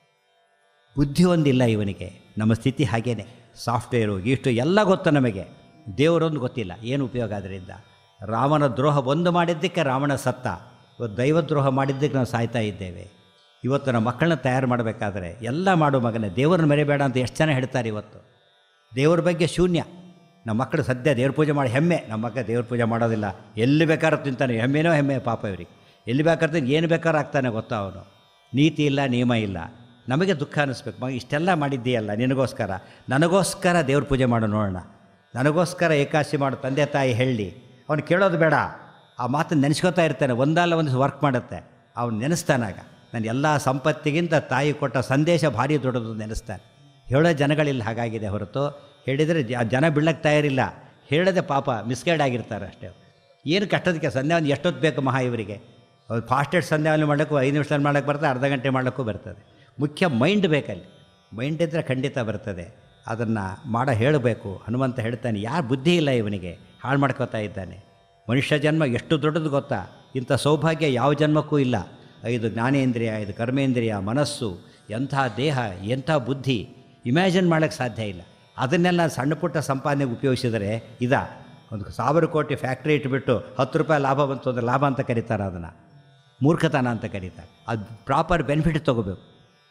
ಬುದ್ಧಿ ಒಂದಿಲ್ಲ ಇವನಿಗೆ. ನಮ್ಮ ಸ್ಥಿತಿ ಹಾಗೇನೆ. ಸಾಫ್ಟ್ವೇರು ಇಷ್ಟು ಎಲ್ಲ ಗೊತ್ತು ನಮಗೆ, ದೇವರೊಂದು ಗೊತ್ತಿಲ್ಲ. ಏನು ಉಪಯೋಗ ಅದರಿಂದ? ರಾಮನ ದ್ರೋಹ ಒಂದು ಮಾಡಿದ್ದಕ್ಕೆ ರಾವಣ ಸತ್ತ. ಇವತ್ತು ದೈವದ್ರೋಹ ಮಾಡಿದ್ದಕ್ಕೆ ನಾವು ಸಾಯ್ತಾ ಇದ್ದೇವೆ. ಇವತ್ತು ನಮ್ಮ ಮಕ್ಕಳನ್ನ ತಯಾರು ಮಾಡಬೇಕಾದ್ರೆ ಎಲ್ಲ ಮಾಡೋ ಮಗನೇ ದೇವರನ್ನ ಮರಿಬೇಡ ಅಂತ ಎಷ್ಟು ಜನ ಹೇಳ್ತಾರೆ. ಇವತ್ತು ದೇವ್ರ ಬಗ್ಗೆ ಶೂನ್ಯ. ನಮ್ಮ ಮಕ್ಕಳು ಸದ್ಯ ದೇವ್ರ ಪೂಜೆ ಮಾಡಿ ಹೆಮ್ಮೆ. ನಮ್ಮ ಮಕ್ಕ ದೇವ್ರ ಪೂಜೆ ಮಾಡೋದಿಲ್ಲ, ಎಲ್ಲಿ ಬೇಕಾದ್ರೂ ತಿಂತಾನೆ. ಹೆಮ್ಮೆನೋ ಹೆಮ್ಮೆ ಪಾಪ ಇವ್ರಿಗೆ. ಎಲ್ಲಿ ಬೇಕಾದ್ರೆ ಏನು ಬೇಕಾದ್ರೂ ಆಗ್ತಾನೆ ಗೊತ್ತಾ ಅವನು. ನೀತಿ ಇಲ್ಲ, ನಿಯಮ ಇಲ್ಲ. ನಮಗೆ ದುಃಖ ಅನ್ನಿಸ್ಬೇಕು. ಮಗ ಇಷ್ಟೆಲ್ಲ ಮಾಡಿದ್ದೀಯಲ್ಲ ನಿನಗೋಸ್ಕರ, ನನಗೋಸ್ಕರ ದೇವ್ರ ಪೂಜೆ ಮಾಡೋ ನೋಡೋಣ, ನನಗೋಸ್ಕರ ಏಕಾದಶಿ ಮಾಡು ತಂದೆ ತಾಯಿ ಹೇಳಿ. ಅವನು ಕೇಳೋದು ಬೇಡ, ಆ ಮಾತನ್ನು ನೆನೆಸ್ಕೋತಾ ಇರ್ತಾನೆ. ಒಂದಲ್ಲ ಒಂದು ವರ್ಕ್ ಮಾಡುತ್ತೆ. ಅವನು ನೆನೆಸ್ತಾನಾಗ ನಾನು ಎಲ್ಲ ಸಂಪತ್ತಿಗಿಂತ ತಾಯಿ ಕೊಟ್ಟ ಸಂದೇಶ ಭಾರಿ ದೊಡ್ಡದು ನೆನೆಸ್ತಾನೆ. ಹೇಳೋ ಜನಗಳಿಲ್ಲ, ಹಾಗಾಗಿದೆ ಹೊರತು. ಹೇಳಿದರೆ ಜನ ಬೀಳಕ್ಕೆ ತಯಾರಿಲ್ಲ. ಹೇಳದೆ ಪಾಪ ಮಿಸ್ಗೈಡ್ ಆಗಿರ್ತಾರೆ ಅಷ್ಟೇ. ಏನು ಕಷ್ಟದಕ್ಕೆ ಸಂಧ್ಯಾವನ್ನ ಎಷ್ಟೊತ್ತು ಬೇಕು ಮಹಾ ಇವರಿಗೆ. ಅವ್ರು ಫಾಸ್ಟೆಡ್ ಸಂಧ್ಯಾವನ್ನ ಮಾಡೋಕ್ಕೂ 5 ನಿಮಿಷದಲ್ಲಿ ಮಾಡೋಕ್ಕೆ ಬರ್ತದೆ, ಅರ್ಧ ಗಂಟೆ ಮಾಡೋಕ್ಕೂ ಬರ್ತದೆ. ಮುಖ್ಯ ಮೈಂಡ್ ಬೇಕಲ್ಲಿ. ಮೈಂಡ್ ಇದ್ದರೆ ಖಂಡಿತ ಬರ್ತದೆ. ಅದನ್ನು ಹೇಳಬೇಕು. ಹನುಮಂತ ಹೇಳ್ತಾನೆ, ಯಾರು ಬುದ್ಧಿ ಇಲ್ಲ ಇವನಿಗೆ, ಹಾಳು ಮಾಡ್ಕೋತಾ ಇದ್ದಾನೆ. ಮನುಷ್ಯ ಜನ್ಮ ಎಷ್ಟು ದೊಡ್ಡದು ಗೊತ್ತಾ? ಇಂಥ ಸೌಭಾಗ್ಯ ಯಾವ ಜನ್ಮಕ್ಕೂ ಇಲ್ಲ. 5 ಜ್ಞಾನೇಂದ್ರಿಯ, 5 ಕರ್ಮೇಂದ್ರಿಯ, ಮನಸ್ಸು, ಎಂಥ ದೇಹ, ಎಂಥ ಬುದ್ಧಿ, ಇಮ್ಯಾಜಿನ್ ಮಾಡೋಕ್ಕೆ ಸಾಧ್ಯ ಇಲ್ಲ. ಅದನ್ನೆಲ್ಲ ಸಣ್ಣ ಪುಟ್ಟ ಸಂಪಾದನೆಗೆ ಉಪಯೋಗಿಸಿದರೆ ಒಂದು 1000 ಕೋಟಿ ಫ್ಯಾಕ್ಟ್ರಿ ಇಟ್ಬಿಟ್ಟು 10 ರೂಪಾಯಿ ಲಾಭ ಬಂತು ಅಂದರೆ ಲಾಭ ಅಂತ ಕರೀತಾರೆ. ಅದನ್ನು ಮೂರ್ಖತನ ಅಂತ ಕರೀತಾರೆ. ಅದು ಪ್ರಾಪರ್ ಬೆನಿಫಿಟ್ ತೊಗೋಬೇಕು.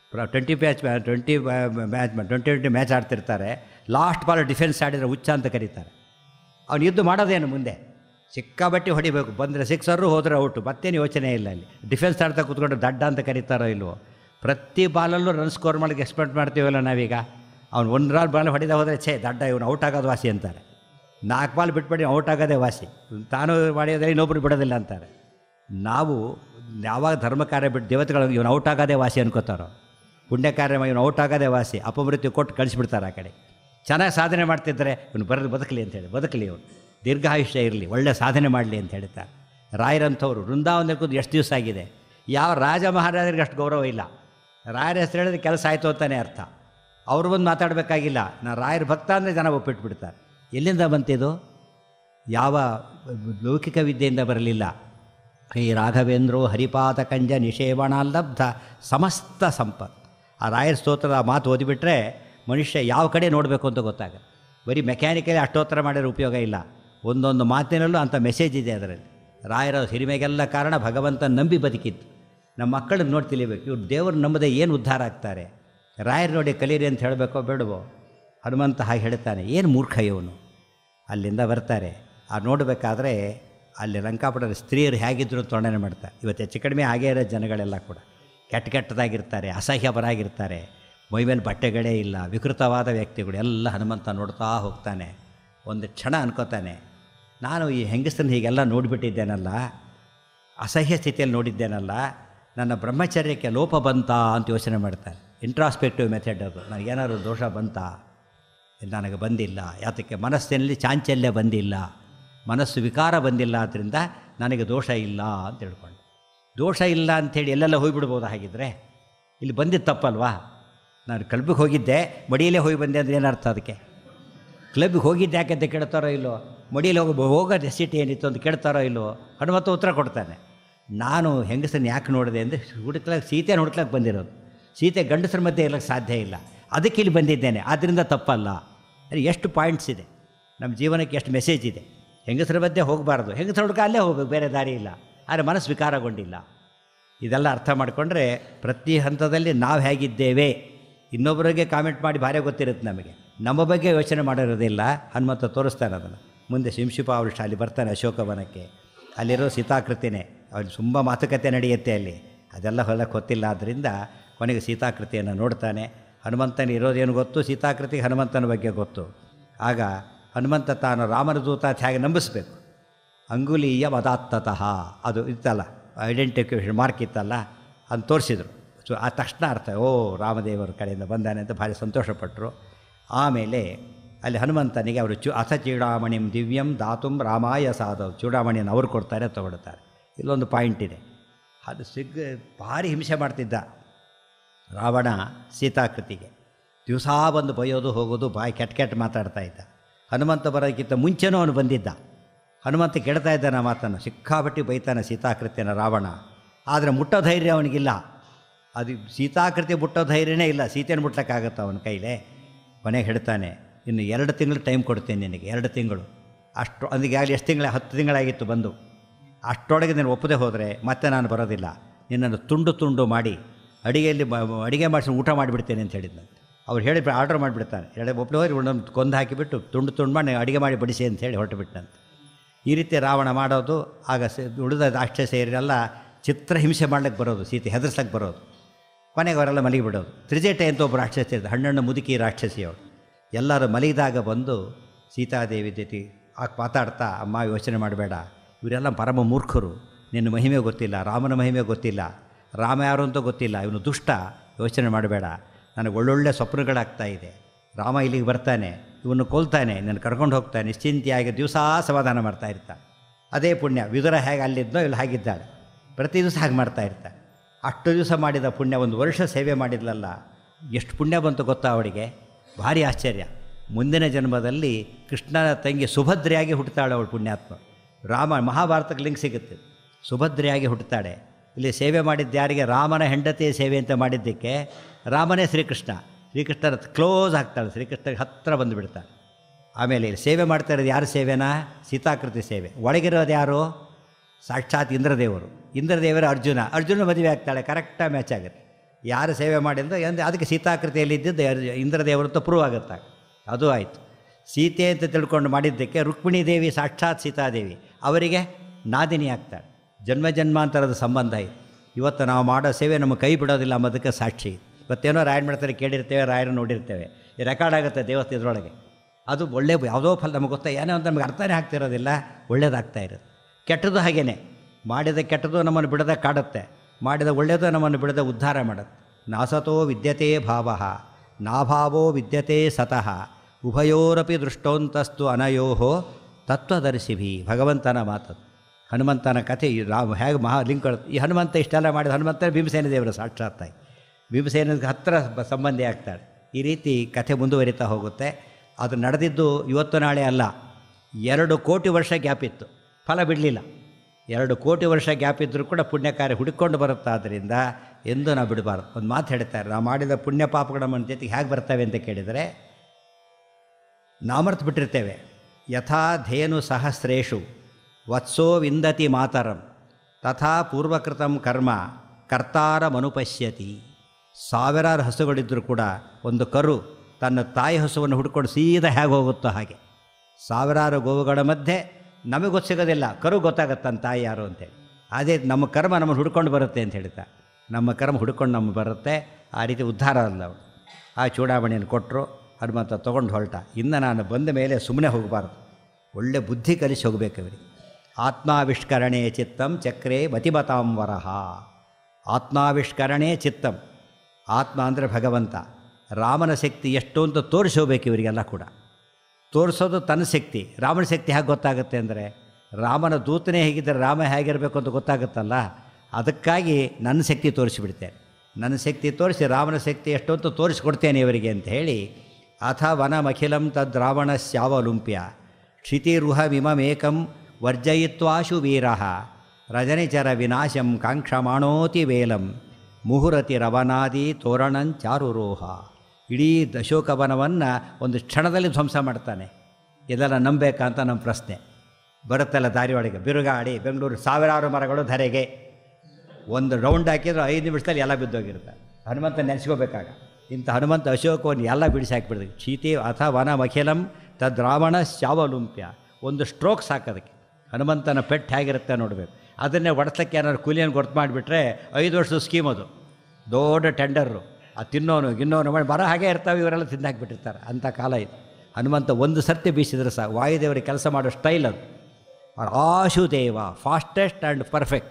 20 ಮ್ಯಾಚ್ ಆಡ್ತಿರ್ತಾರೆ. ಲಾಸ್ಟ್ ಬಾಲ್ ಡಿಫೆನ್ಸ್ ಆಡಿದರೆ ಹುಚ್ಚ ಅಂತ ಕರೀತಾರೆ. ಅವ್ನು ಯುದ್ಧ ಮಾಡೋದೇನು ಮುಂದೆ? ಸಿಕ್ಕಾಬಟ್ಟೆ ಹೊಡಿಬೇಕು. ಬಂದರೆ ಸಿಕ್ಸರು, ಹೋದರೆ ಔಟು, ಮತ್ತೇನು ಯೋಚನೆ ಇಲ್ಲ. ಅಲ್ಲಿ ಡಿಫೆನ್ಸ್ ಆಡ್ತಾ ಕೂತ್ಕೊಂಡು ದಡ್ಡ ಅಂತ ಕರೀತಾರೋ ಇಲ್ವೋ. ಪ್ರತಿ ಬಾಲಲ್ಲೂ ರನ್ ಸ್ಕೋರ್ ಮಾಡೋಕ್ಕೆ ಎಕ್ಸ್ಪೆಕ್ಟ್ ಮಾಡ್ತೀವಲ್ಲ ನಾವೀಗ. ಅವ್ನು 1 ಬಾಲ್ ಹೊಡಿದ ಹೋದರೆ ದಡ್ಡ, ಇವನು ಔಟ್ ಆಗೋದು ವಾಸಿ ಅಂತಾರೆ. 4 ಬಾಲ್ ಬಿಟ್ಬಿಟ್ಟು ಔಟ್ ಆಗೋದೇ ವಾಸಿ. ತಾನು ಮಾಡಿದರೆ ಇನ್ನೊಬ್ರು ಬಿಡೋದಿಲ್ಲ ಅಂತಾರೆ. ನಾವು ಯಾವಾಗ ಧರ್ಮ ಕಾರ್ಯ ಬಿಟ್ಟು ದೇವತೆಗಳು ಇವನು ಔಟ್ ಆಗೋದೇ ವಾಸಿ ಅನ್ಕೋತಾರೋ, ಪುಣ್ಯ ಕಾರ್ಯ ಇವನು ಔಟ್ ಆಗೋದೇ ವಾಸಿ, ಅಪಮೃತ್ಯು ಕೊಟ್ಟು ಕಳಿಸ್ಬಿಡ್ತಾರೆ ಆ ಕಡೆ. ಚೆನ್ನಾಗಿ ಸಾಧನೆ ಮಾಡ್ತಿದ್ದರೆ ಇವನು ಬದುಕಲಿ ಅಂತೇಳಿ, ಬದುಕಲಿ ಇವನು, ದೀರ್ಘಾಯುಷ್ಯ ಇರಲಿ, ಒಳ್ಳೆ ಸಾಧನೆ ಮಾಡಲಿ ಅಂತ ಹೇಳ್ತಾರೆ. ರಾಯರಂಥವ್ರು ವೃಂದಾವನಕ್ಕೂ ಎಷ್ಟು ದಿವಸ ಆಗಿದೆ. ಯಾವ ರಾಜ ಮಹಾರಾಜರಿಗೆ ಅಷ್ಟು ಗೌರವ ಇಲ್ಲ. ರಾಯರ ಹೆಸರು ಹೇಳಿದ್ರೆ ಕೆಲಸ ಆಯಿತು ಅಂತಾನೆ ಅರ್ಥ. ಅವರು ಬಂದು ಮಾತಾಡಬೇಕಾಗಿಲ್ಲ. ನಾನು ರಾಯರ ಭಕ್ತ ಅಂದರೆ ಜನ ಒಪ್ಪಿಟ್ಬಿಡ್ತಾರೆ. ಎಲ್ಲಿಂದ ಬಂತಿದು? ಯಾವ ಲೌಕಿಕ ವಿದ್ಯೆಯಿಂದ ಬರಲಿಲ್ಲ. ಶ್ರೀ ರಾಘವೇಂದ್ರೋ ಹರಿಪಾದ ಕಂಜ ನಿಷೇವಣಾಲಬ್ಧ ಸಮಸ್ತ ಸಂಪತ್. ಆ ರಾಯರ ಸ್ತೋತ್ರದ ಮಾತು ಓದಿಬಿಟ್ರೆ ಮನುಷ್ಯ ಯಾವ ಕಡೆ ನೋಡಬೇಕು ಅಂತ ಗೊತ್ತಾಗುತ್ತೆ. ಬರೀ ಮೆಕ್ಯಾನಿಕಲಿ ಅಷ್ಟೋತ್ತರ ಮಾಡಿರೋ ಉಪಯೋಗ ಇಲ್ಲ. ಒಂದೊಂದು ಮಾತಿನಲ್ಲೂ ಅಂಥ ಮೆಸೇಜ್ ಇದೆ ಅದರಲ್ಲಿ. ರಾಯರ ಹಿರಿಮೆಗೆಲ್ಲ ಕಾರಣ ಭಗವಂತ ನಂಬಿ ಬದುಕಿತ್ತು. ನಮ್ಮ ಮಕ್ಕಳನ್ನ ನೋಡಿ ತಿಳಿಬೇಕು. ಇವ್ರು ದೇವರು ನಂಬದೆ ಏನು ಉದ್ಧಾರ ಆಗ್ತಾರೆ? ರಾಯರು ನೋಡಿ ಕಲೀರಿ ಅಂತ ಹೇಳಬೇಕೋ ಬೇಡವೋ? ಹನುಮಂತ ಹಾಗೆ ಹೇಳ್ತಾನೆ. ಏನು ಮೂರ್ಖ ಇವನು. ಅಲ್ಲಿಂದ ಬರ್ತಾರೆ. ನೋಡಬೇಕಾದ್ರೆ ಅಲ್ಲಿ ಲಂಕಾಪಟ್ಟಣದ ಸ್ತ್ರೀಯರು ಹೇಗಿದ್ದರು ಅಂತ ವರ್ಣನೆ ಮಾಡ್ತಾರೆ. ಇವತ್ತು ಹೆಚ್ಚು ಕಡಿಮೆ ಹಾಗೇ ಇರೋ ಜನಗಳೆಲ್ಲ ಕೂಡ ಕೆಟ್ಟದಾಗಿರ್ತಾರೆ, ಅಸಹ್ಯಪರಾಗಿರ್ತಾರೆ, ಮೈಮೇಲೆ ಬಟ್ಟೆಗಳೇ ಇಲ್ಲ, ವಿಕೃತವಾದ ವ್ಯಕ್ತಿಗಳು ಎಲ್ಲ. ಹನುಮಂತ ನೋಡ್ತಾ ಹೋಗ್ತಾನೆ. ಒಂದು ಕ್ಷಣ ಅನ್ಕೋತಾನೆ, ನಾನು ಈ ಹೆಂಗಸರನ್ನ ಹೀಗೆಲ್ಲ ನೋಡಿಬಿಟ್ಟಿದ್ದೇನಲ್ಲ, ಅಸಹ್ಯ ಸ್ಥಿತಿಯಲ್ಲಿ ನೋಡಿದ್ದೇನಲ್ಲ, ನನ್ನ ಬ್ರಹ್ಮಚರ್ಯಕ್ಕೆ ಲೋಪ ಬಂತಾ ಅಂತ ಯೋಚನೆ ಮಾಡ್ತಾನೆ. ಇಂಟ್ರಾಸ್ಪೆಕ್ಟಿವ್ ಮೆಥಡ್ ಅದು. ನನಗೇನಾದ್ರು ದೋಷ ಬಂತಾ? ನನಗೆ ಬಂದಿಲ್ಲ. ಯಾತಕ್ಕೆ? ಮನಸ್ಸಿನಲ್ಲಿ ಚಾಂಚಲ್ಯ ಬಂದಿಲ್ಲ, ಮನಸ್ಸು ವಿಕಾರ ಬಂದಿಲ್ಲ. ಆದ್ದರಿಂದ ನನಗೆ ದೋಷ ಇಲ್ಲ ಅಂತ ಹೇಳ್ಕೊಂಡು. ದೋಷ ಇಲ್ಲ ಅಂಥೇಳಿ ಎಲ್ಲೆಲ್ಲ ಹೋಗಿಬಿಡ್ಬೋದು. ಹಾಗಿದ್ರೆ ಇಲ್ಲಿ ಬಂದಿದ್ದು ತಪ್ಪಲ್ವಾ? ನಾನು ಕ್ಲಬ್ಬಿಗೆ ಹೋಗಿದ್ದೆ, ಮಡಿಯಲ್ಲೇ ಹೋಗಿ ಬಂದೆ ಅಂದರೆ ಏನರ್ಥ ಅದಕ್ಕೆ? ಕ್ಲಬ್ಬಿಗೆ ಹೋಗಿದ್ದೆ ಯಾಕೆಂತ ಕೇಳ್ತಾರೋ ಇಲ್ಲೋ, ಮಡಿಯಲ್ಲಿ ಹೋಗೋ ನೆಸಿಟಿ ಏನಿತ್ತು ಅಂತ ಕೇಳ್ತಾರೋ ಇಲ್ಲೋ, ಹನುಮಂತ ಉತ್ತರ ಕೊಡ್ತಾನೆ. ನಾನು ಹೆಂಗಸನ್ನು ಯಾಕೆ ನೋಡಿದೆ ಅಂದರೆ ಹುಡುಕ್ಲಾಗ ಸೀತೆಯನ್ನು ಹುಡುಕ್ಲಾಗ ಬಂದಿರೋದು. ಸೀತೆ ಗಂಡಸರ ಮಧ್ಯೆ ಇರೋಕ್ಕೆ ಸಾಧ್ಯ ಇಲ್ಲ, ಅದಕ್ಕೆ ಇಲ್ಲಿ ಬಂದಿದ್ದೇನೆ, ಆದ್ದರಿಂದ ತಪ್ಪಲ್ಲ. ಅಲ್ಲಿ ಎಷ್ಟು ಪಾಯಿಂಟ್ಸ್ ಇದೆ, ನಮ್ಮ ಜೀವನಕ್ಕೆ ಎಷ್ಟು ಮೆಸೇಜ್ ಇದೆ. ಹೆಂಗಸರ ಮಧ್ಯೆ ಹೋಗಬಾರ್ದು, ಹೆಂಗಸರ ಹುಡುಗ ಅಲ್ಲೇ ಹೋಗಬೇಕು, ಬೇರೆ ದಾರಿ ಇಲ್ಲ. ಆದರೆ ಮನಸ್ಸು ವಿಕಾರಗೊಂಡಿಲ್ಲ. ಇದೆಲ್ಲ ಅರ್ಥ ಮಾಡಿಕೊಂಡ್ರೆ ಪ್ರತಿ ಹಂತದಲ್ಲಿ ನಾವು ಹೇಗಿದ್ದೇವೆ, ಇನ್ನೊಬ್ಬರಿಗೆ ಕಾಮೆಂಟ್ ಮಾಡಿ ಭಾರಿ ಗೊತ್ತಿರುತ್ತೆ ನಮಗೆ, ನಮ್ಮ ಬಗ್ಗೆ ಯೋಚನೆ ಮಾಡಿರೋದಿಲ್ಲ. ಹನುಮಂತ ತೋರಿಸ್ತಾನೆ ಅದನ್ನು. ಮುಂದೆ ಶಿಂಶುಪಾವೃಷ ಅಲ್ಲಿ ಬರ್ತಾನೆ ಅಶೋಕವನಕ್ಕೆ, ಅಲ್ಲಿರೋ ಸೀತಾಕೃತಿನೇ, ಅಲ್ಲಿ ತುಂಬ ಮಾತುಕತೆ ನಡೆಯುತ್ತೆ ಅಲ್ಲಿ, ಅದೆಲ್ಲ ಹೊಲಕ್ಕೆ ಗೊತ್ತಿಲ್ಲ. ಆದ್ದರಿಂದ ಕೊನೆಗೆ ಸೀತಾಕೃತಿಯನ್ನು ನೋಡ್ತಾನೆ. ಹನುಮಂತನ ಇರೋದೇನು ಗೊತ್ತು, ಸೀತಾಕೃತಿಗೆ ಹನುಮಂತನ ಬಗ್ಗೆ ಗೊತ್ತು. ಆಗ ಹನುಮಂತ ತಾನು ರಾಮನ ದೂತ ಹೇಗೆ ನಂಬಿಸ್ಬೇಕು, ಅಂಗುಲೀಯ ಮದಾತ್ತತಃ ಅದು ಇತ್ತಲ್ಲ, ಐಡೆಂಟಿಫಿಕೇಷನ್ ಮಾರ್ಕ್ ಇತ್ತಲ್ಲ, ಅದು ತೋರಿಸಿದ್ರು. ಸೊ ಆ ತಕ್ಷಣ ಅರ್ಥ, ಓ ರಾಮದೇವರ ಕಡೆಯಿಂದ ಬಂದಾನೆ ಅಂತ ಭಾರಿ ಸಂತೋಷಪಟ್ಟರು. ಆಮೇಲೆ ಅಲ್ಲಿ ಹನುಮಂತನಿಗೆ ಅವರು ಅಥ ಚೂಡಾಮಣಿಂ ದಿವ್ಯಂ ದಾತುಂ ರಾಮಾಯ ಸಾಧವ್, ಚೂಡಾಮಣಿಯನ್ನು ಅವರು ಕೊಡ್ತಾರೆ, ತಗೊಳ್ತಾರೆ. ಇಲ್ಲೊಂದು ಪಾಯಿಂಟ್ ಇದೆ, ಅದು ಭಾರಿ ಹಿಂಸೆ ಮಾಡ್ತಿದ್ದ ರಾವಣ ಸೀತಾಕೃತಿಗೆ. ದಿವಸ ಬಂದು ಬೈಯೋದು ಹೋಗೋದು, ಬಾಯಿ ಕೆಟ್ಟ ಮಾತಾಡ್ತಾ ಇದ್ದ. ಹನುಮಂತ ಬರೋದಕ್ಕಿಂತ ಮುಂಚೆನೂ ಅವನು ಬಂದಿದ್ದ. ಹನುಮಂತ ಕೇಳ್ತಾ ಇದ್ದಾನೆ ಆ ಮಾತನ್ನು, ಸಿಕ್ಕಾಪಟ್ಟಿ ಬೈತಾನೆ ಸೀತಾಕೃತಿಯನ್ನು ರಾವಣ. ಆದರೆ ಮುಟ್ಟೋ ಧೈರ್ಯ ಅವನಿಗಿಲ್ಲ. ಅದು ಸೀತಾಕೃತಿ ಮುಟ್ಟೋ ಧೈರ್ಯನೇ ಇಲ್ಲ, ಸೀತೆಯನ್ನು ಮುಟ್ಲಕ್ಕಾಗತ್ತೆ ಅವನ ಕೈಲೇ. ಕೊನೆಗೆ ಹೇಳ್ತಾನೆ, ಇನ್ನು 2 ತಿಂಗಳು ಟೈಮ್ ಕೊಡ್ತೇನೆ ನಿನಗೆ, 2 ತಿಂಗಳು. ಅಷ್ಟು ಅಂದಿಗೆ ಆಗಲಿ ಎಷ್ಟು ತಿಂಗಳ 10 ತಿಂಗಳಾಗಿತ್ತು ಬಂದು. ಅಷ್ಟರೊಳಗೆ ನೀನು ಒಪ್ಪದೆ ಹೋದರೆ ಮತ್ತೆ ನಾನು ಬರೋದಿಲ್ಲ, ನಿನ್ನನ್ನು ತುಂಡು ತುಂಡು ಮಾಡಿ ಅಡಿಗೆ ಮಾಡಿಸಿ ಊಟ ಮಾಡಿಬಿಡ್ತೇನೆ ಅಂತ ಹೇಳಿದ್ನಂತೆ. ಅವ್ರು ಹೇಳಿ ಆರ್ಡರ್ ಮಾಡಿಬಿಡ್ತಾನೆ, ಒಬ್ಬಳು ಹೋಗಿ ಒಂದೊಂದು ಕೊಂದು ಹಾಕಿಬಿಟ್ಟು ತುಂಡು ತುಂಡು ಮಾಡಿ ಅಡುಗೆ ಮಾಡಿ ಬಡಿಸಿ ಅಂತ ಹೇಳಿ ಹೊರಟುಬಿಟ್ಟಂತೆ. ಈ ರೀತಿ ರಾವಣ ಮಾಡೋದು. ಆಗ ಉಳಿದ ರಾಕ್ಷಸೇರೆಲ್ಲ ಚಿತ್ರಹಿಂಸೆ ಮಾಡ್ಲಿಕ್ಕೆ ಬರೋದು, ಸೀತೆ ಹೆದರ್ಸ್ಲಿಕ್ಕೆ ಬರೋದು. ಕೊನೆಗೆ ಅವರೆಲ್ಲ ಮಲಗಿಬಿಡೋದು. ತ್ರಿಜಟೆ ಅಂತ ಒಬ್ಬರು ರಾಕ್ಷಸಿ ಇದ್ದ, ಹಣ್ಣಣ್ಣು ಮುದುಕಿ ರಾಕ್ಷಸಿಯವರು. ಎಲ್ಲರೂ ಮಲಗಿದಾಗ ಬಂದು ಸೀತಾದೇವಿ ಜೊತೆ ಮಾತಾಡ್ತಾ, ಅಮ್ಮ ಯೋಚನೆ ಮಾಡಬೇಡ, ಇವರೆಲ್ಲ ಪರಮ ಮೂರ್ಖರು, ನಿನ್ನ ಮಹಿಮೆ ಗೊತ್ತಿಲ್ಲ, ರಾಮನ ಮಹಿಮೆ ಗೊತ್ತಿಲ್ಲ, ರಾಮ ಯಾರು ಅಂತ ಗೊತ್ತಿಲ್ಲ, ಇವನು ದುಷ್ಟ, ಯೋಚನೆ ಮಾಡಬೇಡ, ನನಗೆ ಒಳ್ಳೊಳ್ಳೆ ಸ್ವಪ್ನಗಳಾಗ್ತಾ ಇದೆ. ರಾಮ ಇಲ್ಲಿಗೆ ಬರ್ತಾನೆ, ಇವನು ಕೊಲ್ತಾನೆ, ನನ್ನ ಕರ್ಕೊಂಡು ಹೋಗ್ತಾನೆ, ನಿಶ್ಚಿಂತೆಯಾಗಿ ದಿವಸ ಸಮಾಧಾನ ಮಾಡ್ತಾ ಇರ್ತಾನೆ. ಅದೇ ಪುಣ್ಯ. ವಿದುರ ಹೇಗೆ ಅಲ್ಲಿದ್ದೋ ಇಲ್ಲಿ ಹಾಗಿದ್ದಾಳೆ, ಪ್ರತಿ ದಿವಸ ಹಾಗೆ ಮಾಡ್ತಾ ಇರ್ತಾಳೆ. ಅಷ್ಟು ದಿವಸ ಮಾಡಿದ ಪುಣ್ಯ, 1 ವರ್ಷ ಸೇವೆ ಮಾಡಿದ್ಲಲ್ಲ, ಎಷ್ಟು ಪುಣ್ಯ ಬಂತು ಗೊತ್ತಾ ಅವಳಿಗೆ. ಭಾರಿ ಆಶ್ಚರ್ಯ. ಮುಂದಿನ ಜನ್ಮದಲ್ಲಿ ಕೃಷ್ಣನ ತಂಗಿ ಸುಭದ್ರೆಯಾಗಿ ಹುಟ್ಟುತ್ತಾಳೆ ಅವಳು ಪುಣ್ಯಾತ್ಮ. ರಾಮ ಮಹಾಭಾರತಕ್ಕೆ ಲಿಂಕ್ ಸಿಗುತ್ತೆ, ಸುಭದ್ರೆಯಾಗಿ ಹುಟ್ಟುತ್ತಾಳೆ. ಇಲ್ಲಿ ಸೇವೆ ಮಾಡಿದ್ದು ಯಾರಿಗೆ? ರಾಮನ ಹೆಂಡತಿಯ ಸೇವೆ ಅಂತ ಮಾಡಿದ್ದಕ್ಕೆ ರಾಮನೇ ಶ್ರೀಕೃಷ್ಣ, ಶ್ರೀಕೃಷ್ಣನ ಕ್ಲೋಸ್ ಆಗ್ತಾಳೆ, ಶ್ರೀಕೃಷ್ಣಗೆ ಹತ್ತಿರ ಬಂದುಬಿಡ್ತಾಳೆ. ಆಮೇಲೆ ಇಲ್ಲಿ ಸೇವೆ ಮಾಡ್ತಾ ಇರೋದು ಯಾರು ಸೇವೆನಾ? ಸೀತಾಕೃತಿ ಸೇವೆ. ಒಳಗಿರೋದು ಯಾರು? ಸಾಕ್ಷಾತ್ ಇಂದ್ರದೇವರು. ಇಂದ್ರದೇವರ ಅರ್ಜುನ ಮದುವೆ ಆಗ್ತಾಳೆ, ಕರೆಕ್ಟಾಗಿ ಮ್ಯಾಚ್ ಆಗುತ್ತೆ. ಯಾರು ಸೇವೆ ಮಾಡಿದ್ದು ಅಂದರೆ ಅದಕ್ಕೆ ಸೀತಾಕೃತಿಯಲ್ಲಿ ಇದ್ದಿದ್ದು ಇಂದ್ರದೇವರಂತ ಪ್ರೂವ್ ಆಗುತ್ತೆ. ಅದು ಆಯಿತು. ಸೀತೆ ಅಂತ ತಿಳ್ಕೊಂಡು ಮಾಡಿದ್ದಕ್ಕೆ ರುಕ್ಮಿಣಿ ದೇವಿ ಸಾಕ್ಷಾತ್ ಸೀತಾದೇವಿ ಅವರಿಗೆ ನಾದಿನಿ ಆಗ್ತಾಳೆ. ಜನ್ಮ ಜನ್ಮಾಂತರದ ಸಂಬಂಧ ಇದೆ. ಇವತ್ತು ನಾವು ಮಾಡೋ ಸೇವೆ ನಮಗೆ ಕೈ ಬಿಡೋದಿಲ್ಲ ಅಂಬೋದಕ್ಕೆ ಸಾಕ್ಷಿ. ಇವತ್ತೇನೋ ರಾಯಣ್ಣ ಮಾಡ್ತಾರೆ, ಕೇಳಿರ್ತೇವೆ, ರಾಯರು ನೋಡಿರ್ತೇವೆ, ಈ ರೆಕಾರ್ಡ್ ಆಗುತ್ತೆ ದೇವಸ್ಥಾನದೊಳಗೆ. ಅದು ಒಳ್ಳೆ ಯಾವುದೋ ಫಲ ನಮಗೆ ಗೊತ್ತಾ, ಏನೋ ಅಂತ ನಮಗೆ ಅರ್ಥನೇ ಆಗ್ತಿರೋದಿಲ್ಲ, ಒಳ್ಳೇದಾಗ್ತಾ ಇರೋದು. ಕೆಟ್ಟದ್ದು ಹಾಗೇನೆ, ಮಾಡಿದ ಕೆಟ್ಟದ್ದು ನಮ್ಮನ್ನು ಬಿಡದೆ ಕಾಡುತ್ತೆ, ಮಾಡಿದ ಒಳ್ಳೆಯದು ನಮ್ಮನ್ನು ಬಿಡದೆ ಉದ್ಧಾರ ಮಾಡುತ್ತೆ. ನಾಸತೋ ವಿದ್ಯತೆ ಭಾವ ನಾಭಾವೋ ವಿದ್ಯತೆ ಸತಃ ಉಭಯೋರಪಿ ದೃಷ್ಟೋಂತಸ್ತು ಅನಯೋಹೋ ತತ್ವದರ್ಶಿಭಿ. ಭಗವಂತನ ಮಾತದು. ಹನುಮಂತನ ಕಥೆ ಹೇಗೆ ಲಿಂಕ್. ಈ ಹನುಮಂತ ಇಷ್ಟೆಲ್ಲ ಮಾಡಿದ ಹನುಮಂತ ಭೀಮಸೇನ ದೇವರ ಸಾಕ್ಷಾತ್ತಾಗಿ ಭೀಮಸೇನಿಗೆ ಹತ್ತಿರ ಸಂಬಂಧಿ ಆಗ್ತಾಳೆ. ಈ ರೀತಿ ಕಥೆ ಮುಂದುವರಿತಾ ಹೋಗುತ್ತೆ. ಅದು ನಡೆದಿದ್ದು ಇವತ್ತು ನಾಳೆ ಅಲ್ಲ, 2 ಕೋಟಿ ವರ್ಷ ಗ್ಯಾಪ್ ಇತ್ತು, ಫಲ ಬಿಡಲಿಲ್ಲ. 2 ಕೋಟಿ ವರ್ಷ ಗ್ಯಾಪ್ ಇದ್ದರೂ ಕೂಡ ಪುಣ್ಯ ಕಾರ್ಯ ಹುಡುಕೊಂಡು ಬರುತ್ತಾದ್ದರಿಂದ ಎಂದು ನಾವು ಬಿಡಬಾರ್ದು. ಒಂದು ಮಾತು ಹೇಳ್ತಾರೆ, ನಾವು ಮಾಡಿದ ಪುಣ್ಯ ಪಾಪಗಳ ನಮ್ಮ ಜೊತೆಗೆ ಹೇಗೆ ಬರ್ತವೆ ಅಂತ ಕೇಳಿದರೆ, ನಾವು ಮರ್ತು ಬಿಟ್ಟಿರ್ತೇವೆ. ಯಥಾ ಧೇನು ಸಹಸ್ರೇಷು ವತ್ಸೋ ವಿಂದತಿ ಮಾತರಂ ತಥಾ ಪೂರ್ವಕೃತಂ ಕರ್ಮ ಕರ್ತಾರಮನುಪಶ್ಯತಿ. 1000 ಹಸುಗಳಿದ್ದರೂ ಕೂಡ ಒಂದು ಕರು ತನ್ನ ತಾಯಿ ಹಸುವನ್ನು ಹುಡ್ಕೊಂಡು ಸೀದಾ ಹೇಗೆ ಹೋಗುತ್ತೋ ಹಾಗೆ 1000 ಗೋವುಗಳ ಮಧ್ಯೆ ನಮಗೆ ಗೊತ್ತಿಗೋದಿಲ್ಲ, ಕರು ಗೊತ್ತಾಗತ್ತೆ ತನ್ನ ತಾಯಿ ಯಾರು ಅಂತೇಳಿ. ಅದೇ ನಮ್ಮ ಕರ್ಮ ನಮ್ಮನ್ನು ಹುಡ್ಕೊಂಡು ಬರುತ್ತೆ ಅಂತ ಹೇಳ್ತಾ, ನಮ್ಮ ಕರ್ಮ ಹುಡ್ಕೊಂಡು ನಮಗೆ ಬರುತ್ತೆ. ಆ ರೀತಿ ಉದ್ಧಾರ ಅಲ್ಲ ಅವಳು. ಆ ಚೂಡಾಮಣಿಯನ್ನು ಕೊಟ್ಟರು, ಹನುಮಂತ ತೊಗೊಂಡು ಹೊರಟ. ಇನ್ನು ನಾನು ಬಂದ ಮೇಲೆ ಸುಮ್ಮನೆ ಹೋಗಬಾರ್ದು, ಒಳ್ಳೆ ಬುದ್ಧಿ ಕಲಿಸಿ ಹೋಗಬೇಕು ಅವರಿಗೆ. ಆತ್ಮಾವಿಷ್ಕರಣೆ ಚಿತ್ತಂ ಚಕ್ರೇ ಮತಿಮತಾಂ ವರಹ. ಆತ್ಮಾವಿಷ್ಕರಣೆ ಚಿತ್ತಂ, ಆತ್ಮ ಅಂದರೆ ಭಗವಂತ. ರಾಮನ ಶಕ್ತಿ ಎಷ್ಟು ಅಂತ ತೋರಿಸಿ ಹೋಗ್ಬೇಕು ಇವರಿಗೆಲ್ಲ ಕೂಡ. ತೋರಿಸೋದು ತನ್ನ ಶಕ್ತಿ, ರಾಮನ ಶಕ್ತಿ ಹೇಗೆ ಗೊತ್ತಾಗುತ್ತೆ ಅಂದರೆ, ರಾಮನ ದೂತನೇ ಹೇಗಿದ್ದರೆ ರಾಮ ಹೇಗಿರಬೇಕು ಅಂತ ಗೊತ್ತಾಗುತ್ತಲ್ಲ, ಅದಕ್ಕಾಗಿ ನನ್ನ ಶಕ್ತಿ ತೋರಿಸಿಬಿಡ್ತೇನೆ. ನನ್ನ ಶಕ್ತಿ ತೋರಿಸಿ ರಾಮನ ಶಕ್ತಿ ಎಷ್ಟು ಅಂತ ತೋರಿಸ್ಕೊಡ್ತೇನೆ ಇವರಿಗೆ ಅಂತ ಹೇಳಿ ಅಥ ವನಮಖಿಲಂ ತದ್ ರಾವಣಸ್ಯಾವಲುಂಪ್ಯ ಕ್ಷಿತಿರುಹಮಿಮಮೇಕಂ ವರ್ಜಯಿತ್ವಾಶು ವೀರಃ ರಜನಿಚರ ವಿನಾಶಂ ಕಾಂಕ್ಷಮಾಣೋತಿ ವೇಲಂ ಮುಹುರತಿ ರವನಾದಿ ತೋರಣಂಚಾರುರೋಹ. ಇಡೀ ಅಶೋಕವನವನ್ನು ಒಂದು ಕ್ಷಣದಲ್ಲಿ ಧ್ವಂಸ ಮಾಡ್ತಾನೆ. ಇದೆಲ್ಲ ನಂಬೇಕಾ ಅಂತ ನಮ್ಮ ಪ್ರಶ್ನೆ ಬರುತ್ತಲ್ಲ. ದಾರಿ ಒಳಗೆ ಬಿರುಗಾಡಿ ಬೆಂಗಳೂರು ಸಾವಿರಾರು ಮರಗಳು ಧರೆಗೆ ಒಂದು ರೌಂಡ್ ಹಾಕಿದ್ರು 5 ನಿಮಿಷದಲ್ಲಿ ಎಲ್ಲ ಬಿದ್ದೋಗಿರುತ್ತೆ. ಹನುಮಂತ ನೆನೆಸ್ಕೋಬೇಕಾಗ ಇಂಥ ಹನುಮಂತ ಅಶೋಕವನ್ನು ಎಲ್ಲ ಬಿಡಿಸಿ ಹಾಕಿಬಿಡ್ದು. ಕ್ಷೀತಿ ಅಥ ವನ ಮಖಿಲಂ ತದ್ ರಾವಣ ಶಾವಲುಂಪ್ಯ. ಒಂದು ಸ್ಟ್ರೋಕ್ ಸಾಕೋದಕ್ಕೆ ಹನುಮಂತನ ಪೆಟ್ಟು ಹೇಗಿರುತ್ತೆ ನೋಡಬೇಕು. ಅದನ್ನೇ ಒಡಿಸ್ಲಿಕ್ಕೆ ಏನಾದ್ರು ಕೂಲಿಯನ್ನು ಗೊತ್ತು ಮಾಡಿಬಿಟ್ರೆ 5 ವರ್ಷದ ಸ್ಕೀಮ್ ಅದು. ದೊಡ್ಡ ಟೆಂಡರು ಆ ತಿನ್ನೋನು ಗಿನ್ನೋನು ಮಾಡಿ ಮರ ಹಾಗೆ ಇರ್ತಾವೆ, ಇವರೆಲ್ಲ ತಿಂದಾಕಿಬಿಟ್ಟಿರ್ತಾರೆ. ಅಂಥ ಕಾಲ ಇದು. ಹನುಮಂತ ಒಂದು ಸರ್ತಿ ಬೀಸಿದ್ರೆ ಸಾಕು. ವಾಯುದೇವರಿಗೆ ಕೆಲಸ ಮಾಡೋ ಸ್ಟೈಲ್ ಅದು. ಆಶುದೇವ ಫಾಸ್ಟೆಸ್ಟ್ ಆ್ಯಂಡ್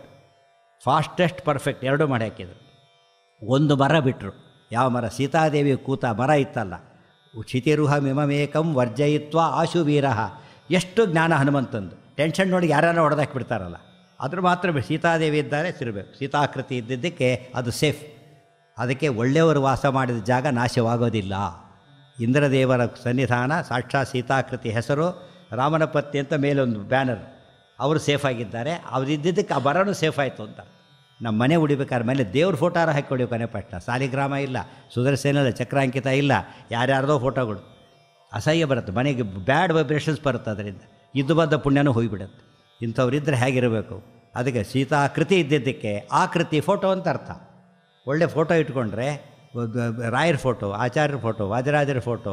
ಫಾಸ್ಟೆಸ್ಟ್ ಪರ್ಫೆಕ್ಟ್ ಎರಡೂ ಮಾಡಿ ಹಾಕಿದರು. ಒಂದು ಮರ ಬಿಟ್ಟರು. ಯಾವ ಮರ? ಸೀತಾದೇವಿ ಕೂತ ಮರ ಇತ್ತಲ್ಲ. ಕ್ಷಿತಿರುಹ ಮಿಮಮೇಕಂ ವರ್ಜಯಿತ್ವ ಆಶು ವೀರಃ. ಎಷ್ಟು ಜ್ಞಾನ ಹನುಮಂತಂದು. ಟೆನ್ಷನ್ ನೋಡಿ ಯಾರ್ಯಾರೋ ಹೊಡೆದಾಕಿಬಿಡ್ತಾರಲ್ಲ, ಅದ್ರ ಮಾತ್ರ ಸೀತಾದೇವಿ ಇದ್ದಾರೆ ತಿರಬೇಕು. ಸೀತಾಕೃತಿ ಇದ್ದಿದ್ದಕ್ಕೆ ಅದು ಸೇಫ್. ಅದಕ್ಕೆ ಒಳ್ಳೆಯವರು ವಾಸ ಮಾಡಿದ ಜಾಗ ನಾಶವಾಗೋದಿಲ್ಲ. ಇಂದ್ರದೇವರ ಸನ್ನಿಧಾನ ಸಾಕ್ಷಾತ್ ಸೀತಾಕೃತಿ ಹೆಸರು, ರಾಮನ ಪತ್ನಿ ಅಂತ ಮೇಲೊಂದು ಬ್ಯಾನರ್. ಅವರು ಸೇಫಾಗಿದ್ದಾರೆ. ಅವರಿದ್ದಕ್ಕೆ ಆ ಬರನೂ ಸೇಫ್ ಆಯಿತು ಅಂತ. ನಮ್ಮ ಮನೆ ಉಡಿಬೇಕಾದ್ರೆ ಮೇಲೆ ದೇವ್ರ ಫೋಟೋರ ಹಾಕಿ ಹೊಡಿಬೇಕು. ಕೊನೆ ಪಟ್ಟ ಸಾಲಿಗ್ರಾಮ ಇಲ್ಲ, ಸುದರ್ಶನ ಇಲ್ಲ, ಚಕ್ರಾಂಕಿತ ಇಲ್ಲ, ಯಾರ್ಯಾರ್ದೋ ಫೋಟೋಗಳು. ಅಸಹ್ಯ ಬರುತ್ತೆ ಮನೆಗೆ. ಬ್ಯಾಡ್ ವೈಬ್ರೇಷನ್ಸ್ ಬರುತ್ತೆ ಅದರಿಂದ. ಇದ್ದು ಬಂದ ಪುಣ್ಯನೂ ಹೋಗಿಬಿಡುತ್ತೆ. ಇಂಥವ್ರಿದ್ದರೆ ಹೇಗಿರಬೇಕು? ಅದಕ್ಕೆ ಸೀತಾಕೃತಿ ಇದ್ದಿದ್ದಕ್ಕೆ ಆಕೃತಿ ಫೋಟೋ ಅಂತ ಅರ್ಥ. ಒಳ್ಳೆ ಫೋಟೋ ಇಟ್ಕೊಂಡ್ರೆ ರಾಯರ ಫೋಟೋ, ಆಚಾರ್ಯರ ಫೋಟೋ, ವಾದಿರಾಜರ ಫೋಟೋ,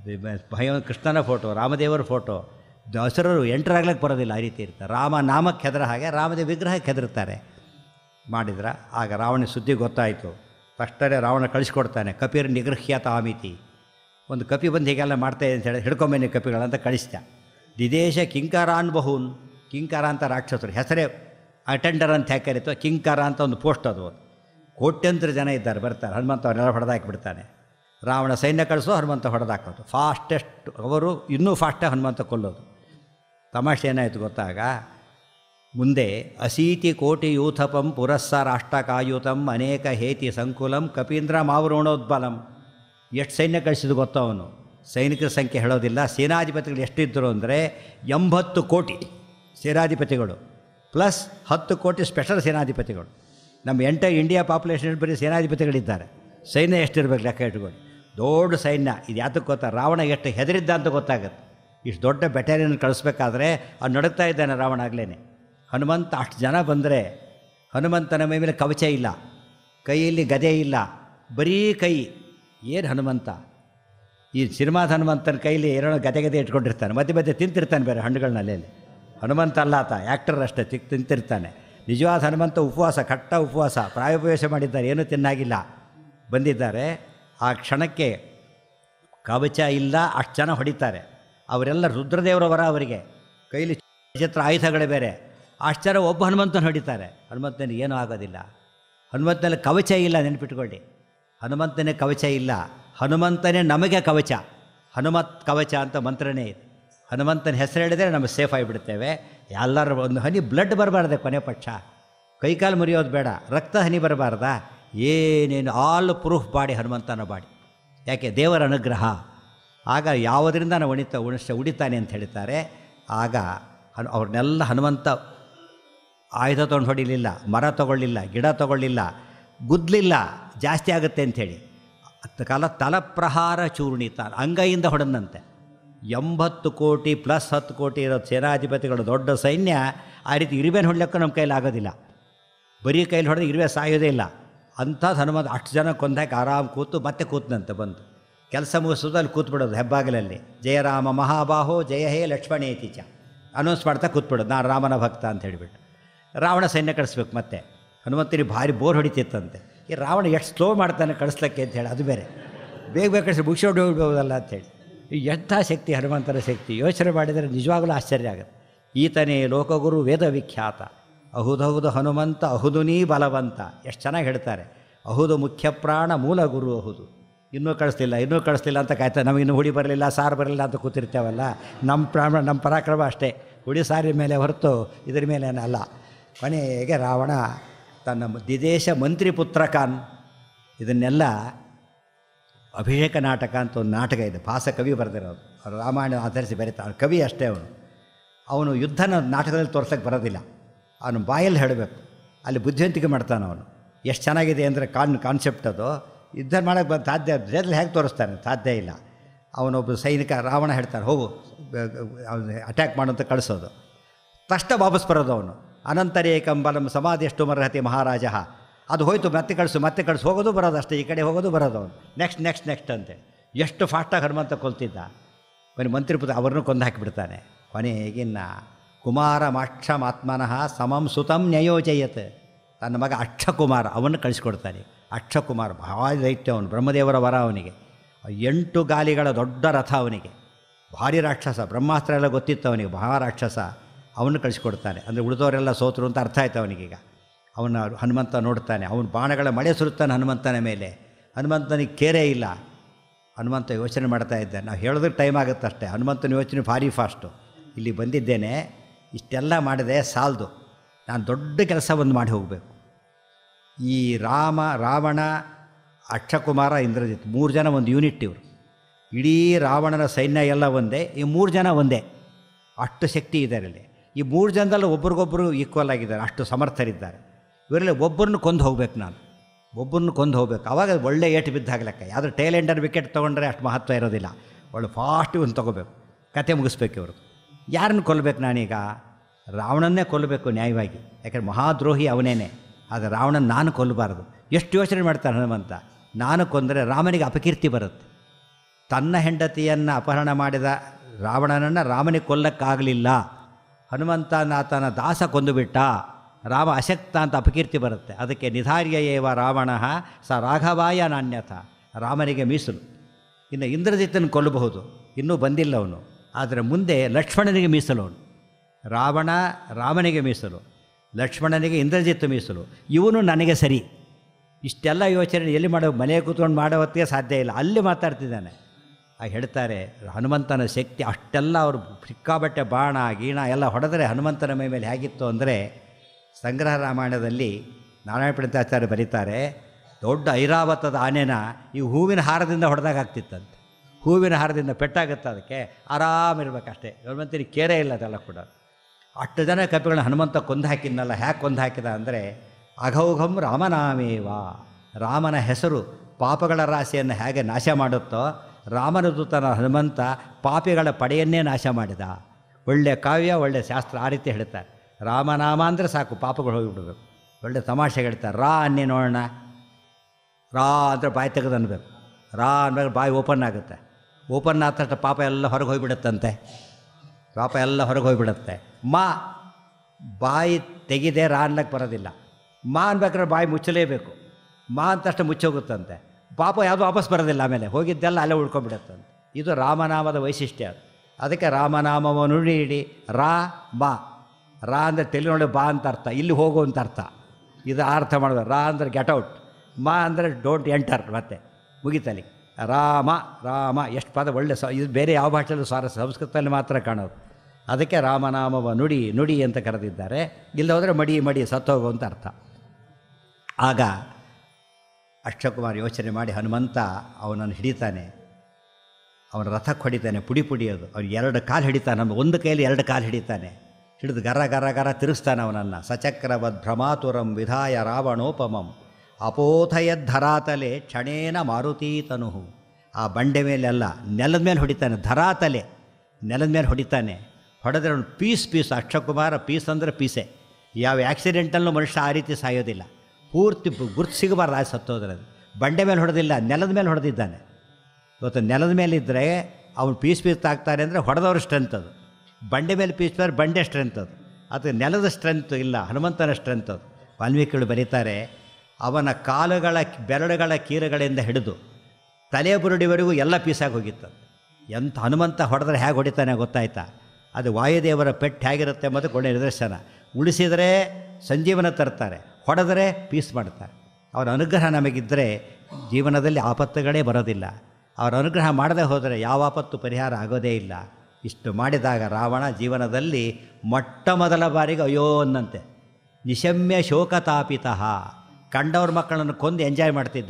ಕೃಷ್ಣನ ಫೋಟೋ, ರಾಮದೇವರ ಫೋಟೋ, ದಸರರು ಎಂಟರಾಗ್ಲಿಕ್ಕೆ ಬರೋದಿಲ್ಲ. ಆ ರೀತಿ ಇರ್ತಾರೆ. ರಾಮ ನಾಮಕ್ಕೆ ಹೆದರ ಹಾಗೆ ರಾಮದೇವ ವಿಗ್ರಹಕ್ಕೆ ಹೆದರ್ತಾರೆ. ಮಾಡಿದ್ರೆ ಆಗ ರಾವಣ ಸುದ್ದಿ ಗೊತ್ತಾಯಿತು. ತಕ್ಷಣ ರಾವಣ ಕಳಿಸ್ಕೊಡ್ತಾನೆ. ಕಪಿರ್ ನಿಗೃಹ್ಯ ತಾಮಿತಿ. ಒಂದು ಕಪಿ ಬಂದು ಹೀಗೆಲ್ಲ ಮಾಡ್ತಾಯಿದೆ ಅಂತ ಹೇಳಿ ಹಿಡ್ಕೊಂಬನ್ನಿ ಕಪಿಗಳಂತ ಕಳಿಸ್ತ. ದಿದೇಶ ಕಿಂಕರಾನ್ ಬಹೂನ್. ಕಿಂಕರ ಅಂತ ರಾಕ್ಷಸರು ಹೆಸರೇ ಅಟೆಂಡರ್ ಅಂತ ಯಾಕೆ ಕರೀತೋ, ಕಿಂಕರ ಅಂತ ಒಂದು ಪೋಸ್ಟ್ ಅದು. ಕೋಟ್ಯಂತರ ಜನ ಇದ್ದಾರೆ, ಬರ್ತಾರೆ. ಹನುಮಂತ ಅವನ್ನೆಲ್ಲ ಹೊಡೆದಾಕಿಬಿಡ್ತಾನೆ. ರಾವಣ ಸೈನ್ಯ ಕಳಿಸೋ, ಹನುಮಂತ ಹೊಡೆದಾಕೋದು. ಫಾಸ್ಟೆಸ್ಟ್. ಅವರು ಇನ್ನೂ ಫಾಸ್ಟಾಗಿ ಹನುಮಂತ ಕೊಲ್ಲೋದು. ತಮಾಷೆ ಏನಾಯಿತು ಗೊತ್ತಾಗ, ಮುಂದೆ ಅಸೀತಿ ಕೋಟಿ ಯೂಥಪಂ ಪುರಸ್ಸರಾಷ್ಟಕಾಯುತಂ ಅನೇಕ ಹೇತಿ ಸಂಕುಲಂ ಕಪೀಂದ್ರ ಮಾವರೋಣೋದ್ಬಲಂ. ಎಷ್ಟು ಸೈನ್ಯ ಕಳಿಸಿದ್ದು ಗೊತ್ತೋ ಅವನು. ಸೈನಿಕರ ಸಂಖ್ಯೆ ಹೇಳೋದಿಲ್ಲ. ಸೇನಾಧಿಪತಿಗಳು ಎಷ್ಟಿದ್ದರು ಅಂದರೆ 80 ಕೋಟಿ ಸೇನಾಧಿಪತಿಗಳು ಪ್ಲಸ್ 10 ಕೋಟಿ ಸ್ಪೆಷಲ್ ಸೇನಾಧಿಪತಿಗಳು. ನಮ್ಮ ಇಂಡಿಯಾ ಪಾಪ್ಯುಲೇಷನ್ ಬರೀ ಸೇನಾಧಿಪತಿಗಳಿದ್ದಾರೆ. ಸೈನ್ಯ ಎಷ್ಟಿರ್ಬೇಕು ಲೆಕ್ಕ ಇಟ್ಕೊಂಡು. ದೊಡ್ಡ ಸೈನ್ಯ. ಇದು ಯಾತಕ್ಕೆ ಗೊತ್ತಾ? ರಾವಣ ಎಷ್ಟು ಹೆದರಿದ್ದ ಅಂತ ಗೊತ್ತಾಗುತ್ತೆ. ಇಷ್ಟು ದೊಡ್ಡ ಬೆಟಾಲಿಯನ್ ಕಳಿಸ್ಬೇಕಾದ್ರೆ ಅವ್ನು ನಡುಗ್ತಾ ಇದ್ದಾನೆ ರಾವಣ ಆಗಲೇ. ಹನುಮಂತ ಅಷ್ಟು ಜನ ಬಂದರೆ ಹನುಮಂತನ ಮೇಲೆ ಕವಚ ಇಲ್ಲ, ಕೈಯಲ್ಲಿ ಗದೆ ಇಲ್ಲ, ಬರೀ ಕೈ. ಏನು ಹನುಮಂತ? ಈ ಸಿನಿಮಾದ ಹನುಮಂತನ ಕೈಲಿ ಏನೋ ಗದೆ ಇಟ್ಕೊಂಡಿರ್ತಾನೆ. ಮಧ್ಯೆ ಮಧ್ಯೆ ತಿಂತಿರ್ತಾನೆ ಬೇರೆ ಹಣ್ಣುಗಳನ್ನಲ್ಲಿ. ಹನುಮಂತ ಅಲ್ಲ ಆತ, ಆ್ಯಕ್ಟರ್ ಅಷ್ಟೇ. ತಿಂತಿರ್ತಾನೆ. ನಿಜವಾದ ಹನುಮಂತ ಉಪವಾಸ, ಕಟ್ಟ ಉಪವಾಸ, ಪ್ರಾಯೋಪವೇಶ ಮಾಡಿದ್ದಾರೆ. ಏನೂ ತಿನ್ನಾಗಿಲ್ಲ ಬಂದಿದ್ದಾರೆ. ಆ ಕ್ಷಣಕ್ಕೆ ಕವಚ ಇಲ್ಲ, ಅಷ್ಟು ಜನ ಹೊಡಿತಾರೆ. ಅವರೆಲ್ಲ ರುದ್ರದೇವರವರ. ಅವರಿಗೆ ಕೈಲಿ ಚಿತ್ರ ಆಯುಧಗಳೇ ಬೇರೆ. ಅಷ್ಟು ಜನ ಒಬ್ಬ ಹನುಮಂತನ ಹೊಡಿತಾರೆ. ಹನುಮಂತನಿಗೆ ಏನೂ ಆಗೋದಿಲ್ಲ. ಹನುಮಂತನಲ್ಲಿ ಕವಚ ಇಲ್ಲ, ನೆನಪಿಟ್ಕೊಳ್ಳಿ. ಹನುಮಂತನೇ ಕವಚ ಇಲ್ಲ, ಹನುಮಂತನೇ ನಮಗೆ ಕವಚ. ಹನುಮತ್ ಕವಚ ಅಂತ ಮಂತ್ರನೇ ಇದೆ. ಹನುಮಂತನ ಹೆಸರು ಹೇಳಿದರೆ ನಮಗೆ ಸೇಫ್ ಆಗಿಬಿಡ್ತೇವೆ. ಎಲ್ಲರ ಒಂದು ಹನಿ ಬ್ಲಡ್ ಬರಬಾರ್ದೆ ಕೊನೆ ಪಕ್ಷ. ಕೈಕಾಲು ಮುರಿಯೋದು ಬೇಡ, ರಕ್ತ ಹನಿ ಬರಬಾರ್ದಾ? ಏನೇನು ಆಲ್ ಪ್ರೂಫ್ ಬಾಡಿ ಹನುಮಂತನ ಬಾಡಿ. ಯಾಕೆ? ದೇವರ ಅನುಗ್ರಹ. ಆಗ ಯಾವುದರಿಂದ ನಾವು ಉಡಿತಾನೆ ಅಂತ ಹೇಳ್ತಾರೆ. ಆಗ ಅವ್ರನ್ನೆಲ್ಲ ಹನುಮಂತ ಆಯುಧ ತೊಗೊಂಡು ಹೊಡಿಲಿಲ್ಲ, ಮರ ತೊಗೊಳ್ಳಿಲ್ಲ, ಗಿಡ ತೊಗೊಳ್ಳಿಲ್ಲ, ಗುದ್ದಲಿಲ್ಲ, ಜಾಸ್ತಿ ಆಗುತ್ತೆ ಅಂಥೇಳಿ. ತಲಪ್ರಹಾರ ಚೂರ್ಣಿತ, ಅಂಗೈಯಿಂದ ಹೊಡೆದಂತೆ. 80 ಕೋಟಿ ಪ್ಲಸ್ 10 ಕೋಟಿ ಇರೋ ಸೇನಾಧಿಪತಿಗಳು, ದೊಡ್ಡ ಸೈನ್ಯ. ಆ ರೀತಿ ಇರುವೆನ ಹೊಡ್ಲಿಕ್ಕೂ ನಮ್ಮ ಕೈಲಿ ಆಗೋದಿಲ್ಲ. ಬರೀ ಕೈಲಿ ಹೊಡೆದ್ರೆ ಇರುವೆ ಸಾಯೋದೇ ಇಲ್ಲ. ಅಂಥದ್ದು ಹನುಮಂತ ಅಷ್ಟು ಜನ ಕೊಂದಾಕಿ ಆರಾಮ್ ಕೂತು ಮತ್ತೆ ಕೂತನಂತೆ. ಬಂದು ಕೆಲಸ ಮುಗಿಸೋದಲ್ಲಿ ಕೂತ್ಬಿಡೋದು ಹೆಬ್ಬಾಗಿಲಲ್ಲಿ. ಜಯರಾಮ ಮಹಾಬಾಹೋ ಜಯ ಹೇ ಲಕ್ಷ್ಮಣೇತಿಚ ಅನೌನ್ಸ್ ಮಾಡ್ತಾ ಕೂತ್ಬಿಡೋದು, ನಾನು ರಾಮನ ಭಕ್ತ ಅಂತ ಹೇಳಿಬಿಟ್ಟು. ರಾವಣ ಸೈನ್ಯ ಕಳಿಸ್ಬೇಕು. ಮತ್ತೆ ಹನುಮಂತನಿಗೆ ಭಾರಿ ಬೋರ್ ಹೊಡಿತಿತ್ತಂತೆ. ಈ ರಾವಣ ಎಷ್ಟು ಸ್ಲೋ ಮಾಡ್ತಾನೆ ಕಳಿಸ್ಲಿಕ್ಕೆ ಅಂತ ಹೇಳಿ. ಅದು ಬೇರೆ ಬೇಗ ಕಳಿಸಿ ಮುಗಿಸೋಡು ಹೋಗ್ಬೋದಲ್ಲ ಅಂಥೇಳಿ. ಎಂಥ ಶಕ್ತಿ ಹನುಮಂತನ ಶಕ್ತಿ! ಯೋಚನೆ ಮಾಡಿದರೆ ನಿಜವಾಗಲೂ ಆಶ್ಚರ್ಯ ಆಗುತ್ತೆ. ಈತನೇ ಲೋಕಗುರು ವೇದ ವಿಖ್ಯಾತ. ಅಹುದಹುದು ಹನುಮಂತ ಅಹುದು ನೀ ಬಲವಂತ. ಎಷ್ಟು ಚೆನ್ನಾಗಿ ಹೇಳ್ತಾರೆ. ಅಹುದು ಮುಖ್ಯ ಪ್ರಾಣ ಮೂಲ ಗುರು ಅಹುದು. ಇನ್ನೂ ಕಳಿಸ್ಲಿಲ್ಲ ಅಂತ ಕಾಯ್ತಾ. ನಮಗಿನ್ನೂ ಹುಡಿ ಬರಲಿಲ್ಲ, ಸಾರು ಬರಲಿಲ್ಲ ಅಂತ ಕೂತಿರ್ತೇವಲ್ಲ. ನಮ್ಮ ಪರಾಕ್ರಮ ಅಷ್ಟೇ, ಹುಡಿ ಸಾರಿನ ಮೇಲೆ ಹೊರತು ಇದ್ರ ಮೇಲೆ ಅಲ್ಲ. ಕೊನೆಗೆ ರಾವಣ ತನ್ನ ದಿದೇಶ ಮಂತ್ರಿ ಪುತ್ರಕಾನ್, ಇದನ್ನೆಲ್ಲ ಅಭಿಷೇಕ ನಾಟಕ ಅಂತ ಒಂದು ನಾಟಕ ಇದೆ, ಭಾಸ ಕವಿ ಬರೆದಿರೋದು. ಅವರು ರಾಮಾಯಣ ಆಧರಿಸಿ ಬರೀತಾರೆ, ಕವಿ ಅಷ್ಟೇ ಅವನು ಯುದ್ಧನ ನಾಟಕದಲ್ಲಿ ತೋರ್ಸೋಕ್ಕೆ ಬರೋದಿಲ್ಲ, ಅವನು ಬಾಯಲ್ಲಿ ಹೇಳಬೇಕು, ಅಲ್ಲಿ ಬುದ್ಧಿವಂತಿಕೆ ಮಾಡ್ತಾನೆ ಅವನು. ಎಷ್ಟು ಚೆನ್ನಾಗಿದೆ ಅಂದರೆ ಕಾನ್ಸೆಪ್ಟ್ ಅದು. ಯುದ್ಧ ಮಾಡೋಕ್ಕೆ ಸಾಧ್ಯ, ಜೊತೆಲಿ ಹೇಗೆ ತೋರಿಸ್ತಾನೆ, ಸಾಧ್ಯ ಇಲ್ಲ. ಅವನೊಬ್ಬ ಸೈನಿಕ ರಾವಣ ಹೇಳ್ತಾನೆ ಹೋಗು ಅಟ್ಯಾಕ್ ಮಾಡೋಂತ ಕಳಿಸೋದು, ತಕ್ಷಣ ವಾಪಸ್ ಬರೋದು ಅವನು. ಅನಂತರೇಕಂ ಬಲಂ ಸಮಾಧಿಷ್ಟು ಮರ್ಹತಿ ಮಹಾರಾಜ, ಅದು ಹೋಯ್ತು ಮತ್ತೆ ಕಳಿಸು ಹೋಗೋದು ಬರೋದು ಅಷ್ಟೇ, ಈ ಕಡೆ ಹೋಗೋದು ಬರೋದು ಅವನು. ನೆಕ್ಸ್ಟ್ ಅಂತೆ. ಎಷ್ಟು ಫಾಸ್ಟಾಗಿ ಹನುಮಂತ ಕೊಲ್ತಿದ್ದ. ಕೊನೆ ಮಂತ್ರಿಪುತ್ರ ಅವ್ರನ್ನೂ ಕೊಂದು ಹಾಕಿಬಿಡ್ತಾನೆ. ಕೊನೆಗಿನ್ನ ಕುಮಾರ ಮಾಕ್ಷಮಾತ್ಮನಃ ಸಮಂ ಸುತಂ ನ್ಯಯೋಜಯತ್, ತನ್ನ ಮಗ ಅಕ್ಷಕುಮಾರ ಅವನ್ನು ಕಳಿಸ್ಕೊಡ್ತಾನೆ. ಅಕ್ಷಕುಮಾರ ಭಾಳ ದೈತ್ಯ ಅವನು, ಬ್ರಹ್ಮದೇವರ ವರ ಅವನಿಗೆ. 8 ಗಾಲಿಗಳ ದೊಡ್ಡ ರಥ ಅವನಿಗೆ, ಭಾರಿ ರಾಕ್ಷಸ, ಬ್ರಹ್ಮಾಸ್ತ್ರ ಎಲ್ಲ ಗೊತ್ತಿತ್ತು ಅವನಿಗೆ, ಮಹಾರಾಕ್ಷಸ. ಅವನು ಕಳಿಸ್ಕೊಡ್ತಾನೆ. ಅಂದರೆ ಉಳಿದವರೆಲ್ಲ ಸೋತರು ಅಂತ ಅರ್ಥ ಆಯ್ತು ಅವನಿಗೀಗ. ಅವನ ಹನುಮಂತ ನೋಡ್ತಾನೆ, ಅವನ ಬಾಣಗಳ ಮಳೆ ಸುರುತ್ತಾನೆ ಹನುಮಂತನ ಮೇಲೆ. ಹನುಮಂತನಿಗೆ ಕೇರೇ ಇಲ್ಲ. ಹನುಮಂತ ಯೋಚನೆ ಮಾಡ್ತಾ ಇದ್ದೆ, ನಾವು ಹೇಳೋದಕ್ಕೆ ಟೈಮ್ ಆಗುತ್ತೆ ಅಷ್ಟೇ. ಹನುಮಂತನ ಯೋಚನೆ ಭಾರಿ ಫಾಸ್ಟು. ಇಲ್ಲಿ ಬಂದಿದ್ದೇನೆ, ಇಷ್ಟೆಲ್ಲ ಮಾಡಿದೆ ಸಾಲದು, ನಾನು ದೊಡ್ಡ ಕೆಲಸ ಒಂದು ಮಾಡಿ ಹೋಗಬೇಕು. ಈ ರಾವಣ, ಅಕ್ಷಕುಮಾರ, ಇಂದ್ರಜಿತ್ 3 ಜನ ಒಂದು ಯೂನಿಟ್ ಇವರು. ಇಡೀ ರಾವಣನ ಸೈನ್ಯ ಎಲ್ಲ ಒಂದೇ, ಈ 3 ಜನ ಒಂದೇ, ಅಷ್ಟು ಶಕ್ತಿ ಇದ್ದಾರೆ ಇಲ್ಲಿ. ಈ 3 ಜನದಲ್ಲಿ ಒಬ್ರಿಗೊಬ್ಬರು ಈಕ್ವಲ್ ಆಗಿದ್ದಾರೆ, ಅಷ್ಟು ಸಮರ್ಥರಿದ್ದಾರೆ. ಇವರಲ್ಲಿ ಒಬ್ಬರನ್ನು ಕೊಂದು ಹೋಗ್ಬೇಕು, ಒಬ್ಬರನ್ನು ಕೊಂದು ಹೋಗ್ಬೇಕು. ಆವಾಗ ಒಳ್ಳೆ ಏಟು ಬಿದ್ದಾಗ ಲೆಕ್ಕ. ಯಾವುದೋ ಟೈಲೆಂಡರ್ ವಿಕೆಟ್ ತೊಗೊಂಡ್ರೆ ಅಷ್ಟು ಮಹತ್ವ ಇರೋದಿಲ್ಲ, ಒಳ್ಳೆ ಫಾಸ್ಟ್ ಒಂದು ತೊಗೋಬೇಕು, ಕತೆ ಮುಗಿಸ್ಬೇಕು ಇವರು. ಯಾರನ್ನು ಕೊಲ್ಲಬೇಕು ನಾನೀಗ? ರಾವಣನ್ನೇ ಕೊಲ್ಲಬೇಕು ನ್ಯಾಯವಾಗಿ, ಯಾಕಂದರೆ ಮಹಾದ್ರೋಹಿ ಅವನೇನೆ. ಆದರೆ ರಾವಣನ ನಾನು ಕೊಲ್ಲಬಾರ್ದು. ಎಷ್ಟು ಯೋಚನೆ ಮಾಡ್ತಾನೆ ಹನುಮಂತ, ನಾನು ಕೊಂದರೆ ರಾಮನಿಗೆ ಅಪಕೀರ್ತಿ ಬರುತ್ತೆ. ತನ್ನ ಹೆಂಡತಿಯನ್ನು ಅಪಹರಣ ಮಾಡಿದ ರಾವಣನನ್ನು ರಾಮನಿಗೆ ಕೊಲ್ಲಕ್ಕಾಗಲಿಲ್ಲ, ಹನುಮಂತನ ದಾಸ ಕೊಂದುಬಿಟ್ಟ, ರಾಮ ಅಶಕ್ತ ಅಂತ ಅಪಕೀರ್ತಿ ಬರುತ್ತೆ. ಅದಕ್ಕೆ ನಿಧಾರ್ಯ ಏವ ರಾವಣ ಸ ರಾಘವಾಯ ನಾಣ್ಯಥ, ರಾಮನಿಗೆ ಮೀಸಲು. ಇನ್ನು ಇಂದ್ರಜಿತ್ತನ್ನು ಕೊಲ್ಲಬಹುದು, ಇನ್ನೂ ಬಂದಿಲ್ಲ ಅವನು. ಆದರೆ ಮುಂದೆ ಲಕ್ಷ್ಮಣನಿಗೆ ಮೀಸಲು ಅವನು. ರಾವಣ ರಾಮನಿಗೆ ಮೀಸಲು, ಲಕ್ಷ್ಮಣನಿಗೆ ಇಂದ್ರಜಿತ್ತು ಮೀಸಲು, ಇವನು ನನಗೆ ಸರಿ. ಇಷ್ಟೆಲ್ಲ ಯೋಚನೆ ಎಲ್ಲಿ ಮನೆ ಕೂತ್ಕೊಂಡು ಮಾಡೋ ಹೊತ್ತಿಗೆ ಸಾಧ್ಯ ಇಲ್ಲ, ಅಲ್ಲಿ ಮಾತಾಡ್ತಿದ್ದಾನೆ. ಆಗ ಹೇಳ್ತಾರೆ, ಹನುಮಂತನ ಶಕ್ತಿ ಅಷ್ಟೆಲ್ಲ ಅವರು ಸಿಕ್ಕಾಬಟ್ಟೆ ಬಾಣ ಗೀಣ ಎಲ್ಲ ಹೊಡೆದರೆ ಹನುಮಂತನ ಮೈ ಮೇಲೆ ಹೇಗಿತ್ತು ಅಂದರೆ, ಸಂಗ್ರಹ ರಾಮಾಯಣದಲ್ಲಿ ನಾರಾಯಣ ಪಂಡಿತಾಚಾರ್ಯ ಬರೀತಾರೆ, ದೊಡ್ಡ ಐರಾವತದ ಆನೆನ ಈ ಹೂವಿನ ಹಾರದಿಂದ ಹೊಡೆದಾಗ ಆಗ್ತಿತ್ತಂತೆ. ಹೂವಿನ ಹಾರದಿಂದ ಪೆಟ್ಟಾಗುತ್ತೆ, ಅದಕ್ಕೆ ಆರಾಮಿರ್ಬೇಕಷ್ಟೇ. ಹನುಮಂತನಿಗೆ ಕೇರೇ ಇಲ್ಲ ಅದೆಲ್ಲ ಕೂಡ. ಅಷ್ಟು ಜನ ಕಪಿಗಳನ್ನ ಹನುಮಂತ ಕೊಂದು ಹಾಕಿದ್ನಲ್ಲ, ಹ್ಯಾಕೆ ಕೊಂದು ಹಾಕಿದ ಅಂದರೆ, ಅಘೌಘಂ ರಾಮನಾಮೇವ, ರಾಮನ ಹೆಸರು ಪಾಪಗಳ ರಾಶಿಯನ್ನು ಹೇಗೆ ನಾಶ ಮಾಡುತ್ತೋ, ರಾಮನ ದೂತನ ಹನುಮಂತ ಪಾಪಿಗಳ ಪಡೆಯನ್ನೇ ನಾಶ ಮಾಡಿದ. ಒಳ್ಳೆಯ ಕಾವ್ಯ, ಒಳ್ಳೆಯ ಶಾಸ್ತ್ರ, ಆ ರೀತಿ ಹೇಳ್ತಾರೆ. ರಾಮನಾಮ ಅಂದರೆ ಸಾಕು, ಪಾಪಗಳು ಹೋಗಿಬಿಡ್ಬೇಕು. ಒಳ್ಳೆ ತಮಾಷೆ ಹೇಳ್ತಾರೆ. ರಾ ಅನ್ನಿ ನೋಡೋಣ, ರಾ ಅಂದರೆ ಬಾಯಿ ತೆಗೆದು ಅನ್ಬೇಕು. ರಾ ಅಂದಾಗ ಬಾಯಿ ಓಪನ್ ಆಗುತ್ತೆ. ಓಪನ್ ಆದ ತಕ್ಷಣ ಪಾಪ ಎಲ್ಲ ಹೊರಗೆ ಹೋಗಿಬಿಡುತ್ತಂತೆ, ಪಾಪ ಎಲ್ಲ ಹೊರಗೆ ಹೋಗಿಬಿಡುತ್ತೆ. ಮಾ ಬಾಯಿ ತೆಗಿದೆ, ರಾ ಅನ್ಲಕ್ಕೆ ಬರೋದಿಲ್ಲ. ಮಾ ಅನ್ಬೇಕಾದ್ರೆ ಬಾಯಿ ಮುಚ್ಚಲೇಬೇಕು. ಮಾ ಅಂತ ತಕ್ಷಣ ಮುಚ್ಚೋಗುತ್ತಂತೆ, ಪಾಪ ಯಾವುದೂ ವಾಪಸ್ ಬರೋದಿಲ್ಲ, ಆಮೇಲೆ ಹೋಗಿದ್ದೆಲ್ಲ ಅಲ್ಲೇ ಉಳ್ಕೊಂಡ್ಬಿಡುತ್ತಂತೆ. ಇದು ರಾಮನಾಮದ ವೈಶಿಷ್ಟ್ಯ. ಅದಕ್ಕೆ ರಾಮನಾಮವ ನುಡಿ ರಾ ಬಾ. ರಾ ಅಂದರೆ ತೆಲಿ ನೋಡಿ ಬಾ ಅಂತ ಅರ್ಥ, ಇಲ್ಲಿ ಹೋಗು ಅಂತ ಅರ್ಥ. ಇದು ಅರ್ಥ ಮಾಡೋದು. ರಾ ಅಂದರೆ ಗೆಟ್ ಔಟ್, ಮಾ ಅಂದರೆ ಡೋಂಟ್ ಎಂಟರ್, ಮತ್ತೆ ಮುಗಿತಲ್ಲಿ. ರಾಮ ರಾಮ ಎಷ್ಟು ಪದ ಒಳ್ಳೆ ಇದು ಬೇರೆ ಯಾವ ಭಾಷೆಯಲ್ಲೂ ಸಂಸ್ಕೃತದಲ್ಲಿ ಮಾತ್ರ ಕಾಣೋದು. ಅದಕ್ಕೆ ರಾಮನಾಮವ ನುಡಿ ಅಂತ ಕರೆದಿದ್ದಾರೆ. ಇಲ್ಲ ಹೋದರೆ ಮಡಿ ಸತ್ತೋಗು ಅಂತ ಅರ್ಥ. ಆಗ ಅಕ್ಷಕುಮಾರ್ ಯೋಚನೆ ಮಾಡಿ ಹನುಮಂತ ಅವನನ್ನು ಹಿಡಿತಾನೆ, ಅವನ ರಥಕ್ಕೆ ಹೊಡಿತಾನೆ, ಪುಡಿ ಅದು. ಅವ್ನು 2 ಕಾಲು ಹಿಡಿತಾನೆ, ಒಂದು ಕೈಯಲ್ಲಿ 2 ಕಾಲು ಹಿಡಿತಾನೆ. ಹಿಡಿದು ಗರ ತಿರುಗಿಸ್ತಾನೆ ಅವನನ್ನು. ಸಚಕ್ರವದ್ ಭ್ರಮಾತುರಂ ವಿಧಾಯ ರಾವಣೋಪಮಂ ಅಪೋಥಯದ್ಧರಾತಲೆ ಕ್ಷಣೇನ ಮಾರುತೀತನು. ಆ ಬಂಡೆ ಮೇಲೆಲ್ಲ ನೆಲದ ಮೇಲೆ ಹೊಡಿತಾನೆ, ಧರಾತಲೆ ನೆಲದ ಮೇಲೆ ಹೊಡಿತಾನೆ. ಹೊಡೆದ್ರೆ ಅವನು ಪೀಸ್. ಅಕ್ಷಕುಮಾರ ಪೀಸ್ ಅಂದರೆ ಪೀಸೆ. ಯಾವ ಆ್ಯಕ್ಸಿಡೆಂಟಲ್ಲೂ ಮನುಷ್ಯ ಆ ರೀತಿ ಸಾಯೋದಿಲ್ಲ, ಪೂರ್ತಿ ಗುರ್ತು ಸಿಗಬಾರ್ದು, ಆ ಸತ್ತೋದ್ರೆ. ಬಂಡೆ ಮೇಲೆ ಹೊಡೆದಿಲ್ಲ, ನೆಲದ ಮೇಲೆ ಹೊಡೆದಿದ್ದಾನೆ. ಇವತ್ತು ನೆಲದ ಮೇಲಿದ್ದರೆ ಅವನು ಪೀಸ್ ತಾಗ್ತಾನೆ ಅಂದರೆ ಹೊಡೆದವ್ರ ಸ್ಟ್ರೆಂತ್ ಅದು. ಬಂಡೆ ಮೇಲೆ ಪೀಸ್ ಬಂಡೆ ಸ್ಟ್ರೆಂತ್ ಅದು. ಅದು ನೆಲದ ಸ್ಟ್ರೆಂತ್ ಇಲ್ಲ, ಹನುಮಂತನ ಸ್ಟ್ರೆಂತ್ ಅದು. ವಾಲ್ಮೀಕಿಗಳು ಬರೀತಾರೆ, ಅವನ ಕಾಲುಗಳ ಬೆರಳುಗಳ ಕೀರುಗಳಿಂದ ಹಿಡಿದು ತಲೆ ಬುರುಡಿವರೆಗೂ ಎಲ್ಲ ಪೀಸಾಗಿ ಹೋಗಿತ್ತು. ಎಂಥ ಹನುಮಂತ ಹೊಡೆದ್ರೆ ಹೇಗೆ ಹೊಡಿತಾನೆ ಗೊತ್ತಾಯ್ತಾ? ಅದು ವಾಯುದೇವರ ಪೆಟ್ಟು ಹೇಗಿರುತ್ತೆ ಎಂಬುದು ಒಳ್ಳೆಯ ನಿದರ್ಶನ. ಉಳಿಸಿದರೆ ಸಂಜೀವನ ತರ್ತಾರೆ, ಹೊಡೆದರೆ ಪೀಸ್ ಮಾಡ್ತಾರೆ. ಅವರ ಅನುಗ್ರಹ ನಮಗಿದ್ದರೆ ಜೀವನದಲ್ಲಿ ಆಪತ್ತುಗಳೇ ಬರೋದಿಲ್ಲ. ಅವರ ಅನುಗ್ರಹ ಮಾಡದೆ ಹೋದರೆ ಯಾವ ಆಪತ್ತು ಪರಿಹಾರ ಆಗೋದೇ ಇಲ್ಲ. ಇಷ್ಟು ಮಾಡಿದಾಗ ರಾವಣ ಜೀವನದಲ್ಲಿ ಮೊಟ್ಟ ಮೊದಲ ಬಾರಿಗೆ ಅಯ್ಯೋ ಅನ್ನಂತೆ. ನಿಶಮ್ಯ ಶೋಕತಾಪಿತಃ, ಕಂಡವ್ರ ಮಕ್ಕಳನ್ನು ಕೊಂದು ಎಂಜಾಯ್ ಮಾಡ್ತಿದ್ದ,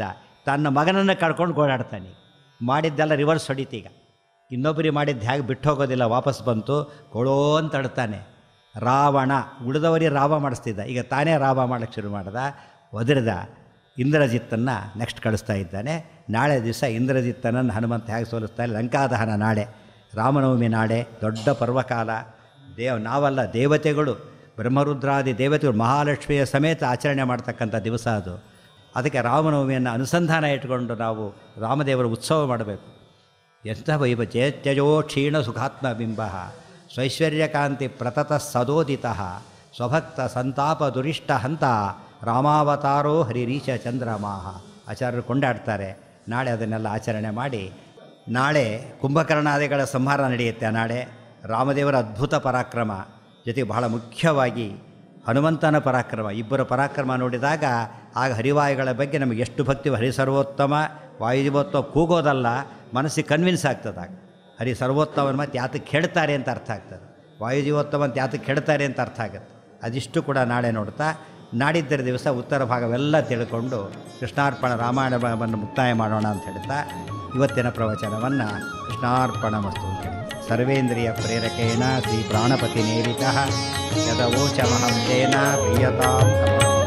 ತನ್ನ ಮಗನನ್ನು ಕಳ್ಕೊಂಡು ಗೋಳಾಡ್ತಾನೆ. ಮಾಡಿದ್ದೆಲ್ಲ ರಿವರ್ಸ್ ಹೊಡಿತೀಗ. ಇನ್ನೊಬ್ಬರಿಗೆ ಮಾಡಿದ್ದು ಹೇಗೆ ಬಿಟ್ಟು ಹೋಗೋದಿಲ್ಲ, ವಾಪಸ್ ಬಂತು ಕೊಳೋ ಅಂತ ಅಡ್ತಾನೆ. ರಾವಣ ಉಳಿದವರಿಗೆ ರಾವ ಮಾಡಿಸ್ತಿದ್ದ, ಈಗ ತಾನೇ ರಾವ ಮಾಡೋಕ್ಕೆ ಶುರು ಮಾಡ್ದ. ಒದರಿದ ಇಂದ್ರಜಿತ್ತನ್ನು ನೆಕ್ಸ್ಟ್ ಕಳಿಸ್ತಾ ಇದ್ದಾನೆ. ನಾಳೆ ದಿವಸ ಇಂದ್ರಜಿತ್ತನನ್ನು ಹನುಮಂತ ಹೇಗೆ ಸೋಲಿಸ್ತಾನೆ. ಲಂಕಾದಹನ ನಾಳೆ, ರಾಮನವಮಿ ನಾಳೆ, ದೊಡ್ಡ ಪರ್ವಕಾಲ. ನಾವಲ್ಲ, ದೇವತೆಗಳು, ಬ್ರಹ್ಮರುದ್ರಾದಿ ದೇವತೆಗಳು ಮಹಾಲಕ್ಷ್ಮಿಯ ಸಮೇತ ಆಚರಣೆ ಮಾಡ್ತಕ್ಕಂಥ ದಿವಸ ಅದು. ಅದಕ್ಕೆ ರಾಮನವಮಿಯನ್ನು ಅನುಸಂಧಾನ ಇಟ್ಕೊಂಡು ನಾವು ರಾಮದೇವರ ಉತ್ಸವ ಮಾಡಬೇಕು. ಎಂಥ ವೈಭವ! ಚೇತ್ಯಜೋ ಕ್ಷೀಣ ಸುಖಾತ್ಮ ಬಿಂಬ ಸ್ವೈಶ್ವರ್ಯಕಾಂತಿ ಪ್ರತತ ಸದೋದಿತ ಸ್ವಭಕ್ತ ಸಂತಾಪ ದುರಿಷ್ಟ ಹಂತ ರಾಮಾವತಾರೋ ಹರಿರೀಶ ಚಂದ್ರಮಾಹ. ಆಚಾರ್ಯರು ಕೊಂಡಾಡ್ತಾರೆ. ನಾಳೆ ಅದನ್ನೆಲ್ಲ ಆಚರಣೆ ಮಾಡಿ, ನಾಳೆ ಕುಂಭಕರ್ಣಾದಿಗಳ ಸಂಹಾರ ನಡೆಯುತ್ತೆ. ನಾಳೆ ರಾಮದೇವರ ಅದ್ಭುತ ಪರಾಕ್ರಮ ಜೊತೆಗೆ ಬಹಳ ಮುಖ್ಯವಾಗಿ ಹನುಮಂತನ ಪರಾಕ್ರಮ, ಇಬ್ಬರ ಪರಾಕ್ರಮ ನೋಡಿದಾಗ ಆಗ ಹರಿವಾಯುಗಳ ಬಗ್ಗೆ ನಮಗೆ ಎಷ್ಟು ಭಕ್ತಿ. ಹರಿ ಸರ್ವೋತ್ತಮ ವಾಯುದೇವೋತ್ತಮ ಕೂಗೋದಲ್ಲ, ಮನಸ್ಸಿಗೆ ಕನ್ವಿನ್ಸ್ ಆಗ್ತದಾಗ. ಹರಿ ಸರ್ವೋತ್ತಮನ ಮತ್ತು ಯಾತಕ್ಕೆ ಹೇಳ್ತಾರೆ ಅಂತ ಅರ್ಥ ಆಗ್ತದೆ, ವಾಯುಜೀವೋತ್ತಮ ಅಂತ ಯಾತಕ್ಕೆ ಹೇಳ್ತಾರೆ ಅಂತ ಅರ್ಥ ಆಗುತ್ತೆ. ಅದಿಷ್ಟು ಕೂಡ ನಾಳೆ ನೋಡ್ತಾ, ನಾಡಿದ್ದರ ದಿವಸ ಉತ್ತರ ಭಾಗವೆಲ್ಲ ತಿಳ್ಕೊಂಡು ಕೃಷ್ಣಾರ್ಪಣ ರಾಮಾಯಣವನ್ನು ಮುಕ್ತಾಯ ಮಾಡೋಣ ಅಂತ ಹೇಳ್ತಾ ಇವತ್ತಿನ ಪ್ರವಚನವನ್ನು ಕೃಷ್ಣಾರ್ಪಣ ಮಸ್ತು ಅಂತ ಹೇಳಿ ಸರ್ವೇಂದ್ರಿಯ ಪ್ರೇರಕೇಣ ಶ್ರೀ ಪ್ರಾಣಪತಿ ನೇರಿತಃ ಯದವೋಚಮಹಂ ತೇನ ಪ್ರಿಯತಾಂ